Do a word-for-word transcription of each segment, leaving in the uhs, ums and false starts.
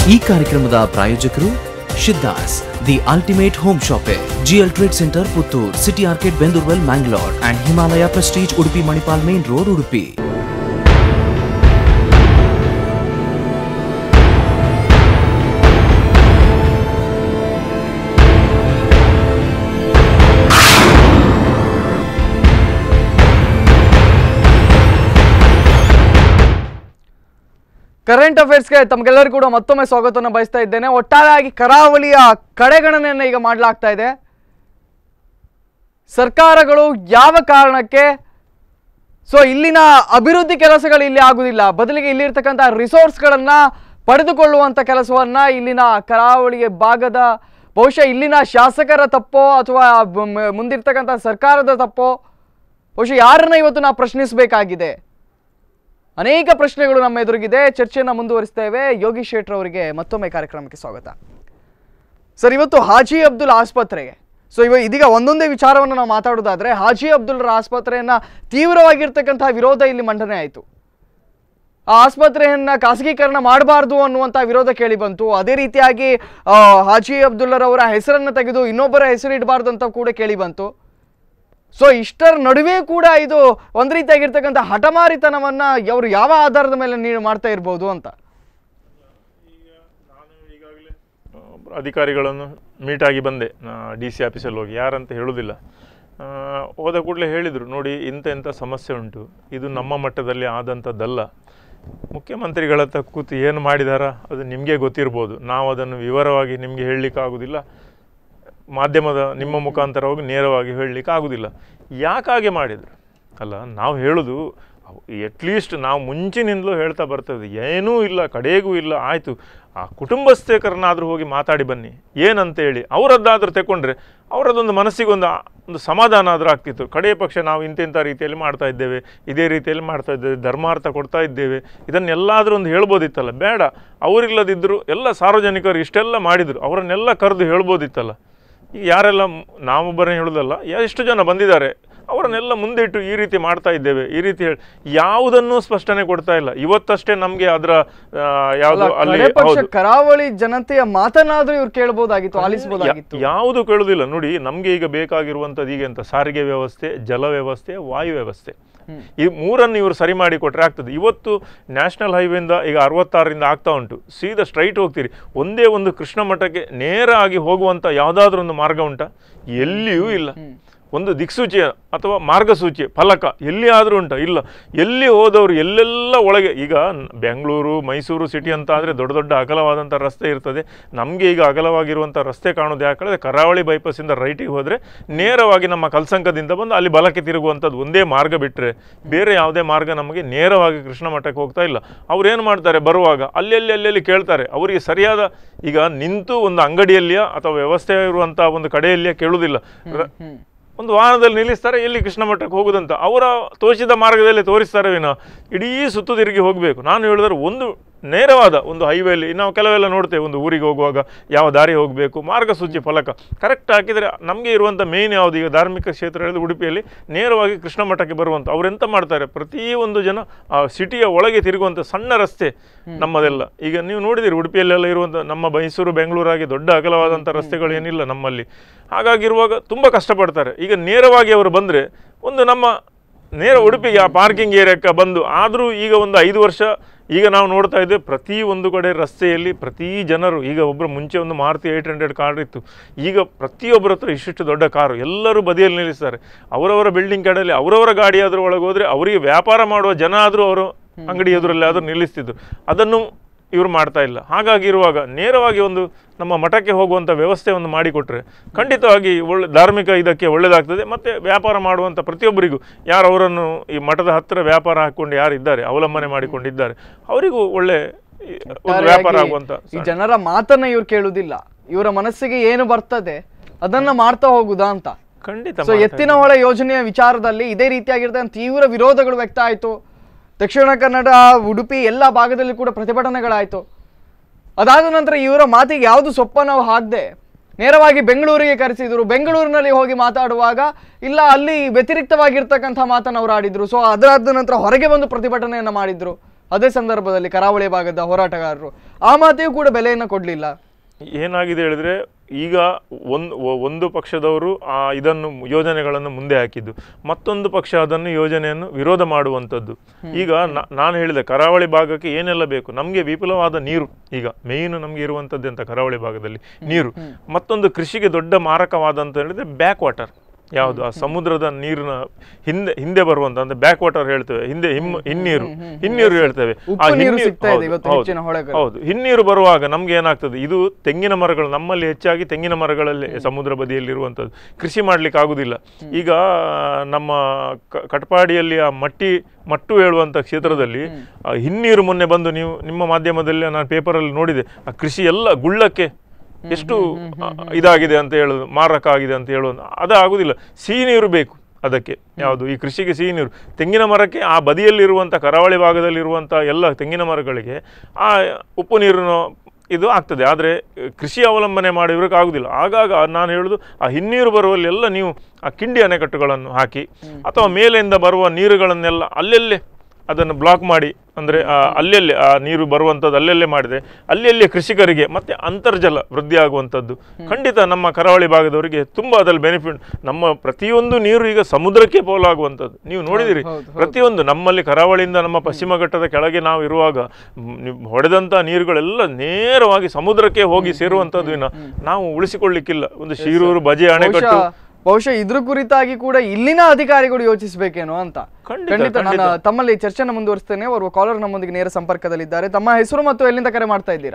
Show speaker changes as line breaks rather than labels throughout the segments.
ಈ ಕಾರ್ಯಕ್ರಮದ ಪ್ರಾಯೋಜಕರು Siddhas the ultimate home shopping, GL trade centre Puttur, city ಆರ್ಕೆಟ್ Bendoorwell Mangalore and Himalaya Prestige Udupi Manipal main road Udupi.
Current ಅಫೇರ್ಸ್ಗೆ ತಮಗೆಲ್ಲರಿಗೂ ಕೂಡ ಮತ್ತೊಮ್ಮೆ ಸ್ವಾಗತವನ್ನು ಬಯಸ್ತಾ ಇದ್ದೇನೆ. ಒಟ್ಟಾರೆಯಾಗಿ ಕರಾವಳಿಯ ಕಡೆಗಣನೆಯನ್ನು ಈಗ ಮಾಡಲಾಗ್ತಾ ಇದೆ. ಸರ್ಕಾರಗಳು ಯಾವ ಕಾರಣಕ್ಕೆ ಸೊ ಇಲ್ಲಿನ ಅಭಿವೃದ್ಧಿ ಕೆಲಸಗಳು ಇಲ್ಲಿ ಆಗುವುದಿಲ್ಲ, ಬದಲಿಗೆ ಇಲ್ಲಿರ್ತಕ್ಕಂಥ ರಿಸೋರ್ಸ್ಗಳನ್ನು ಪಡೆದುಕೊಳ್ಳುವಂಥ ಕೆಲಸವನ್ನು ಇಲ್ಲಿನ ಕರಾವಳಿಗೆ ಭಾಗದ ಬಹುಶಃ ಇಲ್ಲಿನ ಶಾಸಕರ ತಪ್ಪೋ ಅಥವಾ ಮುಂದಿರ್ತಕ್ಕಂಥ ಸರ್ಕಾರದ ತಪ್ಪೋ, ಬಹುಶಃ ಯಾರನ್ನ ಇವತ್ತು ನಾವು ಪ್ರಶ್ನಿಸಬೇಕಾಗಿದೆ. ಅನೇಕ ಪ್ರಶ್ನೆಗಳು ನಮ್ಮ ಎದುರಿಗಿದೆ. ಚರ್ಚೆಯನ್ನು ಮುಂದುವರಿಸ್ತೇವೆ. ಯೋಗೀಶ್ ಶೆಟ್ಟರ್ ಅವರಿಗೆ ಮತ್ತೊಮ್ಮೆ ಕಾರ್ಯಕ್ರಮಕ್ಕೆ ಸ್ವಾಗತ. ಸರ್, ಇವತ್ತು ಹಾಜಿ ಅಬ್ದುಲ್ ಆಸ್ಪತ್ರೆಗೆ ಸೊ ಇವ ಇದೀಗ ಒಂದೊಂದೇ ವಿಚಾರವನ್ನು ನಾವು ಮಾತಾಡೋದಾದ್ರೆ, ಹಾಜಿ ಅಬ್ದುಲ್ರ ಆಸ್ಪತ್ರೆಯನ್ನ ತೀವ್ರವಾಗಿರ್ತಕ್ಕಂತಹ ವಿರೋಧ ಇಲ್ಲಿ ಮಂಡನೆ ಆಯಿತು. ಆ ಆಸ್ಪತ್ರೆಯನ್ನ ಖಾಸಗೀಕರಣ ಮಾಡಬಾರ್ದು ಅನ್ನುವಂಥ ವಿರೋಧ ಕೇಳಿ ಬಂತು. ಅದೇ ರೀತಿಯಾಗಿ ಹಾಜಿ ಅಬ್ದುಲ್ಲರವರ ಹೆಸರನ್ನು ತೆಗೆದು ಇನ್ನೊಬ್ಬರ ಹೆಸರು ಇಡಬಾರ್ದು ಅಂತ ಕೂಡ ಕೇಳಿ ಬಂತು. ಸೊ ಇಷ್ಟರ ನಡುವೆ ಕೂಡ ಇದು ಒಂದು ರೀತಿಯಾಗಿರ್ತಕ್ಕಂಥ ಹಠಮಾರಿತನವನ್ನು ಅವರು ಯಾವ ಆಧಾರದ ಮೇಲೆ ನೀವು ಮಾಡ್ತಾ ಇರ್ಬೋದು ಅಂತ.
ಈಗ ನಾನು ಈಗಾಗಲೇ ಅಧಿಕಾರಿಗಳನ್ನು ಮೀಟ್ ಆಗಿ ಬಂದೆ, ಡಿ ಸಿ ಆಫೀಸಲ್ಲಿ ಹೋಗಿ, ಯಾರಂತ ಹೇಳೋದಿಲ್ಲ. ಹೋದ ಕೂಡಲೇ ಹೇಳಿದರು, ನೋಡಿ ಇಂಥ ಇಂಥ ಸಮಸ್ಯೆ ಉಂಟು, ಇದು ನಮ್ಮ ಮಟ್ಟದಲ್ಲಿ ಆದಂಥದ್ದಲ್ಲ. ಮುಖ್ಯಮಂತ್ರಿಗಳ ಹತ್ರ ಕೂತು ಏನು ಮಾಡಿದಾರ ಅದು ನಿಮಗೆ ಗೊತ್ತಿರ್ಬೋದು, ನಾವು ಅದನ್ನು ವಿವರವಾಗಿ ನಿಮಗೆ ಹೇಳಲಿಕ್ಕಾಗೋದಿಲ್ಲ, ಮಾಧ್ಯಮದ ನಿಮ್ಮ ಮುಖಾಂತರ ಹೋಗಿ ನೇರವಾಗಿ ಹೇಳಲಿಕ್ಕೆ ಆಗೋದಿಲ್ಲ. ಯಾಕಾಗೆ ಮಾಡಿದರು ಅಲ್ಲ, ನಾವು ಹೇಳೋದು ಎಟ್ಲೀಸ್ಟ್ ನಾವು ಮುಂಚಿನಿಂದಲೂ ಹೇಳ್ತಾ ಬರ್ತದೆ, ಏನೂ ಇಲ್ಲ ಕಡೆಗೂ ಇಲ್ಲ, ಆಯಿತು ಆ ಕುಟುಂಬಸ್ಥಕರನ್ನಾದರೂ ಹೋಗಿ ಮಾತಾಡಿ ಬನ್ನಿ ಏನಂತೇಳಿ ಅವರದ್ದಾದರೂ ತೆಕ್ಕೊಂಡ್ರೆ ಅವರದೊಂದು ಮನಸ್ಸಿಗೊಂದು ಒಂದು ಸಮಾಧಾನ ಆದರೂ ಆಗ್ತಿತ್ತು. ಕಡೆಯ ಪಕ್ಷ ನಾವು ಇಂತಿಂಥ ರೀತಿಯಲ್ಲಿ ಮಾಡ್ತಾ ಇದ್ದೇವೆ, ಇದೇ ರೀತಿಯಲ್ಲಿ ಮಾಡ್ತಾ ಇದ್ದೇವೆ, ಧರ್ಮಾರ್ಥ ಕೊಡ್ತಾ ಇದ್ದೇವೆ, ಇದನ್ನೆಲ್ಲಾದರೂ ಒಂದು ಹೇಳ್ಬೋದಿತ್ತಲ್ಲ. ಬೇಡ, ಅವರಿಲ್ಲದಿದ್ದರು ಎಲ್ಲ ಸಾರ್ವಜನಿಕರು ಇಷ್ಟೆಲ್ಲ ಮಾಡಿದರು, ಅವರನ್ನೆಲ್ಲ ಕರೆದು ಹೇಳ್ಬೋದಿತ್ತಲ್ಲ. ಈಗ ಯಾರೆಲ್ಲ ನಾವೊಬ್ಬರೇ ಹೇಳೋದಲ್ಲ, ಎಷ್ಟು ಜನ ಬಂದಿದ್ದಾರೆ ಅವರನ್ನೆಲ್ಲ ಮುಂದಿಟ್ಟು ಈ ರೀತಿ ಮಾಡ್ತಾ ಇದ್ದೇವೆ, ಈ ರೀತಿ ಹೇಳಿ ಯಾವುದನ್ನೂ ಸ್ಪಷ್ಟನೆ ಕೊಡ್ತಾ ಇಲ್ಲ. ಇವತ್ತಷ್ಟೇ ನಮಗೆ ಅದರ ಯಾವುದು ಅಲ್ಲಿ
ಕರಾವಳಿ ಜನತೆಯ ಮಾತನಾದ್ರೂ ಇವ್ರು ಕೇಳಬಹುದಾಗಿತ್ತು, ಆಲಿಸಬಹುದಾಗಿತ್ತು,
ಯಾವುದು ಕೇಳುವುದಿಲ್ಲ. ನೋಡಿ, ನಮಗೆ ಈಗ ಬೇಕಾಗಿರುವಂಥದ್ದು ಈಗ ಅಂತ ಸಾರಿಗೆ ವ್ಯವಸ್ಥೆ, ಜಲ ವ್ಯವಸ್ಥೆ, ವಾಯು ವ್ಯವಸ್ಥೆ, ಈ ಮೂರನ್ನು ಇವರು ಸರಿ ಮಾಡಿ ಕೊಟ್ಟರೆ ಆಗ್ತದೆ. ಇವತ್ತು ನ್ಯಾಷನಲ್ ಹೈವೇಯಿಂದ ಈಗ ಅರವತ್ತಾರರಿಂದ ಆಗ್ತಾ ಉಂಟು, ಸೀದಾ ಸ್ಟ್ರೈಟ್ ಹೋಗ್ತೀರಿ, ಒಂದೇ ಒಂದು ಕೃಷ್ಣ ಮಠಕ್ಕೆ ನೇರ ಆಗಿ ಹೋಗುವಂಥ ಯಾವುದಾದ್ರೂ ಒಂದು ಮಾರ್ಗ ಉಂಟಾ? ಎಲ್ಲಿಯೂ ಇಲ್ಲ. ಒಂದು ದಿಕ್ಸೂಚಿಯ ಅಥವಾ ಮಾರ್ಗಸೂಚಿ ಫಲಕ ಎಲ್ಲಿಯಾದರೂ ಉಂಟಾ? ಇಲ್ಲ. ಎಲ್ಲಿ ಹೋದವರು ಎಲ್ಲೆಲ್ಲ ಒಳಗೆ, ಈಗ ಬೆಂಗಳೂರು ಮೈಸೂರು ಸಿಟಿ ಅಂತ ಆದರೆ ದೊಡ್ಡ ದೊಡ್ಡ ಅಗಲವಾದಂಥ ರಸ್ತೆ ಇರ್ತದೆ. ನಮಗೆ ಈಗ ಅಗಲವಾಗಿರುವಂಥ ರಸ್ತೆ ಕಾಣೋದು ಯಾಕಂದರೆ ಕರಾವಳಿ ಬೈಪಾಸಿಂದ ರೈಟಿಗೆ ಹೋದರೆ ನೇರವಾಗಿ ನಮ್ಮ ಕಲ್ಸಂಕದಿಂದ ಬಂದು ಅಲ್ಲಿ ಬಲಕ್ಕೆ ತಿರುಗುವಂಥದ್ದು ಒಂದೇ ಮಾರ್ಗ ಬಿಟ್ಟರೆ ಬೇರೆ ಯಾವುದೇ ಮಾರ್ಗ ನಮಗೆ ನೇರವಾಗಿ ಕೃಷ್ಣ ಮಠಕ್ಕೆ ಹೋಗ್ತಾ ಇಲ್ಲ. ಅವ್ರೇನು ಮಾಡ್ತಾರೆ, ಬರುವಾಗ ಅಲ್ಲೆಲ್ಲಿ ಅಲ್ಲೆಲ್ಲಿ ಕೇಳ್ತಾರೆ. ಅವರಿಗೆ ಸರಿಯಾದ ಈಗ ನಿಂತು ಒಂದು ಅಂಗಡಿಯಲ್ಲಿಯ ಅಥವಾ ವ್ಯವಸ್ಥೆ ಇರುವಂಥ ಒಂದು ಕಡೆಯಲ್ಲಿಯೇ ಕೇಳುವುದಿಲ್ಲ. ಒಂದು ವಾಹನದಲ್ಲಿ ನಿಲ್ಲಿಸ್ತಾರೆ, ಎಲ್ಲಿ ಕೃಷ್ಣ ಮಠಕ್ಕೆ ಹೋಗುದಂತ ಅವರ ತೋರಿಸಿದ ಮಾರ್ಗದಲ್ಲಿ ತೋರಿಸ್ತಾರೆ ವಿನ ಇಡೀ ಸುತ್ತು ತಿರುಗಿ ಹೋಗಬೇಕು. ನಾನು ಹೇಳಿದ್ರೆ ಒಂದು ನೇರವಾದ ಒಂದು ಹೈವೇಲಿ ನಾವು ಕೆಲವೆಲ್ಲ ನೋಡ್ತೇವೆ, ಒಂದು ಊರಿಗೆ ಹೋಗುವಾಗ ಯಾವ ದಾರಿ ಹೋಗಬೇಕು, ಮಾರ್ಗಸೂಚಿ ಫಲಕ ಕರೆಕ್ಟ್ ಹಾಕಿದರೆ ನಮಗೆ ಇರುವಂಥ ಮೇನ್ ಯಾವುದು, ಈಗ ಧಾರ್ಮಿಕ ಕ್ಷೇತ್ರ ಹೇಳಿದ ಉಡುಪಿಯಲ್ಲಿ ನೇರವಾಗಿ ಕೃಷ್ಣ ಮಠಕ್ಕೆ ಬರುವಂಥ ಅವರೆಂತ ಮಾಡ್ತಾರೆ, ಪ್ರತಿಯೊಂದು ಜನ ಆ ಸಿಟಿಯ ಒಳಗೆ ತಿರುಗುವಂಥ ಸಣ್ಣ ರಸ್ತೆ ನಮ್ಮದೆಲ್ಲ. ಈಗ ನೀವು ನೋಡಿದಿರಿ ಉಡುಪಿಯಲ್ಲೆಲ್ಲ ಇರುವಂಥ ನಮ್ಮ ಮೈಸೂರು ಬೆಂಗಳೂರಾಗಿ ದೊಡ್ಡ ಅಗಲವಾದಂಥ ರಸ್ತೆಗಳು ಏನಿಲ್ಲ ನಮ್ಮಲ್ಲಿ. ಹಾಗಾಗಿರುವಾಗ ತುಂಬ ಕಷ್ಟಪಡ್ತಾರೆ. ಈಗ ನೇರವಾಗಿ ಅವರು ಬಂದರೆ ಒಂದು ನಮ್ಮ ನೇರ ಉಡುಪಿಗೆ ಆ ಪಾರ್ಕಿಂಗ್ ಏರಿಯಾಕ್ಕೆ ಬಂದು, ಆದರೂ ಈಗ ಒಂದು ಐದು ವರ್ಷ ಈಗ ನಾವು ನೋಡ್ತಾ ಇದ್ದೇವೆ ಪ್ರತಿ ಒಂದು ಕಡೆ ರಸ್ತೆಯಲ್ಲಿ ಪ್ರತಿ ಜನರು, ಈಗ ಒಬ್ಬರು ಮುಂಚೆ ಒಂದು ಮಾರುತಿ ಏಯ್ಟ್ ಹಂಡ್ರೆಡ್ ಕಾರ್ ಇತ್ತು, ಈಗ ಪ್ರತಿಯೊಬ್ಬರ ಹತ್ರ ಇಷ್ಟಿಷ್ಟು ದೊಡ್ಡ ಕಾರು, ಎಲ್ಲರೂ ಬದಿಯಲ್ಲಿ ನಿಲ್ಲಿಸ್ತಾರೆ. ಅವರವರ ಬಿಲ್ಡಿಂಗ್ ಕಡೆಯಲ್ಲಿ ಅವರವರ ಗಾಡಿ ಆದರೂ ಒಳಗೆ ಹೋದರೆ ಅವರಿಗೆ ವ್ಯಾಪಾರ ಮಾಡುವ ಜನ ಆದರೂ ಅವರು ಅಂಗಡಿ ಎದುರಲ್ಲಿ ಆದರೂ ನಿಲ್ಲಿಸ್ತಿದ್ರು. ಅದನ್ನು ಇವರು ಮಾಡ್ತಾ ಇಲ್ಲ. ಹಾಗಾಗಿರುವಾಗ ನೇರವಾಗಿ ಒಂದು ನಮ್ಮ ಮಠಕ್ಕೆ ಹೋಗುವಂಥ ವ್ಯವಸ್ಥೆ ಒಂದು ಮಾಡಿಕೊಟ್ರೆ ಖಂಡಿತವಾಗಿ ಒಳ್ಳೆ ಧಾರ್ಮಿಕ ಇದಕ್ಕೆ ಒಳ್ಳೆಯದಾಗ್ತದೆ. ಮತ್ತು ವ್ಯಾಪಾರ ಮಾಡುವಂಥ ಪ್ರತಿಯೊಬ್ಬರಿಗೂ, ಯಾರು ಅವರನ್ನು ಈ ಮಠದ ಹತ್ತಿರ ವ್ಯಾಪಾರ ಹಾಕ್ಕೊಂಡು ಯಾರಿದ್ದಾರೆ, ಅವಲಂಬನೆ ಮಾಡಿಕೊಂಡಿದ್ದಾರೆ, ಅವರಿಗೂ ಒಳ್ಳೆ ಒಂದು ವ್ಯಾಪಾರ ಆಗುವಂಥ.
ಈ ಜನರ ಮಾತನ್ನ ಇವ್ರು ಕೇಳುವುದಿಲ್ಲ, ಇವರ ಮನಸ್ಸಿಗೆ ಏನು ಬರ್ತದೆ ಅದನ್ನ ಮಾಡ್ತಾ ಹೋಗುದಾ ಅಂತ.
ಖಂಡಿತ.
ಸೊ ಎತ್ತಿನಹೊಳೆ ಯೋಜನೆಯ ವಿಚಾರದಲ್ಲಿ ಇದೇ ರೀತಿಯಾಗಿರ್ತಕ್ಕಂಥ ತೀವ್ರ ವಿರೋಧಗಳು ವ್ಯಕ್ತ ಆಯಿತು. ದಕ್ಷಿಣ ಕನ್ನಡ, ಉಡುಪಿ ಎಲ್ಲ ಭಾಗದಲ್ಲಿ ಕೂಡ ಪ್ರತಿಭಟನೆಗಳಾಯಿತು. ಅದಾದ ನಂತರ ಇವರ ಮಾತಿಗೆ ಯಾವುದು ಸೊಪ್ಪ ನಾವು ಹಾಕದೆ ನೇರವಾಗಿ ಬೆಂಗಳೂರಿಗೆ ಕರೆಸಿದ್ರು. ಬೆಂಗಳೂರಿನಲ್ಲಿ ಹೋಗಿ ಮಾತಾಡುವಾಗ ಇಲ್ಲ ಅಲ್ಲಿ ವ್ಯತಿರಿಕ್ತವಾಗಿರ್ತಕ್ಕಂಥ ಮಾತನ್ನು ಅವರು ಆಡಿದ್ರು. ಸೊ ಅದರಾದ ನಂತರ ಹೊರಗೆ ಬಂದು ಪ್ರತಿಭಟನೆಯನ್ನು ಮಾಡಿದ್ರು. ಅದೇ ಸಂದರ್ಭದಲ್ಲಿ ಕರಾವಳಿ ಭಾಗದ ಹೋರಾಟಗಾರರು ಆ ಮಾತಿಗೂ ಕೂಡ ಬೆಲೆಯನ್ನು ಕೊಡಲಿಲ್ಲ.
ಏನಾಗಿದೆ ಹೇಳಿದ್ರೆ ಈಗ ಒಂದು ಒಂದು ಪಕ್ಷದವರು ಆ ಇದನ್ನು ಯೋಜನೆಗಳನ್ನು ಮುಂದೆ ಹಾಕಿದ್ದು, ಮತ್ತೊಂದು ಪಕ್ಷ ಅದನ್ನು ಯೋಜನೆಯನ್ನು ವಿರೋಧ ಮಾಡುವಂಥದ್ದು. ಈಗ ನಾನು ಹೇಳಿದೆ ಕರಾವಳಿ ಭಾಗಕ್ಕೆ ಏನೆಲ್ಲ ಬೇಕು, ನಮಗೆ ವಿಪುಲವಾದ ನೀರು, ಈಗ ಮೇಯ್ನು ನಮಗೆ ಇರುವಂಥದ್ದು ಅಂತ ಕರಾವಳಿ ಭಾಗದಲ್ಲಿ ನೀರು. ಮತ್ತೊಂದು ಕೃಷಿಗೆ ದೊಡ್ಡ ಮಾರಕವಾದಂತ ಹೇಳಿದ್ರೆ ಬ್ಯಾಕ್ ವಾಟರ್, ಯಾವುದು ಆ ಸಮುದ್ರದ ನೀರಿನ ಹಿಂದೆ ಹಿಂದೆ ಬರುವಂತ ಅಂದ್ರೆ ಬ್ಯಾಕ್ ವಾಟರ್ ಹೇಳ್ತೇವೆ, ಹಿಂದೆ ಹಿಮ್ ಹಿನ್ನೀರು ಹಿನ್ನೀರು ಹೇಳ್ತೇವೆ. ಹೌದು, ಹಿನ್ನೀರು ಬರುವಾಗ ನಮ್ಗೆ ಏನಾಗ್ತದೆ, ಇದು ತೆಂಗಿನ ಮರಗಳು ನಮ್ಮಲ್ಲಿ ಹೆಚ್ಚಾಗಿ ತೆಂಗಿನ ಮರಗಳಲ್ಲಿ ಸಮುದ್ರ ಬದಿಯಲ್ಲಿ ಇರುವಂಥದ್ದು, ಕೃಷಿ ಮಾಡ್ಲಿಕ್ಕೆ ಆಗುದಿಲ್ಲ. ಈಗ ನಮ್ಮ ಕಟ್ಪಾಡಿಯಲ್ಲಿ ಆ ಮಟ್ಟಿ ಮಟ್ಟು ಹೇಳುವಂತ ಕ್ಷೇತ್ರದಲ್ಲಿ ಹಿನ್ನೀರು ಮೊನ್ನೆ ಬಂದು ನೀವು ನಿಮ್ಮ ಮಾಧ್ಯಮದಲ್ಲಿ ನಾನು ಪೇಪರಲ್ಲಿ ನೋಡಿದೆ, ಆ ಕೃಷಿ ಎಲ್ಲ ಗುಳ್ಳಕ್ಕೆ ಎಷ್ಟು ಇದಾಗಿದೆ ಅಂತ ಹೇಳೋದು, ಮಾರಕ ಆಗಿದೆ ಅಂತ ಹೇಳೋದು. ಅದು ಆಗುದಿಲ್ಲ, ಸಿಹಿ ನೀರು ಬೇಕು ಅದಕ್ಕೆ. ಯಾವುದು ಈ ಕೃಷಿಗೆ ಸಿಹಿ ನೀರು, ತೆಂಗಿನ ಮರಕ್ಕೆ ಆ ಬದಿಯಲ್ಲಿರುವಂಥ ಕರಾವಳಿ ಭಾಗದಲ್ಲಿರುವಂಥ ಎಲ್ಲ ತೆಂಗಿನ ಮರಗಳಿಗೆ ಆ ಉಪ್ಪು ನೀರಿನ ಇದು ಆಗ್ತದೆ. ಆದರೆ ಕೃಷಿ ಅವಲಂಬನೆ ಮಾಡಿರೋಕೆ ಆಗುದಿಲ್ಲ. ಆಗಾಗ ನಾನು ಹೇಳುದು ಆ ಹಿನ್ನೀರು ಬರುವಲ್ಲಿ ಎಲ್ಲ ನೀವು ಆ ಕಿಂಡಿ ಅಣೆಕಟ್ಟುಗಳನ್ನು ಹಾಕಿ ಅಥವಾ ಮೇಲಿಂದ ಬರುವ ನೀರುಗಳನ್ನೆಲ್ಲ ಅಲ್ಲೆಲ್ಲೇ ಅದನ್ನು ಬ್ಲಾಕ್ ಮಾಡಿ, ಅಂದರೆ ಅಲ್ಲೆಲ್ಲೇ ಆ ನೀರು ಬರುವಂಥದ್ದು ಅಲ್ಲೆಲ್ಲೇ ಮಾಡಿದರೆ ಅಲ್ಲೆಲ್ಲೇ ಕೃಷಿಕರಿಗೆ ಮತ್ತೆ ಅಂತರ್ಜಲ ವೃದ್ಧಿ ಆಗುವಂಥದ್ದು ಖಂಡಿತ ನಮ್ಮ ಕರಾವಳಿ ಭಾಗದವರಿಗೆ ತುಂಬ ಅದರಲ್ಲಿ ಬೆನಿಫಿಟ್. ನಮ್ಮ ಪ್ರತಿಯೊಂದು ನೀರು ಈಗ ಸಮುದ್ರಕ್ಕೆ ಪೋಲಾಗುವಂಥದ್ದು ನೀವು ನೋಡಿದಿರಿ. ಪ್ರತಿಯೊಂದು ನಮ್ಮಲ್ಲಿ ಕರಾವಳಿಯಿಂದ ನಮ್ಮ ಪಶ್ಚಿಮ ಘಟ್ಟದ ಕೆಳಗೆ ನಾವು ಇರುವಾಗ ಹೊಡೆದಂಥ ನೀರುಗಳೆಲ್ಲ ನೇರವಾಗಿ ಸಮುದ್ರಕ್ಕೆ ಹೋಗಿ ಸೇರುವಂಥದ್ದು ಇನ್ನು ನಾವು ಉಳಿಸಿಕೊಳ್ಳಿಕ್ಕಿಲ್ಲ. ಒಂದು ಶಿರೂರು ಬಜೆ ಅಣೆಕಟ್ಟು
ಬಹುಶಃ ಇದ್ರ ಕುರಿತಾಗಿ ಕೂಡ ಇಲ್ಲಿನ ಅಧಿಕಾರಿಗಳು ಯೋಚಿಸಬೇಕೇನೋ ಅಂತ. ಖಂಡಿತ ನಾನು ತಮ್ಮಲ್ಲಿ ಚರ್ಚೆನ ಮುಂದುವರಿಸ್ತೇನೆ. ಓರ್ವ ಕಾಲರ್ ನಮ್ಮೊಂದಿಗೆ ನೇರ ಸಂಪರ್ಕದಲ್ಲಿದ್ದಾರೆ. ತಮ್ಮ ಹೆಸರು ಮತ್ತು ಎಲ್ಲಿಂದ ಕರೆ ಮಾಡ್ತಾ ಇದ್ದೀರಾ?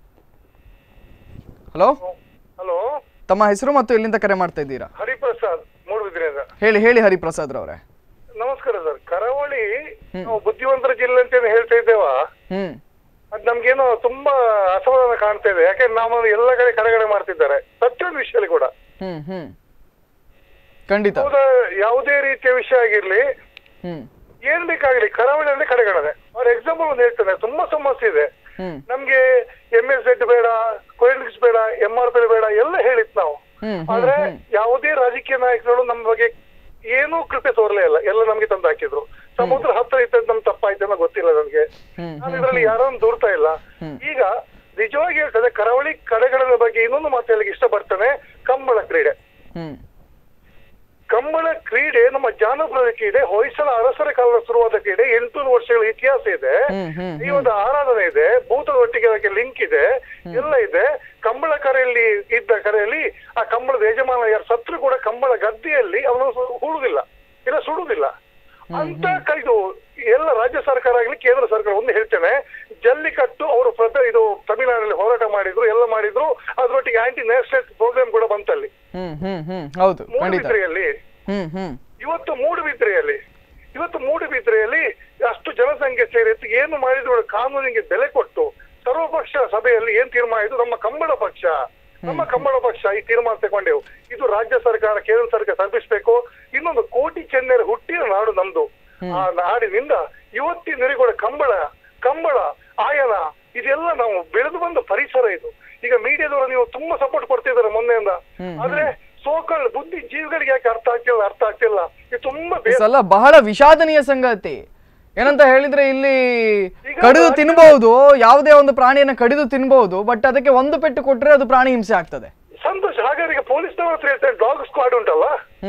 ಹಲೋ
ಹಲೋ,
ತಮ್ಮ ಹೆಸರು ಮತ್ತು ಎಲ್ಲಿಂದ ಕರೆ ಮಾಡ್ತಾ ಇದ್ದೀರಾ?
ಹರಿಪ್ರಸಾದ್ ಮೂಡುಬಿದ್ರೆಯಿಂದ.
ಹೇಳಿ ಹೇಳಿ ಹರಿಪ್ರಸಾದ್ ರವರೇ.
ನಮಸ್ಕಾರ ಸರ್. ಕರಾವಳಿ ನಾವು ಬುದ್ಧಿವಂತರ ಜಿಲ್ಲೆ ಅಂತ ಹೇಳ್ತಾ ಇದ್ದೇವಾ,
ಹ್ಮ್
ಅದ್ ನಮ್ಗೇನೋ ತುಂಬಾ ಅಸಮಾಧಾನ ಕಾಣ್ತಾ ಇದೆ. ಯಾಕಂದ್ರೆ ನಾವು ಎಲ್ಲ ಕಡೆ ಕಡೆಗಡೆ ಮಾಡ್ತಿದ್ದಾರೆ ಪ್ರತಿಯೊಂದು ವಿಷಯದಲ್ಲಿ ಕೂಡ.
ಹ್ಮ್ ಹ್ಮ್ ಖಂಡಿತ
ಯಾವುದೇ ರೀತಿಯ ವಿಷಯ ಆಗಿರ್ಲಿ, ಏನ್ ಬೇಕಾಗ್ಲಿ ಕರಾವಳಿಯಲ್ಲಿ ಕಡೆಗಣನೆ. ಅವ್ರ ಎಕ್ಸಾಂಪಲ್ ಒಂದು ಹೇಳ್ತಾನೆ, ತುಂಬಾ ಸಮಸ್ಯೆ ಇದೆ ನಮ್ಗೆ. ಎಂ ಎಸ್ ಝೆಡ್ ಬೇಡ, ಕೊಯಿಲ್ಸ್ ಬೇಡ, ಎಂ ಆರ್ ಪಿ ಬೇಡ ಎಲ್ಲ ಹೇಳಿತ್ ನಾವು. ಆದ್ರೆ ಯಾವುದೇ ರಾಜಕೀಯ ನಾಯಕರು ನಮ್ಮ ಬಗ್ಗೆ ಏನೂ ಕೃಪೆ ತೋರ್ಲೇ ಇಲ್ಲ, ಎಲ್ಲ ನಮ್ಗೆ ತಂದು ಹಾಕಿದ್ರು. ಸಮುದ್ರ ಹತ್ರ ಇದ್ದ ನಮ್ ತಪ್ಪಾಯ್ತು ಅನ್ನೋ ಗೊತ್ತಿಲ್ಲ ನಮ್ಗೆ. ನಾನು ಇದ್ರಲ್ಲಿ ಯಾರನ್ನು ದೂರ್ತಾ ಇಲ್ಲ. ಈಗ ನಿಜವಾಗಿ ಹೇಳ್ತದೆ ಕರಾವಳಿ ಕಡೆಗಣನೆ ಬಗ್ಗೆ ಇನ್ನೊಂದು ಮಾತು ಹೇಳಿಕ್ಕೆ ಇಷ್ಟಪಡ್ತಾನೆ, ಕಂಬಳ ಕ್ರೀಡೆ. ಕಂಬಳ ಕ್ರೀಡೆ ನಮ್ಮ ಜಾನಪದ ಕ್ರೀಡೆ, ಹೊಯ್ಸಳ ಅರಸರ ಕಾಲದ ಶುರುವಾದ ಕ್ರೀಡೆ, ಎಂಟುನೂರು ವರ್ಷಗಳ ಇತಿಹಾಸ ಇದೆ. ಈ ಒಂದು ಆರಾಧನೆ ಇದೆ, ಭೂತದ ಒಟ್ಟಿಗೆ ಅದಕ್ಕೆ ಲಿಂಕ್ ಇದೆ, ಎಲ್ಲ ಇದೆ. ಕಂಬಳ ಕರೆಯಲ್ಲಿ ಇದ್ದ ಕರೆಯಲ್ಲಿ ಆ ಕಂಬಳದ ಯಜಮಾನ ಯಾರು ಸತ್ರು ಕೂಡ ಕಂಬಳ ಗದ್ದೆಯಲ್ಲಿ ಅವನು ಹೂಡುದಿಲ್ಲ, ಇಲ್ಲ ಸುಡುದಿಲ್ಲ ಅಂತ ಇದು ಎಲ್ಲ ರಾಜ್ಯ ಸರ್ಕಾರ ಆಗ್ಲಿ ಕೇಂದ್ರ ಸರ್ಕಾರ. ಒಂದು ಹೇಳ್ತೇನೆ, ಜಲ್ಲಿಕಟ್ಟು ಅವರು ಇದು ತಮಿಳುನಾಡಲ್ಲಿ ಹೋರಾಟ ಮಾಡಿದ್ರು, ಎಲ್ಲ ಮಾಡಿದ್ರು. ಅದ್ರೊಟ್ಟಿಗೆ ಆಂಟಿ ನ್ಯಾಷನಲ್ ಪ್ರೋಗ್ರಾಮ್ ಕೂಡ ಬಂತಲ್ಲಿ ಮೂಡುಬಿದ್ರೆಯಲ್ಲಿ. ಇವತ್ತು ಮೂಡುಬಿದ್ರೆಯಲ್ಲಿ ಇವತ್ತು ಮೂಡುಬಿದ್ರೆಯಲ್ಲಿ ಅಷ್ಟು ಜನಸಂಖ್ಯೆ ಸೇರಿತ್ತು. ಏನು ಮಾಡಿದ್ರು ಕಾನೂನಿಗೆ ಬೆಲೆ ಕೊಟ್ಟು ಸರ್ವಪಕ್ಷ ಸಭೆಯಲ್ಲಿ ಏನ್ ತೀರ್ಮಾನ ಇದು, ನಮ್ಮ ಕಂಬಳ ಪಕ್ಷ ನಮ್ಮ ಕಂಬಳ ಪಕ್ಷ ಈ ತೀರ್ಮಾನ ತಗೊಂಡೆವು. ಇದು ರಾಜ್ಯ ಸರ್ಕಾರ ಕೇಂದ್ರ ಸರ್ಕಾರ ತಲುಪಿಸ್ಬೇಕು. ಇನ್ನೊಂದು ಕೋಟಿ ಚೆನ್ನೈ ಹುಟ್ಟಿದ ನಾಡು ನಮ್ದು. ಆ ನಾಡಿನಿಂದ ಇವತ್ತಿನವರೆಗೂ ಕಂಬಳ ಕಂಬಳ ಆಯನ ಇದೆಲ್ಲ ನಾವು ಬೆಳೆದು ಬಂದ ಪರಿಸರ ಇದು. ಈಗ ಮೀಡಿಯಾದವರು ನೀವು ತುಂಬಾ ಸಪೋರ್ಟ್ ಕೊಡ್ತಿದ್ದಾರೆ ಮೊನ್ನೆಯಿಂದ, ಆದ್ರೆ ಸೋಕಲ್ ಬುದ್ಧಿ ಜೀವಿಗಳಿಗೆ ಯಾಕೆ ಅರ್ಥ ಆಗ್ತಿಲ್ಲ ಅರ್ಥ ಆಗ್ತಿಲ್ಲ ಇದು ತುಂಬಾ
ಬಹಳ ವಿಷಾದನೀಯ ಸಂಗತಿ. ಏನಂತ ಹೇಳಿದ್ರೆ ಇಲ್ಲಿ ಕಡಿದು ತಿನ್ಬಹುದು, ಯಾವುದೇ ಒಂದು ಪ್ರಾಣಿಯನ್ನ ಕಡಿದು ತಿನ್ಬಹುದು, ಬಟ್ ಅದಕ್ಕೆ ಒಂದು ಪೆಟ್ಟು ಕೊಟ್ರೆ ಅದು ಪ್ರಾಣಿ ಹಿಂಸೆ ಆಗ್ತದೆ.
ಸಂತೋಷ. ಹಾಗಾದ್ರೆ ಪೊಲೀಸ್ನವ್ರ ಹತ್ರ ಹೇಳ್ತಾರೆ, ಡಾಗ್ ಸ್ಕ್ವಾಡ್ ಉಂಟಲ್ಲ,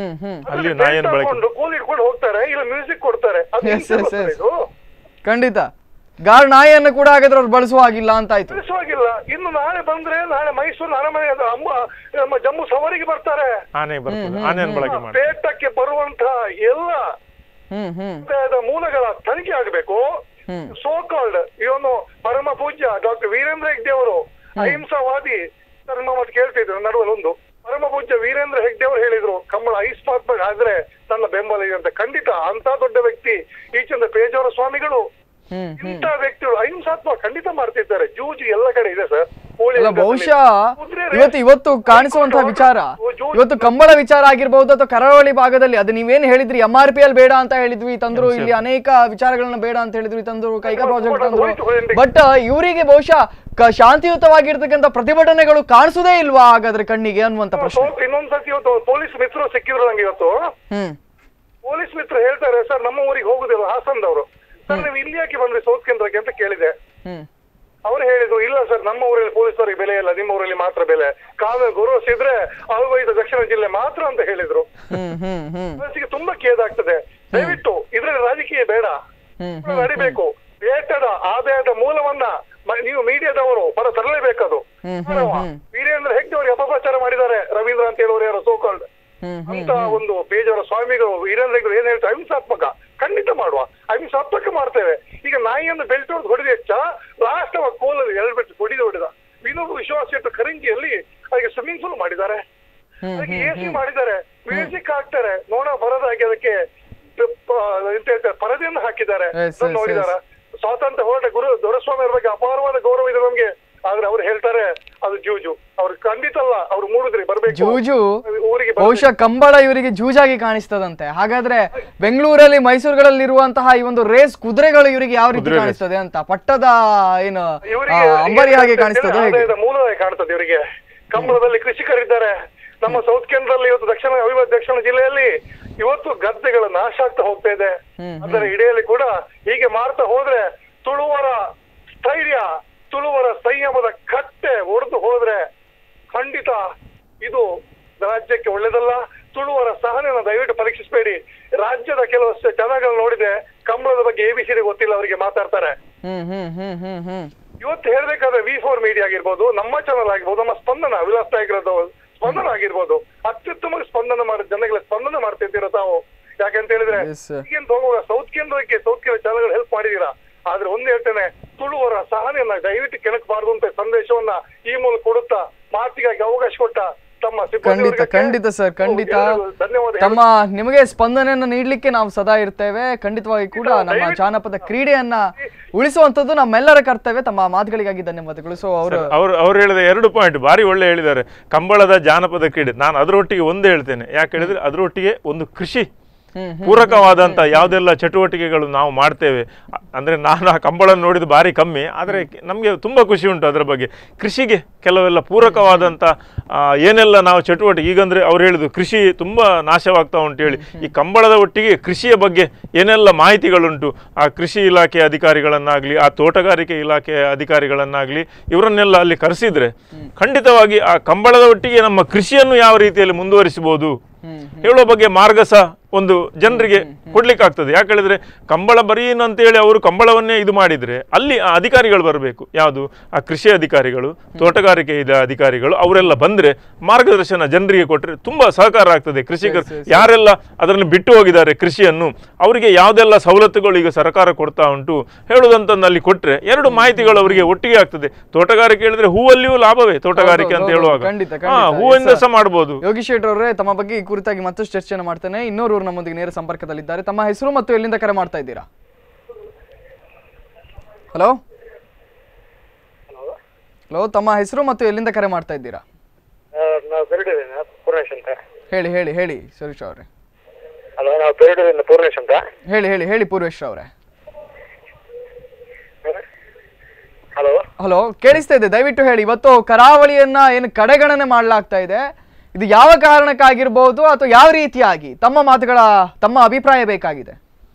ಕೂಲಿ ಇಟ್ಕೊಂಡು ಹೋಗ್ತಾರೆ, ಇಲ್ಲ ಮ್ಯೂಸಿಕ್ ಕೊಡ್ತಾರೆ.
ಖಂಡಿತ ಗಾರ್ ನಾಯಿಯನ್ನು ಕೂಡ ಹಾಗಾದ್ರೆ ಅವ್ರು ಬಳಸುವ ಹಾಗಿಲ್ಲ ಅಂತ ಆಯ್ತು.
ಬಳಸುವಾಗಿಲ್ಲ. ಇನ್ನು ನಾಳೆ ಬಂದ್ರೆ ನಾಳೆ ಮೈಸೂರು ಅರಮನೆ ಅಮ್ಮ ನಮ್ಮ ಜಮ್ಮು ಸವಾರಿಗೆ ಬರ್ತಾರೆ, ಪೇಟಕ್ಕೆ ಬರುವಂತ ಎಲ್ಲ ಮೂಲಗಳ ತನಿಖೆ ಆಗಬೇಕು. ಸೋಕಾಲ್ಡ್ ಇವನು ಪರಮ ಪೂಜ್ಯ ಡಾಕ್ಟರ್ ವೀರೇಂದ್ರ ಹೆಗ್ಡೆ ಅವರು ಅಹಿಂಸಾವಾದಿ ಧರ್ಮ ಮತ್ತು ಕೇಳ್ತಿದ್ರು ನಡುವಲ್ಲಿ ಒಂದು ಪರಮ ಪೂಜ್ಯ ವೀರೇಂದ್ರ ಹೆಗ್ಡೆ ಅವರು ಹೇಳಿದ್ರು, ಕಂಬಳ ಐಸ್ಪಾತ್ ಆದ್ರೆ ನನ್ನ ಬೆಂಬಲ ಇದೆ ಅಂತ. ಖಂಡಿತ ಅಂತ ದೊಡ್ಡ ವ್ಯಕ್ತಿ ಈಚೆಂದ ಪೇಜಾವರ ಸ್ವಾಮಿಗಳು ಇಂಥ ವ್ಯಕ್ತಿಗಳು ಅಹಿಂಸಾತ್ಮಕ ಖಂಡಿತ ಮಾಡ್ತಿದ್ದಾರೆ. ಜೂಜು ಎಲ್ಲ ಕಡೆ ಇದೆ ಸರ್.
ಬಹುಶಃ ಇವತ್ತು ಇವತ್ತು ಕಾಣಿಸುವಂತಹ ವಿಚಾರ, ಇವತ್ತು ಕಂಬಳ ವಿಚಾರ ಆಗಿರ್ಬಹುದು ಅಥವಾ ಕರಾವಳಿ ಭಾಗದಲ್ಲಿ ಅದು ನೀವೇನ್ ಹೇಳಿದ್ರಿ, ಎಂ ಆರ್ ಪಿ ಎಲ್ ಬೇಡ ಅಂತ ಹೇಳಿದ್ವಿ ತಂದ್ರು, ಇಲ್ಲಿ ಅನೇಕ ವಿಚಾರಗಳನ್ನ ಬೇಡ ಅಂತ ಹೇಳಿದ್ವಿ ತಂದ್ರು, ಕೈಗಾ ಪ್ರಾಜೆಕ್ಟ್ ತಂದ್ರು. ಬಟ್ ಇವರಿಗೆ ಬಹುಶಃ ಶಾಂತಿಯುತವಾಗಿರ್ತಕ್ಕಂಥ ಪ್ರತಿಭಟನೆಗಳು ಕಾಣಿಸುದೇ ಇಲ್ವಾ ಹಾಗಾದ್ರೆ ಕಣ್ಣಿಗೆ ಅನ್ನುವಂತ ಪ್ರಶ್ನೆ.
ಇನ್ನೊಂದ್ಸತಿ ಇವತ್ತು ಪೊಲೀಸ್ ಮಿತ್ರರು ಸಿಕ್ಕಿದ್ರು ನಂಗೆ ಇವತ್ತು. ಪೊಲೀಸ್ ಮಿತ್ರ ಹೇಳ್ತಾರೆ, ಸರ್ ನಮ್ಮ ಊರಿಗೆ ಹೋಗುದಿಲ್ಲ ಹಾಸನದವರು, ಸರ್ ನೀವು ಇಲ್ಲಿ ಯಾಕೆ ಬಂದ್ರಿ ಸೌತ್ ಕೇಂದ್ರಕ್ಕೆ ಅಂತ ಕೇಳಿದೆ.
ಹ್ಮ್
ಅವ್ರು ಹೇಳಿದ್ರು ಇಲ್ಲ ಸರ್ ನಮ್ಮ ಊರಲ್ಲಿ ಪೊಲೀಸರಿಗೆ ಬೆಲೆ ಇಲ್ಲ, ನಿಮ್ಮ ಊರಲ್ಲಿ ಮಾತ್ರ ಬೆಲೆ, ಕಾನೂನು ಗೌರವಿಸಿದ್ರೆ ಅವಿಭಜಿತ ದಕ್ಷಿಣ ಜಿಲ್ಲೆ ಮಾತ್ರ ಅಂತ ಹೇಳಿದ್ರು.
ಹ್ಮ್ ಹ್ಮ್ ಹ್ಮ್
ಮನಸ್ಸಿಗೆ ತುಂಬಾ ಖೇದಾಗ್ತದೆ. ದಯವಿಟ್ಟು ಇದ್ರಲ್ಲಿ ರಾಜಕೀಯ ಬೇಡ,
ಹ್ಮ್
ನಡಿಬೇಕು. ವೇತದ ಆದಾಯದ ಮೂಲವನ್ನ ಮ- ನೀವು ಮೀಡಿಯಾದವರು ಹೊರ ತರಲೇಬೇಕದು.
ಹ್ಮ್ ಹ್ಮ್ ಹ್ಮ್
ವೀರೇಂದ್ರ ಹೆಗ್ಡೆ ಅವರಿಗೆ ಅಪಪ್ರಚಾರ ಮಾಡಿದ್ದಾರೆ ರವೀಂದ್ರ ಅಂತ ಹೇಳೋರು ಯಾರು ಸೋಕಾಲ್ಡ್
ಹ್ಮ್ ಹ್ಮ್
ಅಂತ ಒಂದು ಬೇಜಾರ ಸ್ವಾಮಿಗಳು ವೀರೇಂದ್ರ ಹೆಗ್ಡೆ ಏನ್ ಹೇಳ್ತಾರೆ ಅಹಿಂಸಾತ್ಮಕ ಖಂಡಿತ ಮಾಡುವ, ಅಹಿಂಸಾತ್ಮಕ ಮಾಡ್ತೇವೆ. ಈಗ ನಾಯಿಯನ್ನು ಬೆಲ್ಟ್ ಹೊಡೆದು ಹೊಡೆದ ಹೆಚ್ಚ ಲಾಸ್ಟ್ ಅವ ಕೋಲಲ್ಲಿ ಎರಡು ಬೆಟ್ಟು ಹೊಡಿದು ಹೊಡೆದ. ವಿನೋಬ ವಿಶ್ವಾಸ ಇಟ್ಟು ಕರಿಂಗಿಯಲ್ಲಿ ಅದಕ್ಕೆ ಸ್ವಿಮ್ಮಿಂಗ್ ಪೂಲ್ ಮಾಡಿದ್ದಾರೆ, ಅದಕ್ಕೆ ಎ ಸಿ ಮಾಡಿದ್ದಾರೆ, ಮ್ಯೂಸಿಕ್ ಹಾಕ್ತಾರೆ, ನೋಡ ಬರೋದಾಗಿ ಅದಕ್ಕೆ ಎಂತ ಹೇಳ್ತಾರೆ ಪರದೆಯನ್ನು ಹಾಕಿದ್ದಾರೆ. ನೋಡಿದಾರ ಸ್ವಾತಂತ್ರ್ಯ ಹೋರಾಟ ಗುರು ದೊರೆಸ್ವಾಮಿ ಅವ್ರ ಬಗ್ಗೆ ಅಪಾರವಾದ ಗೌರವ ಇದೆ ನಮ್ಗೆ. ಆದ್ರೆ ಅವ್ರು ಹೇಳ್ತಾರೆ ಅದು ಜೂಜು. ಅವ್ರು ಖಂಡಿತ ಅಲ್ಲ, ಅವ್ರು ಮೂಡಿದ್ರಿ ಬರ್ಬೇಕು
ಜೂಜು.
ಊರಿಗೆ
ಬಹುಶಃ ಕಂಬಳ ಇವರಿಗೆ ಜೂಜಾಗಿ ಕಾಣಿಸ್ತದಂತೆ. ಹಾಗಾದ್ರೆ ಬೆಂಗಳೂರಲ್ಲಿ ಮೈಸೂರುಗಳಲ್ಲಿ ಇರುವಂತಹ ಈ ಒಂದು ರೇಸ್ ಕುದುರೆಗಳು ಇವರಿಗೆ ಯಾವ ರೀತಿ ಕಾಣಿಸ್ತದೆ ಅಂತ, ಪಟ್ಟದ ಏನು ಅಂಬರಿ ಹಾಗೆ ಕಾಣಿಸ್ತದೆ,
ಮೂಲವಾಗಿ ಕಾಣ್ತದೆ ಇವರಿಗೆ. ಕಂಬಳದಲ್ಲಿ ಕೃಷಿಕರಿದ್ದಾರೆ. ನಮ್ಮ ಸೌತ್ ಕೇಂದ್ರದಲ್ಲಿ ಇವತ್ತು ದಕ್ಷಿಣ ಅವಿಭಜಿತ ದಕ್ಷಿಣ ಜಿಲ್ಲೆಯಲ್ಲಿ ಇವತ್ತು ಗದ್ದೆಗಳ ನಾಶ ಆಗ್ತಾ ಹೋಗ್ತಾ ಇದೆ. ಅದರ ಇಡೆಯಲ್ಲಿ ಕೂಡ ಹೀಗೆ ಮಾಡ್ತಾ ಹೋದ್ರೆ ತುಳುವರ ಸ್ಥೈರ್ಯ, ತುಳುವರ ಸಂಯಮದ ಕಟ್ಟೆ ಒಡೆದು ಹೋದ್ರೆ ಖಂಡಿತ ಇದು ರಾಜ್ಯಕ್ಕೆ ಒಳ್ಳೇದಲ್ಲ. ತುಳುವರ ಸಹನೆಯನ್ನು ದಯವಿಟ್ಟು ಪರೀಕ್ಷಿಸಬೇಡಿ. ರಾಜ್ಯದ ಕೆಲವಷ್ಟು ಜನಗಳು ನೋಡಿದೆ ಕಂಬಳದ ಬಗ್ಗೆ ಎ ಬಿ ಸಿ ಗೊತ್ತಿಲ್ಲ ಅವರಿಗೆ ಮಾತಾಡ್ತಾರೆ. ಇವತ್ತು ಹೇಳ್ಬೇಕಾದ್ರೆ ವಿ ಫೋರ್ ಮೀಡಿಯಾ ಆಗಿರ್ಬೋದು, ನಮ್ಮ ಚಾನಲ್ ಆಗಿರ್ಬೋದು, ನಮ್ಮ ಸ್ಪಂದನ ವಿಲಾಸ್ ನಾಯಕರದ್ದು ಸ್ಪಂದನ ಆಗಿರ್ಬೋದು, ಅತ್ಯುತ್ತಮ ಸ್ಪಂದನ ಮಾಡಿದ ಜನಗಳ ಸ್ಪಂದನ ಮಾಡ್ತಿದ್ದೀರ ತಾವು. ಯಾಕಂತ ಹೇಳಿದ್ರೆ ಈಗೇನು ಹೋಗುವಾಗ ಸೌತ್ ಕೇಂದ್ರಕ್ಕೆ ಸೌತ್ ಕೇಂದ್ರ ಚಾನಲ್ಗಳು ಹೆಲ್ಪ್ ಮಾಡಿದೀರಾ. ಆದ್ರೆ ಒಂದ್ ಹೇಳ್ತೇನೆ, ತುಳುವರ ಸಹನೆಯನ್ನ ದಯವಿಟ್ಟು ಕೆಣಕಬಾರದು ಅಂತ ಸಂದೇಶವನ್ನ ಈ ಮೂಲಕ ಕೊಡುತ್ತಾ ಮಾತಿಗಾಗಿ ಅವಕಾಶ ಕೊಟ್ಟ ತಮ್ಮ
ಖಂಡಿತ ಖಂಡಿತ ಸರ್ ಖಂಡಿತ
ಧನ್ಯವಾದ.
ತಮ್ಮ ನಿಮಗೆ ಸ್ಪಂದನೆಯನ್ನ ನೀಡ್ಲಿಕ್ಕೆ ನಾವು ಸದಾ ಇರ್ತೇವೆ. ಖಂಡಿತವಾಗಿ ಕೂಡ ನಮ್ಮ ಜಾನಪದ ಕ್ರೀಡೆಯನ್ನ ಉಳಿಸುವಂತದ್ದು ನಮ್ಮೆಲ್ಲರ ಕರ್ತವ್ಯ. ತಮ್ಮ ಮಾತುಗಳಿಗಾಗಿ ಧನ್ಯವಾದಗಳು. ಸೊ ಅವರು
ಅವ್ರು ಅವ್ರು ಹೇಳಿದ ಎರಡು ಪಾಯಿಂಟ್ ಭಾರಿ ಒಳ್ಳೆ ಹೇಳಿದ್ದಾರೆ. ಕಂಬಳದ ಜಾನಪದ ಕ್ರೀಡೆ, ನಾನು ಅದರೊಟ್ಟಿಗೆ ಒಂದೇ ಹೇಳ್ತೇನೆ. ಯಾಕೆ ಹೇಳಿದ್ರೆ ಅದರೊಟ್ಟಿಗೆ ಒಂದು ಕೃಷಿ ಪೂರಕವಾದಂಥ ಯಾವುದೆಲ್ಲ ಚಟುವಟಿಕೆಗಳು ನಾವು ಮಾಡ್ತೇವೆ. ಅಂದರೆ ನಾನು ಆ ಕಂಬಳ ನೋಡಿದ್ದು ಭಾರಿ ಕಮ್ಮಿ, ಆದರೆ ನಮಗೆ ತುಂಬ ಖುಷಿ ಉಂಟು ಅದರ ಬಗ್ಗೆ. ಕೃಷಿಗೆ ಕೆಲವೆಲ್ಲ ಪೂರಕವಾದಂಥ ಏನೆಲ್ಲ ನಾವು ಚಟುವಟಿಕೆ, ಈಗಂದರೆ ಅವ್ರು ಹೇಳಿದ್ರು ಕೃಷಿ ತುಂಬ ನಾಶವಾಗ್ತಾ ಉಂಟು ಹೇಳಿ, ಈ ಕಂಬಳದ ಒಟ್ಟಿಗೆ ಕೃಷಿಯ ಬಗ್ಗೆ ಏನೆಲ್ಲ ಮಾಹಿತಿಗಳುಂಟು, ಆ ಕೃಷಿ ಇಲಾಖೆ ಅಧಿಕಾರಿಗಳನ್ನಾಗಲಿ, ಆ ತೋಟಗಾರಿಕೆ ಇಲಾಖೆ ಅಧಿಕಾರಿಗಳನ್ನಾಗಲಿ, ಇವರನ್ನೆಲ್ಲ ಅಲ್ಲಿ ಕರೆಸಿದರೆ ಖಂಡಿತವಾಗಿ ಆ ಕಂಬಳದ ಒಟ್ಟಿಗೆ ನಮ್ಮ ಕೃಷಿಯನ್ನು ಯಾವ ರೀತಿಯಲ್ಲಿ ಮುಂದುವರಿಸಬಹುದು ಹೇಳುವ ಬಗ್ಗೆ ಮಾರ್ಗ ಸಹ ಒಂದು ಜನರಿಗೆ ಕೊಡ್ಲಿಕ್ಕಾಗ್ತದೆ. ಯಾಕೆ ಹೇಳಿದ್ರೆ ಕಂಬಳ ಬರೀನ್ ಅಂತೇಳಿ ಅವರು ಕಂಬಳವನ್ನೇ ಇದು ಮಾಡಿದರೆ ಅಲ್ಲಿ ಆ ಅಧಿಕಾರಿಗಳು ಬರಬೇಕು. ಯಾವುದು ಆ ಕೃಷಿ ಅಧಿಕಾರಿಗಳು, ತೋಟಗಾರಿಕೆ ಇದ ಅಧಿಕಾರಿಗಳು, ಅವರೆಲ್ಲ ಬಂದರೆ ಮಾರ್ಗದರ್ಶನ ಜನರಿಗೆ ಕೊಟ್ಟರೆ ತುಂಬ ಸಹಕಾರ ಆಗ್ತದೆ. ಕೃಷಿಕರು ಯಾರೆಲ್ಲ ಅದರಲ್ಲಿ ಬಿಟ್ಟು ಹೋಗಿದ್ದಾರೆ ಕೃಷಿಯನ್ನು, ಅವರಿಗೆ ಯಾವುದೆಲ್ಲ ಸವಲತ್ತುಗಳು ಈಗ ಸರ್ಕಾರ ಕೊಡ್ತಾ ಉಂಟು ಹೇಳುವುದಂತಂದು ಅಲ್ಲಿ ಕೊಟ್ಟರೆ ಎರಡು ಮಾಹಿತಿಗಳು ಅವರಿಗೆ ಒಟ್ಟಿಗೆ ಆಗ್ತದೆ. ತೋಟಗಾರಿಕೆ ಹೇಳಿದ್ರೆ ಹೂವಲ್ಲಿಯೂ ಲಾಭವೇ ತೋಟಗಾರಿಕೆ ಅಂತ ಹೇಳುವಾಗ, ಹಾ ಹೂವಿಂದ ಸಹ ಮಾಡಬಹುದು.
ಯೋಗೀಶ್ ಶೆಟ್ಟಿ ಅವರೇ, ತಮ್ಮ ಬಗ್ಗೆ ಈ ಕುರಿತಾಗಿ ಮತ್ತಷ್ಟು ಚರ್ಚೆಯನ್ನು ಮಾಡ್ತೇನೆ. ಇನ್ನೋರು ನಮ್ಮೊಂದಿಗೆ ನೇರ ಸಂಪರ್ಕದಲ್ಲಿದ್ದಾರೆ. ತಮ್ಮ ಹೆಸರು ಮತ್ತು ಎಲ್ಲಿಂದ ಕರೆ ಮಾಡ್ತಾ ಇದ್ದೀರಾ? ಹಲೋ ಹಲೋ ತಮ್ಮ ಹೆಸರು ಮತ್ತು ಎಲ್ಲಿಂದ ಕರೆ ಮಾಡ್ತಾ ಇದ್ದೀರಾ? ಹೇಳಿ ಹೇಳಿ ಹೇಳಿ ಸುರೇಶ್ ಅವರೇ. ಹೇಳಿ ಹೇಳಿ ಹೇಳಿ ಪೂರ್ವೇಶ್ ಅವರೇ.
ಹಲೋ
ಹಲೋ ಕೇಳಿಸ್ತಾ ಇದೆ, ದಯವಿಟ್ಟು ಹೇಳಿ. ಇವತ್ತು ಕರಾವಳಿಯನ್ನ ಏನು ಕಡೆಗಣನೆ ಮಾಡಲಾಗ್ತಾ ಇದೆ, ಇದು ಯಾವ ಕಾರಣಕ್ಕಾಗಿರ್ಬೋದು ಅಥವಾ ಯಾವ ರೀತಿಯಾಗಿ? ತಮ್ಮ ಮಾತುಗಳ ತಮ್ಮ ಅಭಿಪ್ರಾಯ ಬೇಕಾಗಿದೆ.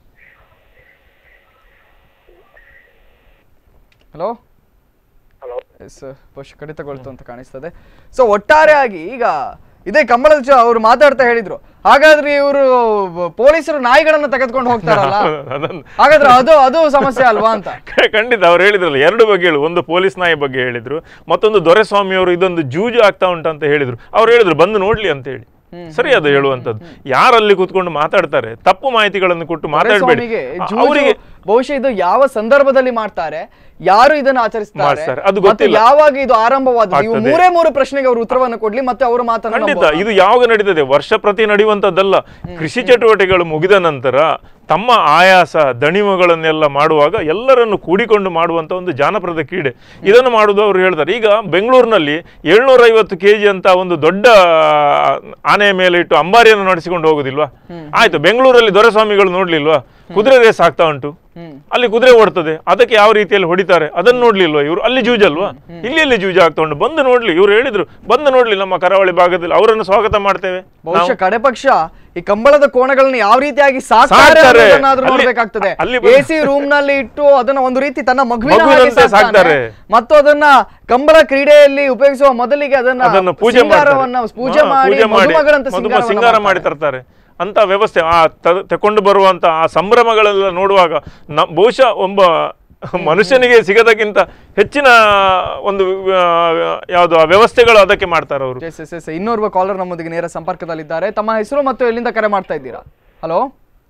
ಹಲೋ
ಹಲೋ
ಎಸ್ ಬಹುಶಃ ಕಡಿತಗೊಳ್ತು ಅಂತ ಕಾಣಿಸ್ತದೆ. ಸೊ ಒಟ್ಟಾರೆಯಾಗಿ ಈಗ ಇದೇ ಕಂಬಳದ ಅವರು ಮಾತಾಡ್ತಾ ಹೇಳಿದ್ರು, ಹಾಗಾದ್ರೆ ಇವರು ಪೊಲೀಸರು ನಾಯಿಗಳನ್ನ ತೆಗೆದುಕೊಂಡು ಹೋಗ್ತಾರಲ್ಲ, ಹಾಗಾದ್ರೆ ಅದು ಅದು ಸಮಸ್ಯೆ ಅಲ್ವಾ ಅಂತ.
ಖಂಡಿತ ಅವ್ರು ಹೇಳಿದ್ರಲ್ಲ ಎರಡು ಬಗ್ಗೆ ಹೇಳು, ಒಂದು ಪೊಲೀಸ್ ನಾಯಿ ಬಗ್ಗೆ ಹೇಳಿದ್ರು, ಮತ್ತೊಂದು ದೊರೆಸ್ವಾಮಿ ಅವರು ಇದೊಂದು ಜೂಜು ಆಗ್ತಾ ಉಂಟಂತ ಹೇಳಿದ್ರು. ಅವ್ರು ಹೇಳಿದ್ರು ಬಂದು ನೋಡ್ಲಿ ಅಂತ ಹೇಳಿ. ಸರಿ ಅದು ಹೇಳುವಂಥದ್ದು. ಯಾರಲ್ಲಿ ಕೂತ್ಕೊಂಡು ಮಾತಾಡ್ತಾರೆ ತಪ್ಪು ಮಾಹಿತಿಗಳನ್ನು ಕೊಟ್ಟು ಮಾತಾಡಬೇಡಿ. ಅವರಿಗೆ
ಬಹುಶಃ ಇದು ಯಾವ ಸಂದರ್ಭದಲ್ಲಿ ಮಾಡ್ತಾರೆ, ಯಾರು ಇದನ್ನು ಆಚರಿಸ್ತಾರೆ,
ಅದು ಗೊತ್ತಿಲ್ಲ,
ಯಾವಾಗ ಇದು ಆರಂಭವಾದ ಮೂರೇ ಮೂರು ಪ್ರಶ್ನೆಗೆ ಅವರು ಉತ್ತರವನ್ನು ಕೊಡ್ಲಿ, ಮತ್ತೆ ಅವರು ಮಾತನಾಡ.
ಖಂಡಿತ ಇದು ಯಾವಾಗ ನಡೀತದೆ, ವರ್ಷ ಪ್ರತಿ ನಡೆಯುವಂಥದ್ದಲ್ಲ. ಕೃಷಿ ಚಟುವಟಿಕೆಗಳು ಮುಗಿದ ನಂತರ ತಮ್ಮ ಆಯಾಸ ದಣಿವುಗಳನ್ನೆಲ್ಲ ಮಾಡುವಾಗ ಎಲ್ಲರನ್ನು ಕೂಡಿಕೊಂಡು ಮಾಡುವಂಥ ಒಂದು ಜಾನಪದ ಕ್ರೀಡೆ. ಇದನ್ನು ಮಾಡುವುದು ಅವರು ಹೇಳ್ತಾರೆ. ಈಗ ಬೆಂಗಳೂರಿನಲ್ಲಿ ಏಳ್ನೂರ ಐವತ್ತು ಕೆ ಜಿ ಅಂತ ಒಂದು ದೊಡ್ಡ ಆನೆಯ ಮೇಲೆ ಇಟ್ಟು ಅಂಬಾರಿಯನ್ನು ನಡೆಸಿಕೊಂಡು ಹೋಗುದಿಲ್ವಾ? ಆಯ್ತು, ಬೆಂಗಳೂರಲ್ಲಿ ದೊರೆಸ್ವಾಮಿಗಳು ನೋಡ್ಲಿಲ್ವಾ? ಕುದುರೆ ರೇಸ್ ಆಗ್ತಾ ಉಂಟು, ಅಲ್ಲಿ ಕುದುರೆ ಓಡ್ತದೆ, ಅದಕ್ಕೆ ಯಾವ ರೀತಿಯಲ್ಲಿ ಹೊಡಿತಾರೆ ಅದನ್ನು ನೋಡ್ಲಿಲ್ವಾ ಇವರು? ಅಲ್ಲಿ ಜೂಜಲ್ವಾ? ಇಲ್ಲಿ ಎಲ್ಲಿ ಜೂಜ ಆಗ್ತಾ ಉಂಟು? ಬಂದು ನೋಡ್ಲಿ, ಇವ್ರು ಹೇಳಿದ್ರು ಬಂದು ನೋಡ್ಲಿ ನಮ್ಮ ಕರಾವಳಿ ಭಾಗದಲ್ಲಿ, ಅವರನ್ನು ಸ್ವಾಗತ ಮಾಡ್ತೇವೆ.
ಬಹುಶಃ ಕಡೆ ಪಕ್ಷ ಈ ಕಂಬಳದ ಕೋಣಗಳನ್ನ ಯಾವ ರೀತಿಯಾಗಿ ಸಾಕ್ತಾರೆ ಅನ್ನೋದನ್ನಾದ್ರೂ ನೋಡ್ಬೇಕಾಗ್ತದೆ. ಎಸಿ ರೂಮ್ ನಲ್ಲಿ ಇಟ್ಟು ಅದನ್ನ ಒಂದು ರೀತಿ ತನ್ನ ಮಗುವಿನ ಹಾಗೆ ಸಾಕ್ತಾರೆ, ಮತ್ತು ಅದನ್ನ ಕಂಬಳ ಕ್ರೀಡೆಯಲ್ಲಿ ಉಪಯೋಗಿಸುವ ಮೊದಲಿಗೆ ಅದನ್ನ ಪೂಜೆ ಪೂಜೆ ಮಾಡಿ ಮದುಮಗಳಂತ
ಸಿಂಗಾರ ಮಾಡಿ ತರ್ತಾರೆ ಅಂತ ವ್ಯವಸ್ಥೆ. ಆ ತಕೊಂಡು ಬರುವಂತ ಆ ಸಂಭ್ರಮಗಳೆಲ್ಲ ನೋಡುವಾಗ ನ ಬಹುಶಃ ಒಬ್ಬ ಮನುಷ್ಯನಿಗೆ ಸಿಗದಕ್ಕಿಂತ ಹೆಚ್ಚಿನ ಒಂದು ಯಾವುದು ಆ ವ್ಯವಸ್ಥೆಗಳು ಅದಕ್ಕೆ ಮಾಡ್ತಾರೆ ಅವರು.
ಇನ್ನೋರ್ವ ಕಾಲರ್ ನಮ್ಮೊಂದಿಗೆ ನೇರ ಸಂಪರ್ಕದಲ್ಲಿದ್ದಾರೆ. ತಮ್ಮ ಹೆಸರು ಮತ್ತು ಎಲ್ಲಿಂದ ಕರೆ ಮಾಡ್ತಾ ಇದ್ದೀರಾ? ಹಲೋ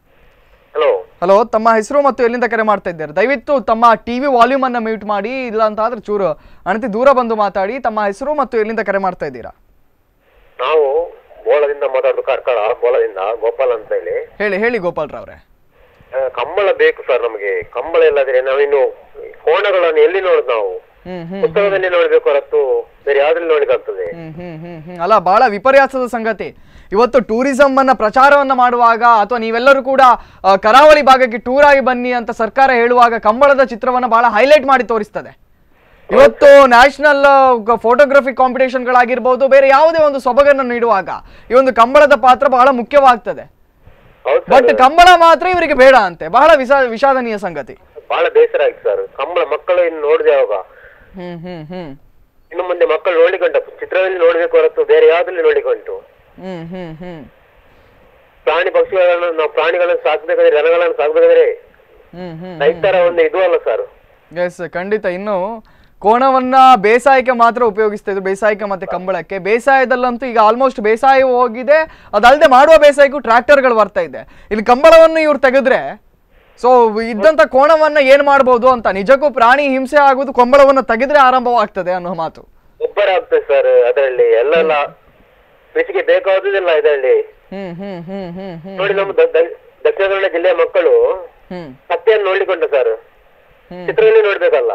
ಹಲೋ
ಹಲೋ ತಮ್ಮ ಹೆಸರು ಮತ್ತು ಎಲ್ಲಿಂದ ಕರೆ ಮಾಡ್ತಾ ಇದ್ದಾರೆ? ದಯವಿಟ್ಟು ತಮ್ಮ ಟಿವಿ ವಾಲ್ಯೂಮ್ ಅನ್ನ ಮ್ಯೂಟ್ ಮಾಡಿ, ಇಲ್ಲ ಅಂತ ಆದ್ರೆ ಚೂರು ಅಣತಿ ದೂರ ಬಂದು ಮಾತಾಡಿ. ತಮ್ಮ ಹೆಸರು ಮತ್ತು ಎಲ್ಲಿಂದ ಕರೆ ಮಾಡ್ತಾ ಇದ್ದೀರಾ?
ನಾವು ಬೋಳದಿಂದ ಮಾತಾಡೋದು, ಕಾರ್ಕಳ ಬೋಳದಿಂದ ಗೋಪಾಲ್ ಅಂತ ಹೇಳಿ.
ಹೇಳಿ ಹೇಳಿ ಗೋಪಾಲ್ ರಾವ್ರೆ.
ಕಂಬಳ ಬೇಕು ಸರ್ ನಮಗೆ. ಕಂಬಳ ಇಲ್ಲದ್ರೆ ನಾವಿನ್ನು ಕೋಣಗಳನ್ನು ಎಲ್ಲಿ ನೋಡುದು? ನಾವು ಪುಸ್ತಕದಲ್ಲಿ ನೋಡ್ಬೇಕು ಹೊರತು ಬೇರೆ ಯಾವ್ದ್ರಲ್ಲಿ ನೋಡ್ಲಿಕ್ಕಾಗ್ತದೆ?
ಅಲ್ಲ, ಬಹಳ ವಿಪರ್ಯಾಸದ ಸಂಗತಿ. ಇವತ್ತು ಟೂರಿಸಂ ಅನ್ನ ಪ್ರಚಾರವನ್ನ ಮಾಡುವಾಗ ಅಥವಾ ನೀವೆಲ್ಲರೂ ಕೂಡ ಕರಾವಳಿ ಭಾಗಕ್ಕೆ ಟೂರ್ ಆಗಿ ಬನ್ನಿ ಅಂತ ಸರ್ಕಾರ ಹೇಳುವಾಗ ಕಂಬಳದ ಚಿತ್ರವನ್ನ ಬಹಳ ಹೈಲೈಟ್ ಮಾಡಿ ತೋರಿಸ್ತದೆ. ಇವತ್ತು ನ್ಯಾಷನಲ್ ಫೋಟೋಗ್ರಫಿ ಕಾಂಪಿಟೇಷನ್ ಗಳಾಗಿರ್ಬೋದು, ಬೇರೆ ಯಾವುದೇ ಒಂದು ಸೊಬಗನ್ನು ನೀಡುವಾಗ ಈ ಒಂದು ಕಂಬಳದ ಪಾತ್ರ ಬಹಳ ಮುಖ್ಯವಾಗ್ತದೆ. ಬಟ್ ಕಂಬಳ ಮಾತ್ರ ಇವರಿಗೆ ಬೇಡ ಅಂತೆ. ಬಹಳ ವಿಷಾ ವಿಷಾದನೀಯ ಸಂಗತಿ.
ಬಹಳ ಬೇಸರ ಆಯ್ತು ಸರ್. ಕಂಬಳ ಮಕ್ಕಳು ಇನ್ನು ನೋಡಿದೆ ಅವಾಗ.
ಹ್ಮ್ ಹ್ಮ್ ಹ್ಮ್
ಇನ್ನು ಮುಂದೆ ಮಕ್ಕಳು ನೋಡ್ಲಿಕ್ಕಂಟ ಚಿತ್ರದಲ್ಲಿ ನೋಡ್ಬೇಕು ಹೊರತು ಬೇರೆ ಯಾವ್ದ್ರಲ್ಲಿ ನೋಡ್ಲಿಕ್ಕುಂಟು?
ಹ್ಮ್ ಹ್ಮ್ ಹ್ಮ್
ಪ್ರಾಣಿ ಪಕ್ಷಿಗಳನ್ನು ನಾವು ಪ್ರಾಣಿಗಳನ್ನು ಸಾಕ್ಬೇಕಾದ್ರೆ, ಜನಗಳನ್ನು ಸಾಕ್ಬೇಕಾದ್ರೆ
ಹ್ಮ್ ಹ್ಮ್
ರೈತರ ಒಂದು ಇದು ಅಲ್ಲ ಸರ್.
ಎಸ್, ಖಂಡಿತ. ಇನ್ನು ಕೋಣವನ್ನ ಬೇಸಾಯಕ್ಕೆ ಮಾತ್ರ ಉಪಯೋಗಿಸ್ತಾ ಇದ್ರು, ಬೇಸಾಯಕ್ಕೆ ಮತ್ತೆ ಕಂಬಳಕ್ಕೆ. ಬೇಸಾಯದಲ್ಲಂತೂ ಈಗ ಆಲ್ಮೋಸ್ಟ್ ಬೇಸಾಯ ಹೋಗಿದೆ, ಅದಲ್ಲದೆ ಮಾಡುವ ಬೇಸಾಯಕ್ಕೂ ಟ್ರ್ಯಾಕ್ಟರ್ಗಳು ಬರ್ತಾ ಇದೆ. ಇಲ್ಲಿ ಕಂಬಳವನ್ನು ಇವ್ರು ತೆಗೆದ್ರೆ ಸೊ ಇದ್ದಂತ ಕೋಣವನ್ನ ಏನ್ ಮಾಡ್ಬೋದು ಅಂತ. ನಿಜಕ್ಕೂ ಪ್ರಾಣಿ ಹಿಂಸೆ ಆಗುದು ಕಂಬಳವನ್ನು ತೆಗೆದ್ರೆ ಆರಂಭವಾಗ್ತದೆ ಅನ್ನೋ ಮಾತು.
ಗೊಬ್ಬರ ಆಗ್ತದೆ ಸರ್ ಅದರಲ್ಲಿ, ಎಲ್ಲೆಲ್ಲ ಕೃಷಿಗೆ ಬೇಕಾಗುದಿಲ್ಲ ಇದರಲ್ಲಿ.
ಹ್ಮ್ ಹ್ಮ್ ಹ್ಮ್ ಹ್ಮ್ ಹ್ಮ್
ನೋಡಿ, ನಮ್ಮ ದಕ್ಷಿಣ ಕನ್ನಡ ಜಿಲ್ಲೆಯ ಮಕ್ಕಳು ಕತ್ತೆಯನ್ನು ನೋಡ್ಲಿಕ್ಕುಂಟು ಸರ್, ಚಿತ್ರದಲ್ಲಿ ನೋಡ್ಬೇಕಲ್ಲ,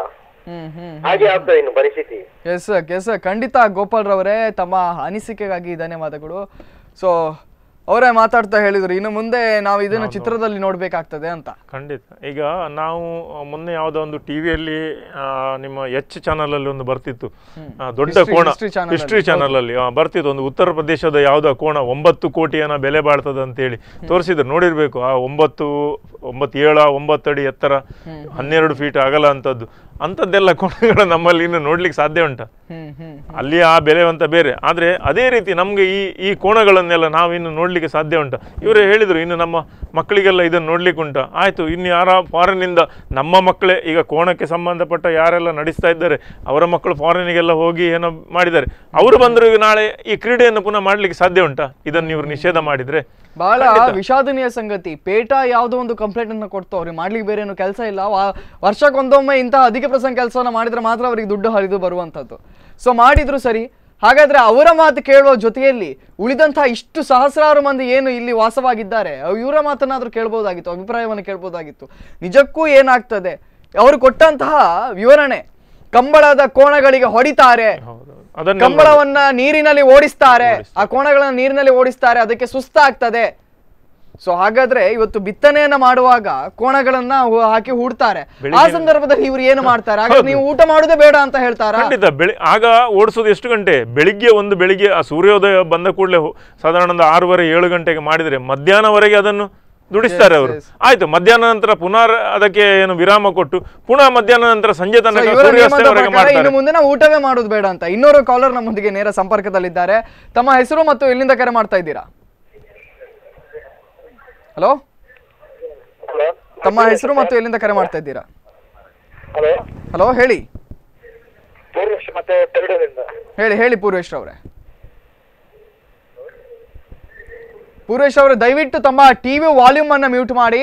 ಹಾಗೆ ಆಗ್ತದೆ ಇನ್ನು ಪರಿಸ್ಥಿತಿ.
ಎಸ್ ಎಸ್ ಖಂಡಿತ ಗೋಪಾಲ್ ರವರೇ, ತಮ್ಮ ಅನಿಸಿಕೆಗಾಗಿ ಧನ್ಯವಾದಗಳು. ಸೊ ಅವರೇ ಮಾತಾಡ್ತಾ ಹೇಳಿದ್ರು, ಇನ್ನು ಮುಂದೆ ನಾವು ಇದನ್ನ ಚಿತ್ರದಲ್ಲಿ ನೋಡ್ಬೇಕಾಗ್ತದೆ ಅಂತ.
ಖಂಡಿತ. ಈಗ ನಾವು ಮೊನ್ನೆ ಯಾವುದೋ ಒಂದು ಟಿವಿಯಲ್ಲಿ ನಿಮ್ಮ ಎಚ್ ಚಾನಲ್ ಅಲ್ಲಿ ಒಂದು ಬರ್ತಿತ್ತು, ದೊಡ್ಡ ಕೋಣ, ಹಿಸ್ಟ್ರಿ ಚಾನಲ್ ಅಲ್ಲಿ ಬರ್ತಿತ್ತು ಒಂದು ಉತ್ತರ ಪ್ರದೇಶದ ಯಾವುದೋ ಕೋಣ ಒಂಬತ್ತು ಕೋಟಿಯನ್ನ ಬೆಲೆ ಬಾಳ್ತದ ಅಂತ ಹೇಳಿ ತೋರಿಸಿದ್ರು. ನೋಡಿರ್ಬೇಕು. ಆ ಒಂಬತ್ತು ಒಂಬತ್ತು ಏಳ ಒಂಬತ್ತು ಅಡಿ ಎತ್ತರ, ಹನ್ನೆರಡು ಫೀಟ್ ಅಗಲ ಅಂತದ್ದು ಅಂಥದ್ದೆಲ್ಲ ಕೋಣಗಳು ನಮ್ಮಲ್ಲಿ ಇನ್ನು ನೋಡ್ಲಿಕ್ಕೆ ಸಾಧ್ಯ ಉಂಟ? ಅಲ್ಲಿ ಆ ಬೆಲೆ ಅಂತ ಬೇರೆ. ಆದರೆ ಅದೇ ರೀತಿ ನಮಗೆ ಈ ಈ ಕೋಣಗಳನ್ನೆಲ್ಲ ನಾವು ಇನ್ನು ನೋಡ್ಲಿಕ್ಕೆ ಸಾಧ್ಯ ಉಂಟ? ಇವರೇ ಹೇಳಿದ್ರು, ಇನ್ನು ನಮ್ಮ ಮಕ್ಕಳಿಗೆಲ್ಲ ಇದನ್ನು ನೋಡ್ಲಿಕ್ಕೆ ಉಂಟ. ಆಯಿತು, ಇನ್ನು ಯಾರ ಫಾರಿನಿಂದ ನಮ್ಮ ಮಕ್ಕಳೇ ಈಗ ಕೋಣಕ್ಕೆ ಸಂಬಂಧಪಟ್ಟ ಯಾರೆಲ್ಲ ನಡೆಸ್ತಾ ಇದ್ದಾರೆ ಅವರ ಮಕ್ಕಳು ಫಾರಿನಿಗೆಲ್ಲ ಹೋಗಿ ಏನೋ ಮಾಡಿದ್ದಾರೆ, ಅವರು ಬಂದರೂ ನಾಳೆ ಈ ಕ್ರೀಡೆಯನ್ನು ಪುನಃ ಮಾಡ್ಲಿಕ್ಕೆ ಸಾಧ್ಯ ಉಂಟಾ ಇದನ್ನು ಇವರು ನಿಷೇಧ ಮಾಡಿದ್ರೆ?
ಬಹಳ ವಿಷಾದನೀಯ ಸಂಗತಿ. ಪೇಟ ಯಾವುದೋ ಒಂದು ಕಂಪ್ಲೇಂಟ್ ಅನ್ನು ಕೊಡ್ತು, ಅವ್ರಿಗೆ ಮಾಡ್ಲಿಕ್ಕೆ ಬೇರೆ ಏನು ಕೆಲಸ ಇಲ್ಲ. ವರ್ಷಕ್ಕೊಂದೊಮ್ಮೆ ಇಂತಹ ಅಧಿಕ ಪ್ರಸಂಗ ಕೆಲಸವನ್ನ ಮಾಡಿದ್ರೆ ಮಾತ್ರ ಅವರಿಗೆ ದುಡ್ಡು ಹರಿದು ಬರುವಂತದ್ದು. ಸೊ ಮಾಡಿದ್ರು ಸರಿ. ಹಾಗಾದ್ರೆ ಅವರ ಮಾತು ಕೇಳುವ ಜೊತೆಯಲ್ಲಿ ಉಳಿದಂತಹ ಇಷ್ಟು ಸಹಸ್ರಾರು ಮಂದಿ ಏನು ಇಲ್ಲಿ ವಾಸವಾಗಿದ್ದಾರೆ ಇವರ ಮಾತನ್ನಾದ್ರೂ ಕೇಳ್ಬೋದಾಗಿತ್ತು, ಅಭಿಪ್ರಾಯವನ್ನು ಕೇಳ್ಬೋದಾಗಿತ್ತು. ನಿಜಕ್ಕೂ ಏನಾಗ್ತದೆ ಅವರು ಕೊಟ್ಟಂತಹ ವಿವರಣೆ, ಕಂಬಳದ ಕೋಣಗಳಿಗೆ ಹೊಡಿತಾರೆ, ಕಂಬಳವನ್ನ ನೀರಿನಲ್ಲಿ ಓಡಿಸ್ತಾರೆ, ಆ ಕೋಣಗಳನ್ನ ನೀರಿನಲ್ಲಿ ಓಡಿಸ್ತಾರೆ, ಅದಕ್ಕೆ ಸುಸ್ತಾಗ್ತದೆ. ಸೊ ಹಾಗಾದ್ರೆ ಇವತ್ತು ಬಿತ್ತನೆಯನ್ನ ಮಾಡುವಾಗ ಕೋಣಗಳನ್ನ ಹಾಕಿ ಹೂಡ್ತಾರೆ, ಆ ಸಂದರ್ಭದಲ್ಲಿ ಇವ್ರು ಏನು ಮಾಡ್ತಾರೆ? ಹಾಗಾದ್ರೆ ನೀವು ಊಟ ಮಾಡುದೇ ಬೇಡ ಅಂತ ಹೇಳ್ತಾರಾ?
ಖಂಡಿತ. ಬೆಳಿ ಆಗ ಓಡಿಸೋದು ಎಷ್ಟು ಗಂಟೆ? ಬೆಳಿಗ್ಗೆ ಒಂದು ಬೆಳಿಗ್ಗೆ ಆ ಸೂರ್ಯೋದಯ ಬಂದ ಕೂಡಲೇ ಸಾಧಾರಣ ಒಂದು ಆರೂವರೆ ಏಳು ಗಂಟೆಗೆ ಮಾಡಿದ್ರೆ ಮಧ್ಯಾಹ್ನವರೆಗೆ ಅದನ್ನು ದುಡಿಸ್ತಾರೆ ಅವರು. ಆಯ್ತು, ಮಧ್ಯಾಹ್ನ ನಂತರ ಪುನಃ ಅದಕ್ಕೆ ಏನು ವಿರಾಮ ಕೊಟ್ಟು ಪುನಃ ಮಧ್ಯಾಹ್ನ ನಂತರ ಸಂಜೆ ತನಕ
ಇನ್ನು ಮುಂದೆ ನಾವು ಊಟವೇ ಮಾಡೋದು ಬೇಡ ಅಂತ. ಇನ್ನೊರು ಕಾಲರ್ ನಮ್ಮೊಂದಿಗೆ ನೇರ ಸಂಪರ್ಕದಲ್ಲಿದ್ದಾರೆ. ತಮ್ಮ ಹೆಸರು ಮತ್ತು ಎಲ್ಲಿಂದ ಕರೆ ಮಾಡ್ತಾ ಇದ್ದೀರಾ? ಹಲೋ, ತಮ್ಮ ಹೆಸರು ಮತ್ತು ಎಲ್ಲಿಂದ ಕರೆ ಮಾಡ್ತಾ ಇದ್ದೀರಾ? ಹಲೋ, ಹೇಳಿ ಹೇಳಿ ಹೇಳಿ ಪೂರ್ವೇಶ್ ಅವರೇ. ಪೂರ್ವೇಶ್ ಅವರು ದಯವಿಟ್ಟು ತಮ್ಮ ಟಿವಿ ವಾಲ್ಯೂಮ್ ಅನ್ನ ಮ್ಯೂಟ್ ಮಾಡಿ.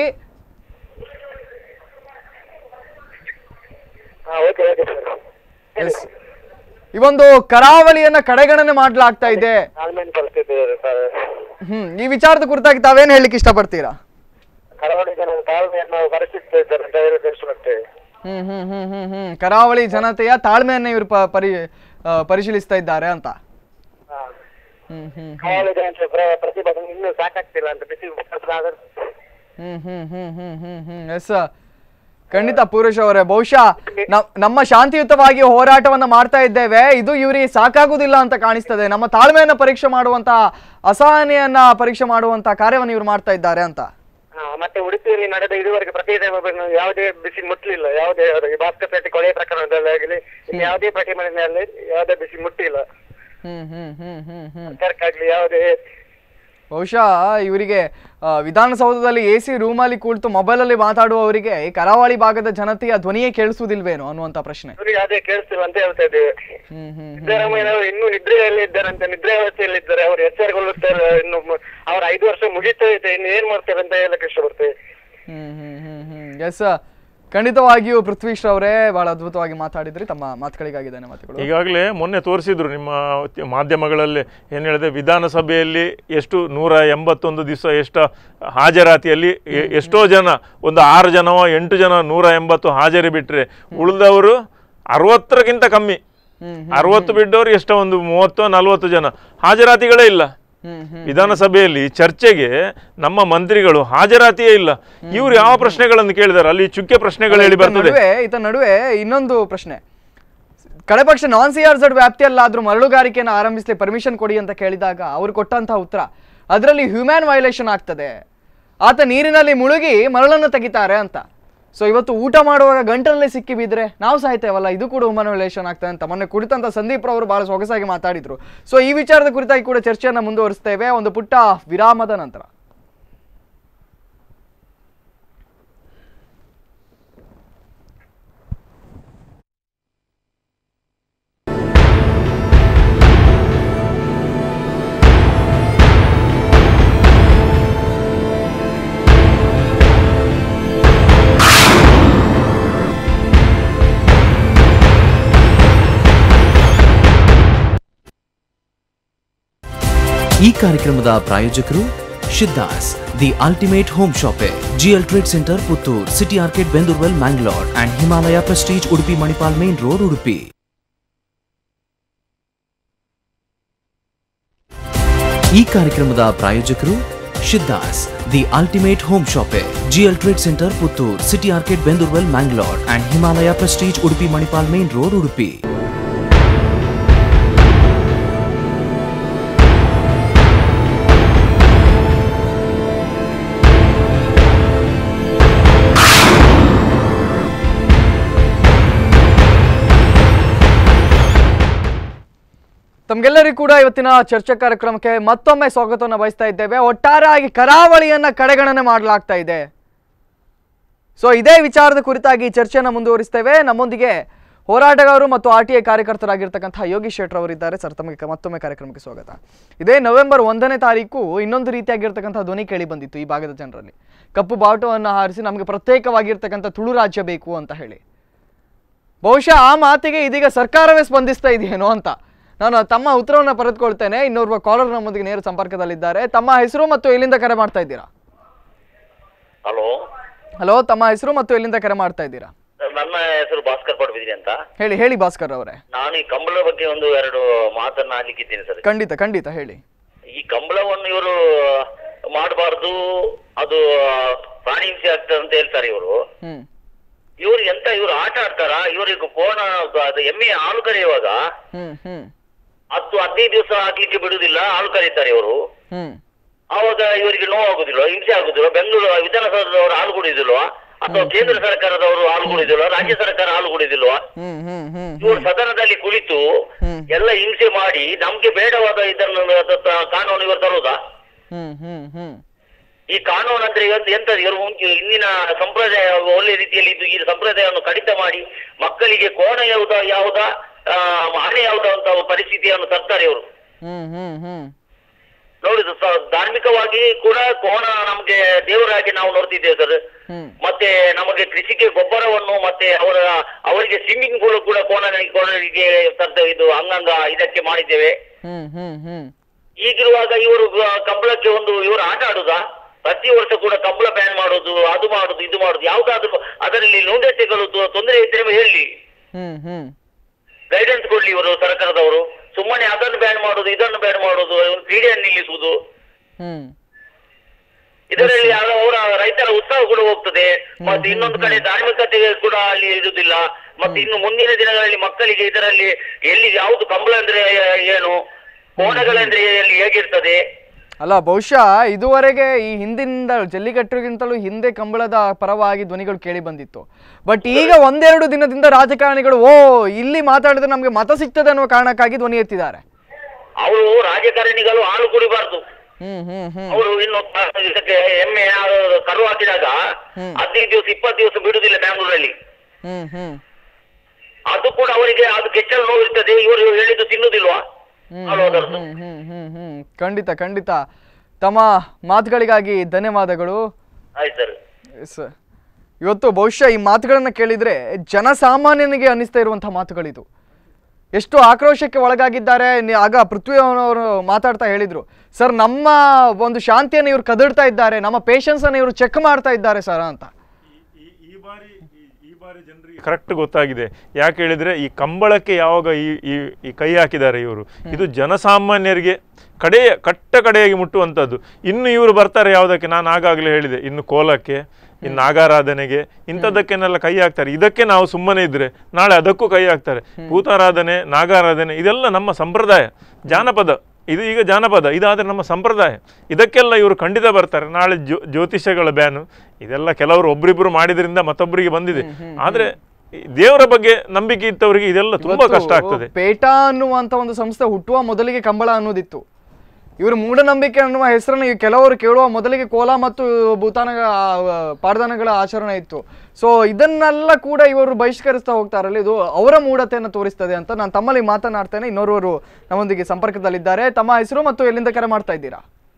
ಈ ಒಂದು ಕರಾವಳಿಯನ್ನ ಕಡೆಗಣನೆ ಮಾಡ್ಲಾಗ್ತಾ ಇದೆ. ಹ್ಮ್ ಈ ವಿಚಾರದ ಕುರಿತಾಗಿ ತಾವೇನ್ ಹೇಳಲಿಕ್ಕೆ ಇಷ್ಟಪಡ್ತೀರಾ? ಹ್ಮ್ ಹ್ಮ್ ಹ್ಮ್ ಹ್ಮ್ ಹ್ಮ್ ಕರಾವಳಿ ಜನತೆಯ ತಾಳ್ಮೆಯನ್ನ ಇವರು ಪರಿ ಪರಿಶೀಲಿಸ್ತಾ ಇದ್ದಾರೆ ಅಂತ. ಹ್ಮ್ ಹ್ಮ್
ಪ್ರತಿಭಟನೆ ಇನ್ನೂ ಸಾಕಾಗ್ತಿಲ್ಲ ಅಂತ ಬಿಸಿ
ಹ್ಮ್ ಹ್ಮ್ ಹ್ಮ್ ಹ್ಮ್ ಹ್ಮ್ ಹ್ಮ್ ಎಸ್ ಖಂಡಿತ ಪುರುಷ್ ಅವರೇ, ಬಹುಶಃ ನಮ್ಮ ಶಾಂತಿಯುತವಾಗಿ ಹೋರಾಟವನ್ನ ಮಾಡ್ತಾ ಇದ್ದೇವೆ, ಇದು ಇವರಿಗೆ ಸಾಕಾಗುದಿಲ್ಲ ಅಂತ ಕಾಣಿಸ್ತದೆ. ನಮ್ಮ ತಾಳ್ಮೆಯನ್ನ ಪರೀಕ್ಷೆ ಮಾಡುವಂತ, ಅಸಹನೆಯನ್ನ ಪರೀಕ್ಷೆ ಮಾಡುವಂತ ಕಾರ್ಯವನ್ನು ಇವರು ಮಾಡ್ತಾ ಇದ್ದಾರೆ ಅಂತ.
ಮತ್ತೆ ಉಡುಪಿಯಲ್ಲಿ ನಡೆದ ಇದುವರೆಗೆ ಪ್ರತಿಭಟನೆ ಯಾವುದೇ ಬಿಸಿ ಮುಟ್ಟಲಿಲ್ಲ. ಯಾವುದೇ ಭಾಸ್ಕರ್ ಪೇಟೆ ಕೊಲೆ ಪ್ರಕರಣದಲ್ಲಿ ಆಗಲಿ ಯಾವುದೇ ಪ್ರತಿಭಟನೆಯಲ್ಲಿ ಯಾವುದೇ ಬಿಸಿ ಮುಟ್ಟಿಲ್ಲ.
ಹ್ಮ್ ಹ್ಮ್ ಹ್ಮ್ ಹ್ಮ್ ಹ್ಮ್
ಸರ್ಕಾಗ್ಲಿ ಯಾವುದೇ.
ಬಹುಶಃ ಇವರಿಗೆ ವಿಧಾನಸೌಧದಲ್ಲಿ ಎ ಸಿ ರೂಮಲ್ಲಿ ಕುಳಿತು ಮೊಬೈಲ್ ಅಲ್ಲಿ ಮಾತಾಡುವವರಿಗೆ ಈ ಕರಾವಳಿ ಭಾಗದ ಜನತೆಯ ಧ್ವನಿಯೇ ಕೇಳಿಸುವುದಿಲ್ವೇನೋ ಅನ್ನುವಂತ ಪ್ರಶ್ನೆ.
ಅದೇ ಕೇಳಿಸ್ತಿಲ್ಲ ಅಂತ ಹೇಳ್ತಾ ಇದ್ದೇವೆ. ಸಿದ್ದರಾಮಯ್ಯನವರು ಇನ್ನೂ ನಿದ್ರೆಯಲ್ಲಿ ಇದ್ದಾರೆ ಅಂತ, ನಿದ್ರೆ ವ್ಯವಸ್ಥೆಯಲ್ಲಿ ಇದ್ದಾರೆ. ಅವರು ಎಚ್ಚರಗೊಳ್ಳುತ್ತಾರೆ. ಇನ್ನು ಅವ್ರ ಐದು ವರ್ಷ ಮುಗಿತಾ ಇದೆ, ಇನ್ನು ಏನ್ ಮಾಡ್ತಾರೆ ಅಂತ ಹೇಳಕ್ಕೆ ಇಷ್ಟಪಡ್ತೇವೆ.
ಹ್ಮ್ ಹ್ಮ್ ಹ್ಮ್ ಹ್ಮ್ ಎಸ್ ಖಂಡಿತವಾಗಿಯೂ ಪೃಥ್ವೀಶ್ ಅವರೇ ಬಹಳ ಅದ್ಭುತವಾಗಿ ಮಾತಾಡಿದ್ರಿ. ತಮ್ಮ ಮಾತುಗಳಿಗಾಗಿ ಧನ್ಯವಾದಗಳು.
ಈಗಾಗಲೇ ಮೊನ್ನೆ ತೋರಿಸಿದ್ರು ನಿಮ್ಮ ಮಾಧ್ಯಮಗಳಲ್ಲಿ, ಏನು ಹೇಳಿದೆ, ವಿಧಾನಸಭೆಯಲ್ಲಿ ಎಷ್ಟು ನೂರ ಎಂಬತ್ತೊಂದು ದಿವಸ ಎಷ್ಟು ಹಾಜರಾತಿಯಲ್ಲಿ ಎಷ್ಟೋ ಜನ, ಒಂದು ಆರು ಜನವ ಎಂಟು ಜನ ನೂರ ಎಂಬತ್ತು ಹಾಜರಿ ಬಿಟ್ರೆ ಉಳಿದವರು ಅರವತ್ತರಕ್ಕಿಂತ ಕಮ್ಮಿ. ಅರವತ್ತು ಬಿಟ್ಟವರು ಎಷ್ಟೋ ಒಂದು ಮೂವತ್ತು ನಲ್ವತ್ತು ಜನ, ಹಾಜರಾತಿಗಳೇ ಇಲ್ಲ ವಿಧಾನಸಭೆಯಲ್ಲಿ. ಚರ್ಚೆಗೆ ನಮ್ಮ ಮಂತ್ರಿಗಳು ಹಾಜರಾತಿಯೇ ಇಲ್ಲ. ಇವ್ರು ಯಾವ ಪ್ರಶ್ನೆಗಳನ್ನು ಕೇಳಿದಾರೆ? ಅಲ್ಲಿ ಚುಕ್ಕೆ ಪ್ರಶ್ನೆಗಳು ಹೇಳಿ ಬರ್ತದೆ.
ಇತ ನಡುವೆ ಇನ್ನೊಂದು ಪ್ರಶ್ನೆ, ಕಡೆ ಪಕ್ಷ ನಾನ್ ಸಿ ಆರ್ ಝಡ್ ವ್ಯಾಪ್ತಿಯಲ್ಲಾದ್ರೂ ಮರಳುಗಾರಿಕೆಯನ್ನು ಆರಂಭಿಸಲಿ ಪರ್ಮಿಷನ್ ಕೊಡಿ ಅಂತ ಕೇಳಿದಾಗ ಅವ್ರು ಕೊಟ್ಟಂತಹ ಉತ್ತರ, ಅದರಲ್ಲಿ ಹ್ಯೂಮ್ಯಾನ್ ವೈಲೇಷನ್ ಆಗ್ತದೆ, ಆತ ನೀರಿನಲ್ಲಿ ಮುಳುಗಿ ಮರಳನ್ನು ತೆಗಿತಾರೆ ಅಂತ. ಸೊ ಇವತ್ತು ಊಟ ಮಾಡುವಾಗ ಗಂಟಲಲ್ಲಿ ಸಿಕ್ಕಿ ಬಿದ್ರೆ ನಾವು ಸಾಯ್ತೇವಲ್ಲ, ಇದು ಕೂಡ ಹ್ಯೂಮನ್ ವೈಲೇಷನ್ ಆಗ್ತದೆ ಅಂತ ಮೊನ್ನೆ ಕುರಿತಂತ ಸಂದೀಪ್ ರವರು ಬಹಳ ಸೊಗಸಾಗಿ ಮಾತಾಡಿದ್ರು. ಸೊ ಈ ವಿಚಾರದ ಕುರಿತಾಗಿ ಕೂಡ ಚರ್ಚೆಯನ್ನ ಮುಂದುವರಿಸ್ತೇವೆ ಒಂದು ಪುಟ್ಟ ವಿರಾಮದ ನಂತರ.
ಈ ಕಾರ್ಯಕ್ರಮದ ಪ್ರಾಯೋಜಕರು Siddhas the ultimate home shoppe, GL trade centre Puttur, city ಆರ್ಕೆಟ್ Bendoorwell Mangalore and Himalaya Prestige Udupi Manipal main road Udupi. ಈ ಕಾರ್ಯಕ್ರಮದ ಪ್ರಾಯೋಜಕರು Siddhas the ultimate home shoppe, GL trade centre Puttur, city ಆರ್ಕೆಟ್ Bendoorwell Mangalore and Himalaya Prestige Udupi Manipal main road Udupi.
ತಮಗೆಲ್ಲರಿಗೂ ಕೂಡ ಇವತ್ತಿನ ಚರ್ಚಾ ಕಾರ್ಯಕ್ರಮಕ್ಕೆ ಮತ್ತೊಮ್ಮೆ ಸ್ವಾಗತವನ್ನು ಬಯಸ್ತಾ ಇದ್ದೇವೆ. ಒಟ್ಟಾರೆಯಾಗಿ ಕರಾವಳಿಯನ್ನ ಕಡೆಗಣನೆ ಮಾಡಲಾಗ್ತಾ ಇದೆ. ಸೊ ಇದೇ ವಿಚಾರದ ಕುರಿತಾಗಿ ಚರ್ಚೆಯನ್ನು ಮುಂದುವರಿಸ್ತೇವೆ. ನಮ್ಮೊಂದಿಗೆ ಹೋರಾಟಗಾರರು ಮತ್ತು ಆರ್ ಟಿ ಐ ಕಾರ್ಯಕರ್ತರಾಗಿರ್ತಕ್ಕಂಥ ಯೋಗೀಶ್ ಶೆಟ್ಟರ್ ಅವರಿದ್ದಾರೆ. ಸರ್, ತಮಗೆ ಮತ್ತೊಮ್ಮೆ ಕಾರ್ಯಕ್ರಮಕ್ಕೆ ಸ್ವಾಗತ. ಇದೇ ನವೆಂಬರ್ ಒಂದನೇ ತಾರೀಕು ಇನ್ನೊಂದು ರೀತಿಯಾಗಿರ್ತಕ್ಕಂಥ ಧ್ವನಿ ಕೇಳಿ ಬಂದಿತ್ತು ಈ ಭಾಗದ ಜನರಲ್ಲಿ. ಕಪ್ಪು ಬಾವುಟವನ್ನು ಹಾರಿಸಿ ನಮಗೆ ಪ್ರತ್ಯೇಕವಾಗಿರ್ತಕ್ಕಂಥ ತುಳು ರಾಜ್ಯ ಬೇಕು ಅಂತ ಹೇಳಿ. ಬಹುಶಃ ಆ ಮಾತಿಗೆ ಇದೀಗ ಸರ್ಕಾರವೇ ಸ್ಪಂದಿಸ್ತಾ ಇದೆಯೇನೋ ಅಂತ ನಾನು ತಮ್ಮ ಉತ್ತರವನ್ನು ಪಡೆದುಕೊಳ್ತೇನೆ. ಇನ್ನೋರ್ವ ಕಾಲರ್ ನಮ್ಮೊಂದಿಗೆ ನೇರ ಸಂಪರ್ಕದಲ್ಲಿದ್ದಾರೆ. ತಮ್ಮ ಹೆಸರು ಮತ್ತು ಎಲ್ಲಿಂದ ಕರೆ ಮಾಡ್ತಾ ಇದ್ದೀರಾ?
ಹಲೋ
ಹಲೋ, ತಮ್ಮ ಹೆಸರು ಮತ್ತು ಎಲ್ಲಿಂದ ಕರೆ ಮಾಡ್ತಾ ಇದ್ದೀರಾ?
ನನ್ನ ಹೆಸರು ಭಾಸ್ಕರ್ ಪಡ್ಬಿದ್ರಿ ಅಂತ.
ಹೇಳಿ ಹೇಳಿ ಭಾಸ್ಕರ್ ಅವರೇ.
ನಾನು ಈ ಕಂಬಳ ಬಗ್ಗೆ ಒಂದು ಎರಡು ಮಾತನ್ನ ಆಲಿಕ್ಕಿದ್ದೀನಿ ಸರ್.
ಖಂಡಿತ ಖಂಡಿತ ಹೇಳಿ.
ಈ ಕಂಬಳವನ್ನು ಇವರು ಮಾಡಬಾರ್ದು, ಅದು ಪ್ರಾಣಿ ಹಿಂಸೆ ಆಗ್ತದೆ ಅಂತ ಹೇಳ್ತಾರೆ ಇವರು.
ಹ್ಮ್
ಇವ್ರು ಎಂತ ಇವ್ರು ಆಟ ಆಡ್ತಾರ? ಇವರಿಗೆ ಕೋಣ ಅದು ಎಮ್ಮೆ ಹಾಲು ಕರೆಯುವಾಗ
ಹ್ಮ್ ಹ್ಮ್
ಹತ್ತು ಹದಿನೈದು ದಿವಸ ಹಾಕ್ಲಿಕ್ಕೆ ಬಿಡುದಿಲ್ಲ, ಹಾಲು ಕರೀತಾರೆ ಇವರು.
ಹ್ಮ್
ಆವಾಗ ಇವರಿಗೆ ನೋವಾಗುದಿಲ್ವ, ಹಿಂಸೆ ಆಗುದಿಲ್ವ? ಬೆಂಗಳೂರು ವಿಧಾನಸೌಧದವರು ಹಾಲು ಕುಡಿದಿಲ್ವಾ? ಅಥವಾ ಕೇಂದ್ರ ಸರ್ಕಾರದವರು ಹಾಲು ಕುಡಿದಿಲ್ವಾ? ರಾಜ್ಯ ಸರ್ಕಾರ ಹಾಲು ಕುಡಿದಿಲ್ವಾ?
ಹ್ಮ್ ಹ್ಮ್ ಹ್ಮ್
ಇವರು ಸದನದಲ್ಲಿ ಕುಳಿತು ಎಲ್ಲ ಹಿಂಸೆ ಮಾಡಿ ನಮ್ಗೆ ಬೇಡವಾದ ಇದನ್ನು ಕಾನೂನು ಇವರು ತರುವುದಾ?
ಹ್ಮ್ ಹ್ಮ್ ಹ್ಮ್
ಈ ಕಾನೂನು ಅಂದ್ರೆ ಎಂತದ್ದು? ಇವರು ಇಂದಿನ ಸಂಪ್ರದಾಯ ಒಳ್ಳೆ ರೀತಿಯಲ್ಲಿ ಇದ್ದು ಈ ಸಂಪ್ರದಾಯವನ್ನು ಕಡಿತ ಮಾಡಿ ಮಕ್ಕಳಿಗೆ ಕೋಣ ಯಾವುದ ಯಾವುದ ಆನೆ ಯಾವುದ ಅಂತ ಪರಿಸ್ಥಿತಿಯನ್ನು ತರ್ತಾರೆ ಇವರು.
ಹ್ಮ್ ಹ್ಮ್ ಹ್ಮ್
ನೋಡಿದ್ರು ಧಾರ್ಮಿಕವಾಗಿ ಕೂಡ ಕೋಣ ನಮ್ಗೆ ದೇವರಾಗಿ ನಾವು ನೋಡ್ತಿದ್ದೇವೆ ಸರ್. ಮತ್ತೆ ನಮಗೆ ಕೃಷಿಗೆ ಗೊಬ್ಬರವನ್ನು ಮತ್ತೆ ಅವರ ಅವರಿಗೆ ಸ್ವಿಮ್ಮಿಂಗ್ ಪೂಲ್ ಕೂಡ ಕೋಣ ಕೋಣರಿಗೆ ತರ್ತೇವೆ, ಇದು ಅಂಗಾಂಗ ಇದಕ್ಕೆ ಮಾಡಿದ್ದೇವೆ. ಈಗಿರುವಾಗ ಇವರು ಕಂಬಳಕ್ಕೆ ಒಂದು ಇವರು ಆಟ ಆಡುದಾ? ಪ್ರತಿ ವರ್ಷ ಕೂಡ ಕಂಬಳ ಬ್ಯಾನ್ ಮಾಡೋದು, ಅದು ಮಾಡುದು, ಇದು ಮಾಡುದು, ಯಾವ್ದಾದ್ರು ಅದರಲ್ಲಿ ನ್ಯೂನತೆಗಳು ತೊಂದರೆ ಇದ್ರೆ ಹೇಳಿ, ಗೈಡೆನ್ಸ್ ಕೊಡ್ಲಿ ಇವರು ಸರ್ಕಾರದವರು. ಸುಮ್ಮನೆ ಅದನ್ನು ಬ್ಯಾನ್ ಮಾಡೋದು, ಇದನ್ನು ಬ್ಯಾನ್ ಮಾಡೋದು, ಕ್ರೀಡೆಯನ್ನು ನಿಲ್ಲಿಸುವುದು. ಇದರಲ್ಲಿ ಅವರ ರೈತರ ಉತ್ಸಾಹ ಕೂಡ ಹೋಗ್ತದೆ. ಮತ್ತೆ ಇನ್ನೊಂದು ಕಡೆ ಧಾರ್ಮಿಕತೆಗೆ ಕೂಡ ಅಲ್ಲಿ ಇರುವುದಿಲ್ಲ. ಮತ್ತೆ ಇನ್ನು ಮುಂದಿನ ದಿನಗಳಲ್ಲಿ ಮಕ್ಕಳಿಗೆ ಇದರಲ್ಲಿ ಎಲ್ಲಿ ಯಾವುದು ಕಂಬಳ ಅಂದ್ರೆ ಏನು, ಕೋಣಗಳಂದ್ರೆ ಎಲ್ಲಿ ಹೇಗಿರ್ತದೆ.
ಅಲ್ಲ, ಬಹುಶಃ ಇದುವರೆಗೆ ಈ ಹಿಂದಿನಿಂದ ಜಲ್ಲಿಕಟ್ಟುಗಿಂತಲೂ ಹಿಂದೆ ಕಂಬಳದ ಪರವಾಗಿ ಧ್ವನಿಗಳು ಕೇಳಿ ಬಂದಿತ್ತು. ಬಟ್ ಈಗ ಒಂದೆರಡು ದಿನದಿಂದ ರಾಜಕಾರಣಿಗಳು ಓ ಇಲ್ಲಿ ಮಾತಾಡಿದ್ರೆ ನಮ್ಗೆ ಮತ ಸಿಗ್ತದೆ ಅನ್ನುವ ಕಾರಣಕ್ಕಾಗಿ ಧ್ವನಿ ಎತ್ತಿದ್ದಾರೆ.
ಅವರು ರಾಜಕಾರಣಿಗಳು ಹಾಲು ಕುಡಿಬಾರ್ದು.
ಹ್ಮ್ ಹ್ಮ್ ಹ್ಮ್
ಅವರು ಇನ್ನು ಇದಕ್ಕೆ ಎಮ್ಮೆ ಕರು ಹಾಕಿದಾಗ ಹದಿನೈದು ದಿವಸ ಇಪ್ಪತ್ತು ದಿವಸ ಬಿಡುದಿಲ್ಲ ಬ್ಯಾಂಗ್ಳೂರಲ್ಲಿ.
ಹ್ಮ್ ಹ್ಮ್
ಅದು ಕೂಡ ಅವರಿಗೆ ಅದು ಕೆಚ್ಚಲು ನೋವಿರ್ತದೆ. ಇವರು ಹೇಳಿದ್ದು ತಿನ್ನುದಿಲ್ವಾ?
ಹ್ಮ್ ಹ್ಮ್ ಹ್ಮ್ ಹ್ಮ್ ಖಂಡಿತ ಖಂಡಿತ. ತಮ್ಮ ಮಾತುಗಳಿಗಾಗಿ ಧನ್ಯವಾದಗಳು.
ಆಯ್ತು
ಸರ್. ಇವತ್ತು ಬಹುಶಃ ಈ ಮಾತುಗಳನ್ನ ಕೇಳಿದ್ರೆ ಜನಸಾಮಾನ್ಯನಿಗೆ ಅನ್ನಿಸ್ತಾ ಇರುವಂತಹ ಮಾತುಗಳಿದು. ಎಷ್ಟು ಆಕ್ರೋಶಕ್ಕೆ ಒಳಗಾಗಿದ್ದಾರೆ. ಆಗ ಪೃಥ್ವಿ ಅವರು ಮಾತಾಡ್ತಾ ಹೇಳಿದ್ರು, ಸರ್ ನಮ್ಮ ಒಂದು ಶಾಂತಿಯನ್ನು ಇವರು ಕದಡ್ತಾ ಇದ್ದಾರೆ, ನಮ್ಮ ಪೇಷನ್ಸ್ ಅನ್ನು ಇವರು ಚೆಕ್ ಮಾಡ್ತಾ ಇದ್ದಾರೆ ಸರ್ ಅಂತ.
ಕರೆಕ್ಟ್ ಗೊತ್ತಾಗಿದೆ. ಯಾಕೆ ಹೇಳಿದ್ರೆ ಈ ಕಂಬಳಕ್ಕೆ ಯಾವಾಗ ಈ ಈ ಕೈ ಹಾಕಿದ್ದಾರೆ ಇವರು, ಇದು ಜನಸಾಮಾನ್ಯರಿಗೆ ಕಡೆಯ ಕಟ್ಟ ಕಡೆಯಾಗಿ ಮುಟ್ಟುವಂಥದ್ದು. ಇನ್ನು ಇವರು ಬರ್ತಾರೆ ಯಾವುದಕ್ಕೆ, ನಾನು ಆಗಾಗಲೇ ಹೇಳಿದೆ, ಇನ್ನು ಕೋಲಕ್ಕೆ, ಇನ್ನು ನಾಗಾರಾಧನೆಗೆ, ಇಂಥದ್ದಕ್ಕೆನೆಲ್ಲ ಕೈ ಹಾಕ್ತಾರೆ. ಇದಕ್ಕೆ ನಾವು ಸುಮ್ಮನೆ ಇದ್ರೆ ನಾಳೆ ಅದಕ್ಕೂ ಕೈ ಹಾಕ್ತಾರೆ. ಭೂತಾರಾಧನೆ, ನಾಗಾರಾಧನೆ ಇದೆಲ್ಲ ನಮ್ಮ ಸಂಪ್ರದಾಯ, ಜಾನಪದ. ಇದು ಈಗ ಜಾನಪದ, ಇದಾದರೆ ನಮ್ಮ ಸಂಪ್ರದಾಯ. ಇದಕ್ಕೆಲ್ಲ ಇವರು ಖಂಡಿತ ಬರ್ತಾರೆ. ನಾಳೆ ಜ್ಯೋ ಜ್ಯೋತಿಷ್ಯಗಳ ಬ್ಯಾನು ಇದೆಲ್ಲ ಕೆಲವರು ಒಬ್ರಿಬ್ರು ಮಾಡಿದ್ರಿಂದ ಮತ್ತೊಬ್ಬರಿಗೆ ಬಂದಿದೆ. ಆದರೆ ದೇವರ ಬಗ್ಗೆ ನಂಬಿಕೆ ಇದ್ದವರಿಗೆ ಇದೆಲ್ಲ ತುಂಬಾ ಕಷ್ಟ ಆಗ್ತದೆ.
ಪೇಟಾ ಅನ್ನುವಂತ ಒಂದು ಸಂಸ್ಥೆ ಹುಟ್ಟುವ ಮೊದಲಿಗೆ ಕಂಬಳ ಅನ್ನೋದಿತ್ತು. ಇವರು ಮೂಢನಂಬಿಕೆ ಅನ್ನುವ ಹೆಸರನ್ನು ಕೆಲವರು ಕೇಳುವ ಮೊದಲಿಗೆ ಕೋಲ ಮತ್ತು ಭೂತಾನಗಳ ಪಾಡ್ದಾನಗಳ ಆಚರಣೆ ಇತ್ತು. ಸೊ ಇದನ್ನೆಲ್ಲ ಕೂಡ ಇವರು ಬಹಿಷ್ಕರಿಸ್ತಾ ಹೋಗ್ತಾರಲ್ಲ, ಇದು ಅವರ ಮೂಢತೆಯನ್ನು ತೋರಿಸ್ತದೆ ಅಂತ ನಾನು ತಮ್ಮಲ್ಲಿ ಮಾತನಾಡ್ತೇನೆ. ಇನ್ನೋರ್ವರು ನಮ್ಮೊಂದಿಗೆ ಸಂಪರ್ಕದಲ್ಲಿದ್ದಾರೆ. ತಮ್ಮ ಹೆಸರು ಮತ್ತು ಎಲ್ಲಿಂದ ಕರೆ ಮಾಡ್ತಾ ಇದ್ದೀರಾ?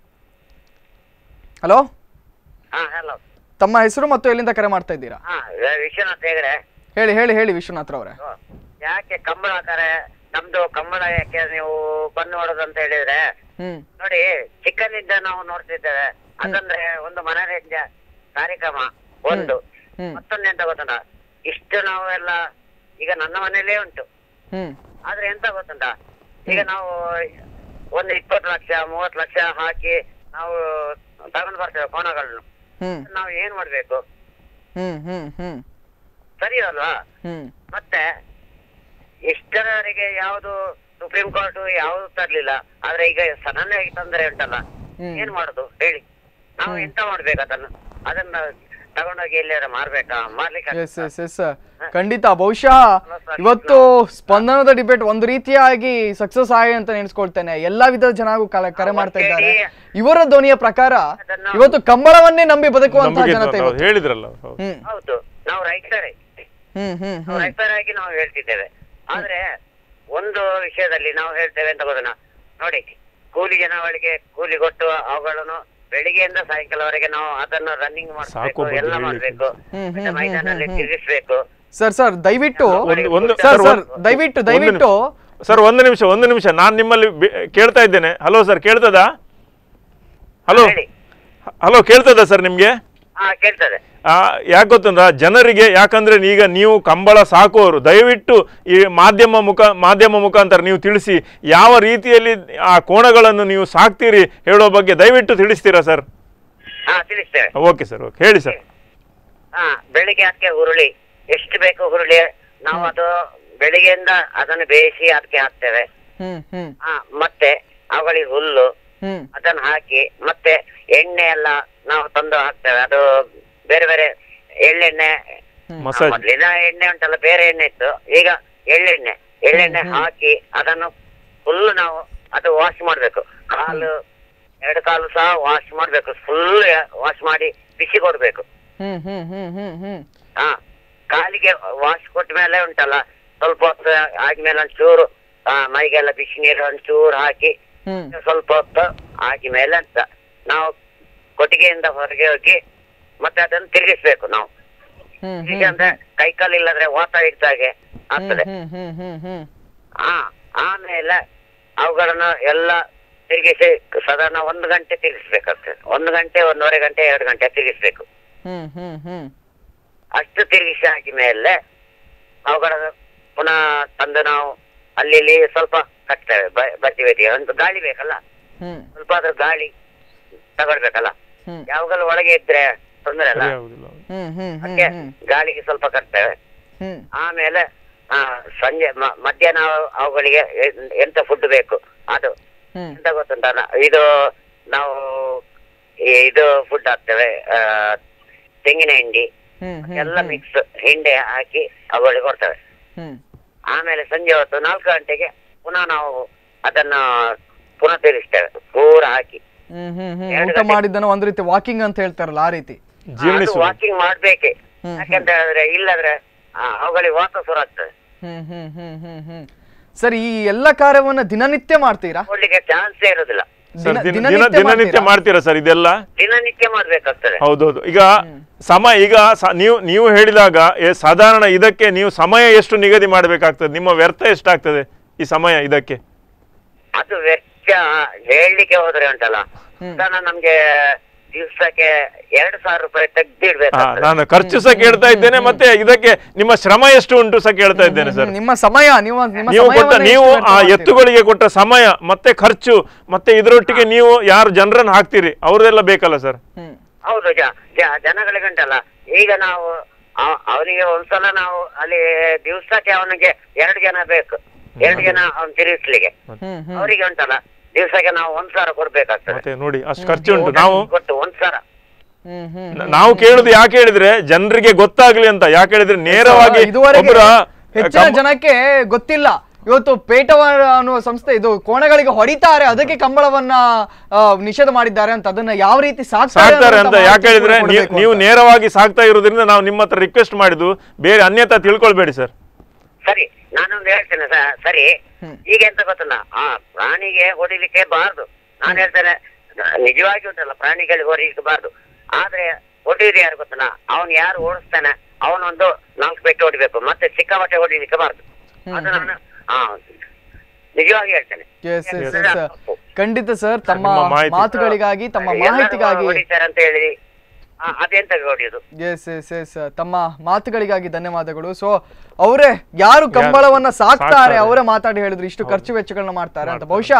ಹಲೋ, ತಮ್ಮ ಹೆಸರು ಮತ್ತು ಎಲ್ಲಿಂದ ಕರೆ ಮಾಡ್ತಾ ಇದ್ದೀರಾ?
ವಿಶ್ವನಾಥ್ ಹೆಗಡೆ.
ಹೇಳಿ ಹೇಳಿ ಹೇಳಿ ವಿಶ್ವನಾಥ್ ಅವರೇ.
ಯಾಕೆ ಕಂಬಳ ಹಾಕಾರೆ? ನಮ್ದು ಕಂಬಳ ಯಾಕೆ ನೀವು ಬಣ್ಣ ಹೊಡೋದು ಅಂತ ಹೇಳಿದ್ರೆ, ನೋಡಿ ಚಿಕ್ಕನಿಂದ ನಾವು ನೋಡ್ತಿದ್ದೇವೆ. ಅದಂದ್ರೆ ಒಂದು ಮನರಂಜನೆ ಕಾರ್ಯಕ್ರಮ ಒಂದು. ಮತ್ತೊಂದು ಎಂತ ಗೊತ್ತುಂಟ, ಇಷ್ಟು ನಾವೆಲ್ಲ ಈಗ ನನ್ನ ಮನೇಲೇ ಉಂಟು. ಆದ್ರೆ ಎಂತ ಗೊತ್ತುಂಟ, ಈಗ ನಾವು ಒಂದು ಇಪ್ಪತ್ತು ಲಕ್ಷ ಮೂವತ್ತು ಲಕ್ಷ ಹಾಕಿ ನಾವು ತಗೊಂಡು ಬರ್ತೇವೆ ಕೋಣಗಳನ್ನು. ನಾವು ಏನ್ ಮಾಡ್ಬೇಕು? ಸರಿ ಅಲ್ವಾ? ಮತ್ತೆ ಎಷ್ಟರವರೆಗೆ ಯಾವ್ದು ಸುಪ್ರೀಂ ಕೋರ್ಟ್ ಯಾವ್ದು ತರ್ಲಿಲ್ಲ. ಆದ್ರೆ ಈಗ ಸಡನ್ ಆಗಿ ತೊಂದರೆ ಉಂಟಲ್ಲ, ಏನ್ ಮಾಡುದು ಹೇಳಿ? ನಾವು ಎಂತ ಮಾಡ್ಬೇಕು ಅದನ್ನು? ಅದನ್ನ ತಗೊಂಡೋಗಿ ಎಲ್ಲಾರ ಮಾರ್ಬೇಕಾ? ಮಾರ್ಲಿಕ್ಕೆ
ಖಂಡಿತ. ಬಹುಶಃ ಇವತ್ತು ಸ್ಪಂದನದ ಡಿಬೇಟ್ ಒಂದು ರೀತಿಯಾಗಿ ಸಕ್ಸಸ್ ಆಗಿ ಅಂತ ನೆನೆಸ್ಕೊಳ್ತೇನೆ. ಎಲ್ಲಾ ವಿಧದ ಜನಗೂ ಕರೆ ಮಾಡ್ತಾ ಇದ್ದಾರೆ. ಇವರ ಧ್ವನಿಯ ಪ್ರಕಾರ ಇವತ್ತು ಕಂಬಳವನ್ನೇ ನಂಬಿ ಬದುಕುವಂತಹ ಜನತೆ
ಹೇಳಿದ್ರಲ್ಲ.
ಹೌದು, ನಾವು ರೈತರೇ ರೈತರಾಗಿ ನಾವು ಹೇಳ್ತಿದ್ದೇವೆ. ಆದ್ರೆ ಒಂದು ವಿಷಯದಲ್ಲಿ ನಾವು ಹೇಳ್ತೇವೆ ಅಂತ ಗೊತ್ತನ, ನೋಡಿ ಕೂಲಿ ಜನಗಳಿಗೆ ಕೂಲಿ ಕೊಟ್ಟು ಅವುಗಳನ್ನು ಬೆಳಿಗ್ಗೆಯಿಂದ ಸಾಯಂಕಾಲವರೆಗೆ ನಾವು ಅದನ್ನು ರನ್ನಿಂಗ್ ಮಾಡಬೇಕು, ಎಲ್ಲ ಮಾಡ್ಬೇಕು, ಮೈದಾನಲ್ಲಿ ತಿರುಗಿಸ್ಬೇಕು.
ಸರ್ ಸರ್ ದಯವಿಟ್ಟು ಸರ್ ಸರ್ ದಯವಿಟ್ಟು ದಯವಿಟ್ಟು
ಸರ್ ಒಂದು ನಿಮಿಷ ಒಂದು ನಿಮಿಷ ನಾನು ನಿಮ್ಮಲ್ಲಿ ಕೇಳ್ತಾ ಇದ್ದೇನೆ. ಹಲೋ ಸರ್, ಕೇಳ್ತದಾ? ಹಲೋ ಹಲೋ ಕೇಳ್ತದ ಸರ್ ನಿಮ್ಗೆ?
ಹಾ ಕೇಳ್ತದೆ.
ಯಾಕೆ ಗೊತ್ತಂದ್ರ ಜನರಿಗೆ, ಯಾಕಂದ್ರೆ ಈಗ ನೀವು ಕಂಬಳ ಸಾಕುವವರು ದಯವಿಟ್ಟು ಈ ಮಾಧ್ಯಮ ಮುಖ ಮಾಧ್ಯಮ ಮುಖಾಂತರ ನೀವು ತಿಳಿಸಿ, ಯಾವ ರೀತಿಯಲ್ಲಿ ಆ ಕೋಣಗಳನ್ನು ನೀವು ಸಾಕ್ತೀರಿ ಹೇಳೋ ಬಗ್ಗೆ ದಯವಿಟ್ಟು ತಿಳಿಸ್ತೀರಾ ಸರ್?
ಹಾ ತಿಳಿಸ್ತೇವೆ.
ಓಕೆ ಸರ್, ಓಕೆ ಹೇಳಿ ಸರ್.
ಹಾ ಬೆಳಿಗ್ಗೆ ಅದಕ್ಕೆ ಹುರುಳಿ ಎಷ್ಟು ಬೇಕು ಹುರುಳಿ ನಾವು ಅದು ಬೆಳಿಗ್ಗೆಯಿಂದ ಅದನ್ನು ಬೇಯಿಸಿ ಅದಕ್ಕೆ ಹಾಕ್ತೇವೆ. ಹಾ ಮತ್ತೆ ಅವುಗಳಿಗೆ ಹುಲ್ಲು ಅದನ್ನು ಹಾಕಿ ಮತ್ತೆ ಎಣ್ಣೆ ಎಲ್ಲ ನಾವು ತಂದು ಹಾಕ್ತೇವೆ. ಅದು ಬೇರೆ ಬೇರೆ ಎಳ್ಳೆಣ್ಣೆ, ಮೊದಲಿನ ಎಣ್ಣೆ ಉಂಟಲ್ಲ ಬೇರೆ ಎಣ್ಣೆ ಇತ್ತು, ಈಗ ಎಳ್ಳೆಣ್ಣೆ ಎಳ್ಳೆಣ್ಣೆ ಹಾಕಿ ಅದನ್ನು ಫುಲ್ ನಾವು ಅದು ವಾಶ್ ಮಾಡ್ಬೇಕು. ಕಾಲು ಎರಡು ಕಾಲು ಸಹ ವಾಶ್ ಮಾಡ್ಬೇಕು, ಫುಲ್ ವಾಶ್ ಮಾಡಿ ಬಿಸಿ ಕೊಡ್ಬೇಕು. ಹಾ ಕಾಲಿಗೆ ವಾಶ್ ಕೊಟ್ಟ ಮೇಲೆ ಉಂಟಲ್ಲ ಸ್ವಲ್ಪ ಹೊತ್ತು ಆದ್ಮೇಲೆ ಒಂಚೂರು ಮೈಗೆಲ್ಲ ಬಿಸಿ ನೀರು ಒಂಚೂರು ಹಾಕಿ ಸ್ವಲ್ಪ ಹೊತ್ತು ಹಾಕಿ ಮೇಲೆ ಅಂತ ನಾವು ಕೊಟ್ಟಿಗೆಯಿಂದ ಹೊರಗೆ ಹೋಗಿ ಮತ್ತೆ ಅದನ್ನು ತಿರುಗಿಸ್ಬೇಕು. ನಾವು ಅಂದ್ರೆ ಕೈ ಕಾಲು ಇಲ್ಲದ್ರೆ ವಾತ ಇಡ್ತಾಗೆ ಆಗ್ತದೆ. ಹಾ ಆಮೇಲೆ ಅವುಗಳನ್ನ ಎಲ್ಲ ತಿರುಗಿಸಿ ಸಾಧಾರಣ ಒಂದು ಗಂಟೆ ತಿರುಗಿಸ್ಬೇಕಾಗ್ತದೆ. ಒಂದು ಗಂಟೆ ಒಂದೂವರೆ ಗಂಟೆ ಎರಡು ಗಂಟೆ ತಿರುಗಿಸ್ಬೇಕು. ಅಷ್ಟು ತಿರುಗಿಸಿ ಹಾಕಿ ಮೇಲೆ ಅವುಗಳ ಪುನಃ ತಂದು ನಾವು ಅಲ್ಲಿ ಇಲ್ಲಿ ಸ್ವಲ್ಪ ಕಟ್ತೇವೆ. ಬಜ್ಜಿ ಬಜ್ಜಿ ಒಂದು ಗಾಳಿ ಬೇಕಲ್ಲ, ಸ್ವಲ್ಪ ಅದ್ರ ಗಾಳಿ ತಗೊಳ್ಬೇಕಲ್ಲ,
ಯಾವಾಗಲೂ ಒಳಗೆ ಇದ್ರೆ ತೊಂದರೆ ಅಲ್ಲ,
ಆಗುದಿಲ್ಲ.
ಹ್ಮ್ ಹ್ಮ್ ಹ್ಮ್
ಅದಕ್ಕೆ ಗಾಳಿಗೆ ಸ್ವಲ್ಪ ಕಟ್ತೇವೆ.
ಹ್ಮ್
ಆಮೇಲೆ ಆ ಸಂಜೆ ಮ- ಮಧ್ಯಾಹ್ನ ಅವು- ಅವುಗಳಿಗೆ ಎನ್- ಎಂತ ಫುಡ್ ಬೇಕು ಅದು
ಹ್ಮ್
ಎಂತ ಗೊತ್ತುಂಟ, ಇದು ನಾವು ಈ- ಇದು ಫುಡ್ ಹಾಕ್ತೇವೆ, ಆ, ತೆಂಗಿನ ಹಿಂಡಿ
ಹ್ಮ್ ಹ್ಮ್
ಎಲ್ಲ ಮಿಕ್ಸ್ ಹಿಂಡಿ ಹಾಕಿ ಅವುಗಳಿಗೆ ಕೊಡ್ತೇವೆ.
ಹ್ಮ್
ಆಮೇಲೆ ಸಂಜೆ ಹೊತ್ತು ನಾಲ್ಕು ಗಂಟೆಗೆ ಪುನಃ ನಾವು ಅದನ್ನ ಪುನಃ ತಿರುಗಿಸ್ತೇವೆ ಪೂರ ಹಾಕಿ.
ಹ್ಮ್ ಹ್ಮ್ ಹ್ಮ್
ಎರಡು
ಊಟ
ಗಂಟೆ.
ಮಾಡಿದ್ದನ್ನ ಒಂದ್ ರೀತಿ ವಾಕಿಂಗ್ ಅಂತ ಹೇಳ್ತಾರಲ್ಲ ಆ ರೀತಿ.
ಜೀರ್ಣಿಸುವುದು.
ವಾಕಿಂಗ್ ಮಾಡ್ಬೇಕೆ,
ಹ್ಮ್,
ಯಾಕಂತ ಹೇಳಿದ್ರೆ ಇಲ್ಲದ್ರೆ ಆ, ಅವುಗಳಿಗೆ ವಾತ ಶುರು ಆಗ್ತದೆ.
ಹ್ಮ್ ಹ್ಮ್ ಹ್ಮ್ ಹ್ಮ್ ಹ್ಮ್ ಸರಿ, ಈ ಎಲ್ಲ ಕಾರ್ಯವನ್ನ ದಿನನಿತ್ಯ ಮಾಡ್ತೀರಾ?
ಕೊಡ್ಲಿಕ್ಕೆ ಚಾನ್ಸೇ ಇರೋದಿಲ್ಲ.
ಸರ್
ದಿನ-
ದಿನ
ದಿನನಿತ್ಯ
ದಿನ- ದಿನನಿತ್ಯ
ಮಾಡ್ತೀರಾ?
ಮಾಡ್ತೀರಾ ಸರ್ ಇದೆಲ್ಲ?
ದಿನನಿತ್ಯ ಮಾಡ್ಬೇಕಾಗ್ತದೆ.
ಹೌದೌದು. ಈಗ ಸಮಯ ಈಗ ಸ- ನೀವು ನೀವು ಹೇಳಿದಾಗ ಏ, ಸಾಧಾರಣ ಇದಕ್ಕೆ ನೀವು ಸಮಯ ಎಷ್ಟು ನಿಗದಿ ಮಾಡಬೇಕಾಗ್ತದೆ? ನಿಮ್ಮ ವ್ಯರ್ಥ ಎಷ್ಟಾಗ್ತದೆ ಈ ಸಮಯ ಇದಕ್ಕೆ?
ಅದು ವೆಚ್ಚ ಹೇಳಲಿಕ್ಕೆ ಹೋದ್ರೆ ಉಂಟಲ್ಲ, ಸಾಧಾರಣ ನಮ್ಗೆ ದಿವಸಕ್ಕೆ ಎರಡು ಸಾವಿರ ರೂಪಾಯಿ
ಹಾ,
ತೆಗ್ದಿಡ್ಬೇಕಾಗ್ತದೆ.
ನಾನು ಖರ್ಚು ಸಹ ಕೇಳ್ತಾ ಇದ್ದೇನೆ, ಮತ್ತೆ ಇದಕ್ಕೆ ನಿಮ್ಮ ಶ್ರಮ ಎಷ್ಟು ಉಂಟು ಸಹ ಕೇಳ್ತಾ ಇದ್ದೇನೆ ಸರ್.
ನಿಮ್ಮ ಸಮಯ ನೀವು ನಿಮ್ಮ
ನೀವು ಕೊಟ್ಟ
ಸಮಯವನ್ನ
ನೀವು
ಎಷ್ಟು
ಆ
ವ್ಯರ್ಥ ಮಾಡ್ತೀರಾ?
ಎತ್ತುಗಳಿಗೆ ಕೊಟ್ಟ ಸಮಯ ಮತ್ತೆ ಖರ್ಚು ಮತ್ತೆ ಇದರೊಟ್ಟಿಗೆ ನೀವು ಯಾರು ಜನರನ್ನು ಹಾಕ್ತೀರಿ ಅವರೆಲ್ಲ ಬೇಕಲ್ಲ ಸರ್?
ಹ್ಮ್
ಹೌದು, ಜ- ಜ- ಜನಗಳಿಗೆ ಉಂಟಲ್ಲ, ಈಗ ನಾವು ಅವ- ಅವನಿಗೆ ಒಂದ್ಸಲ ನಾವು ಅಲ್ಲಿ ದಿವಸಕ್ಕೆ ಅವನಿಗೆ ಎರಡು ಜನ ಬೇಕು, ಎರಡು ಜನ ಅವನ್ ತಿರುಗಿಸ್ಲಿಕ್ಕೆ.
ಹ್ಮ್ ಹ್ಮ್
ಅವರಿಗೆ ಉಂಟಲ್ಲ ದಿವಸಕ್ಕೆ ನಾವು ಒಂದ್ ಸಾವಿರ ಕೊಡ್ಬೇಕಾಗ್ತದೆ.
ಮತ್ತೆ ನೋಡಿ ಅಷ್ಟು ಖರ್ಚು ಉಂಟು. ನಾವು
ಕೊಟ್ಟು ಒಂದ್ ಸಾವಿರ
ಹ್ಮ್ ಹ್ಮ್
ನ- ನಾವು ಕೇಳುದು ಯಾಕೆ ಹೇಳಿದ್ರೆ ಜನರಿಗೆ ಗೊತ್ತಾಗ್ಲಿ ಅಂತ. ಯಾಕೆ ಹೇಳಿದ್ರೆ ನೇರವಾಗಿ
ಇದುವರೆಗೆ
ಒಬ್ಬರ
ಹೆಚ್ಚಿನ ಜನಕ್ಕೆ ಗೊತ್ತಿಲ್ಲ. ಇವತ್ತು ಪೇಟವ ಅನ್ನುವ ಸಂಸ್ಥೆ ಇದು ಕೋಣಗಳಿಗೆ ಹೊಡಿತಾರೆ, ಅದಕ್ಕೆ ಕಂಬಳವನ್ನ ಆ, ನಿಷೇಧ ಮಾಡಿದ್ದಾರೆ ಅಂತ, ಅದನ್ನ ಯಾವ ರೀತಿ ಸಾಕ್ತಾರೆ
ಸಾಕ್ತಾರೆ
ಅನ್ನುವಂತ
ಅಂತ. ಯಾಕೆ
ಮಾಹಿತಿ
ಹೇಳಿದ್ರೆ
ಕೂಡ
ನೀವು
ಕೊಡ್ಬೇಕು
ನೀವು
ಅಂತ.
ನೇರವಾಗಿ ಸಾಕ್ತಾ ಇರೋದ್ರಿಂದ ನಾವು ನಿಮ್ಮ ಹತ್ರ ರಿಕ್ವೆಸ್ಟ್ ಮಾಡಿದ್ದು, ಬೇರೆ ಅನ್ಯತಾ ತಿಳ್ಕೊಳ್ಬೇಡಿ ಸರ್.
ಸರಿ, ನಾನೊಂದು ಹೇಳ್ತೇನೆ ಸ- ಸರಿ. ಈಗ ಎಂತ ಗೊತ್ತಲ್ಲ, ಆ ಪ್ರಾಣಿಗೆ ಹೊಡಿಲಿಕ್ಕೆ ಬಾರ್ದು. ನಾನು ಹೇಳ್ತೇನೆ ನ- ನಿಜವಾಗಿ ಉಂಟಲ್ಲ, ಪ್ರಾಣಿಗಳಿಗೆ ಹೊಡಿಲಿಕ್ಕೆ ಬಾರ್ದು. ಆದ್ರೆ ಹೊಡಿಯೋದು ಯಾರು ಗೊತ್ತಲ್ಲ, ಅವನು ಯಾರು ಓಡಿಸ್ತಾನೆ ಅವನೊಂದು ನಾಲ್ಕು ಪೆಟ್ಟು ಹೊಡಿಬೇಕು, ಮತ್ತೆ ಚಿಕ್ಕ ಬಟ್ಟೆ ಹೊಡಿಲಿಕ್ಕೆ ಬಾರ್ದು. ಅದು ನಾನು ಹಾ ನಿಜವಾಗಿ ಹೇಳ್ತೇನೆ.
Yes, yes, yes, sir. ಖಂಡಿತ ಸರ್, ತಮ್ಮ
ನಿಮ್ಮ ಮಾಹಿತಿ.
ಮಾತುಗಳಿಗಾಗಿ ತಮ್ಮ
ಎಲ್ಲರೂ
ಮಾಹಿತಿಗಾಗಿ
ಹೊಡಿತಾರೆ ಅಂತ ಹೇಳಿ ಆ, ಅದೆಂತ ಹೊಡಿಯೋದು?
ಎಸ್ ಎಸ್ ಎಸ್ ತಮ್ಮ ಮಾತುಗಳಿಗಾಗಿ ಧನ್ಯವಾದಗಳು. ಸೊ ಅವರೇ ಯಾರು ಕಂಬಳವನ್ನ ಸಾಕ್ತಾರೆ
ಸಾಕ್ತಾರೆ.
ಅವರೇ ಮಾತಾಡಿ ಹೇಳಿದ್ರು ಇಷ್ಟು ಖರ್ಚು ವೆಚ್ಚಗಳನ್ನ ಮಾಡ್ತಾರೆ ಅಂತ. ಬಹುಶಃ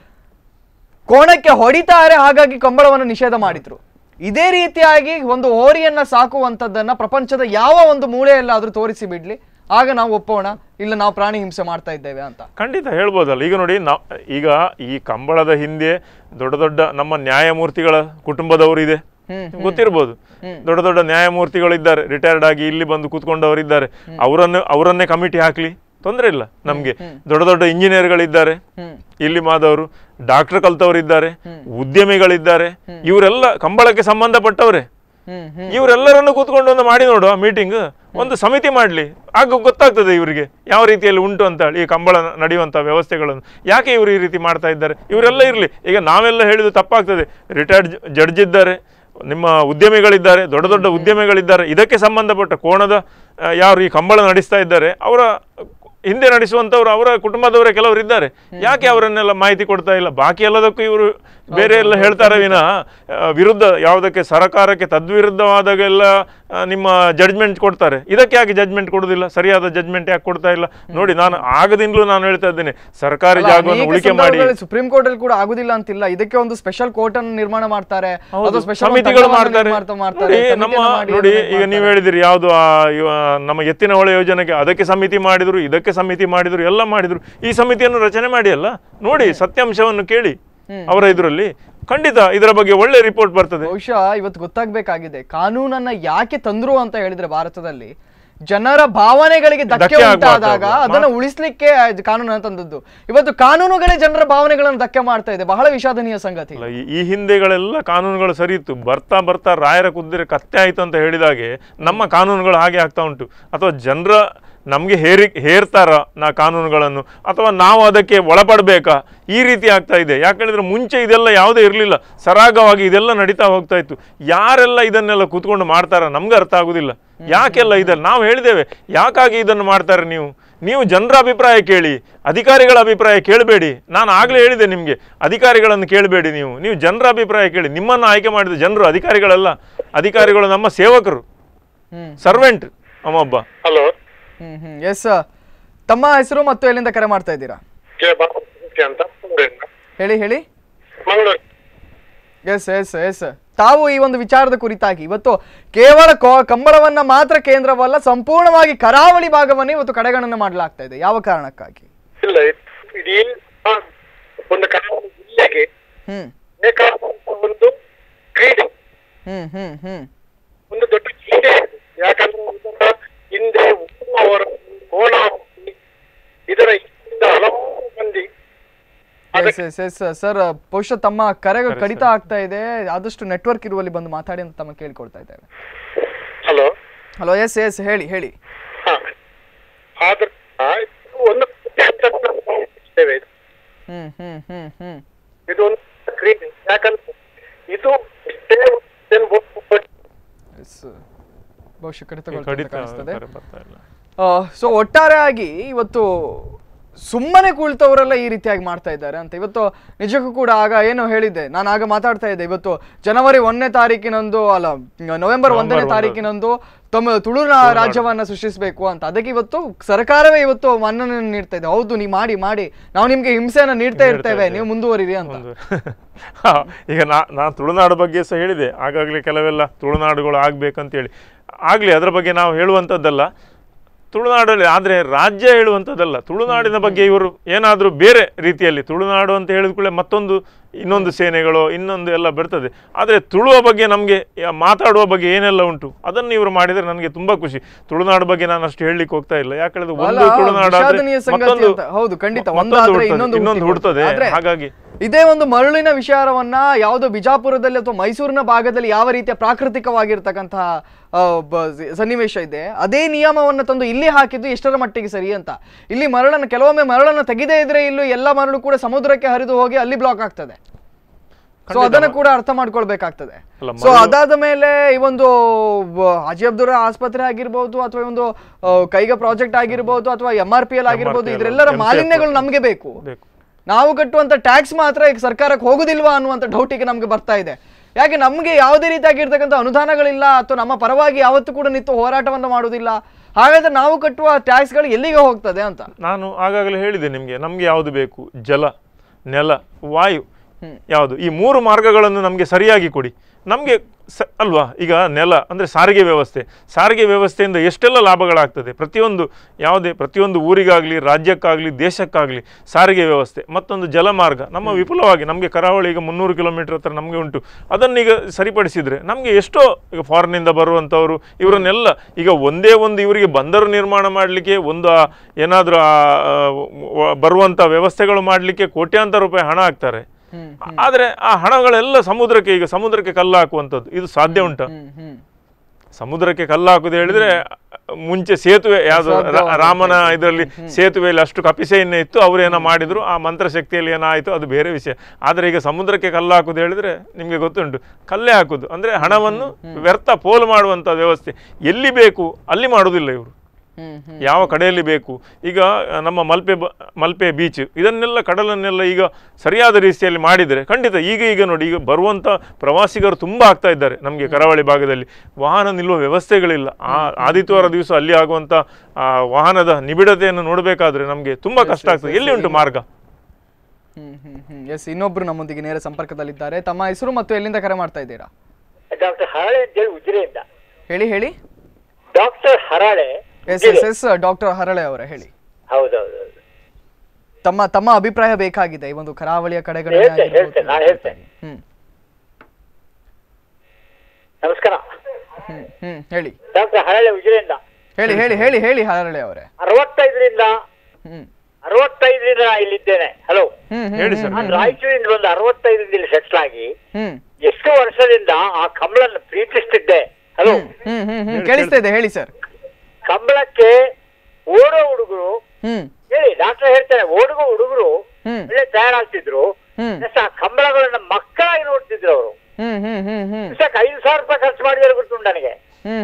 ಕೋಣಕ್ಕೆ ಹೊಡಿತಾರೆ, ಹಾಗಾಗಿ ಕಂಬಳವನ್ನು ನಿಷೇಧ ಮಾಡಿದ್ರು. ಇದೇ ರೀತಿಯಾಗಿ ಒಂದು ಹೋರಿಯನ್ನ ಸಾಕುವಂತದ್ದನ್ನ ಪ್ರಪಂಚದ ಯಾವ ಒಂದು ಮೂಲೆಯಲ್ಲಾದ್ರೂ ತೋರಿಸಿ ಬಿಡ್ಲಿ, ಆಗ ನಾವು ಒಪ್ಪೋಣ, ಇಲ್ಲ ನಾವು ಪ್ರಾಣಿ ಹಿಂಸೆ ಮಾಡ್ತಾ ಇದ್ದೇವೆ ಅಂತ.
ಖಂಡಿತ ಹೇಳ್ಬೋದಲ್ಲ. ಈಗ ನೋಡಿ, ನಾವು ಈಗ ಈ ಕಂಬಳದ ಹಿಂದೆ ದೊಡ್ಡ ದೊಡ್ಡ ನಮ್ಮ ನ್ಯಾಯಮೂರ್ತಿಗಳ ಕುಟುಂಬದವರು ಇದೆ, ಗೊತ್ತಿರ್ಬೋದು. ದೊಡ್ಡ ದೊಡ್ಡ ನ್ಯಾಯಮೂರ್ತಿಗಳು ಇದ್ದಾರೆ, ರಿಟೈರ್ಡ್ ಆಗಿ ಇಲ್ಲಿ ಬಂದು ಕೂತ್ಕೊಂಡವರು ಇದ್ದಾರೆ. ಅವರನ್ನು ಅವರನ್ನೇ ಕಮಿಟಿ ಹಾಕ್ಲಿ, ತೊಂದರೆ ಇಲ್ಲ ನಮ್ಗೆ. ದೊಡ್ಡ ದೊಡ್ಡ ಇಂಜಿನಿಯರ್ಗಳಿದ್ದಾರೆ ಇಲ್ಲಿ ಮಾದವರು, ಡಾಕ್ಟರ್ ಕಲ್ತವ್ರು ಇದ್ದಾರೆ, ಉದ್ಯಮಿಗಳಿದ್ದಾರೆ. ಇವರೆಲ್ಲ ಕಂಬಳಕ್ಕೆ ಸಂಬಂಧಪಟ್ಟವರೇ. ಇವರೆಲ್ಲರನ್ನು ಕೂತ್ಕೊಂಡು ಒಂದು ಮಾಡಿ ನೋಡುವ ಮೀಟಿಂಗ್, ಒಂದು ಸಮಿತಿ ಮಾಡಲಿ, ಆಗ ಗೊತ್ತಾಗ್ತದೆ ಇವರಿಗೆ ಯಾವ ರೀತಿಯಲ್ಲಿ ಉಂಟು ಅಂತ ಹೇಳಿ ಈ ಕಂಬಳ ನಡೆಯುವಂಥ ವ್ಯವಸ್ಥೆಗಳನ್ನು. ಯಾಕೆ ಇವರು ಈ ರೀತಿ ಮಾಡ್ತಾ ಇದ್ದಾರೆ? ಇವರೆಲ್ಲ ಇರಲಿ. ಈಗ ನಾವೆಲ್ಲ ಹೇಳಿದ್ದು ತಪ್ಪಾಗ್ತದೆ. ರಿಟೈರ್ಡ್ ಜಡ್ಜ್ ಇದ್ದಾರೆ, ನಿಮ್ಮ ಉದ್ಯಮಿಗಳಿದ್ದಾರೆ, ದೊಡ್ಡ ದೊಡ್ಡ ಉದ್ಯಮಿಗಳಿದ್ದಾರೆ. ಇದಕ್ಕೆ ಸಂಬಂಧಪಟ್ಟ ಕೋಣದ ಯಾರು ಈ ಕಂಬಳ ನಡೆಸ್ತಾ ಇದ್ದಾರೆ ಅವರ ಹಿಂದೆ ನಡೆಸುವಂಥವ್ರು ಅವರ ಕುಟುಂಬದವರೇ ಕೆಲವರು ಇದ್ದಾರೆ. ಯಾಕೆ ಅವರನ್ನೆಲ್ಲ ಮಾಹಿತಿ ಕೊಡ್ತಾ ಇಲ್ಲ? ಬಾಕಿ ಎಲ್ಲದಕ್ಕೂ ಇವರು ಬೇರೆ ಎಲ್ಲ ಹೇಳ್ತಾರೆ ವಿನಃ ವಿರುದ್ಧ ಯಾವುದಕ್ಕೆ ಸರ್ಕಾರಕ್ಕೆ ತದ್ವಿರುದ್ಧವಾದಾಗೆಲ್ಲ ನಿಮ್ಮ ಜಡ್ಜ್ಮೆಂಟ್ ಕೊಡ್ತಾರೆ. ಇದಕ್ಕೆ ಯಾಕೆ ಜಡ್ಜ್ಮೆಂಟ್ ಕೊಡುವುದಿಲ್ಲ? ಸರಿಯಾದ ಜಡ್ಜ್ಮೆಂಟ್ ಯಾಕೆ ಕೊಡ್ತಾ ಇಲ್ಲ? ನೋಡಿ, ನಾನು ಆಗದಿಂದಲೂ ನಾನು ಹೇಳ್ತಾ ಇದ್ದೇನೆ, ಸರ್ಕಾರಿ ಜಾಗವನ್ನು ಉಳಿಕೆ ಮಾಡಿ.
ಸುಪ್ರೀಂ ಕೋರ್ಟ್ ಅಲ್ಲಿ ಕೂಡ ಆಗುದಿಲ್ಲ ಅಂತಿಲ್ಲ, ಇದಕ್ಕೆ ಒಂದು ಸ್ಪೆಷಲ್ ಕೋರ್ಟ್ ಅನ್ನು ನಿರ್ಮಾಣ ಮಾಡ್ತಾರೆ,
ಸಮಿತಿಗಳು ಮಾಡ್ತಾರೆ. ನೋಡಿ ನಮ್ಮ ನೋಡಿ ಈಗ ನೀವು ಹೇಳಿದಿರಿ ಯಾವುದು ನಮ್ಮ ಎತ್ತಿನ ಹೊಳೆ ಯೋಜನೆಗೆ ಅದಕ್ಕೆ ಸಮಿತಿ ಮಾಡಿದ್ರು, ಇದಕ್ಕೆ ಸಮಿತಿ ಮಾಡಿದ್ರು, ಎಲ್ಲ ಮಾಡಿದ್ರು. ಈ ಸಮಿತಿಯನ್ನು ರಚನೆ ಮಾಡಿ ಅಲ್ಲ, ನೋಡಿ ಸತ್ಯಾಂಶವನ್ನು ಕೇಳಿ ಅವರ ಇದರಲ್ಲಿ, ಖಂಡಿತ ಇದರ ಬಗ್ಗೆ ಒಳ್ಳೆ ರಿಪೋರ್ಟ್ ಬರ್ತದೆ.
ಬಹುಶಃ ಇವತ್ತು ಗೊತ್ತಾಗ್ಬೇಕಾಗಿದೆ ಕಾನೂನನ್ನ ಯಾಕೆ ತಂದ್ರು ಅಂತ ಹೇಳಿದ್ರೆ, ಭಾರತದಲ್ಲಿ ಜನರ ಭಾವನೆಗಳಿಗೆ ಧಕ್ಕೆ ಉಂಟಾದಾಗ ಅದನ್ನ ಉಳಿಸ್ಲಿಕ್ಕೆ ಕಾನೂನನ್ನ ತಂದದ್ದು. ಇವತ್ತು ಕಾನೂನುಗಳೇ ಜನರ ಭಾವನೆಗಳನ್ನು ಧಕ್ಕೆ ಮಾಡ್ತಾ ಇದೆ, ಬಹಳ ವಿಷಾದನೀಯ ಸಂಗತಿ.
ಈ ಹಿಂದೆಗಳೆಲ್ಲ ಕಾನೂನುಗಳು ಸರಿ ಇತ್ತು, ಬರ್ತಾ ಬರ್ತಾ ರಾಯರ ಕುದುರೆ ಕತ್ತೆ ಆಯ್ತು ಅಂತ ಹೇಳಿದಾಗೆ ನಮ್ಮ ಕಾನೂನುಗಳು ಹಾಗೆ ಆಗ್ತಾ ಉಂಟು. ಅಥವಾ ಜನರ ನಮಗೆ ಹೇರಿ ಹೇರ್ತಾರ ನಾ ಕಾನೂನುಗಳನ್ನು, ಅಥವಾ ನಾವು ಅದಕ್ಕೆ ಒಳಪಡಬೇಕಾ, ಈ ರೀತಿ ಆಗ್ತಾ ಇದೆ. ಯಾಕಂದ್ರೆ ಮುಂಚೆ ಇದೆಲ್ಲ ಯಾವುದೇ ಇರಲಿಲ್ಲ, ಸರಾಗವಾಗಿ ಇದೆಲ್ಲ ನಡೀತಾ ಹೋಗ್ತಾ ಇತ್ತು. ಯಾರೆಲ್ಲ ಇದನ್ನೆಲ್ಲ ಕೂತ್ಕೊಂಡು ಮಾಡ್ತಾರ ನಮ್ಗೆ ಅರ್ಥ ಆಗುದಿಲ್ಲ. ಯಾಕೆಲ್ಲ ಇದೆಲ್ಲ ನಾವು ಹೇಳಿದ್ದೇವೆ, ಯಾಕಾಗಿ ಇದನ್ನು ಮಾಡ್ತಾರೆ ನೀವು ನೀವು ಜನರ ಅಭಿಪ್ರಾಯ ಕೇಳಿ, ಅಧಿಕಾರಿಗಳ ಅಭಿಪ್ರಾಯ ಕೇಳಬೇಡಿ. ನಾನು ಆಗಲೇ ಹೇಳಿದೆ ನಿಮಗೆ, ಅಧಿಕಾರಿಗಳನ್ನು ಕೇಳಬೇಡಿ, ನೀವು ನೀವು ಜನರ ಅಭಿಪ್ರಾಯ ಕೇಳಿ. ನಿಮ್ಮನ್ನು ಆಯ್ಕೆ ಮಾಡಿದ ಜನರು, ಅಧಿಕಾರಿಗಳಲ್ಲ. ಅಧಿಕಾರಿಗಳು ನಮ್ಮ ಸೇವಕರು, ಸರ್ವೆಂಟ್ ನಮ್ಮೊಬ್ಬ.
Hello,
hmm hmm yes. ತಮ್ಮ ಹೆಸರು ಮತ್ತು ಎಲ್ಲಿಂದ ಕರೆ ಮಾಡ್ತಾ ಇದ್ದೀರಾ?
ಅಂತ
ಹೇಳಿ ಹೇಳಿ.
ಮಂಗಳೂರು.
ಎಸ್ ಎಸ್ ಎಸ್ ತಾವು ಈ ಒಂದು ವಿಚಾರದ ಕುರಿತಾಗಿ ಇವತ್ತು ಕೇವಲ ಕಂಬಳವನ್ನ ಮಾತ್ರ ಕೇಂದ್ರವಲ್ಲ, ಸಂಪೂರ್ಣವಾಗಿ ಕರಾವಳಿ ಭಾಗವನ್ನೇ ಇವತ್ತು ಕಡೆಗಣನೆ ಮಾಡಲಾಗ್ತಾ ಇದೆ. ಯಾವ ಕಾರಣಕ್ಕಾಗಿ?
ಇಲ್ಲ, ಇಡೀ ಒಂದು ಕರಾವಳಿ ಜಿಲ್ಲೆಗೆ
ಹ್ಮ್
ಒಂದು ಕ್ರೀಡೆ,
ಹ್ಮ್ ಹ್ಮ್ ಹ್ಮ್
ಒಂದು ದೊಡ್ಡ ಕ್ರೀಡೆ. ಯಾಕಂದ್ರೆ ಹಿಂದೆ ಅವರ ಕೋಣ ಇದರ ಹಲವಾರು ಮಂದಿ.
ಸರ್ ಬಹುಶಃ ತಮ್ಮ ಕರೆಗಳು ಕಡಿತ ಆಗ್ತಾ ಇದೆ, ಆದಷ್ಟು ನೆಟ್ವರ್ಕ್ ಇರುವಲ್ಲಿ ಬಂದು ಮಾತಾಡಿ ಅಂತ ತಮ್ಮ ಕೇಳ್ಕೊಳ್ತಾ ಇದ್ದೇವೆ.
ಹಲೋ
ಹಲೋ ಎಸ್ ಎಸ್ ಹೇಳಿ ಹೇಳಿ.
ಒಂದು
ಹ್ಮ್ ಹ್ಮ್ ಹ್ಮ್ ಹ್ಮ್
ಇದು ಒಂದು ಕ್ರೀಡೆ. ಯಾಕಂದ್ರೆ ಇದು
ಬಹುಶಃ ಕಡಿತ ಕಾಣಿಸ್ತದೆ.
ಬರ್ತಾ ಇಲ್ಲ.
ಸೊ ಒಟ್ಟಾರೆಯಾಗಿ ಇವತ್ತು ಸುಮ್ಮನೆ ಕುಳಿತವರೆಲ್ಲ ಈ ರೀತಿಯಾಗಿ ಮಾಡ್ತಾ ಇದ್ದಾರೆ ಅಂತ. ಇವತ್ತು ನಿಜಕ್ಕೂ ಕೂಡ ಆಗ ಏನು ಹೇಳಿದ್ದೆ ನಾನು, ಆಗ ಮಾತಾಡ್ತಾ ಇದ್ದೆ, ಇವತ್ತು ಜನವರಿ ಒಂದನೇ ತಾರೀಕಿನಂದು ಅಲ್ಲ ನವೆಂಬರ್ ಒಂದನೇ ತಾರೀಕಿನಂದು ತಮ್ಮ ತುಳು ರಾಜ್ಯವನ್ನ ಸೃಷ್ಟಿಸಬೇಕು ಅಂತ. ಅದಕ್ಕೆ ಇವತ್ತು ಸರ್ಕಾರವೇ ಇವತ್ತು ಮನ್ನಣೆ ನೀಡ್ತಾ ಇದೆ. ಹೌದು, ನೀವು ಮಾಡಿ ಮಾಡಿ ನಾವು ನಿಮ್ಗೆ ಹಿಂಸೆಯನ್ನ ನೀಡ್ತಾ ಇರ್ತೇವೆ, ನೀವು ಮುಂದುವರಿರಿ ಅಂತ.
ಈಗ ನಾ ನಾ ತುಳುನಾಡು ಬಗ್ಗೆ ಸಹ ಹೇಳಿದೆ, ಆಗಾಗ್ಲೇ ಕೆಲವೆಲ್ಲ ತುಳುನಾಡುಗಳು ಆಗ್ಬೇಕಂತೇಳಿ ಆಗ್ಲಿ, ಅದರ ಬಗ್ಗೆ ನಾವು ಹೇಳುವಂಥದ್ದಲ್ಲ ತುಳುನಾಡಲ್ಲಿ. ಆದರೆ ರಾಜ್ಯ ಹೇಳುವಂಥದ್ದಲ್ಲ. ತುಳುನಾಡಿನ ಬಗ್ಗೆ ಇವರು ಏನಾದರೂ ಬೇರೆ ರೀತಿಯಲ್ಲಿ ತುಳುನಾಡು ಅಂತ ಹೇಳಿದ ಕೂಡಲೇ ಮತ್ತೊಂದು ಇನ್ನೊಂದು ಸೇನೆಗಳು ಇನ್ನೊಂದು ಎಲ್ಲ ಬರ್ತದೆ. ಆದರೆ ತುಳುವ ಬಗ್ಗೆ ನಮಗೆ ಮಾತಾಡುವ ಬಗ್ಗೆ ಏನೆಲ್ಲ ಉಂಟು ಅದನ್ನು ಇವರು ಮಾಡಿದರೆ ನನಗೆ ತುಂಬಾ ಖುಷಿ. ತುಳುನಾಡು ಬಗ್ಗೆ ನಾನು ಅಷ್ಟು ಹೇಳಲಿಕ್ಕೆ ಹೋಗ್ತಾ ಇಲ್ಲ, ಯಾಕಂದ್ರೆ ಒಂದು ತುಳುನಾಡು
ಹೌದು ಖಂಡಿತ
ಇನ್ನೊಂದು ಹುಡ್ತದೆ. ಹಾಗಾಗಿ
ಇದೇ ಒಂದು ಮರಳಿನ ವಿಚಾರವನ್ನ ಯಾವುದೋ ಬಿಜಾಪುರದಲ್ಲಿ ಅಥವಾ ಮೈಸೂರಿನ ಭಾಗದಲ್ಲಿ ಯಾವ ರೀತಿಯ ಪ್ರಾಕೃತಿಕವಾಗಿರ್ತಕ್ಕಂತಹ ಸನ್ನಿವೇಶ ಇದೆ, ಅದೇ ನಿಯಮವನ್ನು ತಂದು ಇಲ್ಲಿ ಹಾಕಿದ್ದು ಎಷ್ಟರ ಮಟ್ಟಿಗೆ ಸರಿ ಅಂತ. ಇಲ್ಲಿ ಮರಳನ್ನು ಕೆಲವೊಮ್ಮೆ ಮರಳನ್ನು ತೆಗೆದೇ ಇದ್ರೆ ಇಲ್ಲೂ ಎಲ್ಲ ಮರಳು ಕೂಡ ಸಮುದ್ರಕ್ಕೆ ಹರಿದು ಹೋಗಿ ಅಲ್ಲಿ ಬ್ಲಾಕ್ ಆಗ್ತದೆ. ಸೊ ಅದನ್ನು ಕೂಡ ಅರ್ಥ ಮಾಡ್ಕೊಳ್ಬೇಕಾಗ್ತದೆ. ಸೊ ಅದಾದ ಮೇಲೆ ಈ ಒಂದು ಹಾಜಿ ಅಬ್ದುಲ್ಲಾ ಆಸ್ಪತ್ರೆ ಆಗಿರ್ಬೋದು ಅಥವಾ ಒಂದು ಕೈಗಾ ಪ್ರಾಜೆಕ್ಟ್ ಆಗಿರ್ಬೋದು ಅಥವಾ ಎಂ ಆರ್ ಪಿ ಎಲ್ ಆಗಿರ್ಬೋದು, ಇದರೆಲ್ಲರ ಮಾಲಿನ್ಯಗಳು ನಮ್ಗೆ ಬೇಕು. ನಾವು ಕಟ್ಟುವಂತ ಟ್ಯಾಕ್ಸ್ ಮಾತ್ರ ಈಗ ಸರ್ಕಾರಕ್ಕೆ ಹೋಗುದಿಲ್ವಾ ಅನ್ನುವಂಥ ಡೌಟಿಗೆ ನಮ್ಗೆ ಬರ್ತಾ ಇದೆ. ಯಾಕೆ ನಮ್ಗೆ ಯಾವುದೇ ರೀತಿಯಾಗಿರ್ತಕ್ಕಂಥ ಅನುದಾನಗಳಿಲ್ಲ ಅಥವಾ ನಮ್ಮ ಪರವಾಗಿ ಯಾವತ್ತೂ ಕೂಡ ನಿಂತು ಹೋರಾಟವನ್ನು ಮಾಡುವುದಿಲ್ಲ. ಹಾಗಾದ್ರೆ ನಾವು ಕಟ್ಟುವ ಟ್ಯಾಕ್ಸ್ಗಳು ಎಲ್ಲಿಗೆ ಹೋಗ್ತದೆ ಅಂತ
ನಾನು ಆಗಾಗಲೇ ಹೇಳಿದೆ ನಿಮ್ಗೆ. ನಮ್ಗೆ ಯಾವುದು ಬೇಕು? ಜಲ, ನೆಲ, ವಾಯು, ಯಾವುದು? ಈ ಮೂರು ಮಾರ್ಗಗಳನ್ನು ನಮಗೆ ಸರಿಯಾಗಿ ಕೊಡಿ. ನಮಗೆ ಸ ಅಲ್ವಾ ಈಗ ನೆಲ ಅಂದರೆ ಸಾರಿಗೆ ವ್ಯವಸ್ಥೆ, ಸಾರಿಗೆ ವ್ಯವಸ್ಥೆಯಿಂದ ಎಷ್ಟೆಲ್ಲ ಲಾಭಗಳಾಗ್ತದೆ. ಪ್ರತಿಯೊಂದು ಯಾವುದೇ ಪ್ರತಿಯೊಂದು ಊರಿಗಾಗಲಿ ರಾಜ್ಯಕ್ಕಾಗಲಿ ದೇಶಕ್ಕಾಗಲಿ ಸಾರಿಗೆ ವ್ಯವಸ್ಥೆ. ಮತ್ತೊಂದು ಜಲಮಾರ್ಗ ನಮ್ಮ ವಿಪುಲವಾಗಿ ನಮಗೆ ಕರಾವಳಿ ಈಗ ಮುನ್ನೂರು ಕಿಲೋಮೀಟರ್ ಹತ್ರ ನಮಗೆ ಉಂಟು. ಅದನ್ನೀಗ ಸರಿಪಡಿಸಿದರೆ ನಮಗೆ ಎಷ್ಟೋ ಈಗ ಫಾರಿನಿಂದ ಬರುವಂಥವರು ಇವರನ್ನೆಲ್ಲ ಈಗ ಒಂದೇ ಒಂದು ಇವರಿಗೆ ಬಂದರು ನಿರ್ಮಾಣ ಮಾಡಲಿಕ್ಕೆ ಒಂದು ಏನಾದರೂ ಬರುವಂಥ ವ್ಯವಸ್ಥೆಗಳು ಮಾಡಲಿಕ್ಕೆ ಕೋಟ್ಯಾಂತರ ರೂಪಾಯಿ ಹಣ ಹಾಕ್ತಾರೆ. ಆದರೆ ಆ ಹಣಗಳೆಲ್ಲ ಸಮುದ್ರಕ್ಕೆ ಈಗ ಸಮುದ್ರಕ್ಕೆ ಕಲ್ಲು ಹಾಕುವಂಥದ್ದು ಇದು ಸಾಧ್ಯ ಉಂಟಾ? ಸಮುದ್ರಕ್ಕೆ ಕಲ್ಲು ಹಾಕುದು ಹೇಳಿದ್ರೆ ಮುಂಚೆ ಸೇತುವೆ ಯಾವುದು ರಾಮನ ಇದರಲ್ಲಿ ಸೇತುವೆಯಲ್ಲಿ ಅಷ್ಟು ಕಪಿಸೆಯನ್ನೇ ಇತ್ತು, ಅವರೇನೋ ಮಾಡಿದ್ರು, ಆ ಮಂತ್ರಶಕ್ತಿಯಲ್ಲಿ ಏನಾಯಿತು ಅದು ಬೇರೆ ವಿಷಯ. ಆದರೆ ಈಗ ಸಮುದ್ರಕ್ಕೆ ಕಲ್ಲು ಹಾಕುದು ಹೇಳಿದ್ರೆ ನಿಮಗೆ ಗೊತ್ತುಂಟು, ಕಲ್ಲೇ ಹಾಕುದು ಅಂದರೆ ಹಣವನ್ನು ವ್ಯರ್ಥ ಪೋಲು ಮಾಡುವಂಥ ವ್ಯವಸ್ಥೆ ಎಲ್ಲಿ ಬೇಕು ಅಲ್ಲಿ ಮಾಡುವುದಿಲ್ಲ ಇವರು, ಯಾವ ಕಡೆಯಲ್ಲಿ ಬೇಕು. ಈಗ ನಮ್ಮ ಮಲ್ಪೆ ಮಲ್ಪೆ ಬೀಚ್ ಇದನ್ನೆಲ್ಲ ಕಡಲನ್ನೆಲ್ಲ ಈಗ ಸರಿಯಾದ ರೀತಿಯಲ್ಲಿ ಮಾಡಿದರೆ ಖಂಡಿತ ಈಗ ಈಗ ನೋಡಿ ಈಗ ಬರುವಂಥ ಪ್ರವಾಸಿಗರು ತುಂಬ ಆಗ್ತಾ ಇದ್ದಾರೆ. ನಮಗೆ ಕರಾವಳಿ ಭಾಗದಲ್ಲಿ ವಾಹನ ನಿಲ್ಲುವ ವ್ಯವಸ್ಥೆಗಳಿಲ್ಲ. ಆ ಆದಿತ್ಯವಾರ ದಿವಸ ಅಲ್ಲಿ ಆಗುವಂಥ ವಾಹನದ ನಿಬಿಡತೆಯನ್ನು ನೋಡಬೇಕಾದ್ರೆ ನಮಗೆ ತುಂಬ ಕಷ್ಟ ಆಗ್ತದೆ. ಎಲ್ಲಿ ಉಂಟು ಮಾರ್ಗ?
ಹ್ಮ್ ಹ್ಮ್ ಹ್ಮ್ ಎಸ್ ಇನ್ನೊಬ್ರು ನಮ್ಮೊಂದಿಗೆ ನೇರ ಸಂಪರ್ಕದಲ್ಲಿದ್ದಾರೆ. ತಮ್ಮ ಹೆಸರು ಮತ್ತು ಎಲ್ಲಿಂದ ಕರೆ ಮಾಡ್ತಾ ಇದ್ದೀರಾ?
ಡಾಕ್ಟರ್ ಹರಾಳೆ ಅಂತೇಳಿ ಉಜಿರೆಯಿಂದ.
ಹೇಳಿ ಹೇಳಿ.
Doctor Harale.
Yes yes yes doctor Harale ಅವರೇ ಹೇಳಿ.
ಹೌದೌದು.
ತಮ್ಮ ತಮ್ಮ ಅಭಿಪ್ರಾಯ ಬೇಕಾಗಿದೆ ಈ ಒಂದು ಕರಾವಳಿಯ ಕಡೆಗಡೆ.
ಹ್ಮ್ ನಮಸ್ಕಾರ.
ಹ್ಮ್ ಹ್ಮ್ ಹೇಳಿ.
ಡಾಕ್ಟರ್ ಹರಳೆ ಉಜಿರೆಯಿಂದ.
ಹೇಳಿ ಹೇಳಿ ಹೇಳಿ ಹೇಳಿ ಹರಳೆ ಅವರೇ.
ಅರವತ್ತೈದರಿಂದ
ಹ್ಮ್
ಅರವತ್ತೈದರಿಂದ ನಾ ಇಲ್ಲಿದ್ದೇನೆ. ಹಲೋ
ಹೇಳಿ ಸರ್.
ನಾನು ರಾಯಚೂರಿಂದ ಬಂದು ಅರವತ್ತೈದರಿಂದ ಇಲ್ಲಿ ಸೆಟ್ಲ್ ಆಗಿ
ಹ್ಮ್
ಎಷ್ಟು ವರ್ಷದಿಂದ ಆ ಕಂಬಳನ್ನು ಪ್ರೀತಿಸ್ತಿದ್ದೆ. ಹಲೋ
ಹ್ಮ್ ಹ್ಮ್ ಹ್ಮ್ ಕೇಳಿಸ್ತಾ ಇದೆ ಹೇಳಿ ಸರ್.
ಕಂಬಳಕ್ಕೆ ಓಡೋ ಹುಡುಗರು ಹೇಳಿ ಡಾಕ್ಟರ್ ಹೇಳ್ತಾರೆ, ಓಡುಗೋ ಹುಡುಗರು ಒಳ್ಳೆ ತಯಾರಾಗ್ತಿದ್ರು. ಆ ಕಂಬಳಗಳನ್ನ ಮಕ್ಕಳಾಗಿ ನೋಡ್ತಿದ್ರು ಅವರು. ದಿವಸಕ್ಕೆ ಐದು ಸಾವಿರ ರೂಪಾಯಿ ಖರ್ಚು ಮಾಡಿದ್ರೆ ಗೊತ್ತುಂಟು ನನಗೆ.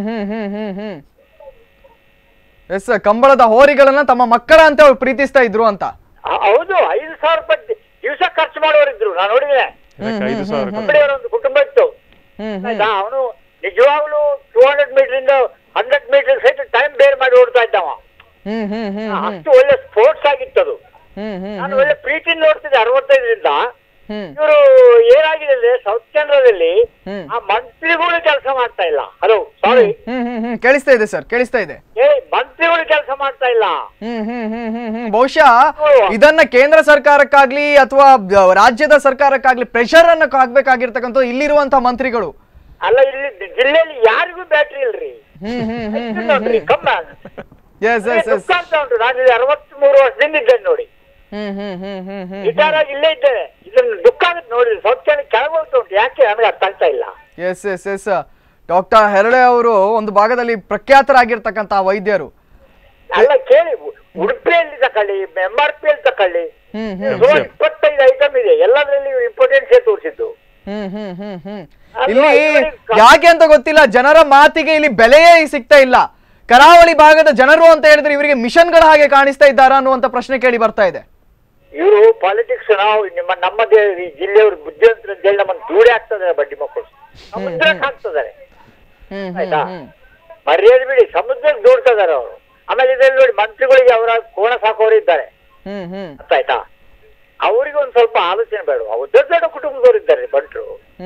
ಎಸ್ ಕಂಬಳದ ಹೋರಿಗಳನ್ನ ತಮ್ಮ ಮಕ್ಕಳ ಅಂತ ಅವ್ರು ಪ್ರೀತಿಸ್ತಾ ಇದ್ರು ಅಂತ.
ಹೌದು, ಐದು ಸಾವಿರ ರೂಪಾಯಿ ದಿವಸ ಖರ್ಚು ಮಾಡೋರಿದ್ರು ನಾನು ನೋಡಿದ್ದೇನೆ. ಒಂದು ಕುಟುಂಬ ಇತ್ತು. ಅವನು ನಿಜವಾಗ್ಲೂ ಟೂ ಹಂಡ್ರೆಡ್ ಮೀಟರ್ ಇಂದ ಹಂಡ್ರೆಡ್ ಮೀಟರ್ ಸಹಿತ ಟೈಮ್ ಬೇರ್ ಮಾಡಿ ಓಡ್ತಾ ಇದ್ದವ. ಅಷ್ಟು ಒಳ್ಳೆ ಸ್ಪೋರ್ಟ್ಸ್ ಆಗಿತ್ತು ಅದು. ನಾನು ಒಳ್ಳೆ ಪ್ರೀತಿಯಿಂದ ನೋಡ್ತಿದ್ದೆ ಅರವತ್ತೈದರಿಂದ. ಇವರು ಏನಾಗಿದೆ ಅಂದ್ರೆ ಸೌತ್ ಕೇಂದ್ರದಲ್ಲಿ ಆ ಮಂತ್ರಿಗಳು ಕೆಲಸ ಮಾಡ್ತಾ ಇಲ್ಲ. ಹಲೋ ಸಾರಿ,
ಹ್ಮ್ ಹ್ಮ್ ಹ್ಮ್ ಕೇಳಿಸ್ತಾ ಇದೆ ಸರ್, ಕೇಳಿಸ್ತಾ ಇದೆ.
ಮಂತ್ರಿಗಳು ಕೆಲಸ ಮಾಡ್ತಾ ಇಲ್ಲ.
ಹ್ಮ್ ಹ್ಮ್ ಹ್ಮ್ ಹ್ಮ್ ಹ್ಮ್ ಬಹುಶಃ ಇದನ್ನ ಕೇಂದ್ರ ಸರ್ಕಾರಕ್ಕಾಗ್ಲಿ ಅಥವಾ ರಾಜ್ಯದ ಸರ್ಕಾರಕ್ಕಾಗ್ಲಿ ಪ್ರೆಷರ್ ಅನ್ನ ಹಾಕ್ಬೇಕಾಗಿರ್ತಕ್ಕಂಥ ಇಲ್ಲಿರುವಂತ ಮಂತ್ರಿಗಳು.
ಅಲ್ಲ, ಇಲ್ಲಿ ಜಿಲ್ಲೆಯಲ್ಲಿ ಯಾರಿಗೂ ಬ್ಯಾಟ್ರಿ ಇಲ್ರಿ.
ಹ್ಮ್ ಹ್ಮ್ ಹ್ಮ್
ನೋಡ್ರಿ ಕಮ್ಮ
ಎಸ್ ಎಸ್ ಎಸ್
ಅಂತ ಉಂಟು. ನಾನು ಅರವತ್ತ್ ಮೂರು ವರ್ಷದಿಂದ ಇದ್ದೇನೆ ನೋಡಿ,
ಹ್ಮ್ ಹ್ಮ್ ಹ್ಮ್ ಹ್ಮ್ ಹ್ಮ್
ರಿಟೈರ್ ಆಗಿ ಇಲ್ಲೇ ಇದ್ದೇನೆ. ಇದನ್ನ ದುಃಖ ಆಗುತ್ತೆ ನೋಡಿ, ಸೌತ್ ಕೇಂದ್ರ ಕೆಳಗೋಗ್ತಾ ಉಂಟು. ಯಾಕೆ ನನಗೆ ಅರ್ಥ ಆಗ್ತಾ ಇಲ್ಲ.
Yes yes yes doctor Herale ಅವರು ಒಂದು ಭಾಗದಲ್ಲಿ ಪ್ರಖ್ಯಾತರಾಗಿರ್ತಕ್ಕಂಥ ವೈದ್ಯರು.
ಅಲ್ಲ ಕೇಳಿ, ಉಡುಪಿಯಲ್ಲಿ ತಕೊಳ್ಳಿ, ಎಂ ಆರ್ ಪಿ ಅಲ್ಲಿ ತಕೊಳ್ಳಿ, ಇಪ್ಪತ್ತೈದು ಐಟಮ್ ಇದೆ, ಎಲ್ಲದರಲ್ಲಿ ಇಂಪಾರ್ಟೆನ್ಸ್ ತೋರಿಸಿದ್ದು.
ಹ್ಮ್ ಹ್ಮ್ ಹ್ಮ್ ಹ್ಮ್ ಇಲ್ಲಿ ಯಾಕೆ ಅಂತ ಗೊತ್ತಿಲ್ಲ, ಜನರ ಮಾತಿಗೆ ಇಲ್ಲಿ ಬೆಲೆಯೇ ಸಿಗ್ತಾ ಇಲ್ಲ. ಕರಾವಳಿ ಭಾಗದ ಜನರು ಅಂತ ಹೇಳಿದ್ರೆ ಇವರಿಗೆ ಮಿಷನ್ಗಳ ಹಾಗೆ ಕಾಣಿಸ್ತಾ ಇದ್ದಾರಾ ಅನ್ನುವಂತ ಪ್ರಶ್ನೆ ಕೇಳಿ ಬರ್ತಾ ಇದೆ.
ಇವರು ಪಾಲಿಟಿಕ್ಸ್ ನಾವು ನಿಮ್ಮ ನಮ್ಮ ಜಿಲ್ಲೆಯವರು ಬುದ್ಧಿವಂತರ ಅಂತ ಹೇಳಿ ನಮ್ಮನ್ನು ದೂಡೆ ಆಗ್ತದೆ. ಬಡ್ಡಿ ಮಕ್ಕಳು ಸಮುದ್ರಕ್ಕೆ ಹಾಕ್ತಿದ್ದಾರೆ, ಆಯ್ತಾ? ಮರ್ಯಾದೆ ಬಿಡಿ, ಸಮುದ್ರಕ್ಕೆ ದೂಡ್ತಾ ಇದಾರೆ ಅವರು. ಆಮೇಲೆ ಇದರಲ್ಲಿ ನೋಡಿ, ಮಂತ್ರಿಗಳಿಗೆ ಅವರ ಕೋಣ ಸಾಕೋರು ಇದ್ದಾರೆ, ಅರ್ಥ ಆಯ್ತಾ? ಅವರಿಗೆ ಒಂದ್ ಸ್ವಲ್ಪ ಆಲೋಚನೆ ಬೇಡ. ಅವ್ರು ದೊಡ್ಡ ದೊಡ್ಡ ಕುಟುಂಬದವರು ಇದ್ದಾರೆ ಬಂಟ್ರು.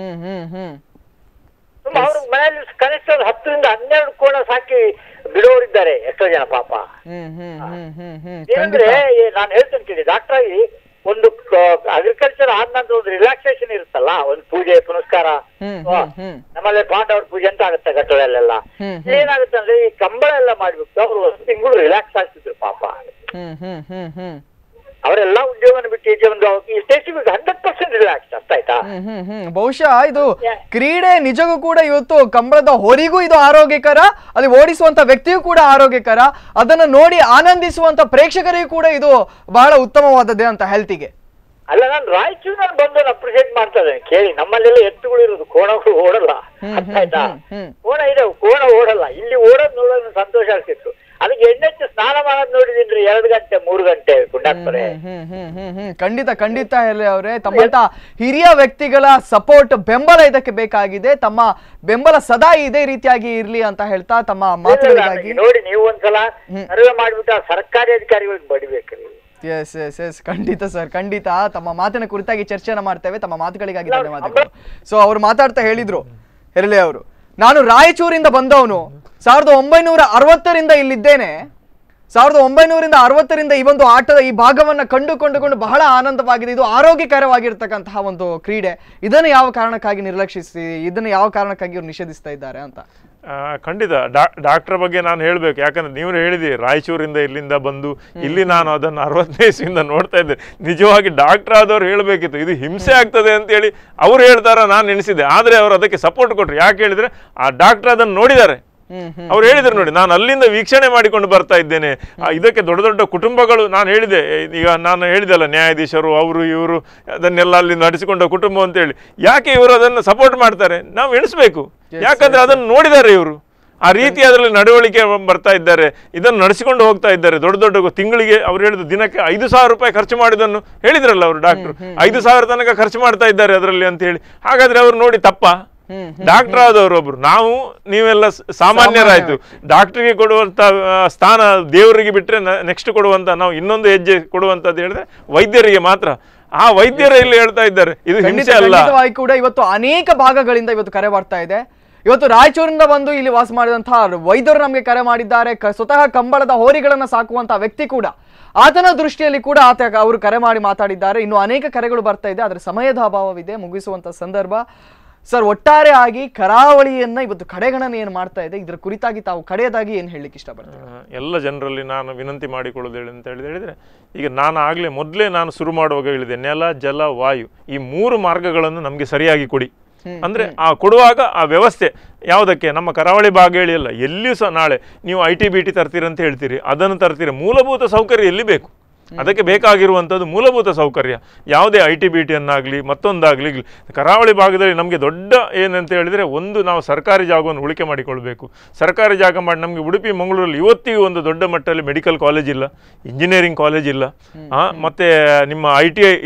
ಅವ್ರ ಮನೆಯಲ್ಲಿ ಕನಿಷ್ಠ ಹತ್ತರಿಂದ ಹನ್ನೆರಡು ಕೋಣ ಸಾಕಿ ಬಿಡೋರಿದ್ದಾರೆ ಎಷ್ಟೋ ಜನ ಪಾಪ. ಏನಂದ್ರೆ ನಾನು ಹೇಳ್ತೇನೆ ಕೇಳಿ, ಡಾಕ್ಟರ್ ಆಗಿ ಒಂದು ಅಗ್ರಿಕಲ್ಚರ್ ಆದ ನಂತರ ಒಂದು ರಿಲ್ಯಾಕ್ಸೇಷನ್ ಇರುತ್ತಲ್ಲ, ಒಂದು ಪೂಜೆ ಪುನಸ್ಕಾರ, ನಮ್ಮಲ್ಲಿ ಪಾಂಡವ್ರ ಪೂಜೆ ಅಂತ ಆಗುತ್ತೆ ಘಟ್ಟಗಳಲ್ಲೆಲ್ಲ. ಏನಾಗುತ್ತೆ ಅಂದ್ರೆ ಈ ಕಂಬಳ ಎಲ್ಲ ಮಾಡ್ಬಿಟ್ಟು ಅವ್ರು ಒಂದು ತಿಂಗಳು ರಿಲ್ಯಾಕ್ಸ್ ಆಗ್ತಿದ್ರು ಪಾಪ. ಅವರೆಲ್ಲ ಉದ್ಯೋಗನ ಬಿಟ್ಟು ಈಚೆ ಒಂದು ಹಂಡ್ರೆಡ್ ಪರ್ಸೆಂಟ್ ರಿಲ್ಯಾಕ್ಸ್, ಅರ್ಥ ಆಯ್ತಾ?
ಬಹುಶಃ ಇದು ಕ್ರೀಡೆ ನಿಜಕ್ಕೂ ಕೂಡ ಇವತ್ತು ಕಂಬಳದ ಹೊರಿಗೂ ಇದು ಆರೋಗ್ಯಕರ, ಅಲ್ಲಿ ಓಡಿಸುವಂತ ವ್ಯಕ್ತಿಯೂ ಕೂಡ ಆರೋಗ್ಯಕರ, ಅದನ್ನ ನೋಡಿ ಆನಂದಿಸುವಂತ ಪ್ರೇಕ್ಷಕರಿಗೂ ಕೂಡ ಇದು ಬಹಳ ಉತ್ತಮವಾದದ್ದೇ ಅಂತ ಹೆಲ್ತಿಗೆ.
ಅಲ್ಲ, ನಾನು ರಾಯಚೂರಿನಲ್ಲಿ ಬಂದು ಅಪ್ರಿಶಿಯೇಟ್ ಮಾಡ್ತಾ ಇದ್ದೇನೆ ಕೇಳಿ. ನಮ್ಮಲ್ಲೆಲ್ಲ ಎತ್ತುಗಳು ಇರೋದು, ಕೋಣಗಳು ಓಡಲ್ಲ, ಅರ್ಥ ಆಯ್ತಾ? ಕೋಣ ಇದೆ, ಕೋಣ ಓಡಲ್ಲ. ಇಲ್ಲಿ ಓಡೋದ್ ನೋಡೋದು ಸಂತೋಷ ಆಗ್ತಿತ್ತು. ಅದಕ್ಕೆ ಎಣ್ಣೆಚ್ಚು ಸ್ನಾನ ಮಾಡೋದ್ ನೋಡಿದೀನ್ರಿ, ಎರಡು ಗಂಟೆ ಮೂರು ಗಂಟೆ ಗುಂಡಾಕ್ತಾರೆ.
ಖಂಡಿತ ಖಂಡಿತ ಹೇಳಿ ಅವರೇ, ತಮ್ಮಂತ ಹಿರಿಯ ವ್ಯಕ್ತಿಗಳ ಸಪೋರ್ಟ್, ಬೆಂಬಲ ಇದಕ್ಕೆ ಬೇಕಾಗಿದೆ. ತಮ್ಮ ಬೆಂಬಲ ಸದಾ ಇದೇ ರೀತಿಯಾಗಿ ಇರ್ಲಿ ಅಂತ ಹೇಳ್ತಾ ತಮ್ಮ ಮಾತುಗಳಿಗಾಗಿ
ನೋಡಿ, ನೀವು ಒಂದ್ಸಲ ಸರ್ವೆ ಮಾಡ್ಬಿಟ್ಟು ಸರ್ಕಾರಿ ಅಧಿಕಾರಿಗಳಿಗೆ ಬಡಿಬೇಕ್ರಿ.
ಎಸ್ ಎಸ್ ಎಸ್ ಖಂಡಿತ ಸರ್, ಖಂಡಿತ ತಮ್ಮ ಮಾತಿನ ಕುರಿತಾಗಿ ಚರ್ಚೆನ ಮಾಡ್ತೇವೆ. ತಮ್ಮ ಮಾತುಗಳಿಗಾಗಿ ಧನ್ಯವಾದಗಳು. ಸೊ ಅವ್ರು ಮಾತಾಡ್ತಾ ಹೇಳಿದ್ರು ಹೆರಳೆ ಅವರು, ನಾನು ರಾಯಚೂರಿಂದ ಬಂದವನು, ಸಾವಿರದ ಒಂಬೈನೂರ ಅರವತ್ತರಿಂದ ಇಲ್ಲಿದ್ದೇನೆ. ಸಾವಿರದ ಒಂಬೈನೂರಿಂದ ಅರವತ್ತರಿಂದ ಈ ಒಂದು ಆಟದ ಈ ಭಾಗವನ್ನ ಕಂಡು ಕೊಂಡುಕೊಂಡು ಬಹಳ ಆನಂದವಾಗಿದೆ. ಇದು ಆರೋಗ್ಯಕರವಾಗಿರ್ತಕ್ಕಂತಹ ಒಂದು ಕ್ರೀಡೆ. ಇದನ್ನು ಯಾವ ಕಾರಣಕ್ಕಾಗಿ ನಿರ್ಲಕ್ಷಿಸಿ, ಇದನ್ನು ಯಾವ ಕಾರಣಕ್ಕಾಗಿ ಇವ್ರು ನಿಷೇಧಿಸ್ತಾ ಇದ್ದಾರೆ ಅಂತ?
ಖಂಡಿತ ಡಾ ಡಾಕ್ಟರ್ ಬಗ್ಗೆ ನಾನು ಹೇಳಬೇಕು. ಯಾಕಂದ್ರೆ ನೀವು ಹೇಳಿದ್ದೀರಿ ರಾಯಚೂರಿಂದ ಇಲ್ಲಿಂದ ಬಂದು ಇಲ್ಲಿ ನಾನು ಅದನ್ನು ಅರವತ್ತನೇ ಇಸ್ವಿಯಿಂದ ನೋಡ್ತಾ ಇದ್ದೆ. ನಿಜವಾಗಿ ಡಾಕ್ಟರ್ ಆದವ್ರು ಹೇಳಬೇಕಿತ್ತು, ಇದು ಹಿಂಸೆ ಆಗ್ತದೆ ಅಂತೇಳಿ ಅವ್ರು ಹೇಳ್ತಾರ ನಾನು ಎಣಿಸಿದೆ. ಆದರೆ ಅವರು ಅದಕ್ಕೆ ಸಪೋರ್ಟ್ ಕೊಟ್ಟರು. ಯಾಕೆ ಹೇಳಿದ್ರೆ ಆ ಡಾಕ್ಟರ್ ಅದನ್ನು ನೋಡಿದ್ದಾರೆ, ಅವ್ರು ಹೇಳಿದ್ರು ನೋಡಿ, ನಾನು ಅಲ್ಲಿಂದ ವೀಕ್ಷಣೆ ಮಾಡಿಕೊಂಡು ಬರ್ತಾ ಇದ್ದೇನೆ. ಇದಕ್ಕೆ ದೊಡ್ಡ ದೊಡ್ಡ ಕುಟುಂಬಗಳು, ನಾನು ಹೇಳಿದೆ ಈಗ ನಾನು ಹೇಳಿದೆಲ್ಲ, ನ್ಯಾಯಾಧೀಶರು ಅವರು ಇವರು ಅದನ್ನೆಲ್ಲ ಅಲ್ಲಿ ನಡೆಸಿಕೊಂಡ ಕುಟುಂಬ ಅಂತೇಳಿ. ಯಾಕೆ ಇವರು ಅದನ್ನು ಸಪೋರ್ಟ್ ಮಾಡ್ತಾರೆ? ನಾವು ಎಣಿಸ್ಬೇಕು. ಯಾಕಂದ್ರೆ ಅದನ್ನು ನೋಡಿದ್ದಾರೆ ಇವರು, ಆ ರೀತಿ ಅದರಲ್ಲಿ ನಡವಳಿಕೆ ಬರ್ತಾ ಇದ್ದಾರೆ, ಇದನ್ನು ನಡೆಸಿಕೊಂಡು ಹೋಗ್ತಾ ಇದ್ದಾರೆ. ದೊಡ್ಡ ದೊಡ್ಡ ತಿಂಗಳಿಗೆ ಅವ್ರು ಹೇಳಿದ್ರು ದಿನಕ್ಕೆ ಐದು ಸಾವಿರ ರೂಪಾಯಿ ಖರ್ಚು ಮಾಡಿದನ್ನು ಹೇಳಿದ್ರಲ್ಲ ಅವರು ಡಾಕ್ಟರ್, ಐದು ಸಾವಿರ ತನಕ ಖರ್ಚು ಮಾಡ್ತಾ ಇದ್ದಾರೆ ಅದರಲ್ಲಿ ಅಂತ ಹೇಳಿ. ಹಾಗಾದ್ರೆ ಅವ್ರು ನೋಡಿ ತಪ್ಪ? ಡಾಕ್ಟರ್ ಆದವರು ಒಬ್ರು, ನಾವು ನೀವೆಲ್ಲ ಸಾಮಾನ್ಯರಾಯ್ತು. ಡಾಕ್ಟರ್ಗೆ ಕೊಡುವಂತ ಸ್ಥಾನ ದೇವರಿಗೆ ಬಿಟ್ರೆ ನೆಕ್ಸ್ಟ್ ಕೊಡುವಂತ, ನಾವು ಇನ್ನೊಂದು ಹೆಜ್ಜೆ ಕೊಡುವಂತದ್ದು ಹೇಳಿದ್ರೆ ವೈದ್ಯರಿಗೆ ಮಾತ್ರ. ಆ ವೈದ್ಯರ ಇಲ್ಲಿ ಹೇಳ್ತಾ ಇದ್ದಾರೆ ಇದು ಹಿಂಸೆ ಅಲ್ಲ.
ಕೂಡ ಇವತ್ತು ಅನೇಕ ಭಾಗಗಳಿಂದ ಇವತ್ತು ಕರೆ ಬರ್ತಾ ಇದೆ. ಇವತ್ತು ರಾಯಚೂರಿಂದ ಬಂದು ಇಲ್ಲಿ ವಾಸ ಮಾಡಿದಂತಹ ವೈದ್ಯರು ನಮಗೆ ಕರೆ ಮಾಡಿದ್ದಾರೆ. ಸ್ವತಃ ಕಂಬಳದ ಹೋರಿಗಳನ್ನ ಸಾಕುವಂತಹ ವ್ಯಕ್ತಿ ಕೂಡ, ಆತನ ದೃಷ್ಟಿಯಲ್ಲಿ ಕೂಡ ಆತ ಅವರು ಕರೆ ಮಾಡಿ ಮಾತಾಡಿದ್ದಾರೆ. ಇನ್ನು ಅನೇಕ ಕರೆಗಳು ಬರ್ತಾ ಇದೆ, ಆದರೆ ಸಮಯದ ಅಭಾವವಿದೆ, ಮುಗಿಸುವಂತ ಸಂದರ್ಭ. ಸರ್, ಒಟ್ಟಾರೆ ಆಗಿ ಕರಾವಳಿಯನ್ನ ಇವತ್ತು ಕಡೆಗಣನೆ ಏನು ಮಾಡ್ತಾ ಇದೆ, ಇದರ ಕುರಿತಾಗಿ ತಾವು ಕಡೆಯದಾಗಿ ಏನು ಹೇಳಲಿಕ್ಕೆ ಇಷ್ಟಪಡ್ತೀನಿ?
ಎಲ್ಲ ಜನರಲ್ಲಿ ನಾನು ವಿನಂತಿ ಮಾಡಿಕೊಳ್ಳೋದು ಹೇಳಿ ಅಂತ ಹೇಳಿದ್ರೆ ಹೇಳಿದ್ರೆ ಈಗ ನಾನು ಆಗಲೇ ಮೊದಲೇ ನಾನು ಶುರು ಮಾಡುವಾಗ ಹೇಳಿದೆ, ನೆಲ ಜಲ ವಾಯು ಈ ಮೂರು ಮಾರ್ಗಗಳನ್ನು ನಮಗೆ ಸರಿಯಾಗಿ ಕೊಡಿ. ಅಂದರೆ ಆ ಕೊಡುವಾಗ ಆ ವ್ಯವಸ್ಥೆ ಯಾವುದಕ್ಕೆ, ನಮ್ಮ ಕರಾವಳಿ ಭಾಗ ಹೇಳಿ ಅಲ್ಲ, ಎಲ್ಲಿಯೂ ಸಹ ನಾಳೆ ನೀವು ಐ ಟಿ ಬಿ ಟಿ ತರ್ತೀರಿ ಅಂತ ಹೇಳ್ತೀರಿ, ಅದನ್ನು ತರ್ತೀರಿ. ಮೂಲಭೂತ ಸೌಕರ್ಯ ಎಲ್ಲಿ ಬೇಕು? ಅದಕ್ಕೆ ಬೇಕಾಗಿರುವಂಥದ್ದು ಮೂಲಭೂತ ಸೌಕರ್ಯ. ಯಾವುದೇ ಐ ಟಿ ಬಿ ಟಿಯನ್ನಾಗಲಿ ಮತ್ತೊಂದಾಗಲಿ ಕರಾವಳಿ ಭಾಗದಲ್ಲಿ ನಮಗೆ ದೊಡ್ಡ ಏನಂತ ಹೇಳಿದರೆ, ಒಂದು ನಾವು ಸರ್ಕಾರಿ ಜಾಗವನ್ನು ಉಳಿಕೆ ಮಾಡಿಕೊಳ್ಬೇಕು. ಸರ್ಕಾರಿ ಜಾಗ ಮಾಡಿ ನಮಗೆ ಉಡುಪಿ ಮಂಗಳೂರಲ್ಲಿ ಇವತ್ತಿಗೂ ಒಂದು ದೊಡ್ಡ ಮಟ್ಟದಲ್ಲಿ ಮೆಡಿಕಲ್ ಕಾಲೇಜ್ ಇಲ್ಲ, ಇಂಜಿನಿಯರಿಂಗ್ ಕಾಲೇಜ್ ಇಲ್ಲ, ಮತ್ತು ನಿಮ್ಮ ಐ ಟಿ ಐ ಇಲ್ಲ,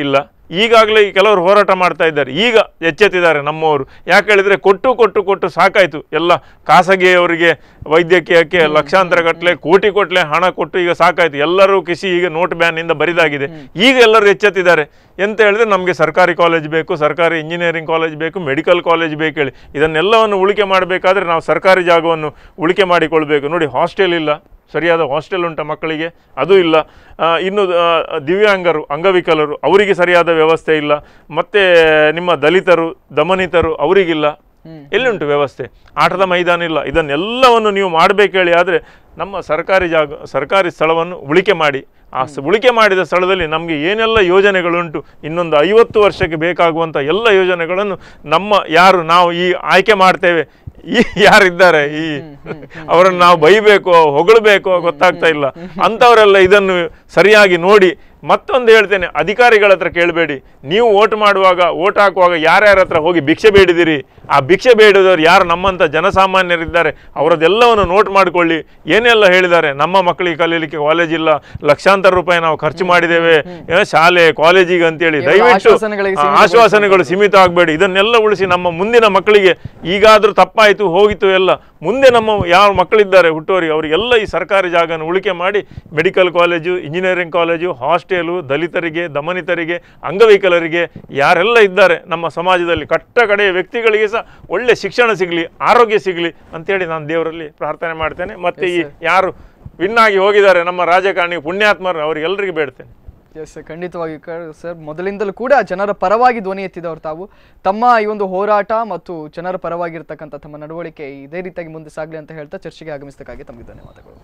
ಈಗಾಗಲೇ ಕೆಲವರು ಹೋರಾಟ ಮಾಡ್ತಾ ಇದ್ದಾರೆ, ಈಗ ಎಚ್ಚೆತ್ತಿದ್ದಾರೆ ನಮ್ಮವರು. ಯಾಕೆ ಹೇಳಿದರೆ ಕೊಟ್ಟು ಕೊಟ್ಟು ಕೊಟ್ಟು ಸಾಕಾಯಿತು. ಎಲ್ಲ ಖಾಸಗಿಯವರಿಗೆ ವೈದ್ಯಕೀಯಕ್ಕೆ ಲಕ್ಷಾಂತರ ಗಟ್ಟಲೆ ಕೋಟಿ ಕೊಟ್ಟಲೆ ಹಣ ಕೊಟ್ಟು ಈಗ ಸಾಕಾಯಿತು. ಎಲ್ಲರೂ ಕಿಸಿ ಈಗ ನೋಟ್ ಬ್ಯಾನಿಂದ ಬರಿದಾಗಿದೆ. ಈಗ ಎಲ್ಲರೂ ಎಚ್ಚೆತ್ತಿದ್ದಾರೆ. ಎಂತ ಹೇಳಿದ್ರೆ ನಮಗೆ ಸರ್ಕಾರಿ ಕಾಲೇಜ್ ಬೇಕು, ಸರ್ಕಾರಿ ಇಂಜಿನಿಯರಿಂಗ್ ಕಾಲೇಜ್ ಬೇಕು, ಮೆಡಿಕಲ್ ಕಾಲೇಜ್ ಬೇಕು ಹೇಳಿ ಇದನ್ನೆಲ್ಲವನ್ನು ಉಳಿಕೆ ಮಾಡಬೇಕಾದ್ರೆ ನಾವು ಸರ್ಕಾರಿ ಜಾಗವನ್ನು ಉಳಿಕೆ ಮಾಡಿಕೊಳ್ಬೇಕು. ನೋಡಿ, ಹಾಸ್ಟೆಲ್ ಇಲ್ಲ, ಸರಿಯಾದ ಹಾಸ್ಟೆಲ್ ಉಂಟ ಮಕ್ಕಳಿಗೆ, ಅದು ಇಲ್ಲ. ಇನ್ನು ದಿವ್ಯಾಂಗರು, ಅಂಗವಿಕಲರು, ಅವರಿಗೆ ಸರಿಯಾದ ವ್ಯವಸ್ಥೆ ಇಲ್ಲ. ಮತ್ತು ನಿಮ್ಮ ದಲಿತರು, ದಮನಿತರು, ಅವರಿಗಿಲ್ಲ. ಎಲ್ಲಿಂಟು ವ್ಯವಸ್ಥೆ? ಆಟದ ಮೈದಾನ ಇಲ್ಲ. ಇದನ್ನೆಲ್ಲವನ್ನು ನೀವು ಮಾಡಬೇಕು ಹೇಳಿ ಆದರೆ ನಮ್ಮ ಸರ್ಕಾರಿ ಜಾಗ, ಸರ್ಕಾರಿ ಸ್ಥಳವನ್ನು ಉಳಿಕೆ ಮಾಡಿ, ಆ ಉಳಿಕೆ ಮಾಡಿದ ಸ್ಥಳದಲ್ಲಿ ನಮಗೆ ಏನೆಲ್ಲ ಯೋಜನೆಗಳುಂಟು, ಇನ್ನೊಂದು ಐವತ್ತು ವರ್ಷಕ್ಕೆ ಬೇಕಾಗುವಂಥ ಎಲ್ಲ ಯೋಜನೆಗಳನ್ನು ನಮ್ಮ ಯಾರು ನಾವು ಈ ಆಯ್ಕೆ ಮಾಡ್ತೇವೆ, ಈ ಯಾರಿದ್ದಾರೆ, ಈ ಅವರನ್ನು ನಾವು ಬೈಬೇಕೋ ಹೊಗಳಬೇಕೋ ಗೊತ್ತಾಗ್ತಾ ಇಲ್ಲ. ಅಂಥವರೆಲ್ಲ ಇದನ್ನು ಸರಿಯಾಗಿ ನೋಡಿ. ಮತ್ತೊಂದು ಹೇಳ್ತೇನೆ, ಅಧಿಕಾರಿಗಳ ಹತ್ರ ಕೇಳಬೇಡಿ. ನೀವು ಓಟ್ ಮಾಡುವಾಗ, ಓಟ್ ಹಾಕುವಾಗ ಯಾರ್ಯಾರ ಹತ್ರ ಹೋಗಿ ಭಿಕ್ಷೆ ಬೇಡಿದಿರಿ, ಆ ಭಿಕ್ಷೆ ಬೇಡಿದವರು ಯಾರು ನಮ್ಮಂಥ ಜನಸಾಮಾನ್ಯರಿದ್ದಾರೆ ಅವರದ್ದೆಲ್ಲವನ್ನು ನೋಟ್ ಮಾಡಿಕೊಳ್ಳಿ. ಏನೆಲ್ಲ ಹೇಳಿದ್ದಾರೆ, ನಮ್ಮ ಮಕ್ಕಳಿಗೆ ಕಲೀಲಿಕ್ಕೆ ಕಾಲೇಜ್ ಇಲ್ಲ, ಲಕ್ಷಾಂತರ ರೂಪಾಯಿ ನಾವು ಖರ್ಚು ಮಾಡಿದ್ದೇವೆ ಶಾಲೆ ಕಾಲೇಜಿಗೆ ಅಂತೇಳಿ. ದಯವಿಟ್ಟು ಆಶ್ವಾಸನೆಗಳು ಸೀಮಿತ ಆಗಬೇಡಿ. ಇದನ್ನೆಲ್ಲ ಉಳಿಸಿ ನಮ್ಮ ಮುಂದಿನ ಮಕ್ಕಳಿಗೆ, ಈಗಾದರೂ ತಪ್ಪಾಯಿತು ಹೋಗಿತ್ತು ಎಲ್ಲ, ಮುಂದೆ ನಮ್ಮ ಯಾವ ಮಕ್ಕಳಿದ್ದಾರೆ ಹುಟ್ಟೋರಿಗೆ ಅವರಿಗೆಲ್ಲ ಈ ಸರ್ಕಾರಿ ಜಾಗನ ಉಳಿಕೆ ಮಾಡಿ medical college, engineering college, hostel, ದಲಿತರಿಗೆ, ದಮನಿತರಿಗೆ, ಅಂಗವಿಕಲರಿಗೆ ಯಾರೆಲ್ಲ ಇದ್ದಾರೆ ನಮ್ಮ ಸಮಾಜದಲ್ಲಿ ಕಟ್ಟ ಕಡೆಯ ವ್ಯಕ್ತಿಗಳಿಗೆ ಸಹ ಒಳ್ಳೆ ಶಿಕ್ಷಣ ಸಿಗಲಿ, ಆರೋಗ್ಯ ಸಿಗಲಿ ಅಂತೇಳಿ ನಾನು ದೇವರಲ್ಲಿ ಪ್ರಾರ್ಥನೆ ಮಾಡ್ತೇನೆ. ಮತ್ತು ಈ ಯಾರು ವಿನ್ ಆಗಿ ಹೋಗಿದ್ದಾರೆ ನಮ್ಮ ರಾಜಕಾರಣಿ ಪುಣ್ಯಾತ್ಮರು, ಅವರಿಗೆಲ್ಲರಿಗೆ ಬೇಡ್ತೇನೆ.
ಎಸ್, ಖಂಡಿತವಾಗಿ ಸರ್. ಮೊದಲಿಂದಲೂ ಕೂಡ ಜನರ ಪರವಾಗಿ ಧ್ವನಿ ಎತ್ತಿದವರು ತಾವು. ತಮ್ಮ ಈ ಒಂದು ಹೋರಾಟ ಮತ್ತು ಜನರ ಪರವಾಗಿರ್ತಕ್ಕಂಥ ತಮ್ಮ ನಡವಳಿಕೆ ಇದೇ ರೀತಿಯಾಗಿ ಮುಂದೆ ಸಾಗಲಿ ಅಂತ ಹೇಳ್ತಾ ಚರ್ಚೆಗೆ ಆಗಮಿಸಬೇಕಾಗಿ ತಮಗೆ ಧನ್ಯವಾದಗಳು.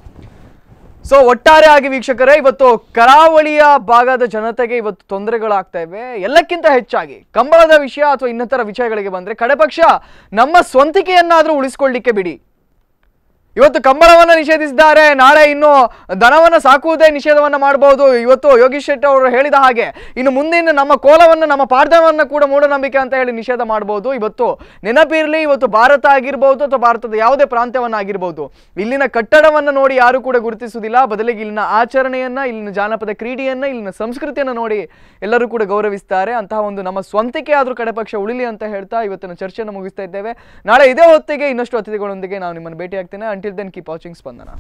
ಸೊ ಒಟ್ಟಾರೆ ಆಗಿ ವೀಕ್ಷಕರೇ, ಇವತ್ತು ಕರಾವಳಿಯ ಭಾಗದ ಜನತೆಗೆ ಇವತ್ತು ತೊಂದರೆಗಳಾಗ್ತಾ ಇವೆ. ಎಲ್ಲಕ್ಕಿಂತ ಹೆಚ್ಚಾಗಿ ಕಂಬಳದ ವಿಷಯ ಅಥವಾ ಇನ್ನಿತರ ವಿಷಯಗಳಿಗೆ ಬಂದ್ರೆ ಕಡೆಪಕ್ಷ ನಮ್ಮ ಸ್ವಂತಿಕೆಯನ್ನಾದ್ರೂ ಉಳಿಸ್ಕೊಳ್ಳಿಕ್ಕೆ ಬಿಡಿ. ಇವತ್ತು ಕಂಬಳವನ್ನ ನಿಷೇಧಿಸಿದ್ದಾರೆ, ನಾಳೆ ಇನ್ನು ದನವನ್ನ ಸಾಕುವುದೇ ನಿಷೇಧವನ್ನ ಮಾಡಬಹುದು. ಇವತ್ತು ಯೋಗೀಶ್ ಶೆಟ್ಟಿ ಅವರು ಹೇಳಿದ ಹಾಗೆ ಇನ್ನು ಮುಂದಿನ ನಮ್ಮ ಕೋಲವನ್ನು, ನಮ್ಮ ಪಾಡ್ದವನ್ನ ಕೂಡ ಮೂಢನಂಬಿಕೆ ಅಂತ ಹೇಳಿ ನಿಷೇಧ ಮಾಡಬಹುದು. ಇವತ್ತು ನೆನಪಿರಲಿ, ಇವತ್ತು ಭಾರತ ಆಗಿರ್ಬೋದು ಅಥವಾ ಭಾರತದ ಯಾವುದೇ ಪ್ರಾಂತ್ಯವನ್ನ ಆಗಿರ್ಬೋದು, ಇಲ್ಲಿನ ಕಟ್ಟಡವನ್ನ ನೋಡಿ ಯಾರು ಕೂಡ ಗುರುತಿಸುವುದಿಲ್ಲ. ಬದಲಿಗೆ ಇಲ್ಲಿನ ಆಚರಣೆಯನ್ನ, ಇಲ್ಲಿನ ಜಾನಪದ ಕ್ರೀಡೆಯನ್ನ, ಇಲ್ಲಿನ ಸಂಸ್ಕೃತಿಯನ್ನ ನೋಡಿ ಎಲ್ಲರೂ ಕೂಡ ಗೌರವಿಸ್ತಾರೆ. ಅಂತಹ ಒಂದು ನಮ್ಮ ಸ್ವಂತಿಕೆ ಆದ್ರೂ ಕಡೆಪಕ್ಷ ಉಳಿಲಿ ಅಂತ ಹೇಳ್ತಾ ಇವತ್ತಿನ ಚರ್ಚೆಯನ್ನು ಮುಗಿಸ್ತಾ ಇದ್ದೇವೆ. ನಾಳೆ ಇದೇ ಹೊತ್ತಿಗೆ ಇನ್ನಷ್ಟು ಅತಿಥಿಗಳೊಂದಿಗೆ ನಾವು ನಿಮ್ಮನ್ನು ಭೇಟಿ ಆಗ್ತೇನೆ. Until then, keep watching Spandana.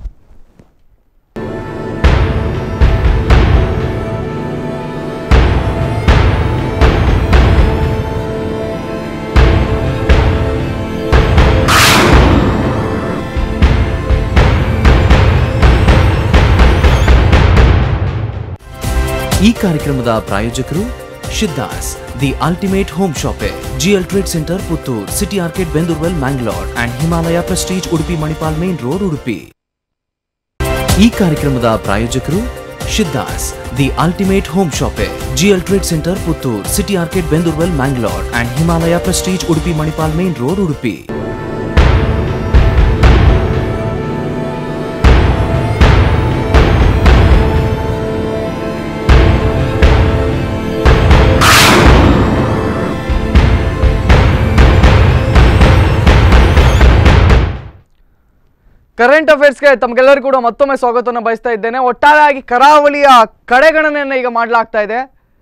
ಈ ಕಾರ್ಯಕ್ರಮದ ಪ್ರಾಯೋಜಕರು Siddhas, the ultimate home shoppe, GL trade centre Puttur, city ಆರ್ಕೆಟ್ Bendoorwell Mangalore and Himalaya Prestige Udupi Manipal main road Udupi. ಈ ಕಾರ್ಯಕ್ರಮದ ಪ್ರಾಯೋಜಕರು Siddhas, the ultimate home shoppe, GL trade centre Puttur, city ಆರ್ಕೆಟ್ Bendoorwell Mangalore and Himalaya Prestige Udupi Manipal main road Udupi.
Current ಅಫೇರ್ಸ್ಗೆ ತಮಗೆಲ್ಲರಿಗೂ ಕೂಡ ಮತ್ತೊಮ್ಮೆ ಸ್ವಾಗತವನ್ನು ಬಯಸ್ತಾ ಇದ್ದೇನೆ. ಒಟ್ಟಾರೆಯಾಗಿ ಕರಾವಳಿಯ ಕಡೆಗಣನೆಯನ್ನು ಈಗ ಮಾಡಲಾಗ್ತಾ ಇದೆ.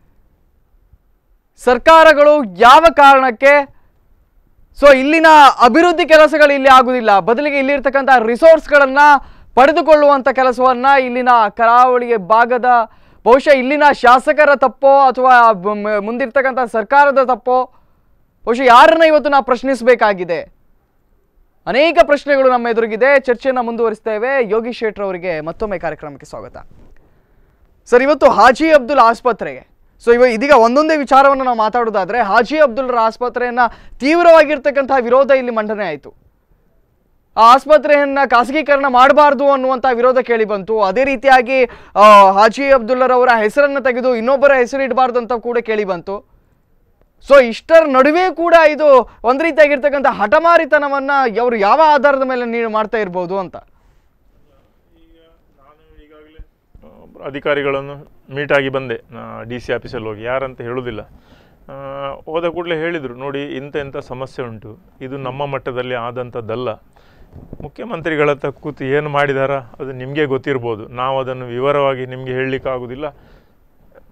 ಸರ್ಕಾರಗಳು ಯಾವ ಕಾರಣಕ್ಕೆ ಸೊ ಇಲ್ಲಿನ ಅಭಿವೃದ್ಧಿ ಕೆಲಸಗಳು ಇಲ್ಲಿ ಆಗುವುದಿಲ್ಲ, ಬದಲಿಗೆ ಇಲ್ಲಿರ್ತಕ್ಕಂಥ ರಿಸೋರ್ಸ್ಗಳನ್ನು ಪಡೆದುಕೊಳ್ಳುವಂಥ ಕೆಲಸವನ್ನ ಇಲ್ಲಿನ ಕರಾವಳಿಗೆ ಭಾಗದ ಬಹುಶಃ ಇಲ್ಲಿನ ಶಾಸಕರ ತಪ್ಪೋ ಅಥವಾ ಮುಂದಿರ್ತಕ್ಕಂಥ ಸರ್ಕಾರದ ತಪ್ಪೋ, ಬಹುಶಃ ಯಾರನ್ನ ಇವತ್ತು ನಾವು ಪ್ರಶ್ನಿಸಬೇಕಾಗಿದೆ. ಅನೇಕ ಪ್ರಶ್ನೆಗಳು ನಮ್ಮ ಎದುರಿಗಿದೆ. ಚರ್ಚೆಯನ್ನು ಮುಂದುವರಿಸ್ತೇವೆ. ಯೋಗೀಶ್ ಶೆಟ್ಟಿ ಅವರಿಗೆ ಮತ್ತೊಮ್ಮೆ ಕಾರ್ಯಕ್ರಮಕ್ಕೆ ಸ್ವಾಗತ. ಸರ್, ಇವತ್ತು ಹಾಜಿ ಅಬ್ದುಲ್ ಆಸ್ಪತ್ರೆಗೆ ಸೊ ಇವ ಇದೀಗ ಒಂದೊಂದೇ ವಿಚಾರವನ್ನು ನಾವು ಮಾತಾಡೋದಾದ್ರೆ, ಹಾಜಿ ಅಬ್ದುಲ್ರ ಆಸ್ಪತ್ರೆಯನ್ನ ತೀವ್ರವಾಗಿರ್ತಕ್ಕಂತಹ ವಿರೋಧ ಇಲ್ಲಿ ಮಂಡನೆ ಆಯಿತು. ಆ ಆಸ್ಪತ್ರೆಯನ್ನ ಖಾಸಗೀಕರಣ ಮಾಡಬಾರ್ದು ಅನ್ನುವಂಥ ವಿರೋಧ ಕೇಳಿ ಬಂತು. ಅದೇ ರೀತಿಯಾಗಿ ಹಾಜಿ ಅಬ್ದುಲ್ಲರವರ ಹೆಸರನ್ನು ತೆಗೆದು ಇನ್ನೊಬ್ಬರ ಹೆಸರು ಇಡಬಾರ್ದು ಅಂತ ಕೂಡ ಕೇಳಿ ಬಂತು. ಸೊ ಇಷ್ಟರ ನಡುವೆ ಕೂಡ ಇದು ಒಂದು ರೀತಿಯಾಗಿರ್ತಕ್ಕಂಥ ಹಠಮಾರಿತನವನ್ನ ಅವರು ಯಾವ ಆಧಾರದ ಮೇಲೆ ನೀವು ಮಾಡ್ತಾ ಇರ್ಬೋದು ಅಂತ.
ಈಗ ನಾನು ಈಗಾಗಲೇ ಅಧಿಕಾರಿಗಳನ್ನು ಮೀಟ್ ಆಗಿ ಬಂದೆ, ಡಿ ಸಿ ಆಫೀಸಲ್ಲಿ ಹೋಗಿ, ಯಾರಂತ ಹೇಳೋದಿಲ್ಲ. ಹೋದ ಕೂಡಲೇ ಹೇಳಿದರು, ನೋಡಿ ಇಂಥ ಇಂಥ ಸಮಸ್ಯೆ ಉಂಟು, ಇದು ನಮ್ಮ ಮಟ್ಟದಲ್ಲಿ ಆದಂಥದ್ದಲ್ಲ. ಮುಖ್ಯಮಂತ್ರಿಗಳ ಹತ್ರ ಕೂತು ಏನು ಮಾಡಿದಾರ ಅದು ನಿಮಗೆ ಗೊತ್ತಿರ್ಬೋದು, ನಾವು ಅದನ್ನು ವಿವರವಾಗಿ ನಿಮಗೆ ಹೇಳಲಿಕ್ಕಾಗೋದಿಲ್ಲ.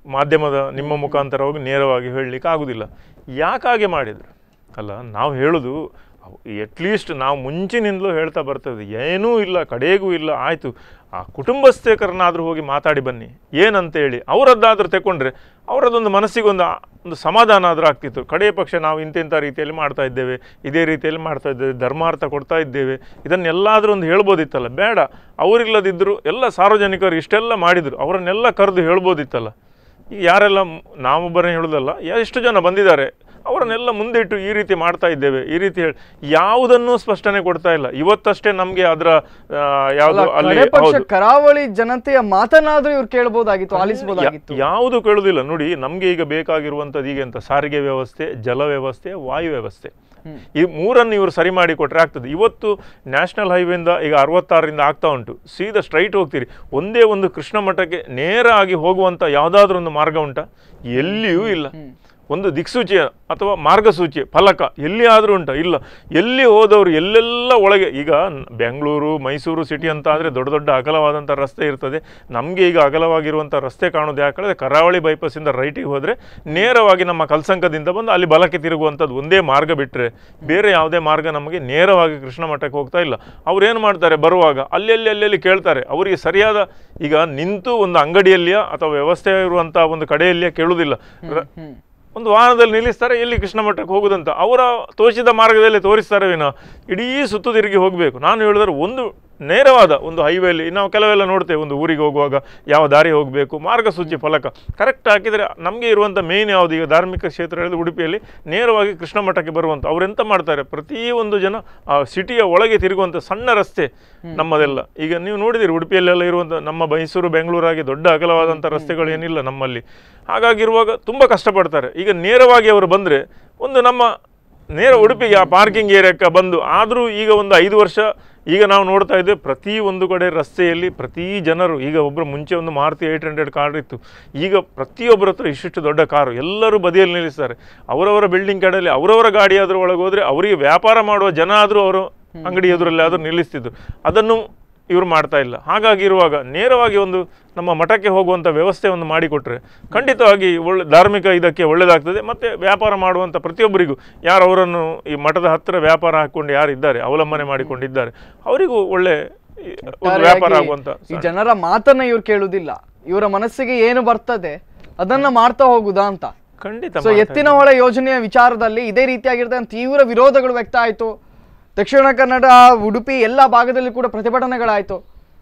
ಮಾಧ್ಯಮದ ನಿಮ್ಮ ಮುಖಾಂತರವಾಗಿ ನೇರವಾಗಿ ಹೇಳಲಿಕ್ಕೆ ಆಗೋದಿಲ್ಲ. ಯಾಕಾಗೆ ಮಾಡಿದರು ಅಲ್ಲ, ನಾವು ಹೇಳೋದು ಎಟ್ಲೀಸ್ಟ್ ನಾವು ಮುಂಚಿನಿಂದಲೂ ಹೇಳ್ತಾ ಬರ್ತದೆ, ಏನೂ ಇಲ್ಲ ಕಡೆಗೂ ಇಲ್ಲ, ಆಯಿತು ಆ ಕುಟುಂಬಸ್ಥಕರನ್ನಾದರೂ ಹೋಗಿ ಮಾತಾಡಿ ಬನ್ನಿ ಏನಂತೇಳಿ ಅವರದ್ದಾದರೂ ತಗೊಂಡ್ರೆ ಅವರದೊಂದು ಮನಸ್ಸಿಗೊಂದು ಒಂದು ಸಮಾಧಾನ ಆದರೂ ಆಗ್ತಿತ್ತು. ಕಡೆಯ ಪಕ್ಷ ನಾವು ಇಂತಿಂಥ ರೀತಿಯಲ್ಲಿ ಮಾಡ್ತಾ ಇದ್ದೇವೆ, ಇದೇ ರೀತಿಯಲ್ಲಿ ಮಾಡ್ತಾ ಇದ್ದೇವೆ, ಧರ್ಮಾರ್ಥ ಕೊಡ್ತಾ ಇದ್ದೇವೆ, ಇದನ್ನೆಲ್ಲಾದರೂ ಒಂದು ಹೇಳ್ಬೋದಿತ್ತಲ್ಲ. ಬೇಡ, ಅವರಿಲ್ಲದಿದ್ದರು ಎಲ್ಲ ಸಾರ್ವಜನಿಕರು ಇಷ್ಟೆಲ್ಲ ಮಾಡಿದರು, ಅವರನ್ನೆಲ್ಲ ಕರೆದು ಹೇಳ್ಬೋದಿತ್ತಲ್ಲ. ಈಗ ಯಾರೆಲ್ಲ ನಾವೊಬ್ಬರೇ ಹೇಳೋದಲ್ಲ, ಎಷ್ಟು ಜನ ಬಂದಿದ್ದಾರೆ ಅವರನ್ನೆಲ್ಲ ಮುಂದಿಟ್ಟು ಈ ರೀತಿ ಮಾಡ್ತಾ ಇದ್ದೇವೆ ಈ ರೀತಿ ಹೇಳಿ ಯಾವುದನ್ನೂ ಸ್ಪಷ್ಟನೆ ಕೊಡ್ತಾ ಇಲ್ಲ. ಇವತ್ತಷ್ಟೇ ನಮಗೆ ಅದರ ಯಾವುದು ಅಲ್ಲಿ
ಕರಾವಳಿ ಜನತೆಯ ಮಾತನಾದ್ರೂ ಇವ್ರು ಕೇಳಬಹುದಾಗಿತ್ತು, ಆಲಿಸಬಹುದಾಗಿತ್ತು.
ಯಾವುದು ಕೇಳುವುದಿಲ್ಲ. ನೋಡಿ, ನಮಗೆ ಈಗ ಬೇಕಾಗಿರುವಂಥದ್ದು ಈಗ ಅಂತ ಸಾರಿಗೆ ವ್ಯವಸ್ಥೆ, ಜಲ ವ್ಯವಸ್ಥೆ, ವಾಯು ವ್ಯವಸ್ಥೆ, ಈ ಮೂರನ್ನು ಇವರು ಸರಿ ಮಾಡಿ ಕೊಟ್ಟರೆ ಆಗ್ತದೆ. ಇವತ್ತು ನ್ಯಾಷನಲ್ ಹೈವೇಯಿಂದ ಈಗ ಅರವತ್ತಾರರಿಂದ ಆಗ್ತಾ ಉಂಟು, ಸೀದಾ ಸ್ಟ್ರೈಟ್ ಹೋಗ್ತೀರಿ, ಒಂದೇ ಒಂದು ಕೃಷ್ಣ ಮಠಕ್ಕೆ ನೇರ ಆಗಿ ಹೋಗುವಂಥ ಯಾವುದಾದ್ರೂ ಒಂದು ಮಾರ್ಗ ಉಂಟಾ? ಎಲ್ಲಿಯೂ ಇಲ್ಲ. ಒಂದು ದಿಕ್ಸೂಚಿಯ ಅಥವಾ ಮಾರ್ಗಸೂಚಿ ಫಲಕ ಎಲ್ಲಿಯಾದರೂ ಉಂಟಾ? ಇಲ್ಲ. ಎಲ್ಲಿ ಹೋದವರು ಎಲ್ಲೆಲ್ಲ ಒಳಗೆ, ಈಗ ಬೆಂಗಳೂರು ಮೈಸೂರು ಸಿಟಿ ಅಂತ ಆದರೆ ದೊಡ್ಡ ದೊಡ್ಡ ಅಗಲವಾದಂಥ ರಸ್ತೆ ಇರ್ತದೆ. ನಮಗೆ ಈಗ ಅಗಲವಾಗಿರುವಂಥ ರಸ್ತೆ ಕಾಣೋದು ಯಾಕಂದರೆ ಕರಾವಳಿ ಬೈಪಾಸಿಂದ ರೈಟಿಗೆ ಹೋದರೆ ನೇರವಾಗಿ ನಮ್ಮ ಕಲ್ಸಂಕದಿಂದ ಬಂದು ಅಲ್ಲಿ ಬಲಕ್ಕೆ ತಿರುಗುವಂಥದ್ದು ಒಂದೇ ಮಾರ್ಗ ಬಿಟ್ಟರೆ ಬೇರೆ ಯಾವುದೇ ಮಾರ್ಗ ನಮಗೆ ನೇರವಾಗಿ ಕೃಷ್ಣ ಮಠಕ್ಕೆ ಹೋಗ್ತಾ ಇಲ್ಲ. ಅವ್ರೇನು ಮಾಡ್ತಾರೆ, ಬರುವಾಗ ಅಲ್ಲೆಲ್ಲಿ ಅಲ್ಲೆಲ್ಲಿ ಕೇಳ್ತಾರೆ. ಅವರಿಗೆ ಸರಿಯಾದ ಈಗ ನಿಂತು ಒಂದು ಅಂಗಡಿಯಲ್ಲಿಯ ಅಥವಾ ವ್ಯವಸ್ಥೆ ಇರುವಂಥ ಒಂದು ಕಡೆಯಲ್ಲಿಯೇ ಕೇಳುವುದಿಲ್ಲ. ಒಂದು ವಾಹನದಲ್ಲಿ ನಿಲ್ಲಿಸ್ತಾರೆ, ಎಲ್ಲಿ ಕೃಷ್ಣ ಮಠಕ್ಕೆ ಹೋಗುದಂತ ಅವರ ತೋರಿಸಿದ ಮಾರ್ಗದಲ್ಲಿ ತೋರಿಸ್ತಾರೆ ವಿನ ಇಡೀ ಸುತ್ತು ತಿರುಗಿ ಹೋಗಬೇಕು. ನಾನು ಹೇಳಿದ್ರೆ ಒಂದು ನೇರವಾದ ಒಂದು ಹೈವೇಲಿ ನಾವು ಕೆಲವೆಲ್ಲ ನೋಡ್ತೇವೆ, ಒಂದು ಊರಿಗೆ ಹೋಗುವಾಗ ಯಾವ ದಾರಿ ಹೋಗಬೇಕು, ಮಾರ್ಗಸೂಚಿ ಫಲಕ ಕರೆಕ್ಟ್ ಹಾಕಿದರೆ ನಮಗೆ ಇರುವಂಥ ಮೇನ್ ಯಾವುದು ಈಗ ಧಾರ್ಮಿಕ ಕ್ಷೇತ್ರ ಹೇಳಿದ್ರೆ ಉಡುಪಿಯಲ್ಲಿ ನೇರವಾಗಿ ಕೃಷ್ಣ ಮಠಕ್ಕೆ ಬರುವಂಥ ಅವರೆಂತ ಮಾಡ್ತಾರೆ, ಪ್ರತಿಯೊಂದು ಜನ ಆ ಸಿಟಿಯ ಒಳಗೆ ತಿರುಗುವಂಥ ಸಣ್ಣ ರಸ್ತೆ ನಮ್ಮದೆಲ್ಲ. ಈಗ ನೀವು ನೋಡಿದಿರಿ ಉಡುಪಿಯಲ್ಲೆಲ್ಲ ಇರುವಂಥ ನಮ್ಮ ಮೈಸೂರು ಬೆಂಗಳೂರಾಗಿ ದೊಡ್ಡ ಅಗಲವಾದಂಥ ರಸ್ತೆಗಳು ಏನಿಲ್ಲ ನಮ್ಮಲ್ಲಿ. ಹಾಗಾಗಿರುವಾಗ ತುಂಬ ಕಷ್ಟಪಡ್ತಾರೆ. ಈಗ ನೇರವಾಗಿ ಅವರು ಬಂದರೆ ಒಂದು ನಮ್ಮ ನೇರ ಉಡುಪಿಗೆ ಆ ಪಾರ್ಕಿಂಗ್ ಏರಿಯಾಕ್ಕೆ ಬಂದು ಆದರೂ ಈಗ ಒಂದು ಐದು ವರ್ಷ ಈಗ ನಾವು ನೋಡ್ತಾ ಇದ್ದೇವೆ ಪ್ರತಿ ಒಂದು ಕಡೆ ರಸ್ತೆಯಲ್ಲಿ ಪ್ರತಿ ಜನರು, ಈಗ ಒಬ್ಬರು ಮುಂಚೆ ಒಂದು ಮಾರುತಿ ಏಯ್ಟ್ ಹಂಡ್ರೆಡ್ ಕಾರ್ ಇತ್ತು, ಈಗ ಪ್ರತಿಯೊಬ್ಬರ ಹತ್ರ ಇಷ್ಟಿಷ್ಟು ದೊಡ್ಡ ಕಾರು ಎಲ್ಲರೂ ಬದಿಯಲ್ಲಿ ನಿಲ್ಲಿಸ್ತಾರೆ. ಅವರವರ ಬಿಲ್ಡಿಂಗ್ ಕಡೆಯಲ್ಲಿ ಅವರವರ ಗಾಡಿ ಆದರೂ ಒಳಗೆ ಹೋದರೆ ಅವರಿಗೆ ವ್ಯಾಪಾರ ಮಾಡುವ ಜನ ಆದರೂ ಅವರು ಅಂಗಡಿ ಎದುರಲ್ಲಿ ಆದರೂ ನಿಲ್ಲಿಸ್ತಿದ್ರು. ಅದನ್ನು ಇವರು ಮಾಡ್ತಾ ಇಲ್ಲ. ಹಾಗಾಗಿರುವಾಗ ನೇರವಾಗಿ ಒಂದು ನಮ್ಮ ಮಠಕ್ಕೆ ಹೋಗುವಂಥ ವ್ಯವಸ್ಥೆ ಒಂದು ಮಾಡಿಕೊಟ್ರೆ ಖಂಡಿತವಾಗಿ ಒಳ್ಳೆ ಧಾರ್ಮಿಕ ಇದಕ್ಕೆ ಒಳ್ಳೆಯದಾಗ್ತದೆ. ಮತ್ತು ವ್ಯಾಪಾರ ಮಾಡುವಂಥ ಪ್ರತಿಯೊಬ್ಬರಿಗೂ ಯಾರು ಅವರನ್ನು ಈ ಮಠದ ಹತ್ತಿರ ವ್ಯಾಪಾರ ಹಾಕ್ಕೊಂಡು ಯಾರು ಇದ್ದಾರೆ, ಅವಲಂಬನೆ ಮಾಡಿಕೊಂಡಿದ್ದಾರೆ, ಅವರಿಗೂ ಒಳ್ಳೆ ಒಂದು ವ್ಯಾಪಾರ ಆಗುವಂಥ.
ಈ ಜನರ ಮಾತನ್ನ ಇವ್ರು ಕೇಳುವುದಿಲ್ಲ, ಇವರ ಮನಸ್ಸಿಗೆ ಏನು ಬರ್ತದೆ ಅದನ್ನ ಮಾಡ್ತಾ ಹೋಗುದಾ ಅಂತ.
ಖಂಡಿತ.
ಸೊ ಎತ್ತಿನಹೊಳೆ ಯೋಜನೆಯ ವಿಚಾರದಲ್ಲಿ ಇದೇ ರೀತಿಯಾಗಿರ್ತಕ್ಕಂಥ ತೀವ್ರ ವಿರೋಧಗಳು ವ್ಯಕ್ತ ಆಯಿತು. ದಕ್ಷಿಣ ಕನ್ನಡ, ಉಡುಪಿ ಎಲ್ಲ ಭಾಗದಲ್ಲಿ ಕೂಡ ಪ್ರತಿಭಟನೆಗಳಾಯಿತು.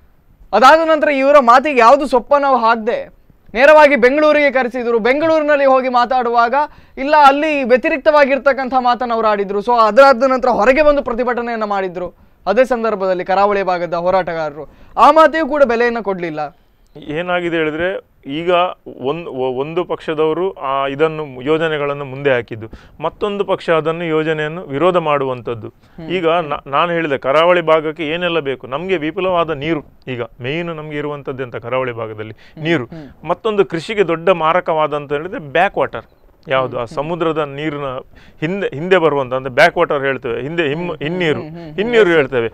ಅದಾದ ನಂತರ ಇವರ ಮಾತಿಗೆ ಯಾವುದು ಸೊಪ್ಪ ನಾವು ಹಾಕದೆ ನೇರವಾಗಿ ಬೆಂಗಳೂರಿಗೆ ಕರೆಸಿದ್ರು. ಬೆಂಗಳೂರಿನಲ್ಲಿ ಹೋಗಿ ಮಾತಾಡುವಾಗ ಇಲ್ಲ ಅಲ್ಲಿ ವ್ಯತಿರಿಕ್ತವಾಗಿರ್ತಕ್ಕಂಥ ಮಾತನ್ನು ಅವರು ಆಡಿದ್ರು. ಸೊ ಅದರಾದ ನಂತರ ಹೊರಗೆ ಬಂದು ಪ್ರತಿಭಟನೆಯನ್ನು ಮಾಡಿದ್ರು. ಅದೇ ಸಂದರ್ಭದಲ್ಲಿ ಕರಾವಳಿ ಭಾಗದ ಹೋರಾಟಗಾರರು ಆ ಮಾತಿಗೂ ಕೂಡ ಬೆಲೆಯನ್ನು ಕೊಡಲಿಲ್ಲ.
ಏನಾಗಿದೆ ಹೇಳಿದ್ರೆ ಈಗ ಒಂದು ಒಂದು ಪಕ್ಷದವರು ಆ ಇದನ್ನು ಯೋಜನೆಗಳನ್ನು ಮುಂದೆ ಹಾಕಿದ್ದು, ಮತ್ತೊಂದು ಪಕ್ಷ ಅದನ್ನು ಯೋಜನೆಯನ್ನು ವಿರೋಧ ಮಾಡುವಂಥದ್ದು. ಈಗ ನಾನು ಹೇಳಿದೆ ಕರಾವಳಿ ಭಾಗಕ್ಕೆ ಏನೆಲ್ಲ ಬೇಕು, ನಮಗೆ ವಿಪುಲವಾದ ನೀರು, ಈಗ ಮೇಯ್ನು ನಮಗೆ ಇರುವಂಥದ್ದು ಅಂತ ಕರಾವಳಿ ಭಾಗದಲ್ಲಿ ನೀರು. ಮತ್ತೊಂದು ಕೃಷಿಗೆ ದೊಡ್ಡ ಮಾರಕವಾದಂತ ಹೇಳಿದ್ರೆ ಬ್ಯಾಕ್ ವಾಟರ್, ಯಾವುದು ಆ ಸಮುದ್ರದ ನೀರಿನ ಹಿಂದೆ ಹಿಂದೆ ಬರುವಂತ ಅಂದ್ರೆ ಬ್ಯಾಕ್ ವಾಟರ್ ಹೇಳ್ತೇವೆ, ಹಿಂದೆ ಹಿಮ್ ಹಿನ್ನೀರು ಹಿನ್ನೀರು ಹೇಳ್ತೇವೆ.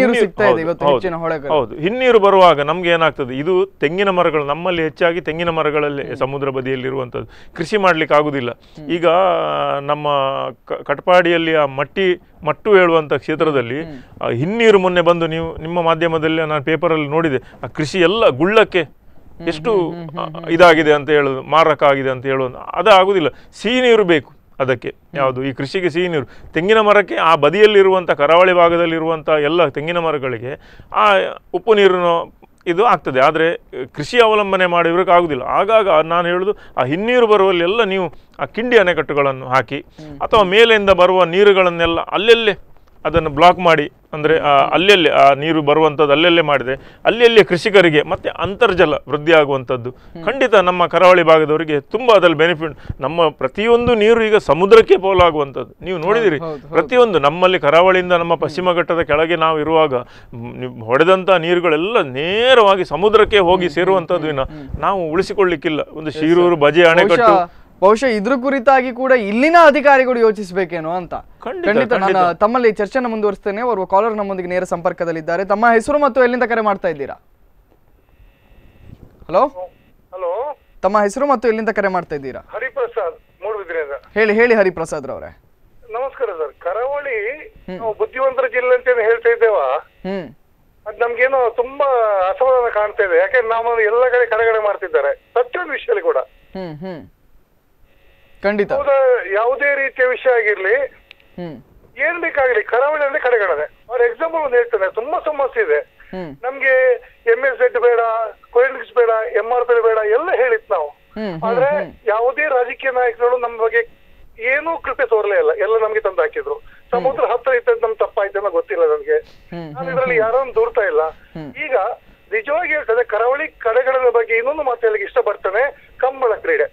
ಹೌದು, ಹಿನ್ನೀರು ಬರುವಾಗ ನಮ್ಗೆ ಏನಾಗ್ತದೆ, ಇದು ತೆಂಗಿನ ಮರಗಳು ನಮ್ಮಲ್ಲಿ ಹೆಚ್ಚಾಗಿ ತೆಂಗಿನ ಮರಗಳಲ್ಲಿ ಸಮುದ್ರ ಬದಿಯಲ್ಲಿರುವಂಥದ್ದು, ಕೃಷಿ ಮಾಡ್ಲಿಕ್ಕೆ ಆಗುದಿಲ್ಲ. ಈಗ ನಮ್ಮ ಕಟ್ಪಾಡಿಯಲ್ಲಿ ಆ ಮಟ್ಟಿ ಮಟ್ಟು ಹೇಳುವಂಥ ಕ್ಷೇತ್ರದಲ್ಲಿ ಹಿನ್ನೀರು ಮೊನ್ನೆ ಬಂದು ನೀವು ನಿಮ್ಮ ಮಾಧ್ಯಮದಲ್ಲಿ ನಾನು ಪೇಪರಲ್ಲಿ ನೋಡಿದೆ, ಆ ಕೃಷಿ ಎಲ್ಲ ಗುಳ್ಳಕ್ಕೆ ಎಷ್ಟು ಇದಾಗಿದೆ ಅಂತ ಹೇಳೋದು, ಮಾರಕ ಆಗಿದೆ ಅಂತ ಹೇಳೋದು. ಅದು ಆಗುದಿಲ್ಲ, ಸಿಹಿ ನೀರು ಬೇಕು ಅದಕ್ಕೆ. ಯಾವುದು ಈ ಕೃಷಿಗೆ ಸಿಹಿ ನೀರು, ತೆಂಗಿನ ಮರಕ್ಕೆ ಆ ಬದಿಯಲ್ಲಿರುವಂಥ ಕರಾವಳಿ ಭಾಗದಲ್ಲಿರುವಂಥ ಎಲ್ಲ ತೆಂಗಿನ ಮರಗಳಿಗೆ ಆ ಉಪ್ಪು ನೀರಿನ ಇದು ಆಗ್ತದೆ. ಆದರೆ ಕೃಷಿ ಅವಲಂಬನೆ ಮಾಡಿರೋಕೆ ಆಗುದಿಲ್ಲ. ಆಗಾಗ ನಾನು ಹೇಳೋದು ಆ ಹಿನ್ನೀರು ಬರುವಲ್ಲಿ ಎಲ್ಲ ನೀವು ಆ ಕಿಂಡಿ ಅಣೆಕಟ್ಟುಗಳನ್ನು ಹಾಕಿ ಅಥವಾ ಮೇಲಿಂದ ಬರುವ ನೀರುಗಳನ್ನೆಲ್ಲ ಅಲ್ಲೆಲ್ಲೇ ಅದನ್ನು ಬ್ಲಾಕ್ ಮಾಡಿ, ಅಂದರೆ ಅಲ್ಲೆಲ್ಲಿ ಆ ನೀರು ಬರುವಂಥದ್ದು ಅಲ್ಲೆಲ್ಲೇ ಮಾಡಿದರೆ ಅಲ್ಲೆಲ್ಲೇ ಕೃಷಿಕರಿಗೆ ಮತ್ತು ಅಂತರ್ಜಲ ವೃದ್ಧಿ ಆಗುವಂಥದ್ದು ಖಂಡಿತ ನಮ್ಮ ಕರಾವಳಿ ಭಾಗದವರಿಗೆ ತುಂಬ ಅದರಲ್ಲಿ ಬೆನಿಫಿಟ್. ನಮ್ಮ ಪ್ರತಿಯೊಂದು ನೀರು ಈಗ ಸಮುದ್ರಕ್ಕೆ ಪೋಲಾಗುವಂಥದ್ದು ನೀವು ನೋಡಿದಿರಿ. ಪ್ರತಿಯೊಂದು ನಮ್ಮಲ್ಲಿ ಕರಾವಳಿಯಿಂದ ನಮ್ಮ ಪಶ್ಚಿಮ ಘಟ್ಟದ ಕೆಳಗೆ ನಾವು ಇರುವಾಗ ಹೊಡೆದಂಥ ನೀರುಗಳೆಲ್ಲ ನೇರವಾಗಿ ಸಮುದ್ರಕ್ಕೆ ಹೋಗಿ ಸೇರುವಂಥದ್ದು ಇನ್ನು ನಾವು ಉಳಿಸಿಕೊಳ್ಳಿಕ್ಕಿಲ್ಲ. ಒಂದು ಶಿರೂರು ಬಜೆ ಅಣೆಕಟ್ಟು
ಬಹುಶಃ ಇದ್ರ ಕುರಿತಾಗಿ ಕೂಡ ಇಲ್ಲಿನ ಅಧಿಕಾರಿಗಳು ಯೋಚಿಸಬೇಕೇನೋ ಅಂತ. ಖಂಡಿತ ನಾನು ತಮ್ಮಲ್ಲಿ ಚರ್ಚೆನ ಮುಂದುವರಿಸ್ತೇನೆ. ಓರ್ವ ಕಾಲರ್ ನಮ್ಮೊಂದಿಗೆ ನೇರ ಸಂಪರ್ಕದಲ್ಲಿದ್ದಾರೆ. ತಮ್ಮ ಹೆಸರು ಮತ್ತು ಎಲ್ಲಿಂದ ಕರೆ ಮಾಡ್ತಾ ಇದ್ದೀರಾ? ಹಲೋ
ಹಲೋ
ತಮ್ಮ ಹೆಸರು ಮತ್ತು ಎಲ್ಲಿಂದ ಕರೆ ಮಾಡ್ತಾ ಇದ್ದೀರಾ?
ಹರಿಪ್ರಸಾದ್ ಮೂಡುಬಿದ್ರೆಯಿಂದ.
ಹೇಳಿ ಹೇಳಿ ಹರಿಪ್ರಸಾದ್ ರವರೇ.
ನಮಸ್ಕಾರ ಸರ್. ಕರಾವಳಿ ನಾವು ಬುದ್ಧಿವಂತರ ಜಿಲ್ಲೆ ಅಂತ ಹೇಳ್ತಾ ಇದ್ದೇವಾ,
ಹ್ಮ್
ಅದ್ ನಮ್ಗೇನೋ ತುಂಬಾ ಅಸಮಾಧಾನ ಕಾಣ್ತಾ ಇದೆ. ಯಾಕಂದ್ರೆ ನಾವು ಎಲ್ಲ ಕಡೆ ಕಡೆಗಡೆ ಮಾಡ್ತಿದ್ದಾರೆ ಸತ್ಯದ ವಿಷಯದಲ್ಲಿ ಕೂಡ.
ಹ್ಮ್ ಹ್ಮ್ ಖಂಡಿತ.
ಯಾವುದೇ ರೀತಿಯ ವಿಷಯ ಆಗಿರ್ಲಿ,
ಹ್ಮ್
ಏನ್ ಬೇಕಾಗ್ಲಿ ಕರಾವಳಿಯಲ್ಲಿ ಕಡೆಗಣದೆ. ಅವ್ರ ಎಕ್ಸಾಂಪಲ್ ಒಂದು ಹೇಳ್ತಾನೆ, ತುಂಬಾ ಸಮಸ್ಯೆ ಇದೆ ನಮ್ಗೆ. ಎಂ ಎಸ್ ಝೆಡ್ ಬೇಡ, ಕೊಯಿಲ್ಸ್ ಬೇಡ, ಎಂ ಆರ್ ಪಿ ಬೇಡ ಎಲ್ಲ ಹೇಳಿತ್ ನಾವು. ಆದ್ರೆ ಯಾವುದೇ ರಾಜಕೀಯ ನಾಯಕರು ನಮ್ಮ ಬಗ್ಗೆ ಏನೂ ಕೃಪೆ ತೋರ್ಲೇ ಇಲ್ಲ. ಎಲ್ಲ ನಮ್ಗೆ ತಂದು ಹಾಕಿದ್ರು. ಸಮುದ್ರ ಹತ್ರ ಇದ್ದಂತ ನಮ್ ತಪ್ಪಾಯ್ತು ಅನ್ನೋ ಗೊತ್ತಿಲ್ಲ ನನ್ಗೆ. ನಾನು ಇದ್ರಲ್ಲಿ ಯಾರನ್ನು ದೂರ್ತಾ ಇಲ್ಲ. ಈಗ ನಿಜವಾಗಿ ಹೇಳ್ತದೆ, ಕರಾವಳಿ ಕಡೆಗಣದ ಬಗ್ಗೆ ಇನ್ನೊಂದು ಮಾತು ಹೇಳಿಕ್ಕೆ ಇಷ್ಟಪಡ್ತಾನೆ. ಕಂಬಳ ಕ್ರೀಡೆ,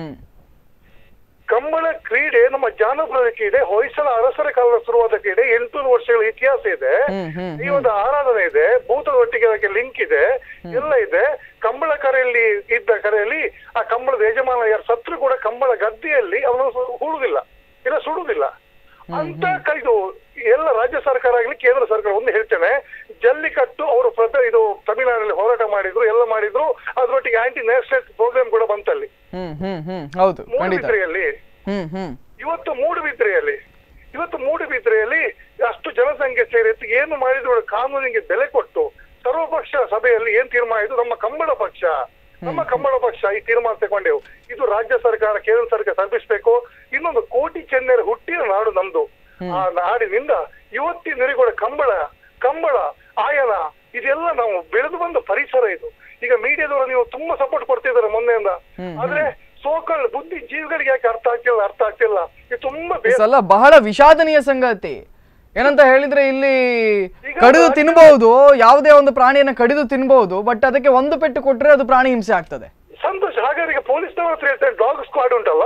ಕಂಬಳ ಕ್ರೀಡೆ ನಮ್ಮ ಜಾನಪದ ಕ್ರೀಡೆ, ಹೊಯ್ಸಳ ಅರಸರ ಕಾಲದ ಶುರುವಾದ ಕ್ರೀಡೆ. ಎಂಟುನೂರು ವರ್ಷಗಳ ಇತಿಹಾಸ ಇದೆ. ಈ ಒಂದು ಆರಾಧನೆ ಇದೆ, ಭೂತದ ಒಟ್ಟಿಗೆ ಅದಕ್ಕೆ ಲಿಂಕ್ ಇದೆ, ಎಲ್ಲ ಇದೆ. ಕಂಬಳ ಕರೆಯಲ್ಲಿ ಇದ್ದ ಕರೆಯಲ್ಲಿ ಆ ಕಂಬಳದ ಯಜಮಾನ ಯಾರು ಸತ್ರು ಕೂಡ ಕಂಬಳ ಗದ್ದೆಯಲ್ಲಿ ಅವನು ಹೂಡುದಿಲ್ಲ, ಇಲ್ಲ ಸುಡುದಿಲ್ಲ ಅಂತ ಇದು ಎಲ್ಲ ರಾಜ್ಯ ಸರ್ಕಾರ ಆಗ್ಲಿ ಕೇಂದ್ರ ಸರ್ಕಾರ. ಒಂದು ಹೇಳ್ತೇನೆ, ಜಲ್ಲಿಕಟ್ಟು ಅವರು ಪ್ರತ ಇದು ತಮಿಳುನಾಡಲ್ಲಿ ಹೋರಾಟ ಮಾಡಿದ್ರು, ಎಲ್ಲ ಮಾಡಿದ್ರು. ಅದ್ರೊಟ್ಟಿಗೆ ಆಂಟಿ ನ್ಯಾಷನಲ್ ಪ್ರೋಗ್ರಾಮ್ ಕೂಡ ಬಂತಲ್ಲಿ ಮೂಡುಬಿದ್ರೆಯಲ್ಲಿ. ಇವತ್ತು ಮೂಡುಬಿದ್ರೆಯಲ್ಲಿ ಇವತ್ತು ಮೂಡುಬಿದ್ರೆಯಲ್ಲಿ ಅಷ್ಟು ಜನಸಂಖ್ಯೆ ಸೇರಿ ಏನು ಮಾಡಿದ್ರು ಕಾನೂನಿಗೆ ಬೆಲೆ ಕೊಟ್ಟು ಸರ್ವಪಕ್ಷ ಸಭೆಯಲ್ಲಿ ಏನ್ ತೀರ್ಮಾನ ಆಯ್ತು, ನಮ್ಮ ಕಂಬಳ ಪಕ್ಷ ನಮ್ಮ ಕಂಬಳ ಪಕ್ಷ ಈ ತೀರ್ಮಾನ ತಗೊಂಡೆವು. ಇದು ರಾಜ್ಯ ಸರ್ಕಾರ ಕೇಂದ್ರ ಸರ್ಕಾರ ತಲುಪಿಸ್ಬೇಕು. ಇನ್ನೊಂದು ಕೋಟಿ ಚೆನ್ನೈರ ಹುಟ್ಟಿನ ನಾಡು ನಮ್ದು. ಆ ನಾಡಿನಿಂದ ಇವತ್ತಿನ ಕೂಡ ಕಂಬಳ ಕಂಬಳ ಆಯನ ಇದೆಲ್ಲ ನಾವು ಬೆಳೆದು ಬಂದ ಪರಿಸರ ಇದು. ಈಗ ಮೀಡಿಯಾದವರು ನೀವು ತುಂಬಾ ಸಪೋರ್ಟ್ ಕೊಡ್ತಿದ್ದಾರೆ ಮೊನ್ನೆಯಿಂದ, ಆದ್ರೆ ಸೋಕಲ್ ಬುದ್ಧಿ ಜೀವಿಗಳಿಗೆ ಯಾಕೆ ಅರ್ಥ ಆಗ್ತಿಲ್ಲ ಅರ್ಥ ಆಗ್ತಿಲ್ಲ ಇದು ತುಂಬಾ
ಬಹಳ ವಿಷಾದನೀಯ ಸಂಗತಿ. ಏನಂತ ಹೇಳಿದ್ರೆ ಇಲ್ಲಿ ಕಡಿದು ತಿನ್ಬಹುದು, ಯಾವುದೇ ಒಂದು ಪ್ರಾಣಿಯನ್ನ ಕಡಿದು ತಿನ್ಬಹುದು, ಬಟ್ ಅದಕ್ಕೆ ಒಂದು ಪೆಟ್ಟು ಕೊಟ್ರೆ ಅದು ಪ್ರಾಣಿ ಹಿಂಸೆ ಆಗ್ತದೆ.
ಸಂತೋಷ. ಹಾಗಾದ್ರೆ ಪೊಲೀಸ್ನವ್ರ ಹತ್ರ ಹೇಳ್ತಾರೆ, ಡಾಗ್ ಸ್ಕ್ವಾಡ್ ಉಂಟಲ್ಲ,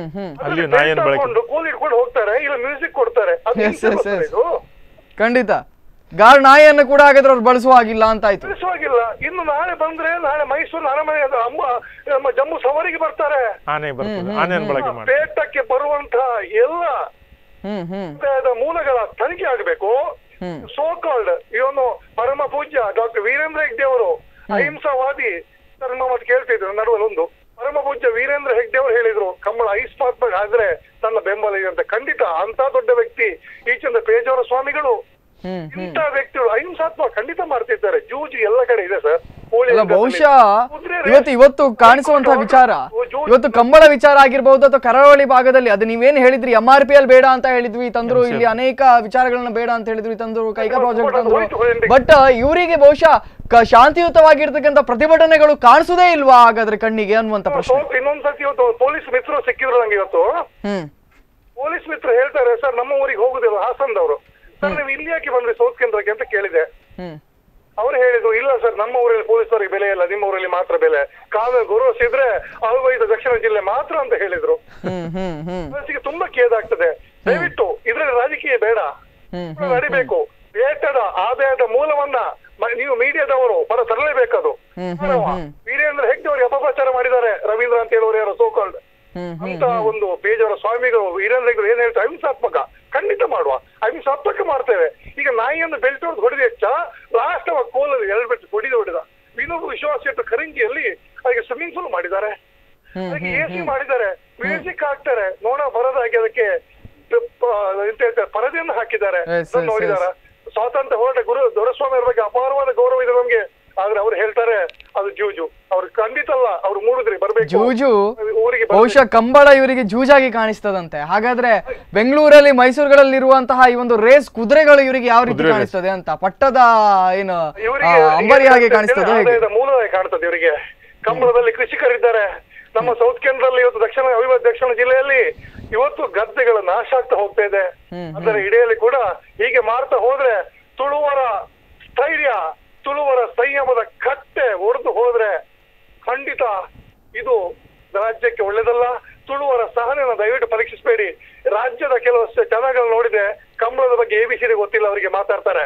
ಕೂಲಿ ಇಟ್ಕೊಂಡು ಹೋಗ್ತಾರೆ, ಇಲ್ಲ ಮ್ಯೂಸಿಕ್ ಕೊಡ್ತಾರೆ.
ಖಂಡಿತ ಗಾರ್ ನಾಯಿಯನ್ನು ಕೂಡ ಹಾಗಾದ್ರೆ ಅವ್ರು ಬಳಸುವ ಹಾಗಿಲ್ಲ ಅಂತ ಆಯ್ತು.
ಬಳಸುವಾಗಿಲ್ಲ. ಇನ್ನು ನಾಳೆ ಬಂದ್ರೆ ನಾಳೆ ಮೈಸೂರು ಅರಮನೆ ಅಮ್ಮ ನಮ್ಮ ಜಮ್ಮು ಸವಾರಿಗೆ ಬರ್ತಾರೆ. ಪೇಟಕ್ಕೆ ಬರುವಂತ ಎಲ್ಲ ಮೂಲಗಳ ತನಿಖೆ ಆಗಬೇಕು. ಸೋ ಕಾಲ್ಡ್ ಇವನು ಪರಮ ಪೂಜ್ಯ ಡಾಕ್ಟರ್ ವೀರೇಂದ್ರ ಹೆಗ್ಡೆ ಅವರು ಅಹಿಂಸಾವಾದಿ ಸರ್, ಮತ್ತೆ ಕೇಳ್ತಿದ್ರು ನಡುವಲ್ಲಿ ಒಂದು ಪರಮ ಪೂಜ್ಯ ವೀರೇಂದ್ರ ಹೆಗ್ಡೆ ಅವರು ಹೇಳಿದ್ರು, ಕಂಬಳ ಐಸ್ಪಾತ್ ಆದ್ರೆ ನನ್ನ ಬೆಂಬಲ ಇದೆ ಅಂತ. ಖಂಡಿತ ಅಂತ ದೊಡ್ಡ ವ್ಯಕ್ತಿ ಈಚೆಂದ ಪೇಜಾವರ ಸ್ವಾಮಿಗಳು ಇಂಥ ವ್ಯಕ್ತಿಗಳು ಅಹಿಂಸಾತ್ಮಕ ಖಂಡಿತ ಮಾಡ್ತಿದ್ದಾರೆ. ಜೂಜು ಎಲ್ಲ ಕಡೆ ಇದೆ ಸರ್.
ಬಹುಶಃ ಇವತ್ತು ಇವತ್ತು ಕಾಣಿಸುವಂತಹ ವಿಚಾರ, ಇವತ್ತು ಕಂಬಳ ವಿಚಾರ ಆಗಿರ್ಬಹುದು ಅಥವಾ ಕರಾವಳಿ ಭಾಗದಲ್ಲಿ ಅದು ನೀವೇನ್ ಹೇಳಿದ್ರಿ, ಎಂ ಆರ್ ಪಿ ಎಲ್ ಬೇಡ ಅಂತ ಹೇಳಿದ್ವಿ ತಂದ್ರು, ಇಲ್ಲಿ ಅನೇಕ ವಿಚಾರಗಳನ್ನ ಬೇಡ ಅಂತ ಹೇಳಿದ್ವಿ ತಂದ್ರು, ಕೈಗಾ ಪ್ರಾಜೆಕ್ಟ್ ತಂದ್ರು. ಬಟ್ ಇವರಿಗೆ ಬಹುಶಃ ಶಾಂತಿಯುತವಾಗಿರ್ತಕ್ಕಂಥ ಪ್ರತಿಭಟನೆಗಳು ಕಾಣಿಸುದೇ ಇಲ್ವಾ ಹಾಗಾದ್ರೆ ಕಣ್ಣಿಗೆ ಅನ್ನುವಂತ ಪ್ರಶ್ನೆ.
ಇನ್ನೊಂದ್ಸತಿ ಇವತ್ತು ಪೊಲೀಸ್ ಮಿತ್ರರು ಸಿಕ್ಕಿದ್ರು ನಂಗೆ ಇವತ್ತು. ಪೊಲೀಸ್ ಮಿತ್ರ ಹೇಳ್ತಾರೆ, ಸರ್ ನಮ್ಮ ಊರಿಗೆ ಹೋಗುದಿಲ್ಲ ಹಾಸನದವರು, ಸರ್ ನೀವು ಇಲ್ಲಿ ಯಾಕೆ ಬಂದ್ರಿ ಸೌತ್ ಕೇಂದ್ರಕ್ಕೆ ಅಂತ ಕೇಳಿದೆ. ಅವ್ರು ಹೇಳಿದ್ರು, ಇಲ್ಲ ಸರ್ ನಮ್ಮ ಊರಲ್ಲಿ ಪೊಲೀಸರಿಗೆ ಬೆಲೆ ಇಲ್ಲ, ನಿಮ್ಮ ಊರಲ್ಲಿ ಮಾತ್ರ ಬೆಲೆ, ಕಾನೂನು ಗೌರವಿಸಿದ್ರೆ ಅವಿಭಜಿತ ದಕ್ಷಿಣ ಜಿಲ್ಲೆ ಮಾತ್ರ ಅಂತ ಹೇಳಿದ್ರು. ಮನಸ್ಸಿಗೆ ತುಂಬಾ ಖೇದಾಗ್ತದೆ. ದಯವಿಟ್ಟು ಇದ್ರಲ್ಲಿ ರಾಜಕೀಯ ಬೇಡ, ನಡಿಬೇಕು. ವೇತನ ಆದಾಯದ ಮೂಲವನ್ನ ನೀವು ಮೀಡಿಯಾದವರು ಪರ ತರಲೇಬೇಕದು. ವೀರೇಂದ್ರ ಹೆಗ್ಡೆ ಅವರು ಅಪಪ್ರಚಾರ ಮಾಡಿದ್ದಾರೆ, ರವೀಂದ್ರ ಅಂತ ಹೇಳೋರು ಯಾರು ಸೋಕಾಲ್ಡ್ ಅಂತ ಒಂದು ಬೇಜಾರ ಸ್ವಾಮಿಗಳು. ವೀರೇಂದ್ರ ಹೆಗ್ಡೆ ಏನ್ ಹೇಳ್ತಾರೆ, ಅಹಿಂಸಾತ್ಮಕ ಖಂಡಿತ ಮಾಡುವ, ಅಹಿಂಸಾತ್ಮಕ ಮಾಡ್ತೇವೆ. ಈಗ ನಾಯಿಯನ್ನು ಬೆಲ್ಟ್ ಹೊಡೆದು ಹೊಡೆದ ಹೆಚ್ಚ ಲಾಸ್ಟ್ ಅವ ಕೋಲಲ್ಲಿ ಎರಡು ಬೆಟ್ಟು ಹೊಡಿದು ಹೊಡೆದ. ಇನ್ನೊಬ್ಬ ವಿಶ್ವಾಸ ಇಟ್ಟು ಕರಿಂಗಿಯಲ್ಲಿ ಅದಕ್ಕೆ ಸ್ವಿಮ್ಮಿಂಗ್ ಪೂಲ್ ಮಾಡಿದ್ದಾರೆ, ಅದಕ್ಕೆ ಎ ಸಿ ಮಾಡಿದ್ದಾರೆ, ಮ್ಯೂಸಿಕ್ ಹಾಕ್ತಾರೆ, ನೋಡ ಬರೋದಾಗಿ ಅದಕ್ಕೆ ಎಂತ ಹೇಳ್ತಾರೆ ಪರದೆಯನ್ನು ಹಾಕಿದ್ದಾರೆ. ನೋಡಿದಾರ ಸ್ವಾತಂತ್ರ್ಯ ಹೋರಾಟ ಗುರು ದೊರೆಸ್ವಾಮಿ ಅವ್ರ ಬಗ್ಗೆ ಅಪಾರವಾದ ಗೌರವ ಇದೆ ನಮ್ಗೆ. ಆದ್ರೆ ಅವ್ರು ಹೇಳ್ತಾರೆ ಅದು ಜೂಜು. ಅವ್ರು ಖಂಡಿತ ಅಲ್ಲ, ಅವ್ರು ಮೂಡಿದ್ರಿ ಬರ್ಬೇಕು
ಜೂಜು. ಬಹುಶಃ ಕಂಬಳ ಇವರಿಗೆ ಜೂಜಾಗಿ ಕಾಣಿಸ್ತದಂತೆ. ಹಾಗಾದ್ರೆ ಬೆಂಗಳೂರಲ್ಲಿ ಮೈಸೂರುಗಳಲ್ಲಿ ಇರುವಂತಹ ಈ ಒಂದು ರೇಸ್ ಕುದುರೆಗಳು ಇವರಿಗೆ ಯಾವ ರೀತಿ ಕಾಣಿಸ್ತದೆ ಅಂತ, ಪಟ್ಟದ ಏನು ಅಂಬರಿ ಹಾಗೆ ಕಾಣಿಸ್ತದೆ,
ಮೂಲವಾಗಿ ಕಾಣ್ತದೆ ಇವರಿಗೆ. ಕಂಬಳದಲ್ಲಿ ಕೃಷಿಕರಿದ್ದಾರೆ. ನಮ್ಮ ಸೌತ್ ಕೇಂದ್ರದಲ್ಲಿ ಇವತ್ತು ದಕ್ಷಿಣ ಅವಿಭಜಿತ ದಕ್ಷಿಣ ಜಿಲ್ಲೆಯಲ್ಲಿ ಇವತ್ತು ಗದ್ದೆಗಳ ನಾಶ ಆಗ್ತಾ ಹೋಗ್ತಾ ಇದೆ. ಅದರ ಇಡೆಯಲ್ಲಿ ಕೂಡ ಹೀಗೆ ಮಾಡ್ತಾ ಹೋದ್ರೆ ತುಳುವರ ಸ್ಥೈರ್ಯ, ತುಳುವರ ಸಂಯಮದ ಕಟ್ಟೆ ಒಡೆದು ಹೋದ್ರೆ ಖಂಡಿತ ಇದು ರಾಜ್ಯಕ್ಕೆ ಒಳ್ಳೇದಲ್ಲ. ತುಳುವರ ಸಹನೆಯನ್ನು ದಯವಿಟ್ಟು ಪರೀಕ್ಷಿಸಬೇಡಿ. ರಾಜ್ಯದ ಕೆಲವು ಜನಗಳು ನೋಡಿದೆ, ಕಂಬಳದ ಬಗ್ಗೆ ಎ ಬಿ ಸಿ ಗೊತ್ತಿಲ್ಲ ಅವರಿಗೆ ಮಾತಾಡ್ತಾರೆ.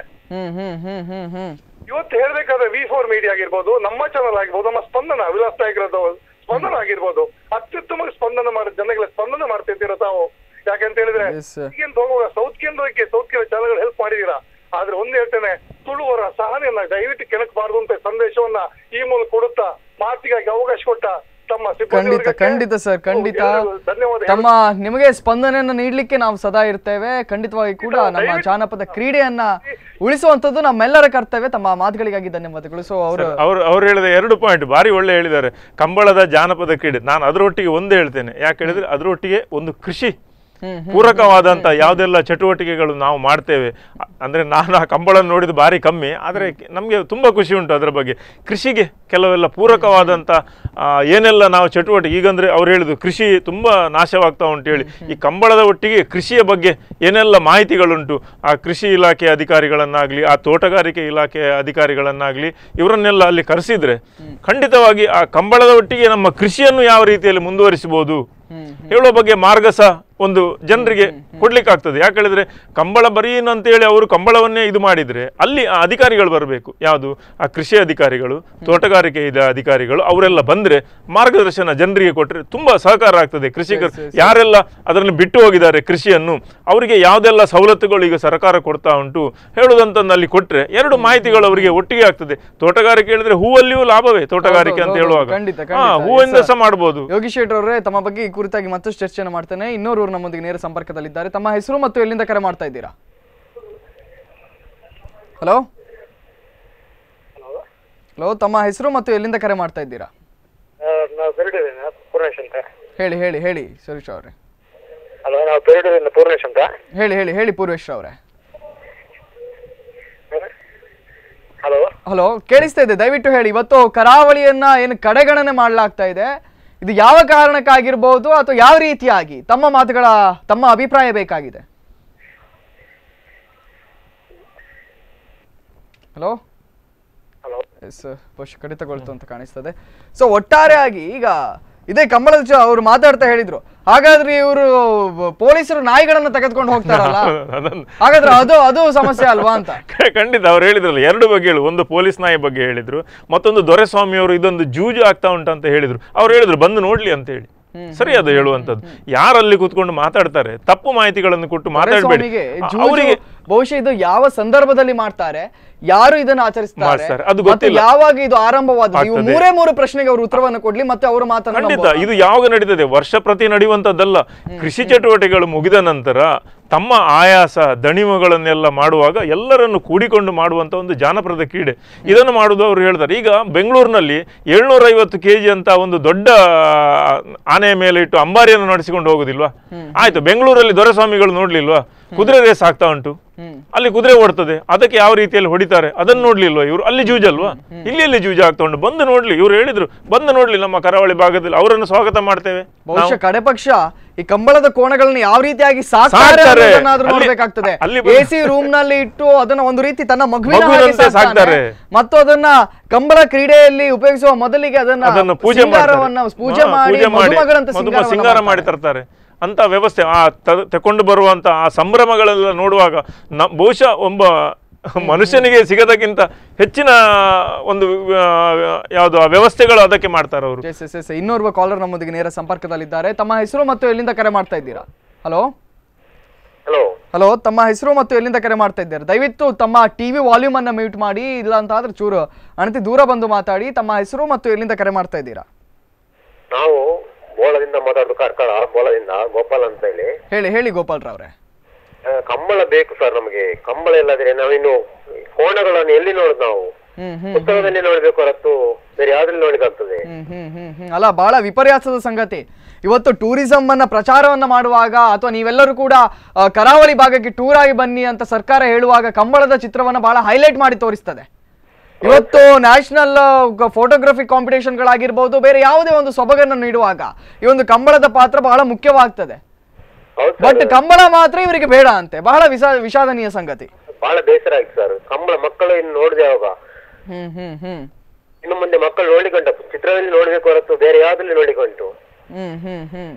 ಇವತ್ತು ಹೇಳ್ಬೇಕಾದ್ರೆ ವಿ ಫೋರ್ ಮೀಡಿಯಾ ಆಗಿರ್ಬೋದು, ನಮ್ಮ ಚಾನಲ್ ಆಗಿರ್ಬೋದು, ನಮ್ಮ ಸ್ಪಂದನ ವಿಲಾಸ್ ನಾಯಕರದ್ದು ಸ್ಪಂದನ ಆಗಿರ್ಬೋದು, ಅತ್ಯುತ್ತಮ ಸ್ಪಂದನ ಮಾಡಿ ಜನಗಳ ಸ್ಪಂದನ ಮಾಡ್ತಿದ್ದೀರ ತಾವು. ಯಾಕಂತ ಹೇಳಿದ್ರೆ ಈಗೇನು ಹೋಗುವಾಗ ಸೌತ್ ಕೇಂದ್ರಕ್ಕೆ ಸೌತ್ ಕೇಂದ್ರ ಚಾನಲ್ಗಳು ಹೆಲ್ಪ್ ಮಾಡಿದೀರಾ. ಆದ್ರೆ ಒಂದ್ ಹೇಳ್ತೇನೆ, ತುಳುವರ ಸಹನೆಯನ್ನ ದಯವಿಟ್ಟು ಕೆಣಕಬಾರದು ಅಂತ ಸಂದೇಶವನ್ನ ಈ ಮೂಲಕ ಕೊಡುತ್ತಾ ಮಾತಿಗಾಗಿ ಅವಕಾಶ ಕೊಟ್ಟ ತಮ್ಮ
ಖಂಡಿತ
ಸಿಬ್ಬಂದಿಯವರಿಗೆ
ಖಂಡಿತ ಸರ್ ಖಂಡಿತ
ಎಲ್ಲರಿಗೂ ಧನ್ಯವಾದ
ತಮ್ಮ ನಿಮಗೆ ಸ್ಪಂದನೆಯನ್ನು ನೀಡಲಿಕ್ಕೆ ನಾವು ಸದಾ ಇರ್ತೇವೆ. ಖಂಡಿತವಾಗಿ ಕೂಡ ನಮ್ಮ ಜಾನಪದ ಕ್ರೀಡೆಯನ್ನ ಉಳಿಸುವಂತದ್ದು ನಮ್ಮೆಲ್ಲರ ಕರ್ತವ್ಯ. ತಮ್ಮ ಮಾತುಗಳಿಗಾಗಿ ಧನ್ಯವಾದಗಳು. ಸೊ ಅವರು
ಅವ್ರು ಅವ್ರು ಹೇಳಿದ ಎರಡು ಪಾಯಿಂಟ್ ಭಾರಿ ಒಳ್ಳೆ ಹೇಳಿದ್ದಾರೆ. ಕಂಬಳದ ಜಾನಪದ ಕ್ರೀಡೆ, ನಾನು ಅದರೊಟ್ಟಿಗೆ ಒಂದೇ ಹೇಳ್ತೇನೆ. ಯಾಕೆ ಹೇಳಿದ್ರೆ ಅದರೊಟ್ಟಿಗೆ ಒಂದು ಕೃಷಿ ಪೂರಕವಾದಂಥ ಯಾವುದೆಲ್ಲ ಚಟುವಟಿಕೆಗಳು ನಾವು ಮಾಡ್ತೇವೆ. ಅಂದರೆ ನಾನು ಆ ಕಂಬಳ ನೋಡಿದ್ದು ಭಾರಿ ಕಮ್ಮಿ, ಆದರೆ ನಮಗೆ ತುಂಬ ಖುಷಿ ಉಂಟು ಅದರ ಬಗ್ಗೆ. ಕೃಷಿಗೆ ಕೆಲವೆಲ್ಲ ಪೂರಕವಾದಂಥ ಏನೆಲ್ಲ ನಾವು ಚಟುವಟಿಕೆ, ಈಗಂದರೆ ಅವ್ರು ಹೇಳಿದ್ರು ಕೃಷಿ ತುಂಬ ನಾಶವಾಗ್ತಾ ಉಂಟು ಹೇಳಿ, ಈ ಕಂಬಳದ ಒಟ್ಟಿಗೆ ಕೃಷಿಯ ಬಗ್ಗೆ ಏನೆಲ್ಲ ಮಾಹಿತಿಗಳುಂಟು, ಆ ಕೃಷಿ ಇಲಾಖೆ ಅಧಿಕಾರಿಗಳನ್ನಾಗಲಿ ಆ ತೋಟಗಾರಿಕೆ ಇಲಾಖೆ ಅಧಿಕಾರಿಗಳನ್ನಾಗಲಿ ಇವರನ್ನೆಲ್ಲ ಅಲ್ಲಿ ಕರೆಸಿದರೆ ಖಂಡಿತವಾಗಿ ಆ ಕಂಬಳದ ಒಟ್ಟಿಗೆ ನಮ್ಮ ಕೃಷಿಯನ್ನು ಯಾವ ರೀತಿಯಲ್ಲಿ ಮುಂದುವರಿಸಬಹುದು ಹೇಳುವ ಬಗ್ಗೆ ಮಾರ್ಗ ಸಹ ಒಂದು ಜನರಿಗೆ ಕೊಡ್ಲಿಕ್ಕಾಗ್ತದೆ. ಯಾಕೆ ಹೇಳಿದ್ರೆ ಕಂಬಳ ಬರೀನು ಅಂತೇಳಿ ಅವರು ಕಂಬಳವನ್ನೇ ಇದು ಮಾಡಿದರೆ ಅಲ್ಲಿ ಆ ಅಧಿಕಾರಿಗಳು ಬರಬೇಕು. ಯಾವುದು ಆ ಕೃಷಿ ಅಧಿಕಾರಿಗಳು, ತೋಟಗಾರಿಕೆ ಇದ ಅಧಿಕಾರಿಗಳು, ಅವರೆಲ್ಲ ಬಂದರೆ ಮಾರ್ಗದರ್ಶನ ಜನರಿಗೆ ಕೊಟ್ಟರೆ ತುಂಬ ಸಹಕಾರ ಆಗ್ತದೆ. ಕೃಷಿಕರು ಯಾರೆಲ್ಲ ಅದರಲ್ಲಿ ಬಿಟ್ಟು ಹೋಗಿದ್ದಾರೆ ಕೃಷಿಯನ್ನು, ಅವರಿಗೆ ಯಾವುದೆಲ್ಲ ಸವಲತ್ತುಗಳು ಈಗ ಸರ್ಕಾರ ಕೊಡ್ತಾ ಉಂಟು ಹೇಳುವುದಂತಂದು ಅಲ್ಲಿ ಕೊಟ್ಟರೆ ಎರಡು ಮಾಹಿತಿಗಳು ಅವರಿಗೆ ಒಟ್ಟಿಗೆ ಆಗ್ತದೆ. ತೋಟಗಾರಿಕೆ ಹೇಳಿದ್ರೆ ಹೂವಲ್ಲಿಯೂ ಲಾಭವೇ ತೋಟಗಾರಿಕೆ ಅಂತ ಹೇಳುವಾಗ, ಹಾ ಹೂವಿಂದ ಸಹ ಮಾಡ್ಬೋದು.
ಯೋಗೀಶ್ ಶೆಟ್ಟಿ ಅವರೇ, ತಮ್ಮ ಬಗ್ಗೆ ಈ ಕುರಿತಾಗಿ ಮತ್ತಷ್ಟು ಚರ್ಚೆಯನ್ನು ಮಾಡ್ತೇನೆ. ಇನ್ನೋರು ನಮ್ಮೊಂದಿಗೆ ನೇರ ಸಂಪರ್ಕದಲ್ಲಿದ್ದಾರೆ. ತಮ್ಮ ಹೆಸರು ಮತ್ತು ಎಲ್ಲಿಂದ ಕರೆ ಮಾಡ್ತಾ ಇದ್ದೀರಾ? ಹಲೋ ಹಲೋ ತಮ್ಮ ಹೆಸರು ಮತ್ತು ಎಲ್ಲಿಂದ ಕರೆ ಮಾಡ್ತಾ ಇದ್ದೀರಾ? ಹೇಳಿ ಹೇಳಿ ಹೇಳಿ ಸುರೇಶ್ ಅವರೇ.
ಹಲೋ, ನಾವು ಪೆರಡೂರಿಂದ ಪೂರ್ಣೇಶ್ ಅಂತ.
ಹೇಳಿ ಹೇಳಿ ಹೇಳಿ ಪೂರ್ವೇಶ್ ಅವರೇ.
ಹಲೋ
ಹಲೋ ಕೇಳಿಸ್ತಾ ಇದೆ, ದಯವಿಟ್ಟು ಹೇಳಿ. ಇವತ್ತು ಕರಾವಳಿಯನ್ನ ಏನು ಕಡೆಗಣನೆ ಮಾಡಲಾಗ್ತಾ ಇದೆ, ಇದು ಯಾವ ಕಾರಣಕ್ಕಾಗಿರ್ಬೋದು ಅಥವಾ ಯಾವ ರೀತಿಯಾಗಿ? ತಮ್ಮ ಮಾತುಗಳ ತಮ್ಮ ಅಭಿಪ್ರಾಯ ಬೇಕಾಗಿದೆ. ಹಲೋ
ಹಲೋ
ಎಸ್ ಬಹುಶಃ ಕಡಿತಗೊಳ್ತು ಅಂತ ಕಾಣಿಸ್ತದೆ. ಸೊ ಒಟ್ಟಾರೆಯಾಗಿ ಈಗ ಇದೇ ಕಂಬಳದ ಅವರು ಮಾತಾಡ್ತಾ ಹೇಳಿದ್ರು, ಹಾಗಾದ್ರೆ ಇವರು ಪೊಲೀಸರು ನಾಯಿಗಳನ್ನ ತೆಗೆದುಕೊಂಡು ಹೋಗ್ತಾರಲ್ಲ, ಹಾಗಾದ್ರೆ ಅದು ಅದು ಸಮಸ್ಯೆ ಅಲ್ವಾ ಅಂತ.
ಖಂಡಿತ ಅವ್ರು ಹೇಳಿದ್ರಲ್ಲ ಎರಡು ಬಗ್ಗೆ ಹೇಳು, ಒಂದು ಪೊಲೀಸ್ ನಾಯಿ ಬಗ್ಗೆ ಹೇಳಿದ್ರು, ಮತ್ತೊಂದು ದೊರೆಸ್ವಾಮಿ ಅವರು ಇದೊಂದು ಜೂಜು ಆಗ್ತಾ ಉಂಟಂತ ಹೇಳಿದ್ರು. ಅವ್ರು ಹೇಳಿದ್ರು ಬಂದು ನೋಡ್ಲಿ ಅಂತ ಹೇಳಿ. ಸರಿ ಅದು ಹೇಳುವಂತದ್ದು. ಯಾರಲ್ಲಿ ಕೂತ್ಕೊಂಡು ಮಾತಾಡ್ತಾರೆ ತಪ್ಪು ಮಾಹಿತಿಗಳನ್ನು ಕೊಟ್ಟು ಮಾತಾಡಬೇಡಿ. ಅವರಿಗೆ
ಬಹುಶಃ ಇದು ಯಾವ ಸಂದರ್ಭದಲ್ಲಿ ಮಾಡ್ತಾರೆ, ಯಾರು ಇದನ್ನು ಆಚರಿಸ್ತಾರೆ,
ಅದು ಗೊತ್ತಿಲ್ಲ,
ಯಾವಾಗ ಇದು ಆರಂಭವಾದ, ಇವು ಮೂರೇ ಮೂರು ಪ್ರಶ್ನೆಗೆ ಅವರು ಉತ್ತರವನ್ನು ಕೊಡ್ಲಿ, ಮತ್ತೆ ಅವರು ಮಾತನಾಡ.
ಖಂಡಿತ ಇದು ಯಾವಾಗ ನಡೀತದೆ, ವರ್ಷ ಪ್ರತಿ ನಡೆಯುವಂತದ್ದಲ್ಲ. ಕೃಷಿ ಚಟುವಟಿಕೆಗಳು ಮುಗಿದ ನಂತರ ತಮ್ಮ ಆಯಾಸ ದಣಿವುಗಳನ್ನೆಲ್ಲ ಮಾಡುವಾಗ ಎಲ್ಲರನ್ನು ಕೂಡಿಕೊಂಡು ಮಾಡುವಂತ ಒಂದು ಜಾನಪದ ಕ್ರೀಡೆ. ಇದನ್ನು ಮಾಡುವುದು ಅವರು ಹೇಳ್ತಾರೆ. ಈಗ ಬೆಂಗಳೂರಿನಲ್ಲಿ ಏಳ್ನೂರ ಐವತ್ತು ಕೆಜಿ ಅಂತ ಒಂದು ದೊಡ್ಡ ಆನೆಯ ಮೇಲೆ ಇಟ್ಟು ಅಂಬಾರಿಯನ್ನು ನಡೆಸಿಕೊಂಡು ಹೋಗುದಿಲ್ವಾ? ಆಯ್ತು, ಬೆಂಗಳೂರಲ್ಲಿ ದೊರೆಸ್ವಾಮಿಗಳು ನೋಡ್ಲಿಲ್ವಾ? ಕುದುರೆ ರೇಸ್ ಆಗ್ತಾ ಉಂಟು, ಅಲ್ಲಿ ಕುದುರೆ ಓಡ್ತದೆ, ಅದಕ್ಕೆ ಯಾವ ರೀತಿಯಲ್ಲಿ ಹೊಡಿತಾರೆ ಅದನ್ನು ನೋಡ್ಲಿಲ್ವಾ ಇವರು? ಅಲ್ಲಿ ಜೂಜಲ್ವಾ? ಇಲ್ಲಿ ಎಲ್ಲಿ ಜೂಜ ಆಗ್ತಾ ಉಂಟು, ಬಂದು ನೋಡ್ಲಿ. ಇವ್ರು ಹೇಳಿದ್ರು ಬಂದು ನೋಡ್ಲಿ ನಮ್ಮ ಕರಾವಳಿ ಭಾಗದಲ್ಲಿ, ಅವರನ್ನು ಸ್ವಾಗತ ಮಾಡ್ತೇವೆ.
ಬಹುಶಃ ಕಡೆ ಪಕ್ಷ ಈ ಕಂಬಳದ ಕೋಣಗಳನ್ನ ಯಾವ ರೀತಿಯಾಗಿ ಸಾಕ್ತಾರೆ ನೋಡ್ಬೇಕಾಗ್ತದೆ. ಎಸಿ ರೂಮ್ ನಲ್ಲಿ ಇಟ್ಟು ಅದನ್ನ ಒಂದು ರೀತಿ ತನ್ನ ಮಗುವಿನ ಸಾಕ್ತಾರೆ, ಮತ್ತು ಅದನ್ನ ಕಂಬಳ ಕ್ರೀಡೆಯಲ್ಲಿ ಉಪಯೋಗಿಸುವ ಮೊದಲಿಗೆ ಅದನ್ನ ಪೂಜೆ ಪೂಜೆ ಮಾಡಿ ಮದುಮಗಳಂತ
ಸಿಂಗಾರ ಮಾಡಿ ತರ್ತಾರೆ ಅಂತ ವ್ಯವಸ್ಥೆ. ಆ ತಕೊಂಡು ಬರುವಂತ ಆ ಸಂಭ್ರಮಗಳೆಲ್ಲ ನೋಡುವಾಗ ನ ಬಹುಶಃ ಒಬ್ಬ ಮನುಷ್ಯನಿಗೆ ಸಿಗದಕ್ಕಿಂತ ಹೆಚ್ಚಿನ ಒಂದು ಯಾವುದು ಆ ವ್ಯವಸ್ಥೆಗಳು ಅದಕ್ಕೆ ಮಾಡ್ತಾರೆ ಅವರು.
ಇನ್ನೋರ್ವ ಕಾಲರ್ ನಮ್ಮೊಂದಿಗೆ ನೇರ ಸಂಪರ್ಕದಲ್ಲಿದ್ದಾರೆ. ತಮ್ಮ ಹೆಸರು ಮತ್ತು ಎಲ್ಲಿಂದ ಕರೆ ಮಾಡ್ತಾ ಇದ್ದೀರಾ? ಹಲೋ
ಹಲೋ
ಹಲೋ ತಮ್ಮ ಹೆಸರು ಮತ್ತು ಎಲ್ಲಿಂದ ಕರೆ ಮಾಡ್ತಾ ಇದ್ದಾರೆ? ದಯವಿಟ್ಟು ತಮ್ಮ ಟಿವಿ ವಾಲ್ಯೂಮ್ ಅನ್ನ ಮ್ಯೂಟ್ ಮಾಡಿ, ಇಲ್ಲ ಅಂತ ಆದ್ರೆ ಚೂರು ಅಣತಿ ದೂರ ಬಂದು ಮಾತಾಡಿ. ತಮ್ಮ ಹೆಸರು ಮತ್ತು ಎಲ್ಲಿಂದ ಕರೆ ಮಾಡ್ತಾ ಇದ್ದೀರಾ?
ನಾವು ಬೋಳದಿಂದ ಮಾತಾಡೋದು, ಕಾರ್ಕಳ ಬೋಳದಿಂದ ಗೋಪಾಲ್ ಅಂತ ಹೇಳಿ.
ಹೇಳಿ ಹೇಳಿ ಗೋಪಾಲ್ ರಾವ್ರೆ.
ಕಂಬಳ ಬೇಕು ಸರ್ ನಮಗೆ. ಕಂಬಳ ಇಲ್ಲದ್ರೆ ನಾವಿನ್ನು ಕೋಣಗಳನ್ನು ಎಲ್ಲಿ ನೋಡುದು? ನಾವು ಪುಸ್ತಕದಲ್ಲಿ ನೋಡ್ಬೇಕು ಹೊರತು ಬೇರೆ ಯಾವ್ದ್ರಲ್ಲಿ ನೋಡ್ಲಿಕ್ಕಾಗ್ತದೆ?
ಅಲ್ಲ, ಬಹಳ ವಿಪರ್ಯಾಸದ ಸಂಗತಿ. ಇವತ್ತು ಟೂರಿಸಂ ಅನ್ನ ಪ್ರಚಾರವನ್ನ ಮಾಡುವಾಗ ಅಥವಾ ನೀವೆಲ್ಲರೂ ಕೂಡ ಕರಾವಳಿ ಭಾಗಕ್ಕೆ ಟೂರ್ ಆಗಿ ಬನ್ನಿ ಅಂತ ಸರ್ಕಾರ ಹೇಳುವಾಗ ಕಂಬಳದ ಚಿತ್ರವನ್ನ ಬಹಳ ಹೈಲೈಟ್ ಮಾಡಿ ತೋರಿಸ್ತದೆ. ಇವತ್ತು ನ್ಯಾಷನಲ್ ಫೋಟೋಗ್ರಫಿ ಕಾಂಪಿಟೇಷನ್ ಗಳಾಗಿರ್ಬೋದು, ಬೇರೆ ಯಾವುದೇ ಒಂದು ಸೊಬಗನ್ನು ನೀಡುವಾಗ ಈ ಒಂದು ಕಂಬಳದ ಪಾತ್ರ ಬಹಳ ಮುಖ್ಯವಾಗ್ತದೆ. ಬಟ್ ಕಂಬಳ ಮಾತ್ರ ಇವರಿಗೆ ಬೇಡ ಅಂತೆ. ಬಹಳ ವಿಷಾ ವಿಷಾದನೀಯ ಸಂಗತಿ.
ಬಹಳ ಬೇಸರ ಆಯ್ತು ಸರ್. ಕಂಬಳ ಮಕ್ಕಳು ಇನ್ನು ನೋಡಿದೆ ಅವಾಗ.
ಹ್ಮ್ ಹ್ಮ್ ಹ್ಮ್
ಇನ್ನು ಮುಂದೆ ಮಕ್ಕಳು ನೋಡ್ಲಿಕ್ಕಂಟ ಚಿತ್ರದಲ್ಲಿ ನೋಡ್ಬೇಕು ಹೊರತು ಬೇರೆ ಯಾವ್ದ್ರಲ್ಲಿ ನೋಡ್ಲಿಕ್ಕುಂಟು?
ಹ್ಮ್ ಹ್ಮ್ ಹ್ಮ್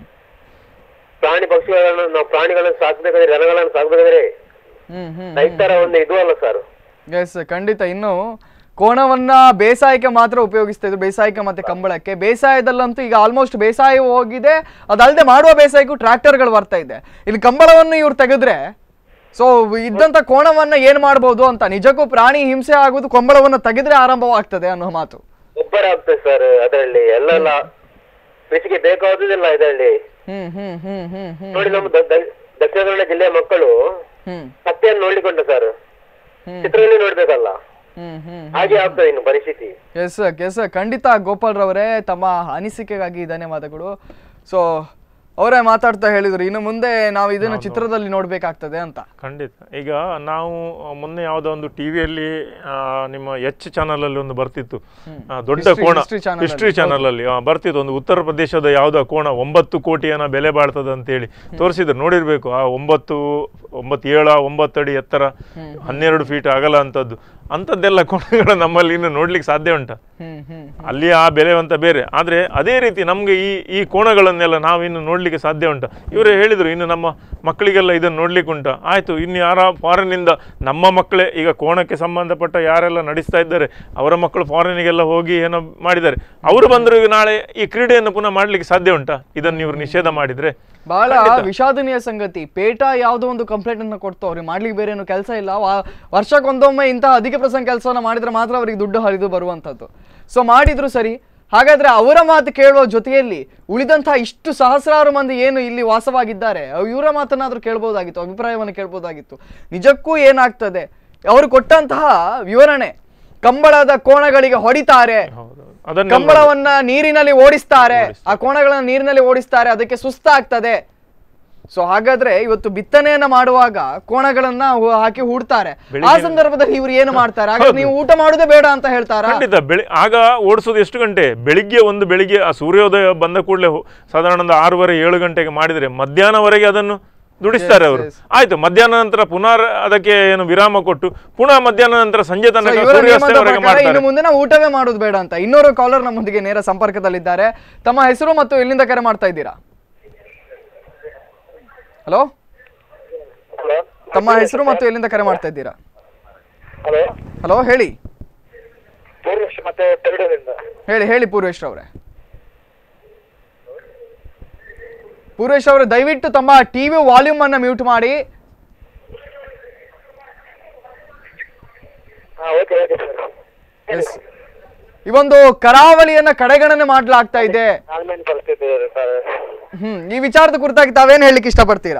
ಪ್ರಾಣಿ ಪಕ್ಷಿಗಳನ್ನು ನಾವು ಪ್ರಾಣಿಗಳನ್ನು ಸಾಕ್ಬೇಕಾದ್ರೆ, ಜನಗಳನ್ನು ಸಾಕ್ಬೇಕಾದ್ರೆ
ಹ್ಮ್ ಹ್ಮ್
ರೈತರ ಒಂದು ಇದು ಅಲ್ಲ ಸರ್.
ಎಸ್, ಖಂಡಿತ. ಇನ್ನು ಕೋಣವನ್ನ ಬೇಸಾಯಕ್ಕೆ ಮಾತ್ರ ಉಪಯೋಗಿಸ್ತಾ ಇದ್ರು, ಬೇಸಾಯಕ್ಕೆ ಮತ್ತೆ ಕಂಬಳಕ್ಕೆ. ಬೇಸಾಯದಲ್ಲಂತೂ ಈಗ ಆಲ್ಮೋಸ್ಟ್ ಬೇಸಾಯ ಹೋಗಿದೆ, ಅದಲ್ಲದೆ ಮಾಡುವ ಬೇಸಾಯಕ್ಕೂ ಟ್ರ್ಯಾಕ್ಟರ್ಗಳು ಬರ್ತಾ ಇದೆ. ಇಲ್ಲಿ ಕಂಬಳವನ್ನು ಇವ್ರು ತೆಗೆದ್ರೆ ಸೊ ಇದ್ದಂತ ಕೋಣವನ್ನ ಏನ್ ಮಾಡ್ಬೋದು ಅಂತ. ನಿಜಕ್ಕೂ ಪ್ರಾಣಿ ಹಿಂಸೆ ಆಗುದು ಕಂಬಳವನ್ನು ತೆಗೆದ್ರೆ ಆರಂಭವಾಗ್ತದೆ ಅನ್ನೋ ಮಾತು.
ಗೊಬ್ಬರ ಆಗ್ತದೆ ಸರ್ ಅದರಲ್ಲಿ. ಎಲ್ಲ ಕೃಷಿಗೆ ಬೇಕಾದುದಿಲ್ಲ ಇದರಲ್ಲಿ.
ಹ್ಮ್ ಹ್ಮ್ ಹ್ಮ್ ಹ್ಮ್ ಹ್ಮ್
ನೋಡಿ ನಮ್ಮ ದ- ದ- ದಕ್ಷಿಣ ಕನ್ನಡ ಜಿಲ್ಲೆಯ ಮಕ್ಕಳು
ಹ್ಮ್
ಸತ್ಯವನ್ನು ನೋಡಿಕೊಂಡ ಸರ್,
ಹ್ಮ್
ಚಿತ್ರದಲ್ಲಿ ನೋಡ್ಬೇಕಲ್ಲ,
ಹ್ಮ್ ಹ್ಮ್
ಹಾಗೆ ಆಗ್ತದೆ ಇನ್ನು ಪರಿಸ್ಥಿತಿ.
ಎಸ್ ಎಸ್ ಖಂಡಿತ ಗೋಪಾಲ್ ರವರೇ, ತಮ್ಮ ಅನಿಸಿಕೆಗಾಗಿ ಧನ್ಯವಾದಗಳು. ಸೊ ಅವರೇ ಮಾತಾಡ್ತಾ ಹೇಳಿದ್ರು ಇನ್ನು ಮುಂದೆ ನಾವು ಇದನ್ನು ಚಿತ್ರದಲ್ಲಿ ನೋಡ್ಬೇಕಾಗ್ತದೆ ಅಂತ.
ಖಂಡಿತ. ಈಗ ನಾವು ಮೊನ್ನೆ ಯಾವುದೋ ಒಂದು ಟಿವಿಯಲ್ಲಿ ನಿಮ್ಮ ಎಚ್ ಚಾನಲ್ ಅಲ್ಲಿ ಒಂದು ಬರ್ತಿತ್ತು, ಆ, ದೊಡ್ಡ
History-
ಕೋಣ
History channel
ಹಿಸ್ಟ್ರಿ ಚಾನಲ್ ಅಲ್ಲಿ ಆ, ಬರ್ತಿತ್ತು ಒಂದು ಉತ್ತರ ಪ್ರದೇಶದ ಯಾವುದೋ ಕೋಣ ಒಂಬತ್ತು ಕೋಟಿಯನ್ನ ಬೆಲೆ ಬಾಳ್ತದ ಅಂತೇಳಿ ತೋರಿಸಿದ್ರು, ನೋಡಿರ್ಬೇಕು. ಆ ಒಂಬತ್ತು ಒಂಬತ್ತು ಏಳ ಒಂಬತ್ತು ಅಡಿ ಎತ್ತರ, ಹನ್ನೆರಡು ಫೀಟ್ ಅಗಲ ಅಂತದ್ದು ಅಂಥದ್ದೆಲ್ಲ ಕೋಣಗಳು ನಮ್ಮಲ್ಲಿ ಇನ್ನು ನೋಡ್ಲಿಕ್ಕೆ ಸಾಧ್ಯ ಉಂಟಾ?
ಹ್ಮ್ ಹ್ಮ್
ಅಲ್ಲಿ ಆ ಬೆಲೆ ಅಂತ ಬೇರೆ. ಆದರೆ ಅದೇ ರೀತಿ ನಮಗೆ ಈ ಈ ಕೋಣಗಳನ್ನೆಲ್ಲ ನಾವು ಇನ್ನು ನೋಡಲಿಕ್ಕೆ ಸಾಧ್ಯ ಉಂಟಾ? ಇವರೇ ಹೇಳಿದರು ಇನ್ನು ನಮ್ಮ ಮಕ್ಕಳಿಗೆಲ್ಲ ಇದನ್ನು ನೋಡ್ಲಿಕ್ಕೆ ಉಂಟಾ? ಆಯಿತು, ಇನ್ನು ಯಾರ ಫಾರಿನ್ನಿಂದ ನಮ್ಮ ಮಕ್ಕಳೇ ಈಗ ಕೋಣಕ್ಕೆ ಸಂಬಂಧಪಟ್ಟ ಯಾರೆಲ್ಲ ನಡೆಸ್ತಾ ಇದ್ದಾರೆ ಅವರ ಮಕ್ಕಳು ಫಾರಿನಿಗೆಲ್ಲ ಹೋಗಿ ಏನೋ ಮಾಡಿದ್ದಾರೆ, ಅವರು ಬಂದರೂ ನಾಳೆ ಈ ಕ್ರೀಡೆಯನ್ನು ಪುನಃ ಮಾಡಲಿಕ್ಕೆ ಸಾಧ್ಯ ಉಂಟಾ ಇದನ್ನು ಇವರು ನಿಷೇಧ ಮಾಡಿದರೆ?
ಬಹಳ ವಿಷಾದನೀಯ ಸಂಗತಿ. ಪೇಟ ಯಾವುದೋ ಒಂದು ಕಂಪ್ಲೇಂಟ್ ಅನ್ನು ಕೊಡ್ತು, ಅವ್ರಿಗೆ ಮಾಡ್ಲಿಕ್ಕೆ ಬೇರೆ ಏನು ಕೆಲಸ ಇಲ್ಲ, ವರ್ಷಕ್ಕೊಂದೊಮ್ಮೆ ಇಂತಹ ಅಧಿಕ ಪ್ರಸಂಗ ಕೆಲಸವನ್ನ ಮಾಡಿದ್ರೆ ಮಾತ್ರ ಅವರಿಗೆ ದುಡ್ಡು ಹರಿದು ಬರುವಂತದ್ದು. ಸೊ ಮಾಡಿದ್ರು ಸರಿ. ಹಾಗಾದ್ರೆ ಅವರ ಮಾತು ಕೇಳುವ ಜೊತೆಯಲ್ಲಿ ಉಳಿದಂತಹ ಇಷ್ಟು ಸಹಸ್ರಾರು ಮಂದಿ ಏನು ಇಲ್ಲಿ ವಾಸವಾಗಿದ್ದಾರೆ ಇವರ ಮಾತನ್ನಾದ್ರೂ ಕೇಳ್ಬೋದಾಗಿತ್ತು, ಅಭಿಪ್ರಾಯವನ್ನು ಕೇಳ್ಬೋದಾಗಿತ್ತು. ನಿಜಕ್ಕೂ ಏನಾಗ್ತದೆ ಅವರು ಕೊಟ್ಟಂತಹ ವಿವರಣೆ, ಕಂಬಳದ ಕೋಣಗಳಿಗೆ ಹೊಡಿತಾರೆ, ಕಂಬಳವನ್ನ ನೀರಿನಲ್ಲಿ ಓಡಿಸ್ತಾರೆ, ಆ ಕೋಣಗಳನ್ನ ನೀರಿನಲ್ಲಿ ಓಡಿಸ್ತಾರೆ, ಅದಕ್ಕೆ ಸುಸ್ತಾಗ್ತದೆ. ಸೊ ಹಾಗಾದ್ರೆ ಇವತ್ತು ಬಿತ್ತನೆಯನ್ನ ಮಾಡುವಾಗ ಕೋಣಗಳನ್ನ ಹಾಕಿ ಹೂಡ್ತಾರೆ, ಆ ಸಂದರ್ಭದಲ್ಲಿ ಇವ್ರು ಏನು ಮಾಡ್ತಾರೆ? ಹಾಗಾದ್ರೆ ನೀವು ಊಟ ಮಾಡುದೇ ಬೇಡ ಅಂತ ಹೇಳ್ತಾರಾ?
ಖಂಡಿತ. ಬೆಳಿ ಆಗ ಓಡಿಸೋದು ಎಷ್ಟು ಗಂಟೆ? ಬೆಳಿಗ್ಗೆ ಒಂದು ಬೆಳಿಗ್ಗೆ ಆ ಸೂರ್ಯೋದಯ ಬಂದ ಕೂಡಲೇ ಸಾಧಾರಣ ಒಂದು ಆರೂವರೆ ಏಳು ಗಂಟೆಗೆ ಮಾಡಿದ್ರೆ ಮಧ್ಯಾಹ್ನವರೆಗೆ ಅದನ್ನು ದುಡಿಸ್ತಾರೆ ಅವರು. ಆಯ್ತು, ಮಧ್ಯಾಹ್ನ ನಂತರ ಪುನಃ ಅದಕ್ಕೆ ಏನು ವಿರಾಮ ಕೊಟ್ಟು ಪುನಃ ಮಧ್ಯಾಹ್ನ ನಂತರ ಸಂಜೆ ತನಕ ಸೂರ್ಯಾಸ್ತವರೆಗೆ ಮಾಡ್ತಾರೆ.
ಇನ್ನು ಮುಂದೆ ನಾವು ಊಟವೇ ಮಾಡೋದು ಬೇಡ ಅಂತ. ಇನ್ನೊರು ಕಾಲರ್ ನಮ್ಮೊಂದಿಗೆ ನೇರ ಸಂಪರ್ಕದಲ್ಲಿದ್ದಾರೆ. ತಮ್ಮ ಹೆಸರು ಮತ್ತು ಎಲ್ಲಿಂದ ಕರೆ ಮಾಡ್ತಾ ಇದ್ದೀರಾ? ಹಲೋ, ತಮ್ಮ ಹೆಸರು ಮತ್ತು ಎಲ್ಲಿಂದ ಕರೆ ಮಾಡ್ತಾ ಇದ್ದೀರಾ?
ಹಲೋ
ಹಲೋ ಹೇಳಿ
ಪೂರ್ವೇಶ್ ಮತ್ತೆ ಪೆರಡೂರಿಂದ.
ಹೇಳಿ ಹೇಳಿ ಪೂರ್ವೇಶ್ ಅವರೇ. ಪೂರ್ವೇಶ್ ಅವರು ದಯವಿಟ್ಟು ತಮ್ಮ ಟಿವಿ ವಾಲ್ಯೂಮ್ ಅನ್ನ ಮ್ಯೂಟ್ ಮಾಡಿ. ಈ ಒಂದು ಕರಾವಳಿಯನ್ನ ಕಡೆಗಣನೆ ಮಾಡ್ಲಾಗ್ತಾ ಇದೆ. ಹ್ಮ್ ಈ ವಿಚಾರದ ಕುರಿತಾಗಿ ತಾವೇನ್ ಹೇಳಲಿಕ್ಕೆ ಇಷ್ಟಪಡ್ತೀರಾ?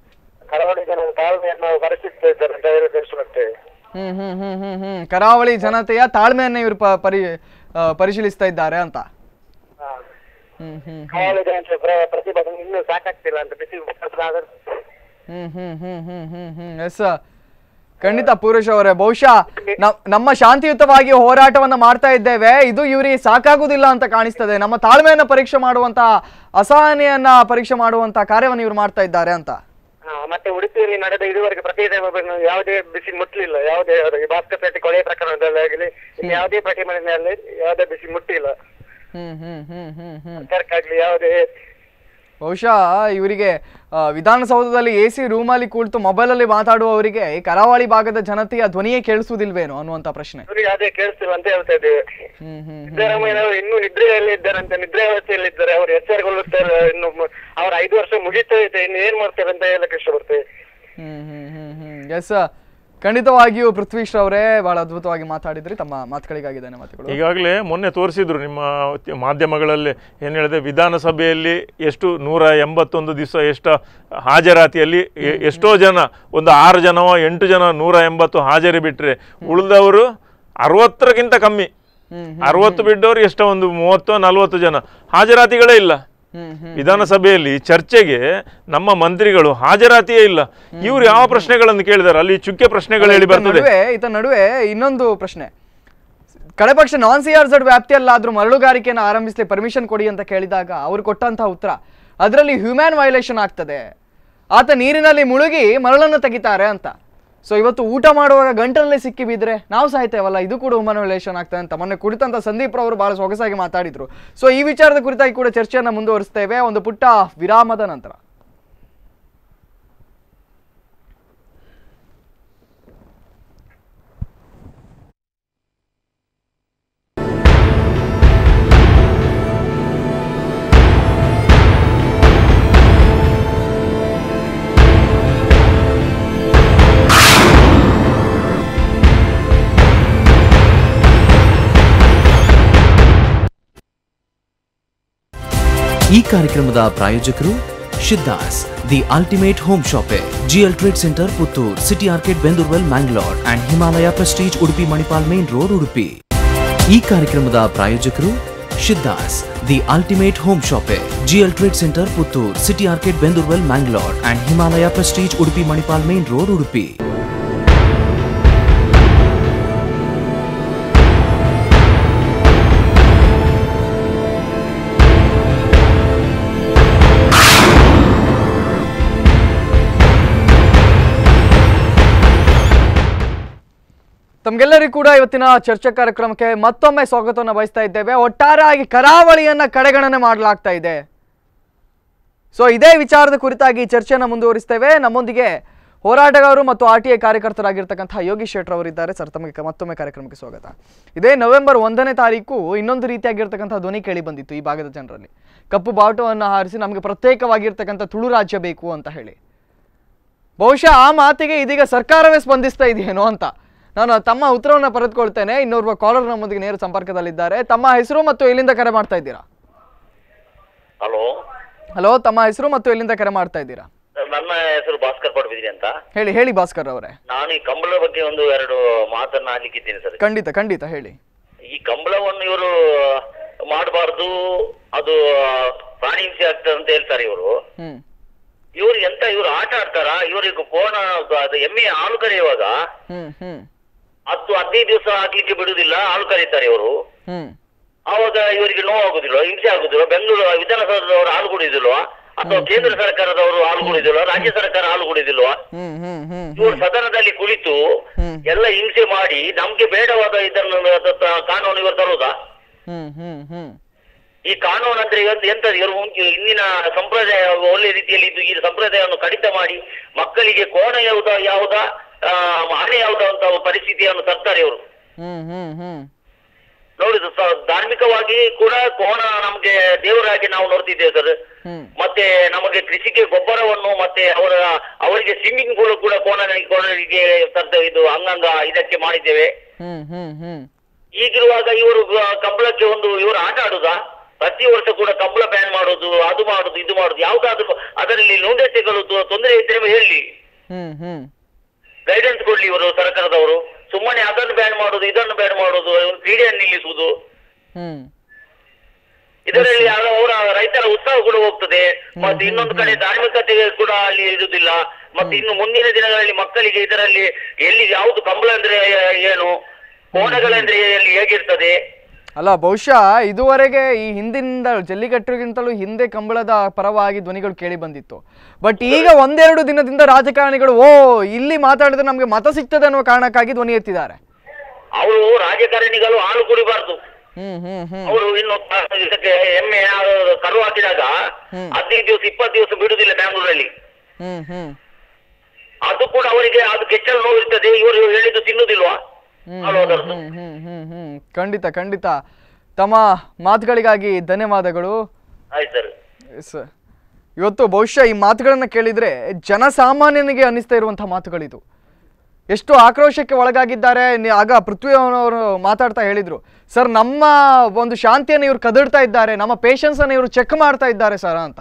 ಹ್ಮ್ ಹ್ಮ್ ಹ್ಮ್ ಹ್ಮ್ ಹ್ಮ್ ಕರಾವಳಿ ಜನತೆಯ ತಾಳ್ಮೆಯನ್ನ ಇವರು ಪರಿ ಪರಿಶೀಲಿಸ್ತಾ ಇದ್ದಾರೆ ಅಂತ. ಹ್ಮ್ ಹ್ಮ್
ಪ್ರತಿಭಟನೆ ಇನ್ನೂ ಸಾಕಾಗ್ತಿಲ್ಲ ಅಂತ ಬಿಸಿ.
ಹ್ಮ್ ಹ್ಮ್ ಹ್ಮ್ ಹ್ಮ್ ಹ್ಮ್ ಹ್ಮ್ ಎಸ್ ಖಂಡಿತ ಪೂರ್ವೇಶ್ ಅವರೇ, ಬಹುಶಃ ನಮ್ಮ ಶಾಂತಿಯುತವಾಗಿ ಹೋರಾಟವನ್ನ ಮಾಡ್ತಾ ಇದ್ದೇವೆ, ಇದು ಇವರಿಗೆ ಸಾಕಾಗುದಿಲ್ಲ ಅಂತ ಕಾಣಿಸ್ತದೆ. ನಮ್ಮ ತಾಳ್ಮೆಯನ್ನ ಪರೀಕ್ಷೆ ಮಾಡುವಂತ, ಅಸಹನೆಯನ್ನ ಪರೀಕ್ಷೆ ಮಾಡುವಂತ ಕಾರ್ಯವನ್ನು ಇವರು ಮಾಡ್ತಾ ಇದ್ದಾರೆ ಅಂತ.
ಮತ್ತೆ ಉಡುಪಿಯಲ್ಲಿ ನಡೆದ ಇದುವರೆಗೆ ಪ್ರತಿಭಟನೆ ಯಾವುದೇ ಬಿಸಿ ಮುಟ್ಟಲಿಲ್ಲ. ಯಾವುದೇ ಭಾಸ್ಕರ್ ಪೇಟೆ ಕೊಲೆ ಪ್ರಕರಣದಲ್ಲಿ ಆಗಲಿ ಯಾವುದೇ ಪ್ರತಿಭಟನೆಯಲ್ಲಿ ಯಾವುದೇ ಬಿಸಿ ಮುಟ್ಟಿಲ್ಲ.
ಹ್ಮ್ ಹ್ಮ್ ಹ್ಮ್ ಹ್ಮ್ ಹ್ಮ್
ಸರ್ಕಾರಕ್ಕೆ ಯಾವುದೇ
ಬಹುಶಃ ಇವರಿಗೆ ವಿಧಾನಸೌಧದಲ್ಲಿ ಎ ಸಿ ರೂಮಲ್ಲಿ ಕುಳಿತು ಮೊಬೈಲ್ ಅಲ್ಲಿ ಮಾತಾಡುವವರಿಗೆ ಈ ಕರಾವಳಿ ಭಾಗದ ಜನತೆಯ ಧ್ವನಿಯೇ ಕೇಳಿಸುವುದಿಲ್ವೇನೋ ಅನ್ನುವಂತ ಪ್ರಶ್ನೆ.
ಅದೇ ಕೇಳಿಸ್ತಿಲ್ಲ ಅಂತ ಹೇಳ್ತಾ ಇದ್ದೇವೆ. ಸಿದ್ದರಾಮಯ್ಯ ಅವರು ಇನ್ನೂ ನಿದ್ರೆಯಲ್ಲಿ ಇದ್ದಾರಂತೆ, ನಿದ್ರೆ ಅವಸ್ಥೆಯಲ್ಲಿ ಇದ್ದಾರೆ. ಅವರು ಎಚ್ಚರಗೊಳ್ಳುತ್ತಾರೆ. ಇನ್ನು ಅವ್ರ ಐದು ವರ್ಷ ಮುಗಿತಾ ಇದೆ, ಇನ್ನು ಏನ್ ಮಾಡ್ತಾರೆ ಅಂತ ಹೇಳಕ್ ಇಷ್ಟಪಡ್ತೇವೆ.
ಹ್ಮ್ ಹ್ಮ್ ಹ್ಮ್ ಹ್ಮ್ ಎಸ್ ಖಂಡಿತವಾಗಿಯೂ ಪೃಥ್ವೀಶ್ ಅವರೇ ಬಹಳ ಅದ್ಭುತವಾಗಿ ಮಾತಾಡಿದ್ರಿ. ತಮ್ಮ ಮಾತುಗಳಿಗಾಗಿ ಧನ್ಯವಾದಗಳು.
ಈಗಾಗಲೇ ಮೊನ್ನೆ ತೋರಿಸಿದ್ರು ನಿಮ್ಮ ಮಾಧ್ಯಮಗಳಲ್ಲಿ, ಏನು ಹೇಳಿದೆ, ವಿಧಾನಸಭೆಯಲ್ಲಿ ಎಷ್ಟು ನೂರ ಎಂಬತ್ತೊಂದು ದಿವಸ ಎಷ್ಟು ಹಾಜರಾತಿಯಲ್ಲಿ ಎಷ್ಟೋ ಜನ, ಒಂದು ಆರು ಜನವೋ ಎಂಟು ಜನ ನೂರ ಎಂಬತ್ತು ಹಾಜರಿ ಬಿಟ್ಟರೆ ಉಳಿದವರು ಅರವತ್ತರಕ್ಕಿಂತ ಕಮ್ಮಿ. ಅರವತ್ತು ಬಿಟ್ಟವರು ಎಷ್ಟೋ ಒಂದು ಮೂವತ್ತೋ ನಲ್ವತ್ತು ಜನ, ಹಾಜರಾತಿಗಳೇ ಇಲ್ಲ ವಿಧಾನಸಭೆಯಲ್ಲಿ. ಚರ್ಚೆಗೆ ನಮ್ಮ ಮಂತ್ರಿಗಳು ಹಾಜರಾತಿಯೇ ಇಲ್ಲ. ಇವ್ರು ಯಾವ ಪ್ರಶ್ನೆಗಳನ್ನು ಕೇಳಿದಾರೆ? ಅಲ್ಲಿ ಚುಕ್ಕೆ ಪ್ರಶ್ನೆಗಳು ಹೇಳಿ ಬರ್ತದೆ.
ಇತ ನಡುವೆ ಇನ್ನೊಂದು ಪ್ರಶ್ನೆ, ಕಡೆ ಪಕ್ಷ ನಾನ್ ಸಿ ಆರ್ ಝಡ್ ವ್ಯಾಪ್ತಿಯಲ್ಲಾದ್ರೂ ಮರಳುಗಾರಿಕೆಯನ್ನು ಆರಂಭಿಸಲಿ ಪರ್ಮಿಷನ್ ಕೊಡಿ ಅಂತ ಕೇಳಿದಾಗ ಅವರು ಕೊಟ್ಟಂತಹ ಉತ್ತರ, ಅದರಲ್ಲಿ ಹ್ಯೂಮ್ಯಾನ್ ವೈಲೇಷನ್ ಆಗ್ತದೆ, ಆತ ನೀರಿನಲ್ಲಿ ಮುಳುಗಿ ಮರಳನ್ನು ತೆಗಿತಾರೆ ಅಂತ. ಸೊ ಇವತ್ತು ಊಟ ಮಾಡುವಾಗ ಗಂಟಲಲ್ಲಿ ಸಿಕ್ಕಿ ಬಿದ್ರೆ ನಾವು ಸಾಯ್ತೇವಲ್ಲ, ಇದು ಕೂಡ ಹ್ಯೂಮನ್ ವೈಲೇಷನ್ ಆಗ್ತದೆ ಅಂತ ಮೊನ್ನೆ ಕುರಿತಂತ ಸಂದೀಪ್ ರವರು ಬಹಳ ಸೊಗಸಾಗಿ ಮಾತಾಡಿದ್ರು. ಸೊ ಈ ವಿಚಾರದ ಕುರಿತಾಗಿ ಕೂಡ ಚರ್ಚೆಯನ್ನು ಮುಂದುವರಿಸ್ತೇವೆ ಒಂದು ಪುಟ್ಟ ವಿರಾಮದ ನಂತರ.
ಈ ಕಾರ್ಯಕ್ರಮದ ಪ್ರಾಯೋಜಕರು Siddhas the ultimate home shoppe, GL trade centre Puttur, city ಆರ್ಕೆಟ್ Bendoorwell Mangalore and Himalaya Prestige Udupi Manipal main road Udupi. ಈ ಕಾರ್ಯಕ್ರಮದ ಪ್ರಾಯೋಜಕರು Siddhas the ultimate home shoppe, GL trade centre Puttur, city ಆರ್ಕೆಟ್ Bendoorwell Mangalore and Himalaya Prestige Udupi Manipal main road Udupi.
ತಮ್ಗೆಲ್ಲರಿಗೂ ಕೂಡ ಇವತ್ತಿನ ಚರ್ಚಾ ಕಾರ್ಯಕ್ರಮಕ್ಕೆ ಮತ್ತೊಮ್ಮೆ ಸ್ವಾಗತವನ್ನು ಬಯಸ್ತಾ ಇದ್ದೇವೆ. ಒಟ್ಟಾರೆಯಾಗಿ ಕರಾವಳಿಯನ್ನ ಕಡೆಗಣನೆ ಮಾಡಲಾಗ್ತಾ ಇದೆ. ಸೊ ಇದೇ ವಿಚಾರದ ಕುರಿತಾಗಿ ಚರ್ಚೆಯನ್ನು ಮುಂದುವರಿಸ್ತೇವೆ. ನಮ್ಮೊಂದಿಗೆ ಹೋರಾಟಗಾರರು ಮತ್ತು ಆರ್ ಟಿ ಐ ಕಾರ್ಯಕರ್ತರಾಗಿರ್ತಕ್ಕಂತಹ ಯೋಗೀಶ್ ಶೆಟ್ಟರ್ ಅವರಿದ್ದಾರೆ. ಸರ್, ತಮಗೆ ಮತ್ತೊಮ್ಮೆ ಕಾರ್ಯಕ್ರಮಕ್ಕೆ ಸ್ವಾಗತ. ಇದೇ ನವೆಂಬರ್ ಒಂದನೇ ತಾರೀಕು ಇನ್ನೊಂದು ರೀತಿಯಾಗಿರ್ತಕ್ಕಂಥ ಧ್ವನಿ ಕೇಳಿ ಬಂದಿತ್ತು ಈ ಭಾಗದ ಜನರಲ್ಲಿ. ಕಪ್ಪು ಬಾವುಟವನ್ನು ಹಾರಿಸಿ ನಮಗೆ ಪ್ರತ್ಯೇಕವಾಗಿರ್ತಕ್ಕಂಥ ತುಳು ರಾಜ್ಯ ಬೇಕು ಅಂತ ಹೇಳಿ. ಬಹುಶಃ ಆ ಮಾತಿಗೆ ಇದೀಗ ಸರ್ಕಾರವೇ ಸ್ಪಂದಿಸ್ತಾ ಇದೆಯೇನೋ ಅಂತ ನಾನು ತಮ್ಮ ಉತ್ತರವನ್ನು ಪಡೆದುಕೊಳ್ತೇನೆ. ಇನ್ನೋರ್ವ ಕಾಲರ್ ನಮ್ಮೊಂದಿಗೆ ನೇರ ಸಂಪರ್ಕದಲ್ಲಿದ್ದಾರೆ. ತಮ್ಮ ಹೆಸರು ಮತ್ತು ಎಲ್ಲಿಂದ ಕರೆ ಮಾಡ್ತಾ ಇದ್ದೀರಾ?
ಹಲೋ
ಹಲೋ, ತಮ್ಮ ಹೆಸರು ಮತ್ತು ಎಲ್ಲಿಂದ ಕರೆ ಮಾಡ್ತಾ ಇದ್ದೀರಾ?
ನನ್ನ ಹೆಸರು ಭಾಸ್ಕರ್ ಪಡ್ಬಿದ್ರಿ ಅಂತ.
ಹೇಳಿ ಹೇಳಿ ಭಾಸ್ಕರ್ ಅವರೇ.
ನಾನು ಈ ಕಂಬಳ ಬಗ್ಗೆ ಒಂದು ಎರಡು ಮಾತನ್ನ ಆಡ್ಲಿಕ್ಕಿದ್ದೀನಿ ಸರ್.
ಖಂಡಿತ ಖಂಡಿತ ಹೇಳಿ.
ಈ ಕಂಬಳವನ್ನು ಇವರು ಮಾಡಬಾರ್ದು, ಅದು ಪ್ರಾಣಿ ಹಿಂಸೆ ಆಗ್ತದೆ ಅಂತ ಹೇಳ್ತಾರೆ ಇವರು.
ಹ್ಮ್
ಇವ್ರು ಎಂತ ಇವ್ರು ಆಟ ಆಡ್ತಾರ? ಇವರಿಗೆ ಕೋಣ ಅದು ಎಮ್ಮೆ ಹಾಲು ಕರೆಯುವಾಗ
ಹ್ಮ್ ಹ್ಮ್
ಹತ್ತು ಹದಿನೈದು ದಿವಸ ಹಾಕ್ಲಿಕ್ಕೆ ಬಿಡುದಿಲ್ಲ, ಹಾಲು ಕರೀತಾರೆ ಇವರು.
ಹ್ಮ್
ಆವಾಗ ಇವರಿಗೆ ನೋವಾಗುದಿಲ್ವ, ಹಿಂಸೆ ಆಗುದಿಲ್ವ? ಬೆಂಗಳೂರು ವಿಧಾನಸೌಧದವರು ಹಾಲು ಕುಡಿದಿಲ್ವಾ? ಅಥವಾ ಕೇಂದ್ರ ಸರ್ಕಾರದವರು ಹಾಲು ಕುಡಿದಿಲ್ವಾ? ರಾಜ್ಯ ಸರ್ಕಾರ ಹಾಲು ಕುಡಿದಿಲ್ವಾ?
ಹ್ಮ್ ಹ್ಮ್ ಹ್ಮ್
ಇವರು ಸದನದಲ್ಲಿ ಕುಳಿತು ಎಲ್ಲ ಹಿಂಸೆ ಮಾಡಿ ನಮ್ಗೆ ಬೇಡವಾದ ಇದನ್ನು ಕಾನೂನು ಇವರು ತರುವುದಾ?
ಹ್ಮ್ ಹ್ಮ್ ಹ್ಮ್
ಈ ಕಾನೂನು ಅಂದ್ರೆ ಇವತ್ತು ಎಂತ ಇವರು ಇಂದಿನ ಸಂಪ್ರದಾಯ ಒಳ್ಳೆ ರೀತಿಯಲ್ಲಿ ಇದ್ದು ಈ ಸಂಪ್ರದಾಯವನ್ನು ಕಡಿತ ಮಾಡಿ ಮಕ್ಕಳಿಗೆ ಕೋಣ ಯಾವುದ ಯಾವುದ ಆನೆ ಯಾವುದ ಅಂತ ಪರಿಸ್ಥಿತಿಯನ್ನು ತರ್ತಾರೆ ಇವರು.
ಹ್ಮ್ ಹ್ಮ್ ಹ್ಮ್
ನೋಡಿದ್ರು ಧಾರ್ಮಿಕವಾಗಿ ಕೂಡ ಕೋಣ ನಮ್ಗೆ ದೇವರಾಗಿ ನಾವು ನೋಡ್ತಿದ್ದೇವೆ ಸರ್. ಮತ್ತೆ ನಮಗೆ ಕೃಷಿಗೆ ಗೊಬ್ಬರವನ್ನು ಮತ್ತೆ ಅವರ ಅವರಿಗೆ ಸ್ವಿಮ್ಮಿಂಗ್ ಪೂಲ್ ಕೂಡ ಕೋಣ ಕೋಣರಿಗೆ ತರ್ತ ಇದು ಅಂಗಂಗ ಇದಕ್ಕೆ ಮಾಡಿದ್ದೇವೆ. ಈಗಿರುವಾಗ ಇವರು ಕಂಬಳಕ್ಕೆ ಒಂದು ಇವರು ಆಟ ಆಡುದಾ? ಪ್ರತಿ ವರ್ಷ ಕೂಡ ಕಂಬಳ ಬ್ಯಾನ್ ಮಾಡೋದು, ಅದು ಮಾಡುದು, ಇದು ಮಾಡುದು, ಯಾವ್ದಾದ್ರು ಅದರಲ್ಲಿ ನ್ಯೂನತೆಗಳು ತೊಂದರೆ ಇದ್ರೆ ಹೇಳಿ, ಗೈಡೆನ್ಸ್ ಕೊಡ್ಲಿ ಇವರು ಸರ್ಕಾರದವರು. ಸುಮ್ಮನೆ ಅದನ್ನು ಬ್ಯಾನ್ ಮಾಡೋದು, ಇದನ್ನು ಬ್ಯಾನ್ ಮಾಡೋದು, ಕ್ರೀಡೆಯನ್ನು ನಿಲ್ಲಿಸುವುದು, ಇದರಲ್ಲಿ ಅವರ ರೈತರ ಉತ್ಸಾಹ ಕೂಡ ಹೋಗ್ತದೆ. ಮತ್ತೆ ಇನ್ನೊಂದು ಕಡೆ ಧಾರ್ಮಿಕತೆ ಕೂಡ ಅಲ್ಲಿ ಇರುವುದಿಲ್ಲ. ಮತ್ತೆ ಇನ್ನು ಮುಂದಿನ ದಿನಗಳಲ್ಲಿ ಮಕ್ಕಳಿಗೆ ಇದರಲ್ಲಿ ಎಲ್ಲಿ ಯಾವುದು ಕಂಬಳ ಅಂದ್ರೆ ಏನು, ಕೋಣಗಳಂದ್ರೆ ಎಲ್ಲಿ ಹೇಗಿರ್ತದೆ?
ಅಲ್ಲ, ಬಹುಶಃ ಇದುವರೆಗೆ ಈ ಹಿಂದಿನಿಂದ ಜಲ್ಲಿಕಟ್ಟುಗಿಂತಲೂ ಹಿಂದೆ ಕಂಬಳದ ಪರವಾಗಿ ಧ್ವನಿಗಳು ಕೇಳಿ ಬಂದಿತ್ತು. ಬಟ್ ಈಗ ಒಂದೆರಡು ದಿನದಿಂದ ರಾಜಕಾರಣಿಗಳು ಓ ಇಲ್ಲಿ ಮಾತಾಡಿದ್ರೆ ನಮ್ಗೆ ಮತ ಸಿಗ್ತದೆ ಅನ್ನುವ ಕಾರಣಕ್ಕಾಗಿ ಧ್ವನಿ ಎತ್ತಿದ್ದಾರೆ.
ಅವರು ರಾಜಕಾರಣಿಗಳು ಹಾಲು ಕುಡಿಬಾರ್ದು. ಅವರು ಇನ್ನು ಇದಕ್ಕೆ ಎಮ್ಮೆ ಕರು ಹಾಕಿದಾಗ ಹದಿನೈದು ದಿವಸ ಇಪ್ಪತ್ತು ದಿವಸ ಬಿಡುದಿಲ್ಲ ಬ್ಯಾಂಗ್ಳೂರಲ್ಲಿ. ಅದು ಕೂಡ ಅವರಿಗೆ ಅದು ಕೆಚ್ಚಲು ನೋವು ಇರ್ತದೆ. ಇವರು ಹೇಳಿದ್ದು ತಿನ್ನುದಿಲ್ವಾ?
ಖಂಡಿತ ಖಂಡಿತ. ತಮ್ಮ ಮಾತುಗಳಿಗಾಗಿ ಧನ್ಯವಾದಗಳು. ಸರ್, ಇವತ್ತು ಬಹುಶಃ ಈ ಮಾತುಗಳನ್ನ ಕೇಳಿದ್ರೆ ಜನಸಾಮಾನ್ಯನಿಗೆ ಅನ್ನಿಸ್ತಾ ಇರುವಂತಹ ಮಾತುಗಳಿದು. ಎಷ್ಟು ಆಕ್ರೋಶಕ್ಕೆ ಒಳಗಾಗಿದ್ದಾರೆ. ಆಗ ಪೃಥ್ವಿ ಅವರು ಮಾತಾಡ್ತಾ ಹೇಳಿದ್ರು, ಸರ್ ನಮ್ಮ ಒಂದು ಶಾಂತಿಯನ್ನು ಇವರು ಕದಡ್ತಾ ಇದ್ದಾರೆ, ನಮ್ಮ ಪೇಷನ್ಸ್ ಅನ್ನು ಇವರು ಚೆಕ್ ಮಾಡ್ತಾ ಇದ್ದಾರೆ ಸರ್ ಅಂತ.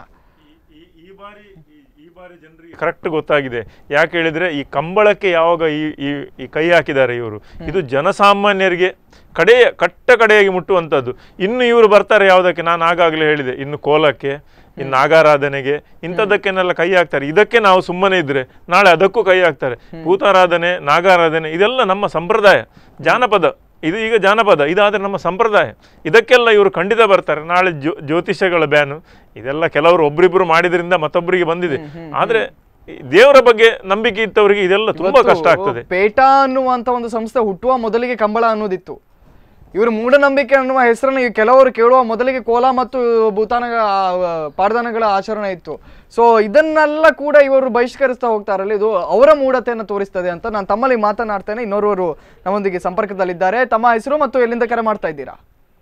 ಕರೆಕ್ಟ್ ಗೊತ್ತಾಗಿದೆ. ಯಾಕೆ ಹೇಳಿದ್ರೆ ಈ ಕಂಬಳಕ್ಕೆ ಯಾವಾಗ ಈ ಈ ಕೈ ಹಾಕಿದ್ದಾರೆ ಇವರು, ಇದು ಜನಸಾಮಾನ್ಯರಿಗೆ ಕಡೆಯ ಕಟ್ಟ ಕಡೆಯಾಗಿ ಮುಟ್ಟುವಂಥದ್ದು. ಇನ್ನು ಇವರು ಬರ್ತಾರೆ ಯಾವುದಕ್ಕೆ, ನಾನು ಆಗಾಗಲೇ ಹೇಳಿದೆ, ಇನ್ನು ಕೋಲಕ್ಕೆ, ಇನ್ನು ನಾಗಾರಾಧನೆಗೆ, ಇಂಥದ್ದಕ್ಕೆನೆಲ್ಲ ಕೈ ಹಾಕ್ತಾರೆ. ಇದಕ್ಕೆ ನಾವು ಸುಮ್ಮನೆ ಇದ್ರೆ ನಾಳೆ ಅದಕ್ಕೂ ಕೈ ಹಾಕ್ತಾರೆ. ಭೂತಾರಾಧನೆ, ನಾಗಾರಾಧನೆ ಇದೆಲ್ಲ ನಮ್ಮ ಸಂಪ್ರದಾಯ, ಜಾನಪದ. ಇದು ಈಗ ಜಾನಪದ, ಇದಾದರೆ ನಮ್ಮ ಸಂಪ್ರದಾಯ. ಇದಕ್ಕೆಲ್ಲ ಇವರು ಖಂಡಿತ ಬರ್ತಾರೆ. ನಾಳೆ ಜ್ಯೋ ಜ್ಯೋತಿಷ್ಯಗಳ ಬ್ಯಾನು ಇದೆಲ್ಲ ಕೆಲವರು ಒಬ್ರಿಬ್ರು ಮಾಡಿದ್ರಿಂದ ಮತ್ತೊಬ್ಬರಿಗೆ ಬಂದಿದೆ. ಆದ್ರೆ ದೇವರ ಬಗ್ಗೆ ನಂಬಿಕೆ ಇತ್ತವರಿಗೆ ಇದೆಲ್ಲ ತುಂಬಾ ಕಷ್ಟ ಆಗ್ತದೆ.
ಪೇಟಾ ಅನ್ನುವಂತ ಒಂದು ಸಂಸ್ಥೆ ಹುಟ್ಟುವ ಮೊದಲಿಗೆ ಕಂಬಳ ಅನ್ನೋದಿತ್ತು. ಇವರು ಮೂಢನಂಬಿಕೆ ಅನ್ನುವ ಹೆಸರನ್ನು ಕೆಲವರು ಕೇಳುವ ಮೊದಲಿಗೆ ಕೋಲ ಮತ್ತು ಭೂತಾನ ಪಾಡ್ದಾನಗಳ ಆಚರಣೆ ಇತ್ತು. ಸೊ ಇದನ್ನೆಲ್ಲ ಕೂಡ ಇವರು ಬಹಿಷ್ಕರಿಸ್ತಾ ಹೋಗ್ತಾರಲ್ಲ, ಇದು ಅವರ ಮೂಢತೆಯನ್ನು ತೋರಿಸ್ತದೆ ಅಂತ ನಾನು ತಮ್ಮಲ್ಲಿ ಮಾತನಾಡ್ತೇನೆ. ಇನ್ನೋರ್ವರು ನಮ್ಮೊಂದಿಗೆ ಸಂಪರ್ಕದಲ್ಲಿದ್ದಾರೆ. ತಮ್ಮ ಹೆಸರು ಮತ್ತು ಎಲ್ಲಿಂದ ಕರೆ ಮಾಡ್ತಾ ಇದ್ದೀರಾ?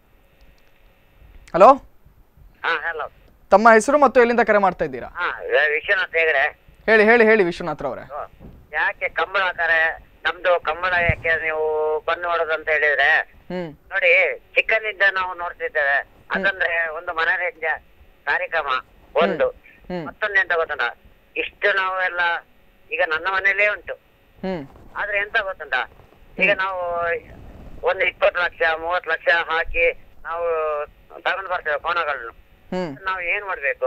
ಹಲೋ, ತಮ್ಮ ಹೆಸರು ಮತ್ತು ಎಲ್ಲಿಂದ ಕರೆ ಮಾಡ್ತಾ ಇದ್ದೀರಾ?
ವಿಶ್ವನಾಥ್ ಹೆಗಡೆ.
ಹೇಳಿ ಹೇಳಿ ಹೇಳಿ ವಿಶ್ವನಾಥ್ ರವರೇ.
ಯಾಕೆ ಕಂಬಳ ಹಾಕಾರೆ? ನಮ್ದು ಕಂಬಳ ಯಾಕೆ ನೀವು ಬಂದ್ ಮಾಡೋದು ಅಂತ ಹೇಳಿದ್ರೆ, ನೋಡಿ ಚಿಕ್ಕನಿಂದ ನಾವು ನೋಡ್ತಿದ್ದೇವೆ. ಅದಂದ್ರೆ ಒಂದು ಮನೋರಂಜನೆ ಕಾರ್ಯಕ್ರಮ ಒಂದು. ಮತ್ತೊಂದು ಎಂತ ಗೊತ್ತುಂಟ, ಇಷ್ಟು ನಾವೆಲ್ಲ ಈಗ ನನ್ನ ಮನೇಲೇ ಉಂಟು. ಆದ್ರೆ ಎಂತ ಗೊತ್ತುಂಟ, ಈಗ ನಾವು ಒಂದು ಇಪ್ಪತ್ತು ಲಕ್ಷ ಮೂವತ್ತು ಲಕ್ಷ ಹಾಕಿ ನಾವು ತಗೊಂಡು ಬರ್ತೇವೆ ಕೋಣಗಳನ್ನು. ನಾವು ಏನ್ ಮಾಡ್ಬೇಕು?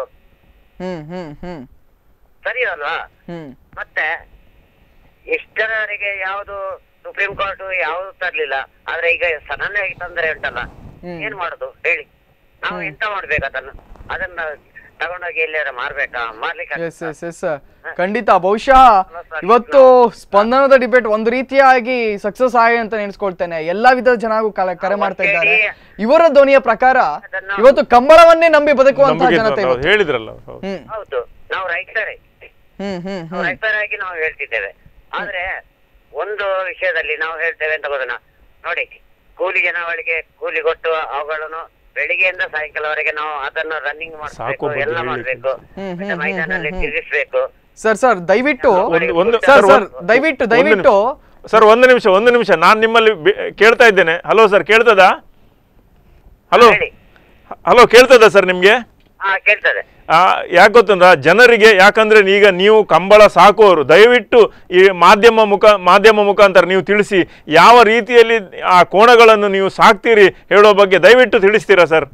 ಸರಿ ಅಲ್ವಾ? ಮತ್ತೆ ಇಷ್ಟರವರೆಗೆ ಯಾವುದು ಸುಪ್ರೀಂ ಕೋರ್ಟ್ ಯಾವುದು ತರ್ಲಿಲ್ಲ, ಆದ್ರೆ ಈಗ ಸಡನ್ ಆಗಿ ತೊಂದರೆ ಉಂಟಲ್ಲ, ಏನ್ ಮಾಡುದು ಹೇಳಿ? ನಾವು ಎಂತ ಮಾಡ್ಬೇಕು ಅದನ್ನು? ಅದನ್ನ ತಗೊಂಡೋಗಿ ಎಲ್ಲಾರ ಮಾರ್ಬೇಕಾ? ಮಾರ್ಲಿಕ್ಕೆ
ಖಂಡಿತ. ಬಹುಶಃ ಇವತ್ತು ಸ್ಪಂದನದ ಡಿಬೇಟ್ ಒಂದು ರೀತಿಯಾಗಿ ಸಕ್ಸಸ್ ಆಗಿ ಅಂತ ನೆನೆಸ್ಕೊಳ್ತೇನೆ. ಎಲ್ಲಾ ವಿಧದ ಜನಗೂ ಕರೆ ಮಾಡ್ತಾ ಇದ್ದಾರೆ. ಇವರ ಧ್ವನಿಯ ಪ್ರಕಾರ ಇವತ್ತು ಕಂಬಳವನ್ನೇ ನಂಬಿ ಬದುಕುವಂತಹ ಜನತೆ
ಹೇಳಿದ್ರಲ್ಲ.
ಹೌದು, ನಾವು ರೈತರೇ, ರೈತರಾಗಿ ನಾವು ಹೇಳ್ತಿದ್ದೇವೆ. ಆದ್ರೆ ಒಂದು ವಿಷಯದಲ್ಲಿ ನಾವು ಹೇಳ್ತೇವೆ ಅಂತ ಗೊತ್ತನ ನೋಡಿ, ಕೂಲಿ ಜನಗಳಿಗೆ ಕೂಲಿ ಕೊಟ್ಟು ಅವುಗಳನ್ನು ಬೆಳಿಗ್ಗೆಯಿಂದ ಸಾಯಂಕಾಲವರೆಗೆ ನಾವು ಅದನ್ನು ರನ್ನಿಂಗ್ ಮಾಡಬೇಕು, ಎಲ್ಲ ಮಾಡ್ಬೇಕು, ಮೈದಾನಲ್ಲಿ ತಿರುಗಿಸ್ಬೇಕು.
ಸರ್ ಸರ್ ದಯವಿಟ್ಟು ಸರ್ ಸರ್ ದಯವಿಟ್ಟು ದಯವಿಟ್ಟು
ಸರ್ ಒಂದು ನಿಮಿಷ ಒಂದು ನಿಮಿಷ ನಾನು ನಿಮ್ಮಲ್ಲಿ ಕೇಳ್ತಾ ಇದ್ದೇನೆ. ಹಲೋ ಸರ್, ಕೇಳ್ತದಾ? ಹಲೋ ಹಲೋ ಕೇಳ್ತದ ಸರ್ ನಿಮ್ಗೆ?
ಕೇಳ್ತದೆ.
ಯಾಕೆ ಗೊತ್ತಂದ್ರ ಜನರಿಗೆ, ಯಾಕಂದ್ರೆ ಈಗ ನೀವು ಕಂಬಳ ಸಾಕುವವರು, ದಯವಿಟ್ಟು ಈ ಮಾಧ್ಯಮ ಮುಖ ಮಾಧ್ಯಮ ಮುಖಾಂತರ ನೀವು ತಿಳಿಸಿ ಯಾವ ರೀತಿಯಲ್ಲಿ ಆ ಕೋಣಗಳನ್ನು ನೀವು ಸಾಕ್ತೀರಿ ಹೇಳೋ ಬಗ್ಗೆ ದಯವಿಟ್ಟು ತಿಳಿಸ್ತೀರಾ ಸರ್?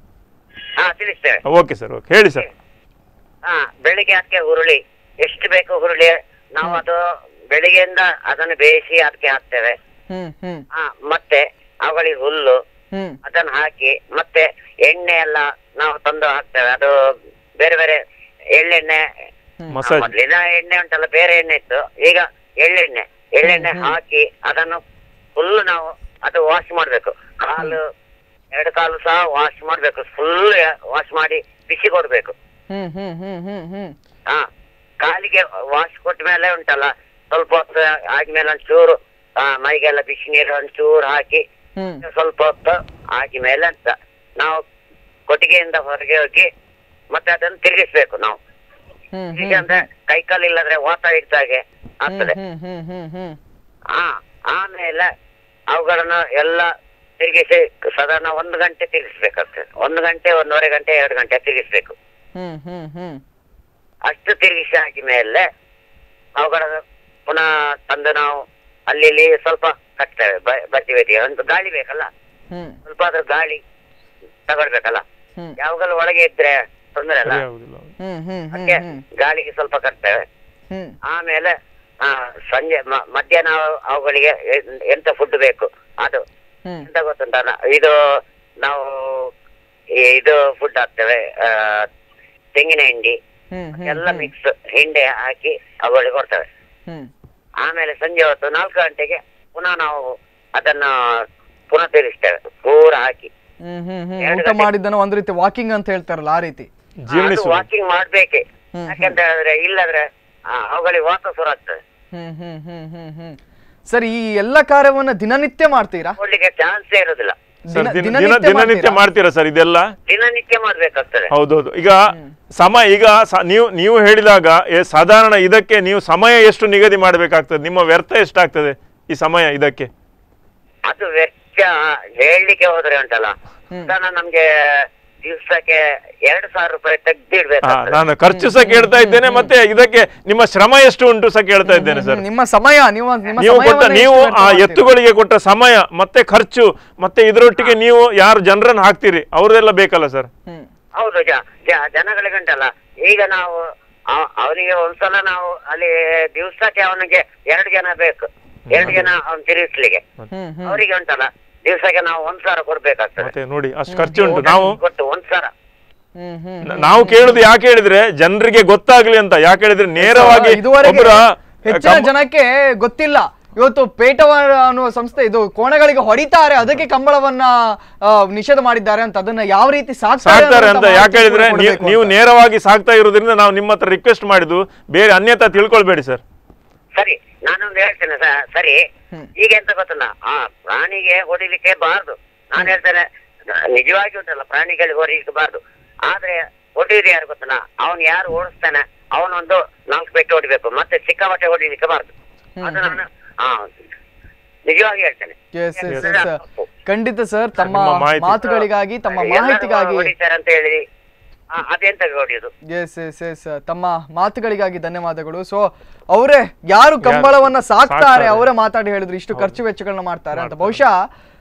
ಓಕೆ ಸರ್, ಓಕೆ ಹೇಳಿ ಸರ್.
ಹಾ, ಬೆಳಿಗ್ಗೆ ಅದಕ್ಕೆ ಹುರುಳಿ ಎಷ್ಟು ಬೇಕು ಹುರುಳಿ ನಾವು ಅದು ಬೆಳಿಗ್ಗೆಯಿಂದ ಅದನ್ನು ಬೇಯಿಸಿ ಅದಕ್ಕೆ ಹಾಕ್ತೇವೆ. ಹಾ, ಮತ್ತೆ ಅವುಗಳಿಗೆ ಹುಲ್ಲು ಅದನ್ನು ಹಾಕಿ ಮತ್ತೆ ಎಣ್ಣೆ ಎಲ್ಲ ನಾವು ತಂದು ಹಾಕ್ತೇವೆ. ಅದು ಬೇರೆ ಬೇರೆ ಎಳ್ಳೆಣ್ಣೆ, ಮೊದಲಿನ ಎಣ್ಣೆ ಉಂಟಲ್ಲ, ಬೇರೆ ಎಣ್ಣೆ ಇತ್ತು, ಈಗ ಎಳ್ಳೆಣ್ಣೆ ಎಳ್ಳೆಣ್ಣೆ ಹಾಕಿ ಅದನ್ನು ಫುಲ್ ನಾವು ಅದು ವಾಶ್ ಮಾಡ್ಬೇಕು. ಕಾಲು ಎರಡು ಕಾಲು ಸಹ ವಾಶ್ ಮಾಡ್ಬೇಕು, ಫುಲ್ ವಾಶ್ ಮಾಡಿ ಬಿಸಿ ಕೊಡ್ಬೇಕು. ಹಾ, ಕಾಲಿಗೆ ವಾಶ್ ಕೊಟ್ಟ ಮೇಲೆ ಉಂಟಲ್ಲ, ಸ್ವಲ್ಪ ಹೊತ್ತು ಆದ್ಮೇಲೆ ಒಂಚೂರು ಮೈಗೆಲ್ಲ ಬಿಸಿ ನೀರು ಒಂಚೂರು ಹಾಕಿ ಸ್ವಲ್ಪ ಹೊತ್ತು ಆಗಿದ್ಮೇಲೆ ಅಂತ ನಾವು ಕೊಟ್ಟಿಗೆಯಿಂದ ಹೊರಗೆ ಹೋಗಿ ಮತ್ತೆ ಅದನ್ನು ತಿರುಗಿಸ್ಬೇಕು. ನಾವು ಅಂದ್ರೆ ಕೈ ಕಾಲು ಇಲ್ಲದ್ರೆ ವಾತ ಇದ್ದಾಗೆ ಆಗ್ತದೆ. ಹಾ, ಆಮೇಲೆ ಅವುಗಳನ್ನು ಎಲ್ಲ ತಿರುಗಿಸಿ ಸಾಧಾರಣ ಒಂದು ಗಂಟೆ ತಿರುಗಿಸ್ಬೇಕಾಗ್ತದೆ. ಒಂದು ಗಂಟೆ ಒಂದೂವರೆ ಗಂಟೆ ಎರಡು ಗಂಟೆ ತಿರುಗಿಸ್ಬೇಕು. ಅಷ್ಟು ತಿರುಗಿಸಿ ಆಗಿದ್ಮೇಲೆ ಅವುಗಳ ಪುನಃ ತಂದು ನಾವು ಅಲ್ಲಿ ಇಲ್ಲಿ ಸ್ವಲ್ಪ ಕಟ್ತೇವೆ ಬಜ್ಜಿ ಬದಿ. ಒಂದು ಗಾಳಿ ಬೇಕಲ್ಲ, ಸ್ವಲ್ಪ ಅದ್ರ ಗಾಳಿ ತಗೊಳ್ಬೇಕಲ್ಲ. ಯಾವಾಗಲೂ ಒಳಗೆ ಇದ್ರೆ ತೊಂದರೆ ಅಲ್ಲ, ಅದಕ್ಕೆ ಗಾಳಿಗೆ ಸ್ವಲ್ಪ ಕಟ್ತೇವೆ. ಆಮೇಲೆ ಆ ಸಂಜೆ ಮಧ್ಯಾಹ್ನ ಅವುಗಳಿಗೆ ಎಂತ ಫುಡ್ ಬೇಕು ಅದು ಎಂತ ಗೊತ್ತುಂಟ, ಇದು ನಾವು ಇದು ಫುಡ್ ಹಾಕ್ತೇವೆ, ತೆಂಗಿನ ಹಿಂಡಿ ಎಲ್ಲ ಮಿಕ್ಸ್ ಹಿಂಡೆ ಹಾಕಿ ಅವುಗಳಿಗೆ ಕೊಡ್ತೇವೆ. ಆಮೇಲೆ ಸಂಜೆ ಹೊತ್ತು ನಾಲ್ಕು ಗಂಟೆಗೆ ಪುನಃ ನಾವು ಅದನ್ನ ಪುನಃ ತಿರುಗಿಸ್ತೇವೆ ಪೂರ ಹಾಕಿ.
ಊಟ ಮಾಡಿದ್ದನ್ನು ಒಂದ್ ರೀತಿ ವಾಕಿಂಗ್ ಅಂತ ಹೇಳ್ತಾರಲ್ಲ, ಆ ರೀತಿ
ವಾಕಿಂಗ್ ಮಾಡ್ಬೇಕೆ, ಯಾಕಂತ ಹೇಳಿದ್ರೆ ಇಲ್ಲದ್ರೆ ಅವುಗಳಿಗೆ ವಾತ ಶುರು ಆಗ್ತದೆ.
ಸರ್, ಈ ಎಲ್ಲ ಕಾರ್ಯವನ್ನ ದಿನನಿತ್ಯ ಮಾಡ್ತೀರಾ?
ಕೊಡ್ಲಿಕ್ಕೆ ಚಾನ್ಸೇ ಇರೋದಿಲ್ಲ.
ದಿನನಿತ್ಯ ಮಾಡ್ತೀರಾ ಸರ್ ಇದೆಲ್ಲ?
ದಿನನಿತ್ಯ ಮಾಡ್ಬೇಕಾಗ್ತದೆ.
ಹೌದೌದು. ಈಗ ಸಮಯ, ಈಗ ನೀವು ನೀವು ಹೇಳಿದಾಗ ಸಾಧಾರಣ ಇದಕ್ಕೆ ನೀವು ಸಮಯ ಎಷ್ಟು ನಿಗದಿ ಮಾಡ್ಬೇಕಾಗ್ತದೆ? ನಿಮ್ಮ ವ್ಯರ್ಥ ಎಷ್ಟಾಗ್ತದೆ ಈ ಸಮಯ ಇದಕ್ಕೆ?
ಅದು ವೆಚ್ಚ ಹೇಳಲಿಕ್ಕೆ ಹೋದ್ರೆ ಉಂಟಲ್ಲ, ನಮ್ಗೆ ದಿವಸಕ್ಕೆ ಎರಡು ಸಾವಿರ ರೂಪಾಯಿ ತೆಗ್ದಿಡ್ಬೇಕು.
ನಾನು ಖರ್ಚು ಸಹ ಕೇಳ್ತಾ ಇದ್ದೇನೆ, ಮತ್ತೆ ಇದಕ್ಕೆ ನಿಮ್ಮ ಶ್ರಮ ಎಷ್ಟು ಉಂಟು ಸಹ ಕೇಳ್ತಾ ಇದ್ದೇನೆ ಸರ್.
ನಿಮ್ಮ ಸಮಯ,
ನೀವು ಕೊಟ್ಟ ನೀವು ಆ ಎತ್ತುಗಳಿಗೆ ಕೊಟ್ಟ ಸಮಯ ಮತ್ತೆ ಖರ್ಚು ಮತ್ತೆ ಇದರೊಟ್ಟಿಗೆ ನೀವು ಯಾರು ಜನರನ್ನು ಹಾಕ್ತೀರಿ ಅವರೆಲ್ಲ ಬೇಕಲ್ಲ ಸರ್?
ಹೌದು, ಜನಗಳಿಗೆ ಉಂಟಲ್ಲ. ಈಗ ನಾವು ಅವರಿಗೆ ಒಂದ್ಸಲ ನಾವು ಅಲ್ಲಿ ದಿವಸಕ್ಕೆ ಅವನಿಗೆ ಎರಡು ಜನ ಬೇಕು, ಎರಡು ಜನ ಅವನ್ ತಿರುಗಿಸ್ಲಿಕ್ಕೆ. ಅವರಿಗೆ ಉಂಟಲ್ಲ ದಿವಸಕ್ಕೆ ನಾವು ಒಂದ್ ಸಾವಿರ ಕೊಡ್ಬೇಕಾಗ್ತದೆ.
ನೋಡಿ ಅಷ್ಟು ಖರ್ಚು ಉಂಟು. ನಾವು
ಕೊಟ್ಟು ಒಂದ್ ಸಾವಿರ
ನಾವು ಕೇಳುದು ಯಾಕೆ ಹೇಳಿದ್ರೆ ಜನರಿಗೆ ಗೊತ್ತಾಗ್ಲಿ ಅಂತ. ಯಾಕೆ ಹೇಳಿದ್ರೆ ನೇರವಾಗಿ
ಹೆಚ್ಚಿನ ಜನಕ್ಕೆ ಗೊತ್ತಿಲ್ಲ. ಇವತ್ತು ಪೇಟವ ಅನ್ನುವ ಸಂಸ್ಥೆ ಇದು ಕೋಣಗಳಿಗೆ ಹೊಡಿತಾರೆ, ಅದಕ್ಕೆ ಕಂಬಳವನ್ನ ನಿಷೇಧ ಮಾಡಿದ್ದಾರೆ ಅಂತ, ಅದನ್ನ ಯಾವ ರೀತಿ
ಸಾಕ್ತಾರೆ ಅಂತ. ಯಾಕೆ ಹೇಳಿದ್ರೆ ನೀವು ನೇರವಾಗಿ ಸಾಕ್ತಾ ಇರೋದ್ರಿಂದ ನಾವು ನಿಮ್ಮ ಹತ್ರ ರಿಕ್ವೆಸ್ಟ್ ಮಾಡಿದ್ದು, ಬೇರೆ ಅನ್ಯತಾ ತಿಳ್ಕೊಳ್ಬೇಡಿ ಸರ್.
ಸರಿ, ನಾನೊಂದು ಹೇಳ್ತೇನೆ ಸರ್. ಸರಿ, ಈಗ ಎಂತ ಗೊತ್ತಲ್ಲ, ಆ ಪ್ರಾಣಿಗೆ ಹೊಡಿಲಿಕ್ಕೆ ಬಾರ್ದು. ನಾನು ಹೇಳ್ತೇನೆ, ನಿಜವಾಗಿ ಉಂಟಲ್ಲ ಪ್ರಾಣಿಗಳಿಗೆ ಹೊಡಿಲಿಕ್ಕೆ ಬಾರ್ದು. ಆದ್ರೆ ಹೊಡಿಯೋದು ಯಾರು ಗೊತ್ತಲ್ಲ, ಅವನ್ ಯಾರು ಓಡಿಸ್ತಾನೆ ಅವನೊಂದು ನಾಲ್ಕು ಪೆಟ್ಟು ಹೊಡಿಬೇಕು, ಮತ್ತೆ ಸಿಕ್ಕಾಪಟ್ಟೆ ಹೊಡಿಲಿಕ್ಕೆ ಬಾರ್ದು. ಅದು ನಾನು ಹಾ ನಿಜವಾಗಿ ಹೇಳ್ತೇನೆ.
ಖಂಡಿತ ಸರ್, ತಮ್ಮ ಮಾತುಗಳಿಗಾಗಿ ತಮ್ಮ ಮಾಹಿತಿಗಾಗಿ
ಹೊಡಿತಾರೆ ಅಂತ ಹೇಳಿ ಅದೆಂತ ಹೊಡೆಯುದು?
ಎಸ್ ಎಸ್ ಎಸ್ ತಮ್ಮ ಮಾತುಗಳಿಗಾಗಿ ಧನ್ಯವಾದಗಳು. ಸೊ ಅವರೇ ಯಾರು ಕಂಬಳವನ್ನ ಸಾಕ್ತಾರೆ ಅವರೇ ಮಾತಾಡಿ ಹೇಳಿದ್ರು ಇಷ್ಟು ಖರ್ಚು ವೆಚ್ಚಗಳನ್ನ ಮಾಡ್ತಾರೆ ಅಂತ. ಬಹುಶಃ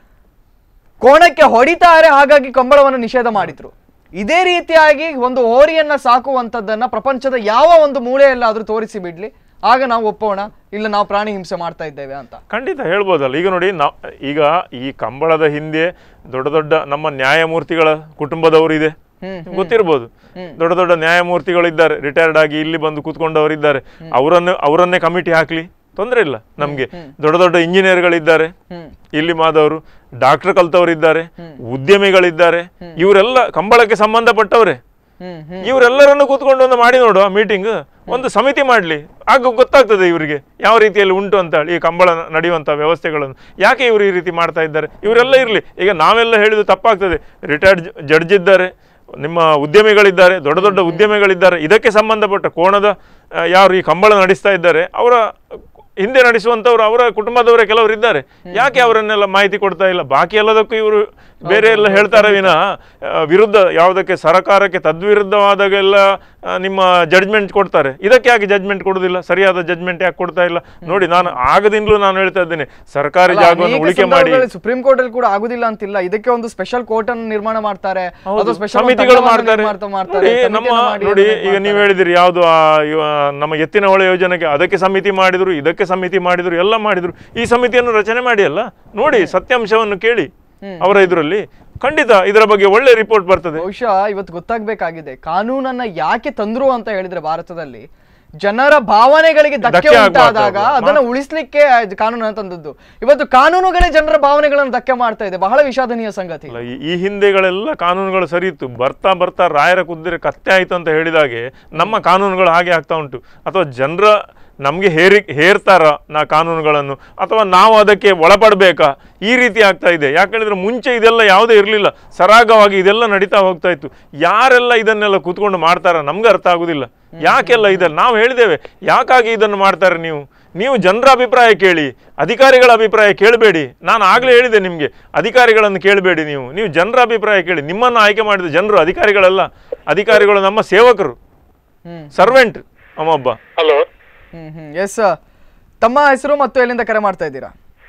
ಕೋಣಕ್ಕೆ ಹೊಡಿತಾರೆ, ಹಾಗಾಗಿ ಕಂಬಳವನ್ನ ನಿಷೇಧ ಮಾಡಿದ್ರು. ಇದೇ ರೀತಿಯಾಗಿ ಒಂದು ಹೋರಿಯನ್ನ ಸಾಕುವಂತದ್ದನ್ನ ಪ್ರಪಂಚದ ಯಾವ ಒಂದು ಮೂಲೆಯಲ್ಲಾದ್ರೂ ತೋರಿಸಿ ಬಿಡ್ಲಿ, ಆಗ ನಾವು ಒಪ್ಪೋಣ, ಇಲ್ಲ ನಾವು ಪ್ರಾಣಿ ಹಿಂಸೆ ಮಾಡ್ತಾ ಇದ್ದೇವೆ ಅಂತ.
ಖಂಡಿತ ಹೇಳ್ಬೋದಲ್ಲ. ಈಗ ನೋಡಿ, ನಾವು ಈಗ ಈ ಕಂಬಳದ ಹಿಂದೆ ದೊಡ್ಡ ದೊಡ್ಡ ನಮ್ಮ ನ್ಯಾಯಮೂರ್ತಿಗಳ ಕುಟುಂಬದವರು ಇದೆ, ಗೊತ್ತಿರ್ಬೋದು. ದೊಡ್ಡ ದೊಡ್ಡ ನ್ಯಾಯಮೂರ್ತಿಗಳು ಇದ್ದಾರೆ, ರಿಟೈರ್ಡ್ ಆಗಿ ಇಲ್ಲಿ ಬಂದು ಕೂತ್ಕೊಂಡವರು ಇದ್ದಾರೆ. ಅವರನ್ನು ಅವರನ್ನೇ ಕಮಿಟಿ ಹಾಕ್ಲಿ, ತೊಂದರೆ ಇಲ್ಲ ನಮ್ಗೆ. ದೊಡ್ಡ ದೊಡ್ಡ ಇಂಜಿನಿಯರ್ಗಳಿದ್ದಾರೆ ಇಲ್ಲಿ ಮಾದವರು, ಡಾಕ್ಟರ್ ಕಲ್ತವ್ರು ಇದ್ದಾರೆ, ಉದ್ಯಮಿಗಳಿದ್ದಾರೆ, ಇವರೆಲ್ಲ ಕಂಬಳಕ್ಕೆ ಸಂಬಂಧಪಟ್ಟವ್ರೆ. ಇವರೆಲ್ಲರನ್ನು ಕೂತ್ಕೊಂಡು ಒಂದು ಮಾಡಿ ನೋಡುವ ಮೀಟಿಂಗ್, ಒಂದು ಸಮಿತಿ ಮಾಡ್ಲಿ, ಆಗ ಗೊತ್ತಾಗ್ತದೆ ಇವರಿಗೆ ಯಾವ ರೀತಿಯಲ್ಲಿ ಉಂಟು ಅಂತ ಹೇಳಿ ಈ ಕಂಬಳ ನಡೆಯುವಂತ ವ್ಯವಸ್ಥೆಗಳನ್ನು. ಯಾಕೆ ಇವರು ಈ ರೀತಿ ಮಾಡ್ತಾ ಇದ್ದಾರೆ? ಇವರೆಲ್ಲ ಇರ್ಲಿ. ಈಗ ನಾವೆಲ್ಲ ಹೇಳಿದ್ದು ತಪ್ಪಾಗ್ತದೆ. ರಿಟೈರ್ಡ್ ಜಡ್ಜ್ ಇದ್ದಾರೆ, ನಿಮ್ಮ ಉದ್ಯಮಿಗಳಿದ್ದಾರೆ, ದೊಡ್ಡ ದೊಡ್ಡ ಉದ್ಯಮಿಗಳಿದ್ದಾರೆ, ಇದಕ್ಕೆ ಸಂಬಂಧಪಟ್ಟ ಕೋಣದ ಯಾರು ಈ ಕಂಬಳ ನಡೆಸ್ತಾ ಇದ್ದಾರೆ ಅವರ ಹಿಂದೆ ನಡೆಸುವಂತವ್ರು ಅವರ ಕುಟುಂಬದವರೇ ಕೆಲವರು ಇದ್ದಾರೆ. ಯಾಕೆ ಅವರನ್ನೆಲ್ಲ ಮಾಹಿತಿ ಕೊಡ್ತಾ ಇಲ್ಲ? ಬಾಕಿ ಎಲ್ಲದಕ್ಕೂ ಇವರು ಬೇರೆ ಎಲ್ಲ ಹೇಳ್ತಾರೆ ವಿನ ವಿರುದ್ಧ ಯಾವುದಕ್ಕೆ ಸರ್ಕಾರಕ್ಕೆ ತದ್ವಿರುದ್ಧವಾದಾಗೆಲ್ಲ ನಿಮ್ಮ ಜಡ್ಜ್ಮೆಂಟ್ ಕೊಡ್ತಾರೆ. ಇದಕ್ಕೆ ಯಾಕೆ ಜಡ್ಜ್ಮೆಂಟ್ ಕೊಡುದಿಲ್ಲ? ಸರಿಯಾದ ಜಡ್ಜ್ಮೆಂಟ್ ಯಾಕೆ ಕೊಡ್ತಾ ಇಲ್ಲ? ನೋಡಿ, ನಾನು ಆಗದಿಂದಲೂ ನಾನು ಹೇಳ್ತಾ ಇದ್ದೇನೆ, ಸರ್ಕಾರಿ ಜಾಗವನ್ನು ಉಳಿಕೆ ಮಾಡಿ.
ಸುಪ್ರೀಂ ಕೋರ್ಟ್ ಅಲ್ಲಿ ಕೂಡ ಆಗುದಿಲ್ಲ ಅಂತಿಲ್ಲ, ಇದಕ್ಕೆ ಒಂದು ಸ್ಪೆಷಲ್ ಕೋರ್ಟ್ ಅನ್ನು ನಿರ್ಮಾಣ ಮಾಡ್ತಾರೆ,
ಸಮಿತಿಗಳು ಮಾಡ್ತಾರೆ. ನಮ್ಮ ನೋಡಿ, ಈಗ ನೀವು ಹೇಳಿದಿರಿ ಯಾವುದು ನಮ್ಮ ಎತ್ತಿನ ಹೊಳೆ ಯೋಜನೆಗೆ ಅದಕ್ಕೆ ಸಮಿತಿ ಮಾಡಿದ್ರು, ಇದಕ್ಕೆ ಸಮಿತಿ ಮಾಡಿದ್ರು, ಎಲ್ಲ ಮಾಡಿದ್ರು. ಈ ಸಮಿತಿಯನ್ನು ರಚನೆ ಮಾಡಿ ಅಲ್ಲ, ನೋಡಿ ಸತ್ಯಾಂಶವನ್ನು ಕೇಳಿ ಅವರ ಇದರಲ್ಲಿ, ಖಂಡಿತ ಇದರ ಬಗ್ಗೆ ಒಳ್ಳೆ ರಿಪೋರ್ಟ್ ಬರ್ತದೆ.
ಬಹುಶಃ ಇವತ್ತು ಗೊತ್ತಾಗಬೇಕಾಗಿದೆ ಕಾನೂನನ್ನ ಯಾಕೆ ತಂದ್ರು ಅಂತ ಹೇಳಿದ್ರೆ, ಭಾರತದಲ್ಲಿ ಜನರ ಭಾವನೆಗಳಿಗೆ ಧಕ್ಕೆ ಉಂಟಾದಾಗ ಅದನ್ನ ಉಳಿಸ್ಲಿಕ್ಕೆ ಕಾನೂನನ್ನು ತಂದದ್ದು. ಇವತ್ತು ಕಾನೂನುಗಳೇ ಜನರ ಭಾವನೆಗಳನ್ನು ಧಕ್ಕೆ ಮಾಡ್ತಾ ಇದೆ, ಬಹಳ ವಿಷಾದನೀಯ ಸಂಗತಿ.
ಈ ಹಿಂದೆಗಳೆಲ್ಲ ಕಾನೂನುಗಳು ಸರಿ ಇತ್ತು, ಬರ್ತಾ ಬರ್ತಾ ರಾಯರ ಕುದುರೆ ಕತ್ತೆ ಆಯ್ತು ಅಂತ ಹೇಳಿದಾಗೆ ನಮ್ಮ ಕಾನೂನುಗಳು ಹಾಗೆ ಆಗ್ತಾ ಉಂಟು. ಅಥವಾ ಜನರ ನಮಗೆ ಹೇರಿ ಹೇರ್ತಾರ ನಾ ಕಾನೂನುಗಳನ್ನು, ಅಥವಾ ನಾವು ಅದಕ್ಕೆ ಒಳಪಡಬೇಕಾ, ಈ ರೀತಿ ಆಗ್ತಾ ಇದೆ. ಯಾಕಂದ್ರೆ ಮುಂಚೆ ಇದೆಲ್ಲ ಯಾವುದೇ ಇರಲಿಲ್ಲ, ಸರಾಗವಾಗಿ ಇದೆಲ್ಲ ನಡೀತಾ ಹೋಗ್ತಾ ಇತ್ತು. ಯಾರೆಲ್ಲ ಇದನ್ನೆಲ್ಲ ಕೂತ್ಕೊಂಡು ಮಾಡ್ತಾರ ನಮ್ಗೆ ಅರ್ಥ ಆಗುದಿಲ್ಲ. ಯಾಕೆಲ್ಲ ಇದೆಲ್ಲ ನಾವು ಹೇಳಿದ್ದೇವೆ, ಯಾಕಾಗಿ ಇದನ್ನು ಮಾಡ್ತಾರೆ? ನೀವು ನೀವು ಜನರ ಅಭಿಪ್ರಾಯ ಕೇಳಿ, ಅಧಿಕಾರಿಗಳ ಅಭಿಪ್ರಾಯ ಕೇಳಬೇಡಿ. ನಾನು ಆಗ್ಲೇ ಹೇಳಿದೆ ನಿಮ್ಗೆ, ಅಧಿಕಾರಿಗಳನ್ನು ಕೇಳಬೇಡಿ, ನೀವು ನೀವು ಜನರ ಅಭಿಪ್ರಾಯ ಕೇಳಿ. ನಿಮ್ಮನ್ನು ಆಯ್ಕೆ ಮಾಡಿದ ಜನರು, ಅಧಿಕಾರಿಗಳಲ್ಲ. ಅಧಿಕಾರಿಗಳು ನಮ್ಮ ಸೇವಕರು, ಸರ್ವೆಂಟ್ ಅಮ್ಮೊಬ್ಬ.
Hello,
hmm hmm yes. ತಮ್ಮ ಹೆಸರು ಮತ್ತು ಎಲ್ಲಿಂದ ಕರೆ ಮಾಡ್ತಾ ಇದ್ದೀರಾ?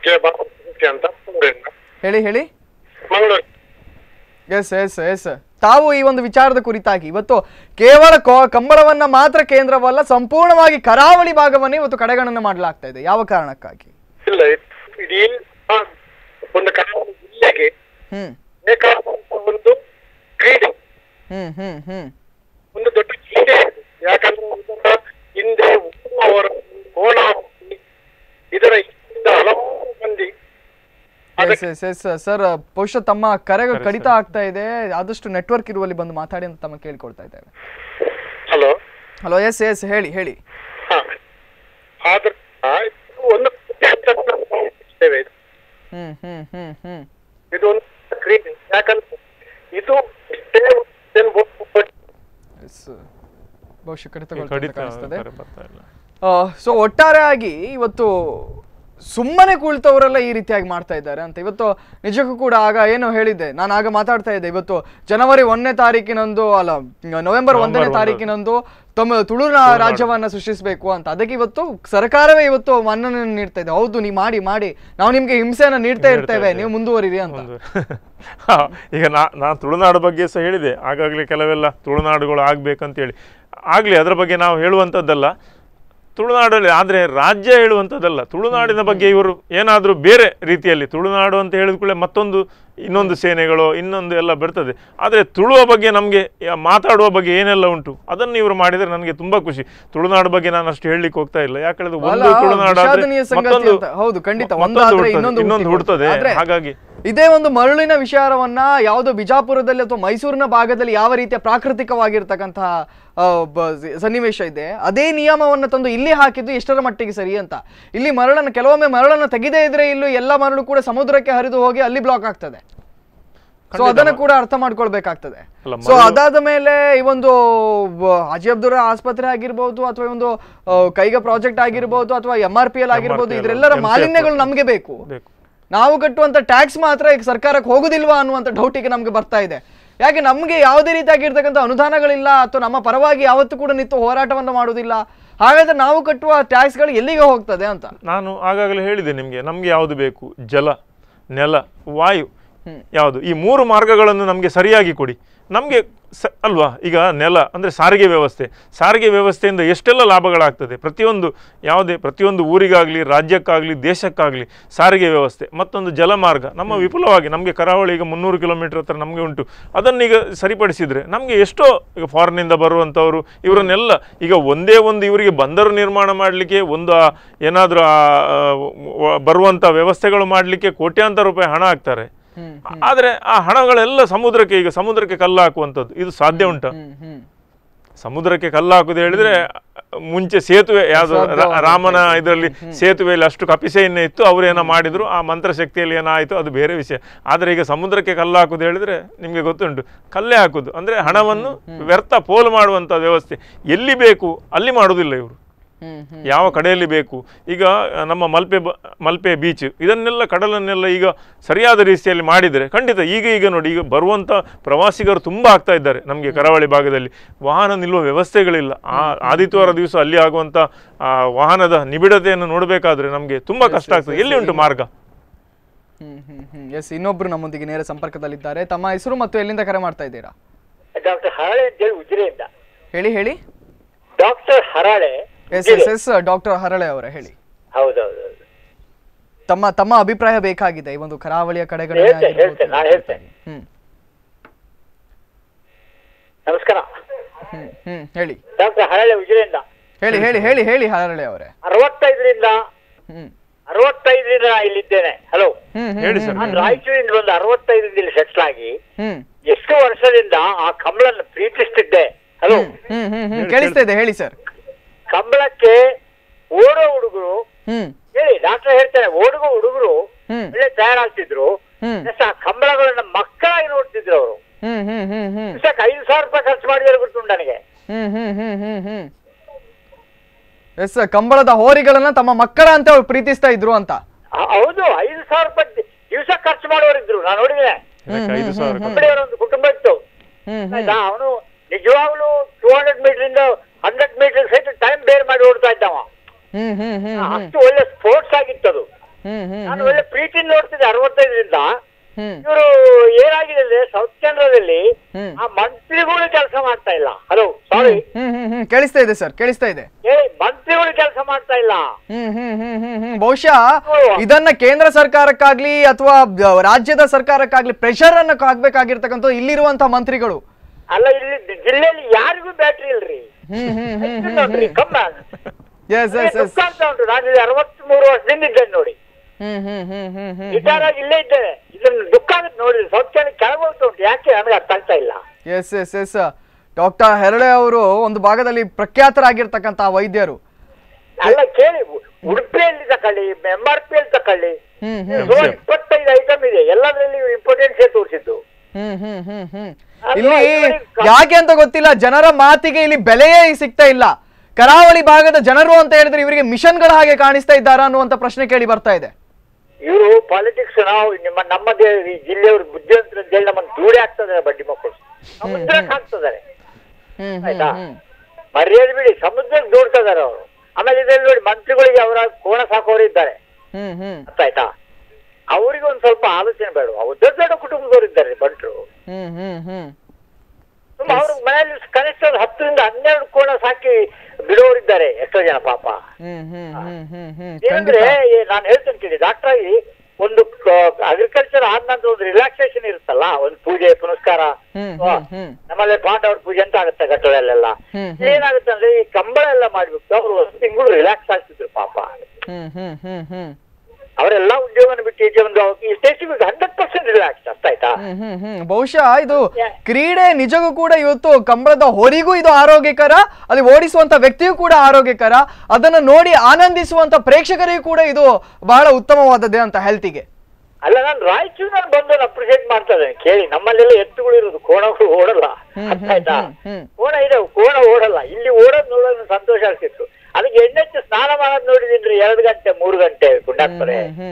ಹೇಳಿ ಹೇಳಿ. ಎಸ್ ಎಸ್ ಎಸ್ ತಾವು ಈ ಒಂದು ವಿಚಾರದ ಕುರಿತಾಗಿ ಇವತ್ತು ಕೇವಲ ಕಂಬಳವನ್ನ ಮಾತ್ರ ಕೇಂದ್ರವಲ್ಲ, ಸಂಪೂರ್ಣವಾಗಿ ಕರಾವಳಿ ಭಾಗವನ್ನೇ ಇವತ್ತು ಕಡೆಗಣನೆ ಮಾಡಲಾಗ್ತಾ ಇದೆ. ಯಾವ ಕಾರಣಕ್ಕಾಗಿ?
ಇಲ್ಲ, ಇಡೀ ಒಂದು ಕರಾವಳಿ ಜಿಲ್ಲೆಗೆ
ಹ್ಮ್
ಒಂದು ಕ್ರೀಡೆ,
ಹ್ಮ್ ಹ್ಮ್ ಹ್ಮ್
ಒಂದು ದೊಡ್ಡ ಕ್ರೀಡೆ. ಯಾಕಂದ್ರೆ ಇದರ ಹಿಂದೆ ಅವರ ಕೋಣ ಇದರ ಹಲವಾರು ಮಂದಿ.
ಸರ್, ಬಹುಶಃ ತಮ್ಮ ಕರೆಗಳು ಕಡಿತ ಆಗ್ತಾ ಇದೆ, ಆದಷ್ಟು ನೆಟ್ವರ್ಕ್ ಇರುವಲ್ಲಿ ಬಂದು ಮಾತಾಡಿ ಅಂತ ತಮ್ಮ ಕೇಳ್ಕೊಳ್ತಾ ಇದ್ದೇವೆ.
ಹಲೋ
ಹಲೋ ಎಸ್ ಎಸ್ ಹೇಳಿ ಹೇಳಿ. ಹ್ಮ್ ಹ್ಮ್ ಹ್ಮ್ ಹ್ಮ್
ಇದು ಒಂದು ಕ್ರೀಡೆ. ಯಾಕಂದ್ರೆ ಇದು
ಬಹುಶಃ ಕಡಿತಗೊಳ್ತದೆ. ಸೊ ಒಟ್ಟಾರೆಯಾಗಿ ಇವತ್ತು ಸುಮ್ಮನೆ ಕುಳಿತವರೆಲ್ಲ ಈ ರೀತಿಯಾಗಿ ಮಾಡ್ತಾ ಇದ್ದಾರೆ ಅಂತ. ಇವತ್ತು ನಿಜಕ್ಕೂ ಕೂಡ ಆಗ ಏನು ಹೇಳಿದ್ದೆ ನಾನು, ಆಗ ಮಾತಾಡ್ತಾ ಇದ್ದೆ, ಇವತ್ತು ಜನವರಿ ಒಂದನೇ ತಾರೀಕಿನಂದು ಅಲ್ಲ ನವೆಂಬರ್ ಒಂದನೇ ತಾರೀಕಿನಂದು ತಮ್ಮ ತುಳು ರಾಜ್ಯವನ್ನ ಸೃಷ್ಟಿಸಬೇಕು ಅಂತ. ಅದಕ್ಕೆ ಇವತ್ತು ಸರ್ಕಾರವೇ ಇವತ್ತು ಮನ್ನಣೆ ನೀಡ್ತಾ ಇದೆ. ಹೌದು, ನೀವು ಮಾಡಿ ಮಾಡಿ ನಾವು ನಿಮ್ಗೆ ಹಿಂಸೆಯನ್ನ ನೀಡ್ತಾ ಇರ್ತೇವೆ, ನೀವು ಮುಂದುವರಿರಿ ಅಂತ.
ಈಗ ನಾ ನಾನು ತುಳುನಾಡು ಬಗ್ಗೆ ಸಹ ಹೇಳಿದೆ, ಆಗಾಗಲೇ ಕೆಲವೆಲ್ಲ ತುಳುನಾಡುಗಳು ಆಗ್ಬೇಕಂತೇಳಿ. ಆಗ್ಲಿ, ಅದರ ಬಗ್ಗೆ ನಾವು ಹೇಳುವಂಥದ್ದಲ್ಲ ತುಳುನಾಡಲ್ಲಿ, ಆದರೆ ರಾಜ್ಯ ಹೇಳುವಂಥದ್ದಲ್ಲ. ತುಳುನಾಡಿನ ಬಗ್ಗೆ ಇವರು ಏನಾದರೂ ಬೇರೆ ರೀತಿಯಲ್ಲಿ, ತುಳುನಾಡು ಅಂತ ಹೇಳಿದ ಕೂಡಲೇ ಮತ್ತೊಂದು ಇನ್ನೊಂದು ಸೇನೆಗಳು ಇನ್ನೊಂದು ಎಲ್ಲ ಬರ್ತದೆ. ಆದರೆ ತುಳುವ ಬಗ್ಗೆ ನಮಗೆ ಮಾತಾಡುವ ಬಗ್ಗೆ ಏನೆಲ್ಲ ಉಂಟು ಅದನ್ನು ಇವರು ಮಾಡಿದರೆ ನನಗೆ ತುಂಬಾ ಖುಷಿ. ತುಳುನಾಡು ಬಗ್ಗೆ ನಾನು ಅಷ್ಟು ಹೇಳಲಿಕ್ಕೆ ಹೋಗ್ತಾ ಇಲ್ಲ, ಯಾಕಂದ್ರೆ ಒಂದು ತುಳುನಾಡು ಇನ್ನೊಂದು ಹುಡ್ತದೆ. ಹಾಗಾಗಿ
ಇದೇ ಒಂದು ಮರಳಿನ ವಿಚಾರವನ್ನ ಯಾವುದೋ ಬಿಜಾಪುರದಲ್ಲಿ ಅಥವಾ ಮೈಸೂರಿನ ಭಾಗದಲ್ಲಿ ಯಾವ ರೀತಿಯ ಪ್ರಾಕೃತಿಕವಾಗಿರ್ತಕ್ಕಂತಹ ಸನ್ನಿವೇಶ ಇದೆ, ಅದೇ ನಿಯಮವನ್ನು ತಂದು ಇಲ್ಲಿ ಹಾಕಿದ್ದು ಎಷ್ಟರ ಮಟ್ಟಿಗೆ ಸರಿ ಅಂತ. ಇಲ್ಲಿ ಮರಳನ್ನು ಕೆಲವೊಮ್ಮೆ ಮರಳನ್ನು ತೆಗೆದೇ ಇದ್ರೆ ಇಲ್ಲೂ ಎಲ್ಲ ಮರಳು ಕೂಡ ಸಮುದ್ರಕ್ಕೆ ಹರಿದು ಹೋಗಿ ಅಲ್ಲಿ ಬ್ಲಾಕ್ ಆಗ್ತದೆ. ಸೊ ಅದನ್ನು ಕೂಡ ಅರ್ಥ ಮಾಡ್ಕೊಳ್ಬೇಕಾಗ್ತದೆ. ಸೊ ಅದಾದ ಮೇಲೆ ಈ ಒಂದು ಹಾಜಿ ಅಬ್ದುಲ್ಲಾ ಆಸ್ಪತ್ರೆ ಆಗಿರ್ಬೋದು, ಅಥವಾ ಒಂದು ಕೈಗಾ ಪ್ರಾಜೆಕ್ಟ್ ಆಗಿರ್ಬೋದು, ಅಥವಾ ಎಂ ಆರ್ ಪಿ ಎಲ್ ಆಗಿರ್ಬೋದು, ಇದರೆಲ್ಲರ ಮಾಲಿನ್ಯಗಳು ನಮ್ಗೆ ಬೇಕು. ನಾವು ಕಟ್ಟುವಂತ ಟ್ಯಾಕ್ಸ್ ಮಾತ್ರ ಈಗ ಸರ್ಕಾರಕ್ಕೆ ಹೋಗುದಿಲ್ವಾ ಅನ್ನುವಂತ ಡೌಟಿಗೆ ನಮ್ಗೆ ಬರ್ತಾ ಇದೆ. ಯಾಕೆ ನಮ್ಗೆ ಯಾವುದೇ ರೀತಿಯಾಗಿರ್ತಕ್ಕಂಥ ಅನುದಾನಗಳಿಲ್ಲ ಅಥವಾ ನಮ್ಮ ಪರವಾಗಿ ಯಾವತ್ತೂ ಕೂಡ ನಿಂತು ಹೋರಾಟವನ್ನು ಮಾಡುವುದಿಲ್ಲ, ಹಾಗಾದ್ರೆ ನಾವು ಕಟ್ಟುವ ಟ್ಯಾಕ್ಸ್ಗಳು ಎಲ್ಲಿಗೆ ಹೋಗ್ತದೆ ಅಂತ.
ನಾನು ಆಗಾಗಲೇ ಹೇಳಿದೆ ನಿಮಗೆ, ನಮ್ಗೆ ಯಾವುದು ಬೇಕು, ಜಲ, ನೆಲ, ವಾಯು, ಯಾವುದು, ಈ ಮೂರು ಮಾರ್ಗಗಳನ್ನು ನಮಗೆ ಸರಿಯಾಗಿ ಕೊಡಿ. ನಮಗೆ ಸ ಅಲ್ವಾ, ಈಗ ನೆಲ ಅಂದರೆ ಸಾರಿಗೆ ವ್ಯವಸ್ಥೆ, ಸಾರಿಗೆ ವ್ಯವಸ್ಥೆಯಿಂದ ಎಷ್ಟೆಲ್ಲ ಲಾಭಗಳಾಗ್ತದೆ. ಪ್ರತಿಯೊಂದು ಯಾವುದೇ ಪ್ರತಿಯೊಂದು ಊರಿಗಾಗಲಿ, ರಾಜ್ಯಕ್ಕಾಗಲಿ, ದೇಶಕ್ಕಾಗಲಿ ಸಾರಿಗೆ ವ್ಯವಸ್ಥೆ. ಮತ್ತೊಂದು ಜಲಮಾರ್ಗ ನಮ್ಮ ವಿಪುಲವಾಗಿ, ನಮಗೆ ಕರಾವಳಿ ಈಗ ಮುನ್ನೂರು ಕಿಲೋಮೀಟರ್ ಹತ್ರ ನಮಗೆ ಉಂಟು. ಅದನ್ನೀಗ ಸರಿಪಡಿಸಿದರೆ ನಮಗೆ ಎಷ್ಟೋ ಈಗ ಫಾರಿನಿಂದ ಬರುವಂಥವರು ಇವರನ್ನೆಲ್ಲ ಈಗ ಒಂದೇ ಒಂದು ಇವರಿಗೆ ಬಂದರು ನಿರ್ಮಾಣ ಮಾಡಲಿಕ್ಕೆ, ಒಂದು ಏನಾದರೂ ಬರುವಂಥ ವ್ಯವಸ್ಥೆಗಳು ಮಾಡಲಿಕ್ಕೆ ಕೋಟ್ಯಾಂತರ ರೂಪಾಯಿ ಹಣ ಹಾಕ್ತಾರೆ. ಆದರೆ ಆ ಹಣಗಳೆಲ್ಲ ಸಮುದ್ರಕ್ಕೆ, ಈಗ ಸಮುದ್ರಕ್ಕೆ ಕಲ್ಲು ಹಾಕುವಂಥದ್ದು ಇದು ಸಾಧ್ಯ ಉಂಟಾ? ಸಮುದ್ರಕ್ಕೆ ಕಲ್ಲು ಹಾಕುದು ಹೇಳಿದ್ರೆ ಮುಂಚೆ ಸೇತುವೆ ಯಾವುದು ರಾಮನ ಇದರಲ್ಲಿ ಸೇತುವೆಯಲ್ಲಿ ಅಷ್ಟು ಕಪಿಸೆಯನ್ನೇ ಇತ್ತು, ಅವರೇನೋ ಮಾಡಿದ್ರು, ಆ ಮಂತ್ರಶಕ್ತಿಯಲ್ಲಿ ಏನಾಯಿತು ಅದು ಬೇರೆ ವಿಷಯ. ಆದರೆ ಈಗ ಸಮುದ್ರಕ್ಕೆ ಕಲ್ಲು ಹಾಕುದು ಹೇಳಿದ್ರೆ ನಿಮಗೆ ಗೊತ್ತುಂಟು, ಕಲ್ಲೇ ಹಾಕುದು ಅಂದರೆ ಹಣವನ್ನು ವ್ಯರ್ಥ ಪೋಲು ಮಾಡುವಂಥ ವ್ಯವಸ್ಥೆ. ಎಲ್ಲಿ ಬೇಕು ಅಲ್ಲಿ ಮಾಡುವುದಿಲ್ಲ ಇವರು, ಯಾವ ಕಡೆಯಲ್ಲಿ ಬೇಕು. ಈಗ ನಮ್ಮ ಮಲ್ಪೆ ಬ ಮಲ್ಪೆ ಬೀಚ್ ಇದನ್ನೆಲ್ಲ ಕಡಲನ್ನೆಲ್ಲ ಈಗ ಸರಿಯಾದ ರೀತಿಯಲ್ಲಿ ಮಾಡಿದರೆ ಖಂಡಿತ ಈಗ ಈಗ ನೋಡಿ, ಈಗ ಬರುವಂಥ ಪ್ರವಾಸಿಗರು ತುಂಬ ಆಗ್ತಾ ಇದ್ದಾರೆ ನಮಗೆ ಕರಾವಳಿ ಭಾಗದಲ್ಲಿ. ವಾಹನ ನಿಲ್ಲುವ ವ್ಯವಸ್ಥೆಗಳಿಲ್ಲ. ಆ ಆದಿತ್ಯವಾರ ದಿವಸ ಅಲ್ಲಿ ಆಗುವಂಥ ವಾಹನದ ನಿಬಿಡತೆಯನ್ನು ನೋಡಬೇಕಾದ್ರೆ ನಮಗೆ ತುಂಬ ಕಷ್ಟ ಆಗ್ತದೆ. ಎಲ್ಲಿ ಉಂಟು ಮಾರ್ಗ?
ಹ್ಮ್ ಹ್ಮ್ ಹ್ಮ್ ಎಸ್, ಇನ್ನೊಬ್ರು ನಮ್ಮೊಂದಿಗೆ ನೇರ ಸಂಪರ್ಕದಲ್ಲಿದ್ದಾರೆ. ತಮ್ಮ ಹೆಸರು ಮತ್ತು ಎಲ್ಲಿಂದ ಕರೆ ಮಾಡ್ತಾ ಇದ್ದೀರಾ?
ಡಾಕ್ಟರ್ ಹರಾಳೆ ಅಂತ ಹೇಳಿ ಉಜಿರೆಯಿಂದ.
ಹೇಳಿ ಹೇಳಿ.
Doctor Harale.
Yes yes yes doctor Harale ಅವರೇ ಹೇಳಿ.
ಹೌದೌದು.
ತಮ್ಮ ತಮ್ಮ ಅಭಿಪ್ರಾಯ ಬೇಕಾಗಿದೆ ಈ ಒಂದು ಕರಾವಳಿಯ ಕಡೆಗಳ.
ನಾನು ಹೇಳ್ತೇನೆ.
ಹ್ಮ್
ನಮಸ್ಕಾರ.
ಹ್ಮ್ ಹ್ಮ್ ಹೇಳಿ.
ಡಾಕ್ಟರ್ ಹರಳೆ ಉಜಿರೆಯಿಂದ.
ಹೇಳಿ ಹೇಳಿ ಹೇಳಿ ಹೇಳಿ ಹರಳೆ ಅವರೇ.
ಅರವತ್ತೈದರಿಂದ
ಹ್ಮ್
ಅರವತ್ತೈದರಿಂದ ನಾ ಇಲ್ಲಿದ್ದೇನೆ. ಹಲೋ
ಹೇಳಿ ಸರ್.
ನಾನು ರಾಯಚೂರಿಂದ ಒಂದು ಅರವತ್ತೈದರಿಂದ ಇಲ್ಲಿ ಸೆಟ್ಲ್ ಆಗಿ
ಹ್ಮ್
ಎಷ್ಟು ವರ್ಷದಿಂದ ಆ ಕಂಬಳನ್ನು ಪ್ರೀತಿಸ್ತಿದ್ದೆ. ಹಲೋ
ಹ್ಮ್ ಹ್ಮ್ ಹ್ಮ್ ಕೇಳಿಸ್ತಾ ಇದೆ, ಹೇಳಿ ಸರ್.
ಕಂಬಳಕ್ಕೆ ಓಡೋ ಹುಡುಗರು ಹೇಳಿ, ಡಾಕ್ಟರ್ ಹೇಳ್ತಾರೆ, ಓಡುಗೋ ಹುಡುಗರು ಒಳ್ಳೆ ತಯಾರಾಗ್ತಿದ್ರು. ಆ ಕಂಬಳಗಳನ್ನ ಮಕ್ಕಳಾಗಿ ನೋಡ್ತಿದ್ರು ಅವರು. ದಿವಸಕ್ಕೆ ಐದು ಸಾವಿರ ರೂಪಾಯಿ ಖರ್ಚು ಮಾಡಿದ್ರೆ ಗೊತ್ತುಂಟು ನನಗೆ.
ಎಸ್, ಕಂಬಳದ ಹೋರಿಗಳನ್ನ ತಮ್ಮ ಮಕ್ಕಳ ಅಂತ ಅವ್ರು ಪ್ರೀತಿಸ್ತಾ ಇದ್ರು ಅಂತ.
ಹೌದು, ಐದು ಸಾವಿರ ರೂಪಾಯಿ ದಿವಸ ಖರ್ಚು ಮಾಡೋರಿದ್ರು. ನಾನು ನೋಡಿದ್ದೇನೆ. ಒಂದು ಕುಟುಂಬ ಇತ್ತು. ಆಯ್ತಾ, ಅವನು ನಿಜವಾಗ್ಲೂ ಟೂ ಹಂಡ್ರೆಡ್ ಮೀಟರ್ ಇಂದ ಹಂಡ್ರೆಡ್ ಮೀಟರ್ ಸಹಿತ ಟೈಮ್ ಬೇರೆ ಮಾಡಿ ಓಡ್ತಾ ಇದ್ದವ. ಅಷ್ಟು ಒಳ್ಳೆ ಸ್ಪೋರ್ಟ್ಸ್ ಆಗಿತ್ತು ಅದು. ನಾನು ಒಳ್ಳೆ ಪ್ರೀತಿಯಿಂದ ನೋಡ್ತಿದ್ದೆ ಅರವತ್ತೈದರಿಂದ. ಇವರು ಏನಾಗಿದೆ ಅಂದ್ರೆ ಸೌತ್ ಕೇಂದ್ರದಲ್ಲಿ ಆ ಮಂತ್ರಿಗಳು ಕೆಲಸ ಮಾಡ್ತಾ ಇಲ್ಲ. ಹಲೋ ಸಾರಿ,
ಕೇಳಿಸ್ತಾ ಇದೆ ಸರ್, ಕೇಳಿಸ್ತಾ ಇದೆ.
ಹೇಳಿ, ಮಂತ್ರಿಗಳು ಕೆಲಸ ಮಾಡ್ತಾ ಇಲ್ಲ.
ಬಹುಶಃ ಇದನ್ನ ಕೇಂದ್ರ ಸರ್ಕಾರಕ್ಕಾಗ್ಲಿ ಅಥವಾ ರಾಜ್ಯದ ಸರ್ಕಾರಕ್ಕಾಗ್ಲಿ ಪ್ರೆಷರ್ ಅನ್ನ ಹಾಕ್ಬೇಕಾಗಿರ್ತಕ್ಕಂಥ ಇಲ್ಲಿರುವಂತಹ ಮಂತ್ರಿಗಳು.
ಅಲ್ಲ, ಇಲ್ಲಿ ಜಿಲ್ಲೆಯಲ್ಲಿ ಯಾರಿಗೂ ಬ್ಯಾಟ್ರಿ ಇಲ್ರಿ. ಉಂಟು. ನಾನು ಇಲ್ಲಿ ಅರವತ್ತ್ ಮೂರು ವರ್ಷದಿಂದ ಇದ್ದೇನೆ ನೋಡಿ. ರಿಟೈರ್ ಆಗಿ ಇಲ್ಲೇ ಇದ್ದೇನೆ. ಇದನ್ನು ದುಃಖ ಆಗುತ್ತೆ ನೋಡಿ. ಸ್ವಚ್ಛ ಕೆಳಗೆ ಹೋಗ್ತಾ ಉಂಟು. ಯಾಕೆ ನನಗೆ ಅರ್ಥ ಆಗ್ತಾ ಇಲ್ಲ.
Yes yes yes doctor Herale ಅವರು ಒಂದು ಭಾಗದಲ್ಲಿ ಪ್ರಖ್ಯಾತರಾಗಿರ್ತಕ್ಕಂತಹ ವೈದ್ಯರು.
ಅಲ್ಲ ಕೇಳಿ, ಉಡುಪಿಯಲ್ಲಿ ತಕೊಳ್ಳಿ, ಎಂ ಆರ್ ಪಿ ಅಲ್ಲಿ ತಕೊಳ್ಳಿ, ಇಪ್ಪತ್ತೈದು ಐಟಮ್ ಇದೆ. ಎಲ್ಲದರಲ್ಲಿ ಇಂಪಾರ್ಟೆನ್ಸ್ ತೋರಿಸಿದ್ದು.
ಹ್ಮ್ ಹ್ಮ್ ಹ್ಮ್ ಹ್ಮ್ ಇಲ್ಲಿ ಯಾಕೆ ಅಂತ ಗೊತ್ತಿಲ್ಲ, ಜನರ ಮಾತಿಗೆ ಇಲ್ಲಿ ಬೆಲೆಯೇ ಸಿಗ್ತಾ ಇಲ್ಲ. ಕರಾವಳಿ ಭಾಗದ ಜನರು ಅಂತ ಹೇಳಿದ್ರೆ ಇವರಿಗೆ ಮಿಷನ್ಗಳ ಹಾಗೆ ಕಾಣಿಸ್ತಾ ಇದ್ದಾರಾ ಅನ್ನುವಂತ ಪ್ರಶ್ನೆ ಕೇಳಿ ಬರ್ತಾ ಇದೆ.
ಇವರು ಪಾಲಿಟಿಕ್ಸ್ ನಾವು ನಿಮ್ಮ ನಮ್ಮದೇ ಜಿಲ್ಲೆಯವರು ಬುದ್ಧಿವಂತರ ಅಂತ ಹೇಳಿ ನಮ್ಮನ್ನು ದೂರ ಆಗ್ತದಾರೆ. ಬಡ್ಡಿ ಮಕ್ಕಳು ಸಮುದ್ರಕ್ಕೆ ಹಾಕ್ತಿದ್ದಾರೆ. ಆಯ್ತಾ, ಮರ್ಯಾದೆ ಬಿಡಿ, ಸಮುದ್ರಕ್ಕೆ ದೂಡ್ತಾ ಇದಾರೆ ಅವರು. ಆಮೇಲೆ ಇದರಲ್ಲಿ ನೋಡಿ, ಮಂತ್ರಿಗಳಿಗೆ ಅವರ ಕೋಣ ಸಾಕೋರು ಇದ್ದಾರೆ. ಅರ್ಥ ಆಯ್ತಾ? ಅವರಿಗೆ ಒಂದ್ ಸ್ವಲ್ಪ ಆಲೋಚನೆ ಬೇಡ. ಅವ್ರು ದೊಡ್ಡ ದೊಡ್ಡ ಕುಟುಂಬದವರು ಇದ್ದಾರೆ ಬಂಟ್ರು. ಅವ್ರ ಮನೆಯಲ್ಲಿ ಕನಿಷ್ಠ ಹತ್ತರಿಂದ ಹನ್ನೆರಡು ಕೋಣ ಸಾಕಿ ಬಿಡೋರಿದ್ದಾರೆ ಎಷ್ಟೋ ಜನ ಪಾಪ. ಏನಂದ್ರೆ ನಾನು ಹೇಳ್ತೇನೆ ಕೇಳಿ, ಡಾಕ್ಟರ್ ಆಗಿ ಒಂದು ಅಗ್ರಿಕಲ್ಚರ್ ಆದ ನಂತರ ಒಂದು ರಿಲ್ಯಾಕ್ಸೇಷನ್ ಇರುತ್ತಲ್ಲ, ಒಂದು ಪೂಜೆ ಪುನಸ್ಕಾರ, ನಮ್ಮಲ್ಲಿ ಪಾಂಡವ್ರ ಪೂಜೆ ಅಂತ ಆಗುತ್ತೆ ಘಟ್ಟದಲ್ಲೆಲ್ಲ. ಏನಾಗುತ್ತೆ ಅಂದ್ರೆ ಈ ಕಂಬಳ ಎಲ್ಲ ಮಾಡ್ಬಿಟ್ಟು ಅವ್ರು ಒಂದು ತಿಂಗಳು ರಿಲ್ಯಾಕ್ಸ್ ಆಗ್ತಿದ್ರು ಪಾಪ. ಅವರೆಲ್ಲ ಉದ್ಯೋಗನ ಬಿಟ್ಟು ಈಚೆ ಒಂದು ಹಂಡ್ರೆಡ್ ಪರ್ಸೆಂಟ್ ರಿಲ್ಯಾಕ್ಸ್. ಅರ್ಥ ಆಯ್ತಾ?
ಬಹುಶಃ ಇದು ಕ್ರೀಡೆ ನಿಜಕ್ಕೂ ಕೂಡ ಇವತ್ತು ಕಂಬಳದ ಹೊರಿಗೂ ಇದು ಆರೋಗ್ಯಕರ, ಅಲ್ಲಿ ಓಡಿಸುವಂತ ವ್ಯಕ್ತಿಯೂ ಕೂಡ ಆರೋಗ್ಯಕರ, ಅದನ್ನ ನೋಡಿ ಆನಂದಿಸುವಂತ ಪ್ರೇಕ್ಷಕರಿಗೂ ಕೂಡ ಇದು ಬಹಳ ಉತ್ತಮವಾದದ್ದೇ ಅಂತ ಹೆಲ್ತಿಗೆ.
ಅಲ್ಲ, ನಾನು ರಾಯಚೂರಿನಲ್ಲಿ ಬಂದು ಅಪ್ರಿಶಿಯೇಟ್ ಮಾಡ್ತಾ ಇದ್ದೇನೆ. ಕೇಳಿ, ನಮ್ಮಲ್ಲೆಲ್ಲ ಎತ್ತುಗಳು ಇರೋದು, ಕೋಣಗಳು ಓಡಲ್ಲ. ಅರ್ಥ ಆಯ್ತಾ? ಕೋಣ ಇದೆ, ಕೋಣ ಓಡಲ್ಲ. ಇಲ್ಲಿ ಓಡೋದ್ ನೋಡೋದು ಸಂತೋಷ ಆಗ್ತಿತ್ತು. ಅದಕ್ಕೆ ಎಣ್ಣೆಚ್ಚು ಸ್ನಾನ ಮಾಡೋದ್ ನೋಡಿದೀನ್ರಿ, ಎರಡು ಗಂಟೆ ಮೂರು ಗಂಟೆ ಕುಂಡಾಕ್ತಾರೆ.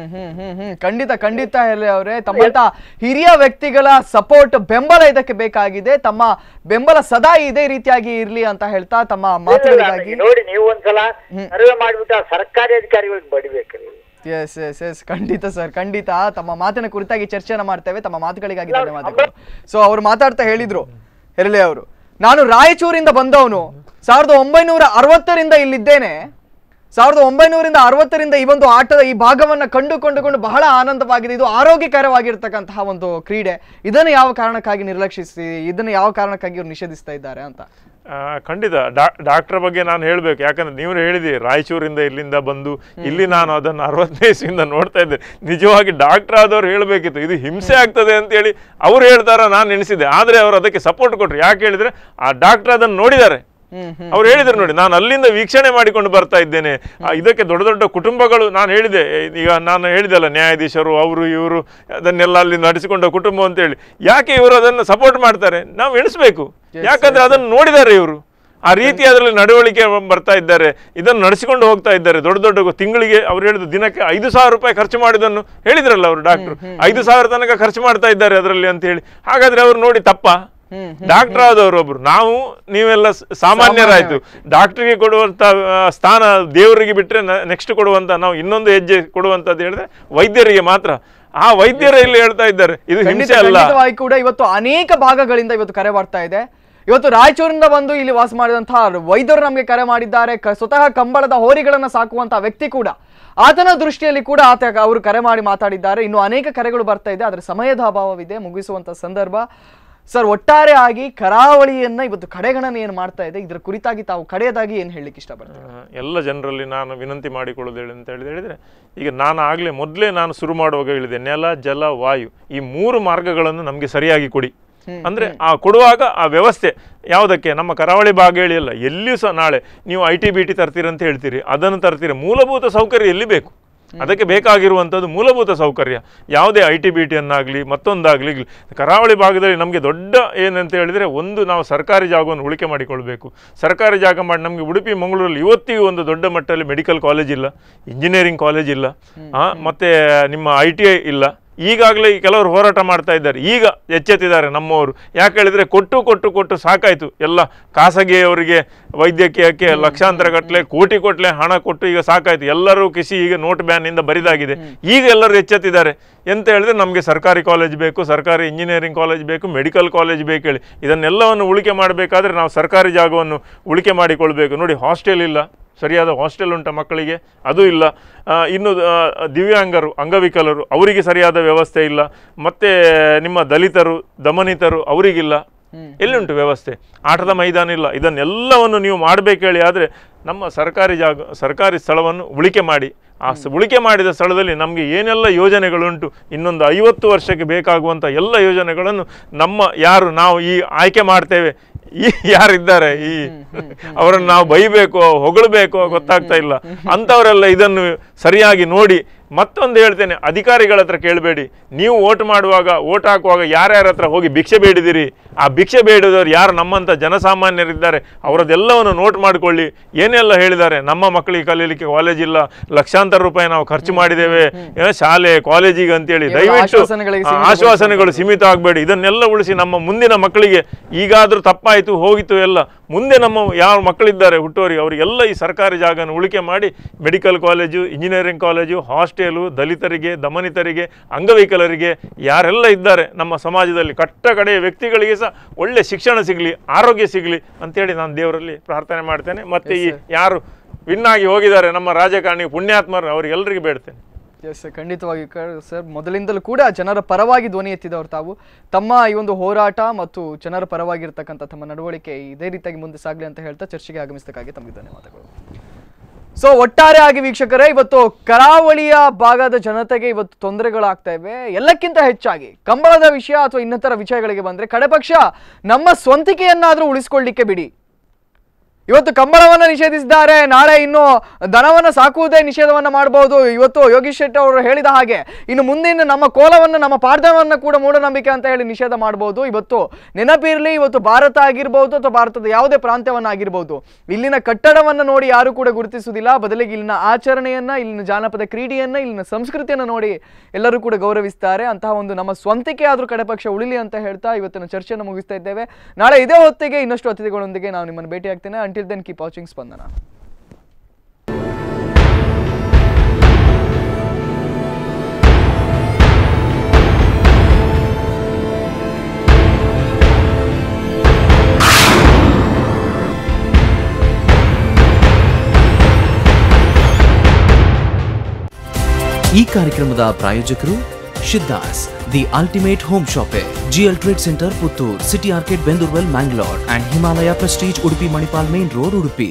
ಹ್ಮ್ ಹ್ಮ್ ಖಂಡಿತ ಖಂಡಿತ ಹೇಳಿ ಅವರೇ, ತಮ್ಮಂತ ಹಿರಿಯ ವ್ಯಕ್ತಿಗಳ ಸಪೋರ್ಟ್ ಬೆಂಬಲ ಇದಕ್ಕೆ ಬೇಕಾಗಿದೆ. ತಮ್ಮ ಬೆಂಬಲ ಸದಾ ಇದೇ ರೀತಿಯಾಗಿ ಇರ್ಲಿ ಅಂತ ಹೇಳ್ತಾ ತಮ್ಮ ಮಾತುಗಳಿಗಾಗಿ
ನೋಡಿ, ನೀವು ಒಂದ್ಸಲ ಸರ್ವೆ ಮಾಡ್ಬಿಟ್ಟು ಸರ್ಕಾರಿ ಅಧಿಕಾರಿಗಳಿಗೆ ಬಡಿಬೇಕು ನೀವು.
ಎಸ್ ಎಸ್ ಎಸ್ ಖಂಡಿತ ಸರ್, ಖಂಡಿತ ತಮ್ಮ ಮಾತಿನ ಕುರಿತಾಗಿ ಚರ್ಚೆಯನ್ನ ಮಾಡ್ತೇವೆ. ತಮ್ಮ ಮಾತುಗಳಿಗಾಗಿ ಧನ್ಯವಾದಗಳು. ಸೊ ಅವ್ರು ಮಾತಾಡ್ತಾ ಹೇಳಿದ್ರು ಹೆರಳೆ ಅವರು, ನಾನು ರಾಯಚೂರಿಂದ ಬಂದವನು, ಸಾವಿರದ ಒಂಬೈನೂರ ಅರವತ್ತರಿಂದ ಇಲ್ಲಿದ್ದೇನೆ. ಸಾವಿರದ ಒಂಬೈನೂರಿಂದ ಅರವತ್ತರಿಂದ ಈ ಒಂದು ಆಟದ ಈ ಭಾಗವನ್ನ ಕಂಡು ಕೊಂಡುಕೊಂಡು ಬಹಳ ಆನಂದವಾಗಿದೆ. ಇದು ಆರೋಗ್ಯಕರವಾಗಿರ್ತಕ್ಕಂತಹ ಒಂದು ಕ್ರೀಡೆ. ಇದನ್ನು ಯಾವ ಕಾರಣಕ್ಕಾಗಿ ನಿರ್ಲಕ್ಷಿಸಿ, ಇದನ್ನು ಯಾವ ಕಾರಣಕ್ಕಾಗಿ ಇವ್ರು ನಿಷೇಧಿಸ್ತಾ ಇದ್ದಾರೆ ಅಂತ?
ಖಂಡಿತ ಡಾ ಡಾಕ್ಟರ್ ಬಗ್ಗೆ ನಾನು ಹೇಳಬೇಕು. ಯಾಕಂದ್ರೆ ನೀವು ಹೇಳಿದಿ ರಾಯಚೂರಿಂದ ಇಲ್ಲಿಂದ ಬಂದು ಇಲ್ಲಿ ನಾನು ಅದನ್ನು ಅರವತ್ತನೇ ಇಸ್ವಿಯಿಂದ ನೋಡ್ತಾ ಇದ್ದೆ. ನಿಜವಾಗಿ ಡಾಕ್ಟರ್ ಆದವ್ರು ಹೇಳಬೇಕಿತ್ತು ಇದು ಹಿಂಸೆ ಆಗ್ತದೆ ಅಂತೇಳಿ ಅವ್ರು ಹೇಳ್ತಾರ ನಾನು ಎಣಿಸಿದೆ. ಆದರೆ ಅವರು ಅದಕ್ಕೆ ಸಪೋರ್ಟ್ ಕೊಟ್ಟರು. ಯಾಕೆ ಹೇಳಿದ್ರೆ ಆ ಡಾಕ್ಟರ್ ಅದನ್ನು ನೋಡಿದ್ದಾರೆ. ಅವ್ರು ಹೇಳಿದ್ರು ನೋಡಿ, ನಾನು ಅಲ್ಲಿಂದ ವೀಕ್ಷಣೆ ಮಾಡಿಕೊಂಡು ಬರ್ತಾ ಇದ್ದೇನೆ. ಇದಕ್ಕೆ ದೊಡ್ಡ ದೊಡ್ಡ ಕುಟುಂಬಗಳು, ನಾನು ಹೇಳಿದೆ ಈಗ ನಾನು ಹೇಳಿದೆಲ್ಲ ನ್ಯಾಯಾಧೀಶರು ಅವರು ಇವರು ಅದನ್ನೆಲ್ಲ ಅಲ್ಲಿ ನಡೆಸಿಕೊಂಡ ಕುಟುಂಬ ಅಂತೇಳಿ. ಯಾಕೆ ಇವರು ಅದನ್ನು ಸಪೋರ್ಟ್ ಮಾಡ್ತಾರೆ ನಾವು ಎಣಿಸ್ಬೇಕು. ಯಾಕಂದ್ರೆ ಅದನ್ನು ನೋಡಿದ್ದಾರೆ ಇವರು, ಆ ರೀತಿ ಅದರಲ್ಲಿ ನಡವಳಿಕೆ ಬರ್ತಾ ಇದ್ದಾರೆ, ಇದನ್ನು ನಡೆಸಿಕೊಂಡು ಹೋಗ್ತಾ ಇದ್ದಾರೆ. ದೊಡ್ಡ ದೊಡ್ಡ ತಿಂಗಳಿಗೆ ಅವ್ರು ಹೇಳಿದ್ರು ದಿನಕ್ಕೆ ಐದು ಸಾವಿರ ರೂಪಾಯಿ ಖರ್ಚು ಮಾಡಿದನ್ನು ಹೇಳಿದ್ರಲ್ಲ ಅವರು ಡಾಕ್ಟರ್, ಐದು ಸಾವಿರ ತನಕ ಖರ್ಚು ಮಾಡ್ತಾ ಇದ್ದಾರೆ ಅದರಲ್ಲಿ ಅಂತ ಹೇಳಿ. ಹಾಗಾದ್ರೆ ಅವ್ರು ನೋಡಿ ತಪ್ಪ? ಡಾಕ್ಟರ್ ಆದವರು ಒಬ್ರು, ನಾವು ನೀವೆಲ್ಲ ಸಾಮಾನ್ಯರಾಯ್ತು. ಡಾಕ್ಟರ್ಗೆ ಕೊಡುವಂತ ಸ್ಥಾನ ದೇವರಿಗೆ ಬಿಟ್ರೆ ನೆಕ್ಸ್ಟ್ ಕೊಡುವಂತ ನಾವು ಇನ್ನೊಂದು ಹೆಜ್ಜೆ ಕೊಡುವಂತದ್ದು ಹೇಳಿದ್ರೆ ವೈದ್ಯರಿಗೆ ಮಾತ್ರ. ಆ ವೈದ್ಯರ ಇಲ್ಲಿ ಹೇಳ್ತಾ ಇದ್ದಾರೆ ಇದು ಹಿಂಸೆ ಅಲ್ಲ.
ಕೂಡ ಇವತ್ತು ಅನೇಕ ಭಾಗಗಳಿಂದ ಇವತ್ತು ಕರೆ ಬರ್ತಾ ಇದೆ. ಇವತ್ತು ರಾಯಚೂರಿನಿಂದ ಬಂದು ಇಲ್ಲಿ ವಾಸ ಮಾಡಿದಂತಹ ವೈದ್ಯರು ನಮಗೆ ಕರೆ ಮಾಡಿದ್ದಾರೆ. ಸ್ವತಃ ಕಂಬಳದ ಹೋರಿಗಳನ್ನ ಸಾಕುವಂತಹ ವ್ಯಕ್ತಿ ಕೂಡ, ಆತನ ದೃಷ್ಟಿಯಲ್ಲಿ ಕೂಡ ಆತ ಅವರು ಕರೆ ಮಾಡಿ ಮಾತಾಡಿದ್ದಾರೆ. ಇನ್ನು ಅನೇಕ ಕರೆಗಳು ಬರ್ತಾ ಇದೆ, ಆದ್ರೆ ಸಮಯದ ಅಭಾವವಿದೆ, ಮುಗಿಸುವಂತ ಸಂದರ್ಭ. ಸರ್, ಒಟ್ಟಾರೆ ಆಗಿ ಕರಾವಳಿಯನ್ನ ಇವತ್ತು ಕಡೆಗಣನೆ ಏನು ಮಾಡ್ತಾ ಇದೆ, ಇದರ ಕುರಿತಾಗಿ ತಾವು ಕಡೆಯದಾಗಿ ಏನು ಹೇಳಲಿಕ್ಕೆ ಇಷ್ಟಪಡ್ತಾರೆ?
ಎಲ್ಲ ಜನರಲ್ಲಿ ನಾನು ವಿನಂತಿ ಮಾಡಿಕೊಳ್ಳೋದು ಹೇಳಿ ಅಂತ ಹೇಳಿದ್ರೆ ಹೇಳಿದ್ರೆ ಈಗ ನಾನು ಆಗಲೇ ಮೊದಲೇ ನಾನು ಶುರು ಮಾಡುವಾಗ ಹೇಳಿದೆ, ನೆಲ ಜಲ ವಾಯು ಈ ಮೂರು ಮಾರ್ಗಗಳನ್ನು ನಮಗೆ ಸರಿಯಾಗಿ ಕೊಡಿ. ಅಂದ್ರೆ ಆ ಕೊಡುವಾಗ ಆ ವ್ಯವಸ್ಥೆ ಯಾವುದಕ್ಕೆ ನಮ್ಮ ಕರಾವಳಿ ಭಾಗ ಹೇಳಿ ಅಲ್ಲ, ಎಲ್ಲಿಯೂ ಸಹ ನಾಳೆ ನೀವು ಐ ಟಿ ಬಿ ಟಿ ತರ್ತೀರಿ ಅಂತ ಹೇಳ್ತೀರಿ, ಅದನ್ನು ತರ್ತೀರಿ. ಮೂಲಭೂತ ಸೌಕರ್ಯ ಎಲ್ಲಿ ಬೇಕು? ಅದಕ್ಕೆ ಬೇಕಾಗಿರುವಂಥದ್ದು ಮೂಲಭೂತ ಸೌಕರ್ಯ. ಯಾವುದೇ ಐ ಟಿ ಬಿ ಟಿಯನ್ನಾಗಲಿ ಮತ್ತೊಂದಾಗಲಿ ಕರಾವಳಿ ಭಾಗದಲ್ಲಿ ನಮಗೆ ದೊಡ್ಡ ಏನಂತ ಹೇಳಿದರೆ, ಒಂದು ನಾವು ಸರ್ಕಾರಿ ಜಾಗವನ್ನು ಉಳಿಕೆ ಮಾಡಿಕೊಳ್ಬೇಕು. ಸರ್ಕಾರಿ ಜಾಗ ಮಾಡಿ ನಮಗೆ ಉಡುಪಿ ಮಂಗಳೂರಲ್ಲಿ ಇವತ್ತಿಗೂ ಒಂದು ದೊಡ್ಡ ಮಟ್ಟದಲ್ಲಿ ಮೆಡಿಕಲ್ ಕಾಲೇಜ್ ಇಲ್ಲ, ಇಂಜಿನಿಯರಿಂಗ್ ಕಾಲೇಜ್ ಇಲ್ಲ, ಮತ್ತು ನಿಮ್ಮ ಐ ಟಿ ಐ ಇಲ್ಲ. ಈಗಾಗಲೇ ಕೆಲವರು ಹೋರಾಟ ಮಾಡ್ತಾ ಇದ್ದಾರೆ, ಈಗ ಎಚ್ಚೆತ್ತಿದ್ದಾರೆ ನಮ್ಮವರು. ಯಾಕೆ ಹೇಳಿದರೆ ಕೊಟ್ಟು ಕೊಟ್ಟು ಕೊಟ್ಟು ಸಾಕಾಯಿತು. ಎಲ್ಲ ಖಾಸಗಿಯವರಿಗೆ ವೈದ್ಯಕೀಯಕ್ಕೆ ಲಕ್ಷಾಂತರ ಗಟ್ಟಲೆ ಕೋಟಿ ಕೊಟ್ಟಲೆ ಹಣ ಕೊಟ್ಟು ಈಗ ಸಾಕಾಯಿತು. ಎಲ್ಲರೂ ಕಿಸಿ ಈಗ ನೋಟ್ ಬ್ಯಾನಿಂದ ಬರಿದಾಗಿದೆ. ಈಗ ಎಲ್ಲರೂ ಎಚ್ಚೆತ್ತಿದ್ದಾರೆ. ಎಂತ ಹೇಳಿದ್ರೆ ನಮಗೆ ಸರ್ಕಾರಿ ಕಾಲೇಜ್ ಬೇಕು, ಸರ್ಕಾರಿ ಇಂಜಿನಿಯರಿಂಗ್ ಕಾಲೇಜ್ ಬೇಕು, ಮೆಡಿಕಲ್ ಕಾಲೇಜ್ ಬೇಕು ಹೇಳಿ ಇದನ್ನೆಲ್ಲವನ್ನು ಉಳಿಕೆ ಮಾಡಬೇಕಾದ್ರೆ ನಾವು ಸರ್ಕಾರಿ ಜಾಗವನ್ನು ಉಳಿಕೆ ಮಾಡಿಕೊಳ್ಬೇಕು. ನೋಡಿ, ಹಾಸ್ಟೆಲ್ ಇಲ್ಲ, ಸರಿಯಾದ ಹಾಸ್ಟೆಲ್ ಉಂಟ ಮಕ್ಕಳಿಗೆ, ಅದು ಇಲ್ಲ. ಇನ್ನು ದಿವ್ಯಾಂಗರು ಅಂಗವಿಕಲರು ಅವರಿಗೆ ಸರಿಯಾದ ವ್ಯವಸ್ಥೆ ಇಲ್ಲ. ಮತ್ತು ನಿಮ್ಮ ದಲಿತರು ದಮನಿತರು ಅವರಿಗಿಲ್ಲ. ಎಲ್ಲಿಂಟು ವ್ಯವಸ್ಥೆ? ಆಟದ ಮೈದಾನ ಇಲ್ಲ. ಇದನ್ನೆಲ್ಲವನ್ನು ನೀವು ಮಾಡಬೇಕು ಹೇಳಿ. ಆದರೆ ನಮ್ಮ ಸರ್ಕಾರಿ ಜಾಗ ಸರ್ಕಾರಿ ಸ್ಥಳವನ್ನು ಉಳಿಕೆ ಮಾಡಿ, ಆ ಉಳಿಕೆ ಮಾಡಿದ ಸ್ಥಳದಲ್ಲಿ ನಮಗೆ ಏನೆಲ್ಲ ಯೋಜನೆಗಳುಂಟು, ಇನ್ನೊಂದು ಐವತ್ತು ವರ್ಷಕ್ಕೆ ಬೇಕಾಗುವಂಥ ಎಲ್ಲ ಯೋಜನೆಗಳನ್ನು ನಮ್ಮ ಯಾರು ನಾವು ಈ ಆಯ್ಕೆ ಮಾಡ್ತೇವೆ ಈ ಯಾರಿದ್ದಾರೆ ಈ ಅವರನ್ನು ನಾವು ಬೈಬೇಕು ಹೊಗಳಬೇಕು ಗೊತ್ತಾಗ್ತಾ ಇಲ್ಲ. ಅಂಥವರೆಲ್ಲ ಇದನ್ನು ಸರಿಯಾಗಿ ನೋಡಿ. ಮತ್ತೊಂದು ಹೇಳ್ತೇನೆ, ಅಧಿಕಾರಿಗಳ ಹತ್ರ ಕೇಳಬೇಡಿ. ನೀವು ಓಟ್ ಮಾಡುವಾಗ ಓಟ್ ಹಾಕುವಾಗ ಯಾರ್ಯಾರ ಹತ್ರ ಹೋಗಿ ಭಿಕ್ಷೆ ಬೇಡಿದಿರಿ, ಆ ಭಿಕ್ಷೆ ಬೇಡಿದವರು ಯಾರು ನಮ್ಮಂಥ ಜನಸಾಮಾನ್ಯರಿದ್ದಾರೆ ಅವರದೆಲ್ಲವನ್ನು ನೋಟ್ ಮಾಡಿಕೊಳ್ಳಿ. ಏನೆಲ್ಲ ಹೇಳಿದ್ದಾರೆ, ನಮ್ಮ ಮಕ್ಕಳಿಗೆ ಕಲೀಲಿಕ್ಕೆ ಕಾಲೇಜ್ ಇಲ್ಲ, ಲಕ್ಷಾಂತರ ರೂಪಾಯಿ ನಾವು ಖರ್ಚು ಮಾಡಿದ್ದೇವೆ ಶಾಲೆ ಕಾಲೇಜಿಗೆ ಅಂತೇಳಿ. ದಯವಿಟ್ಟು ಆಶ್ವಾಸನೆಗಳು ಸೀಮಿತ ಆಗಬೇಡಿ. ಇದನ್ನೆಲ್ಲ ಉಳಿಸಿ ನಮ್ಮ ಮುಂದಿನ ಮಕ್ಕಳಿಗೆ, ಈಗಾದರೂ ತಪ್ಪಾಯಿತು ಹೋಗಿತ್ತು ಎಲ್ಲ, ಮುಂದೆ ನಮ್ಮ ಯಾವ ಮಕ್ಕಳಿದ್ದಾರೆ ಹುಟ್ಟೋರಿಗೆ ಅವರಿಗೆಲ್ಲ ಈ ಸರ್ಕಾರಿ ಜಾಗನ ಉಳಿಕೆ ಮಾಡಿ medical college, engineering college, hostel, ದಲಿತರಿಗೆ ದಮನಿತರಿಗೆ ಅಂಗವಿಕಲರಿಗೆ ಯಾರೆಲ್ಲ ಇದ್ದಾರೆ ನಮ್ಮ ಸಮಾಜದಲ್ಲಿ ಕಟ್ಟ ಕಡೆಯ ವ್ಯಕ್ತಿಗಳಿಗೆ ಸಹ ಒಳ್ಳೆ ಶಿಕ್ಷಣ ಸಿಗಲಿ, ಆರೋಗ್ಯ ಸಿಗಲಿ ಅಂತೇಳಿ ನಾನು ದೇವರಲ್ಲಿ ಪ್ರಾರ್ಥನೆ ಮಾಡ್ತೇನೆ. ಮತ್ತು ಈ ಯಾರು ವಿನ್ ಆಗಿ ಹೋಗಿದ್ದಾರೆ ನಮ್ಮ ರಾಜಕಾರಣಿ ಪುಣ್ಯಾತ್ಮರು ಅವರಿಗೆಲ್ಲರಿಗೂ ಬೇಡ್ತೇನೆ.
ಎಸ್, ಖಂಡಿತವಾಗಿ ಸರ್. ಮೊದಲಿಂದಲೂ ಕೂಡ ಜನರ ಪರವಾಗಿ ಧ್ವನಿ ಎತ್ತಿದವರು ತಾವು. ತಮ್ಮ ಈ ಒಂದು ಹೋರಾಟ ಮತ್ತು ಜನರ ಪರವಾಗಿರ್ತಕ್ಕಂಥ ತಮ್ಮ ನಡವಳಿಕೆ ಇದೇ ರೀತಿಯಾಗಿ ಮುಂದೆ ಸಾಗಲಿ ಅಂತ ಹೇಳ್ತಾ ಚರ್ಚೆಗೆ ಆಗಮಿಸಬೇಕಾಗಿ ತಮಗೆ ಧನ್ಯವಾದಗಳು. ಸೊ ಒಟ್ಟಾರೆ ಆಗಿ ವೀಕ್ಷಕರೇ, ಇವತ್ತು ಕರಾವಳಿಯ ಭಾಗದ ಜನತೆಗೆ ಇವತ್ತು ತೊಂದರೆಗಳಾಗ್ತಾ ಇವೆ. ಎಲ್ಲಕ್ಕಿಂತ ಹೆಚ್ಚಾಗಿ ಕಂಬಳದ ವಿಷಯ ಅಥವಾ ಇನ್ನಿತರ ವಿಷಯಗಳಿಗೆ ಬಂದ್ರೆ ಕಡೆ ಪಕ್ಷ ನಮ್ಮ ಸ್ವಂತಿಕೆಯನ್ನಾದ್ರೂ ಉಳಿಸ್ಕೊಳ್ಳಿಕ್ಕೆ ಬಿಡಿ. ಇವತ್ತು ಕಂಬಳವನ್ನ ನಿಷೇಧಿಸಿದ್ದಾರೆ, ನಾಳೆ ಇನ್ನು ದನವನ್ನ ಸಾಕುವುದೇ ನಿಷೇಧವನ್ನ ಮಾಡಬಹುದು. ಇವತ್ತು ಯೋಗೀಶ್ ಶೆಟ್ಟಿ ಅವರು ಹೇಳಿದ ಹಾಗೆ ಇನ್ನು ಮುಂದಿನ ನಮ್ಮ ಕೋಲವನ್ನ ನಮ್ಮ ಪಾಡ್ದವನ್ನ ಕೂಡ ಮೂಢನಂಬಿಕೆ ಅಂತ ಹೇಳಿ ನಿಷೇಧ ಮಾಡಬಹುದು. ಇವತ್ತು ನೆನಪಿರ್ಲಿ, ಇವತ್ತು ಭಾರತ ಆಗಿರ್ಬೋದು ಅಥವಾ ಭಾರತದ ಯಾವುದೇ ಪ್ರಾಂತ್ಯವನ್ನ ಆಗಿರ್ಬೋದು, ಇಲ್ಲಿನ ಕಟ್ಟಡವನ್ನ ನೋಡಿ ಯಾರು ಕೂಡ ಗುರುತಿಸುವುದಿಲ್ಲ, ಬದಲಿಗೆ ಇಲ್ಲಿನ ಆಚರಣೆಯನ್ನ, ಇಲ್ಲಿನ ಜಾನಪದ ಕ್ರೀಡೆಯನ್ನ, ಇಲ್ಲಿನ ಸಂಸ್ಕೃತಿಯನ್ನ ನೋಡಿ ಎಲ್ಲರೂ ಕೂಡ ಗೌರವಿಸ್ತಾರೆ. ಅಂತಹ ಒಂದು ನಮ್ಮ ಸ್ವಂತಿಕೆ ಆದ್ರೂ ಕಡೆ ಪಕ್ಷ ಉಳಿಲಿ ಅಂತ ಹೇಳ್ತಾ ಇವತ್ತಿನ ಚರ್ಚೆಯನ್ನು ಮುಗಿಸ್ತಾ ಇದ್ದೇವೆ. ನಾಳೆ ಇದೇ ಹೊತ್ತಿಗೆ ಇನ್ನಷ್ಟು ಅತಿಥಿಗಳೊಂದಿಗೆ ನಾವು ನಿಮ್ಮನ್ನು ಭೇಟಿ ಆಗ್ತೇನೆ. Until then keep watching Spandana.
ಈ ಕಾರ್ಯಕ್ರಮದ ಪ್ರಾಯೋಜಕರು Siddhas the ultimate home shoppe, GL trade centre Puttur, city ಆರ್ಕೆಟ್ Bendoorwell Mangalore and Himalaya Prestige Udupi Manipal main road Udupi.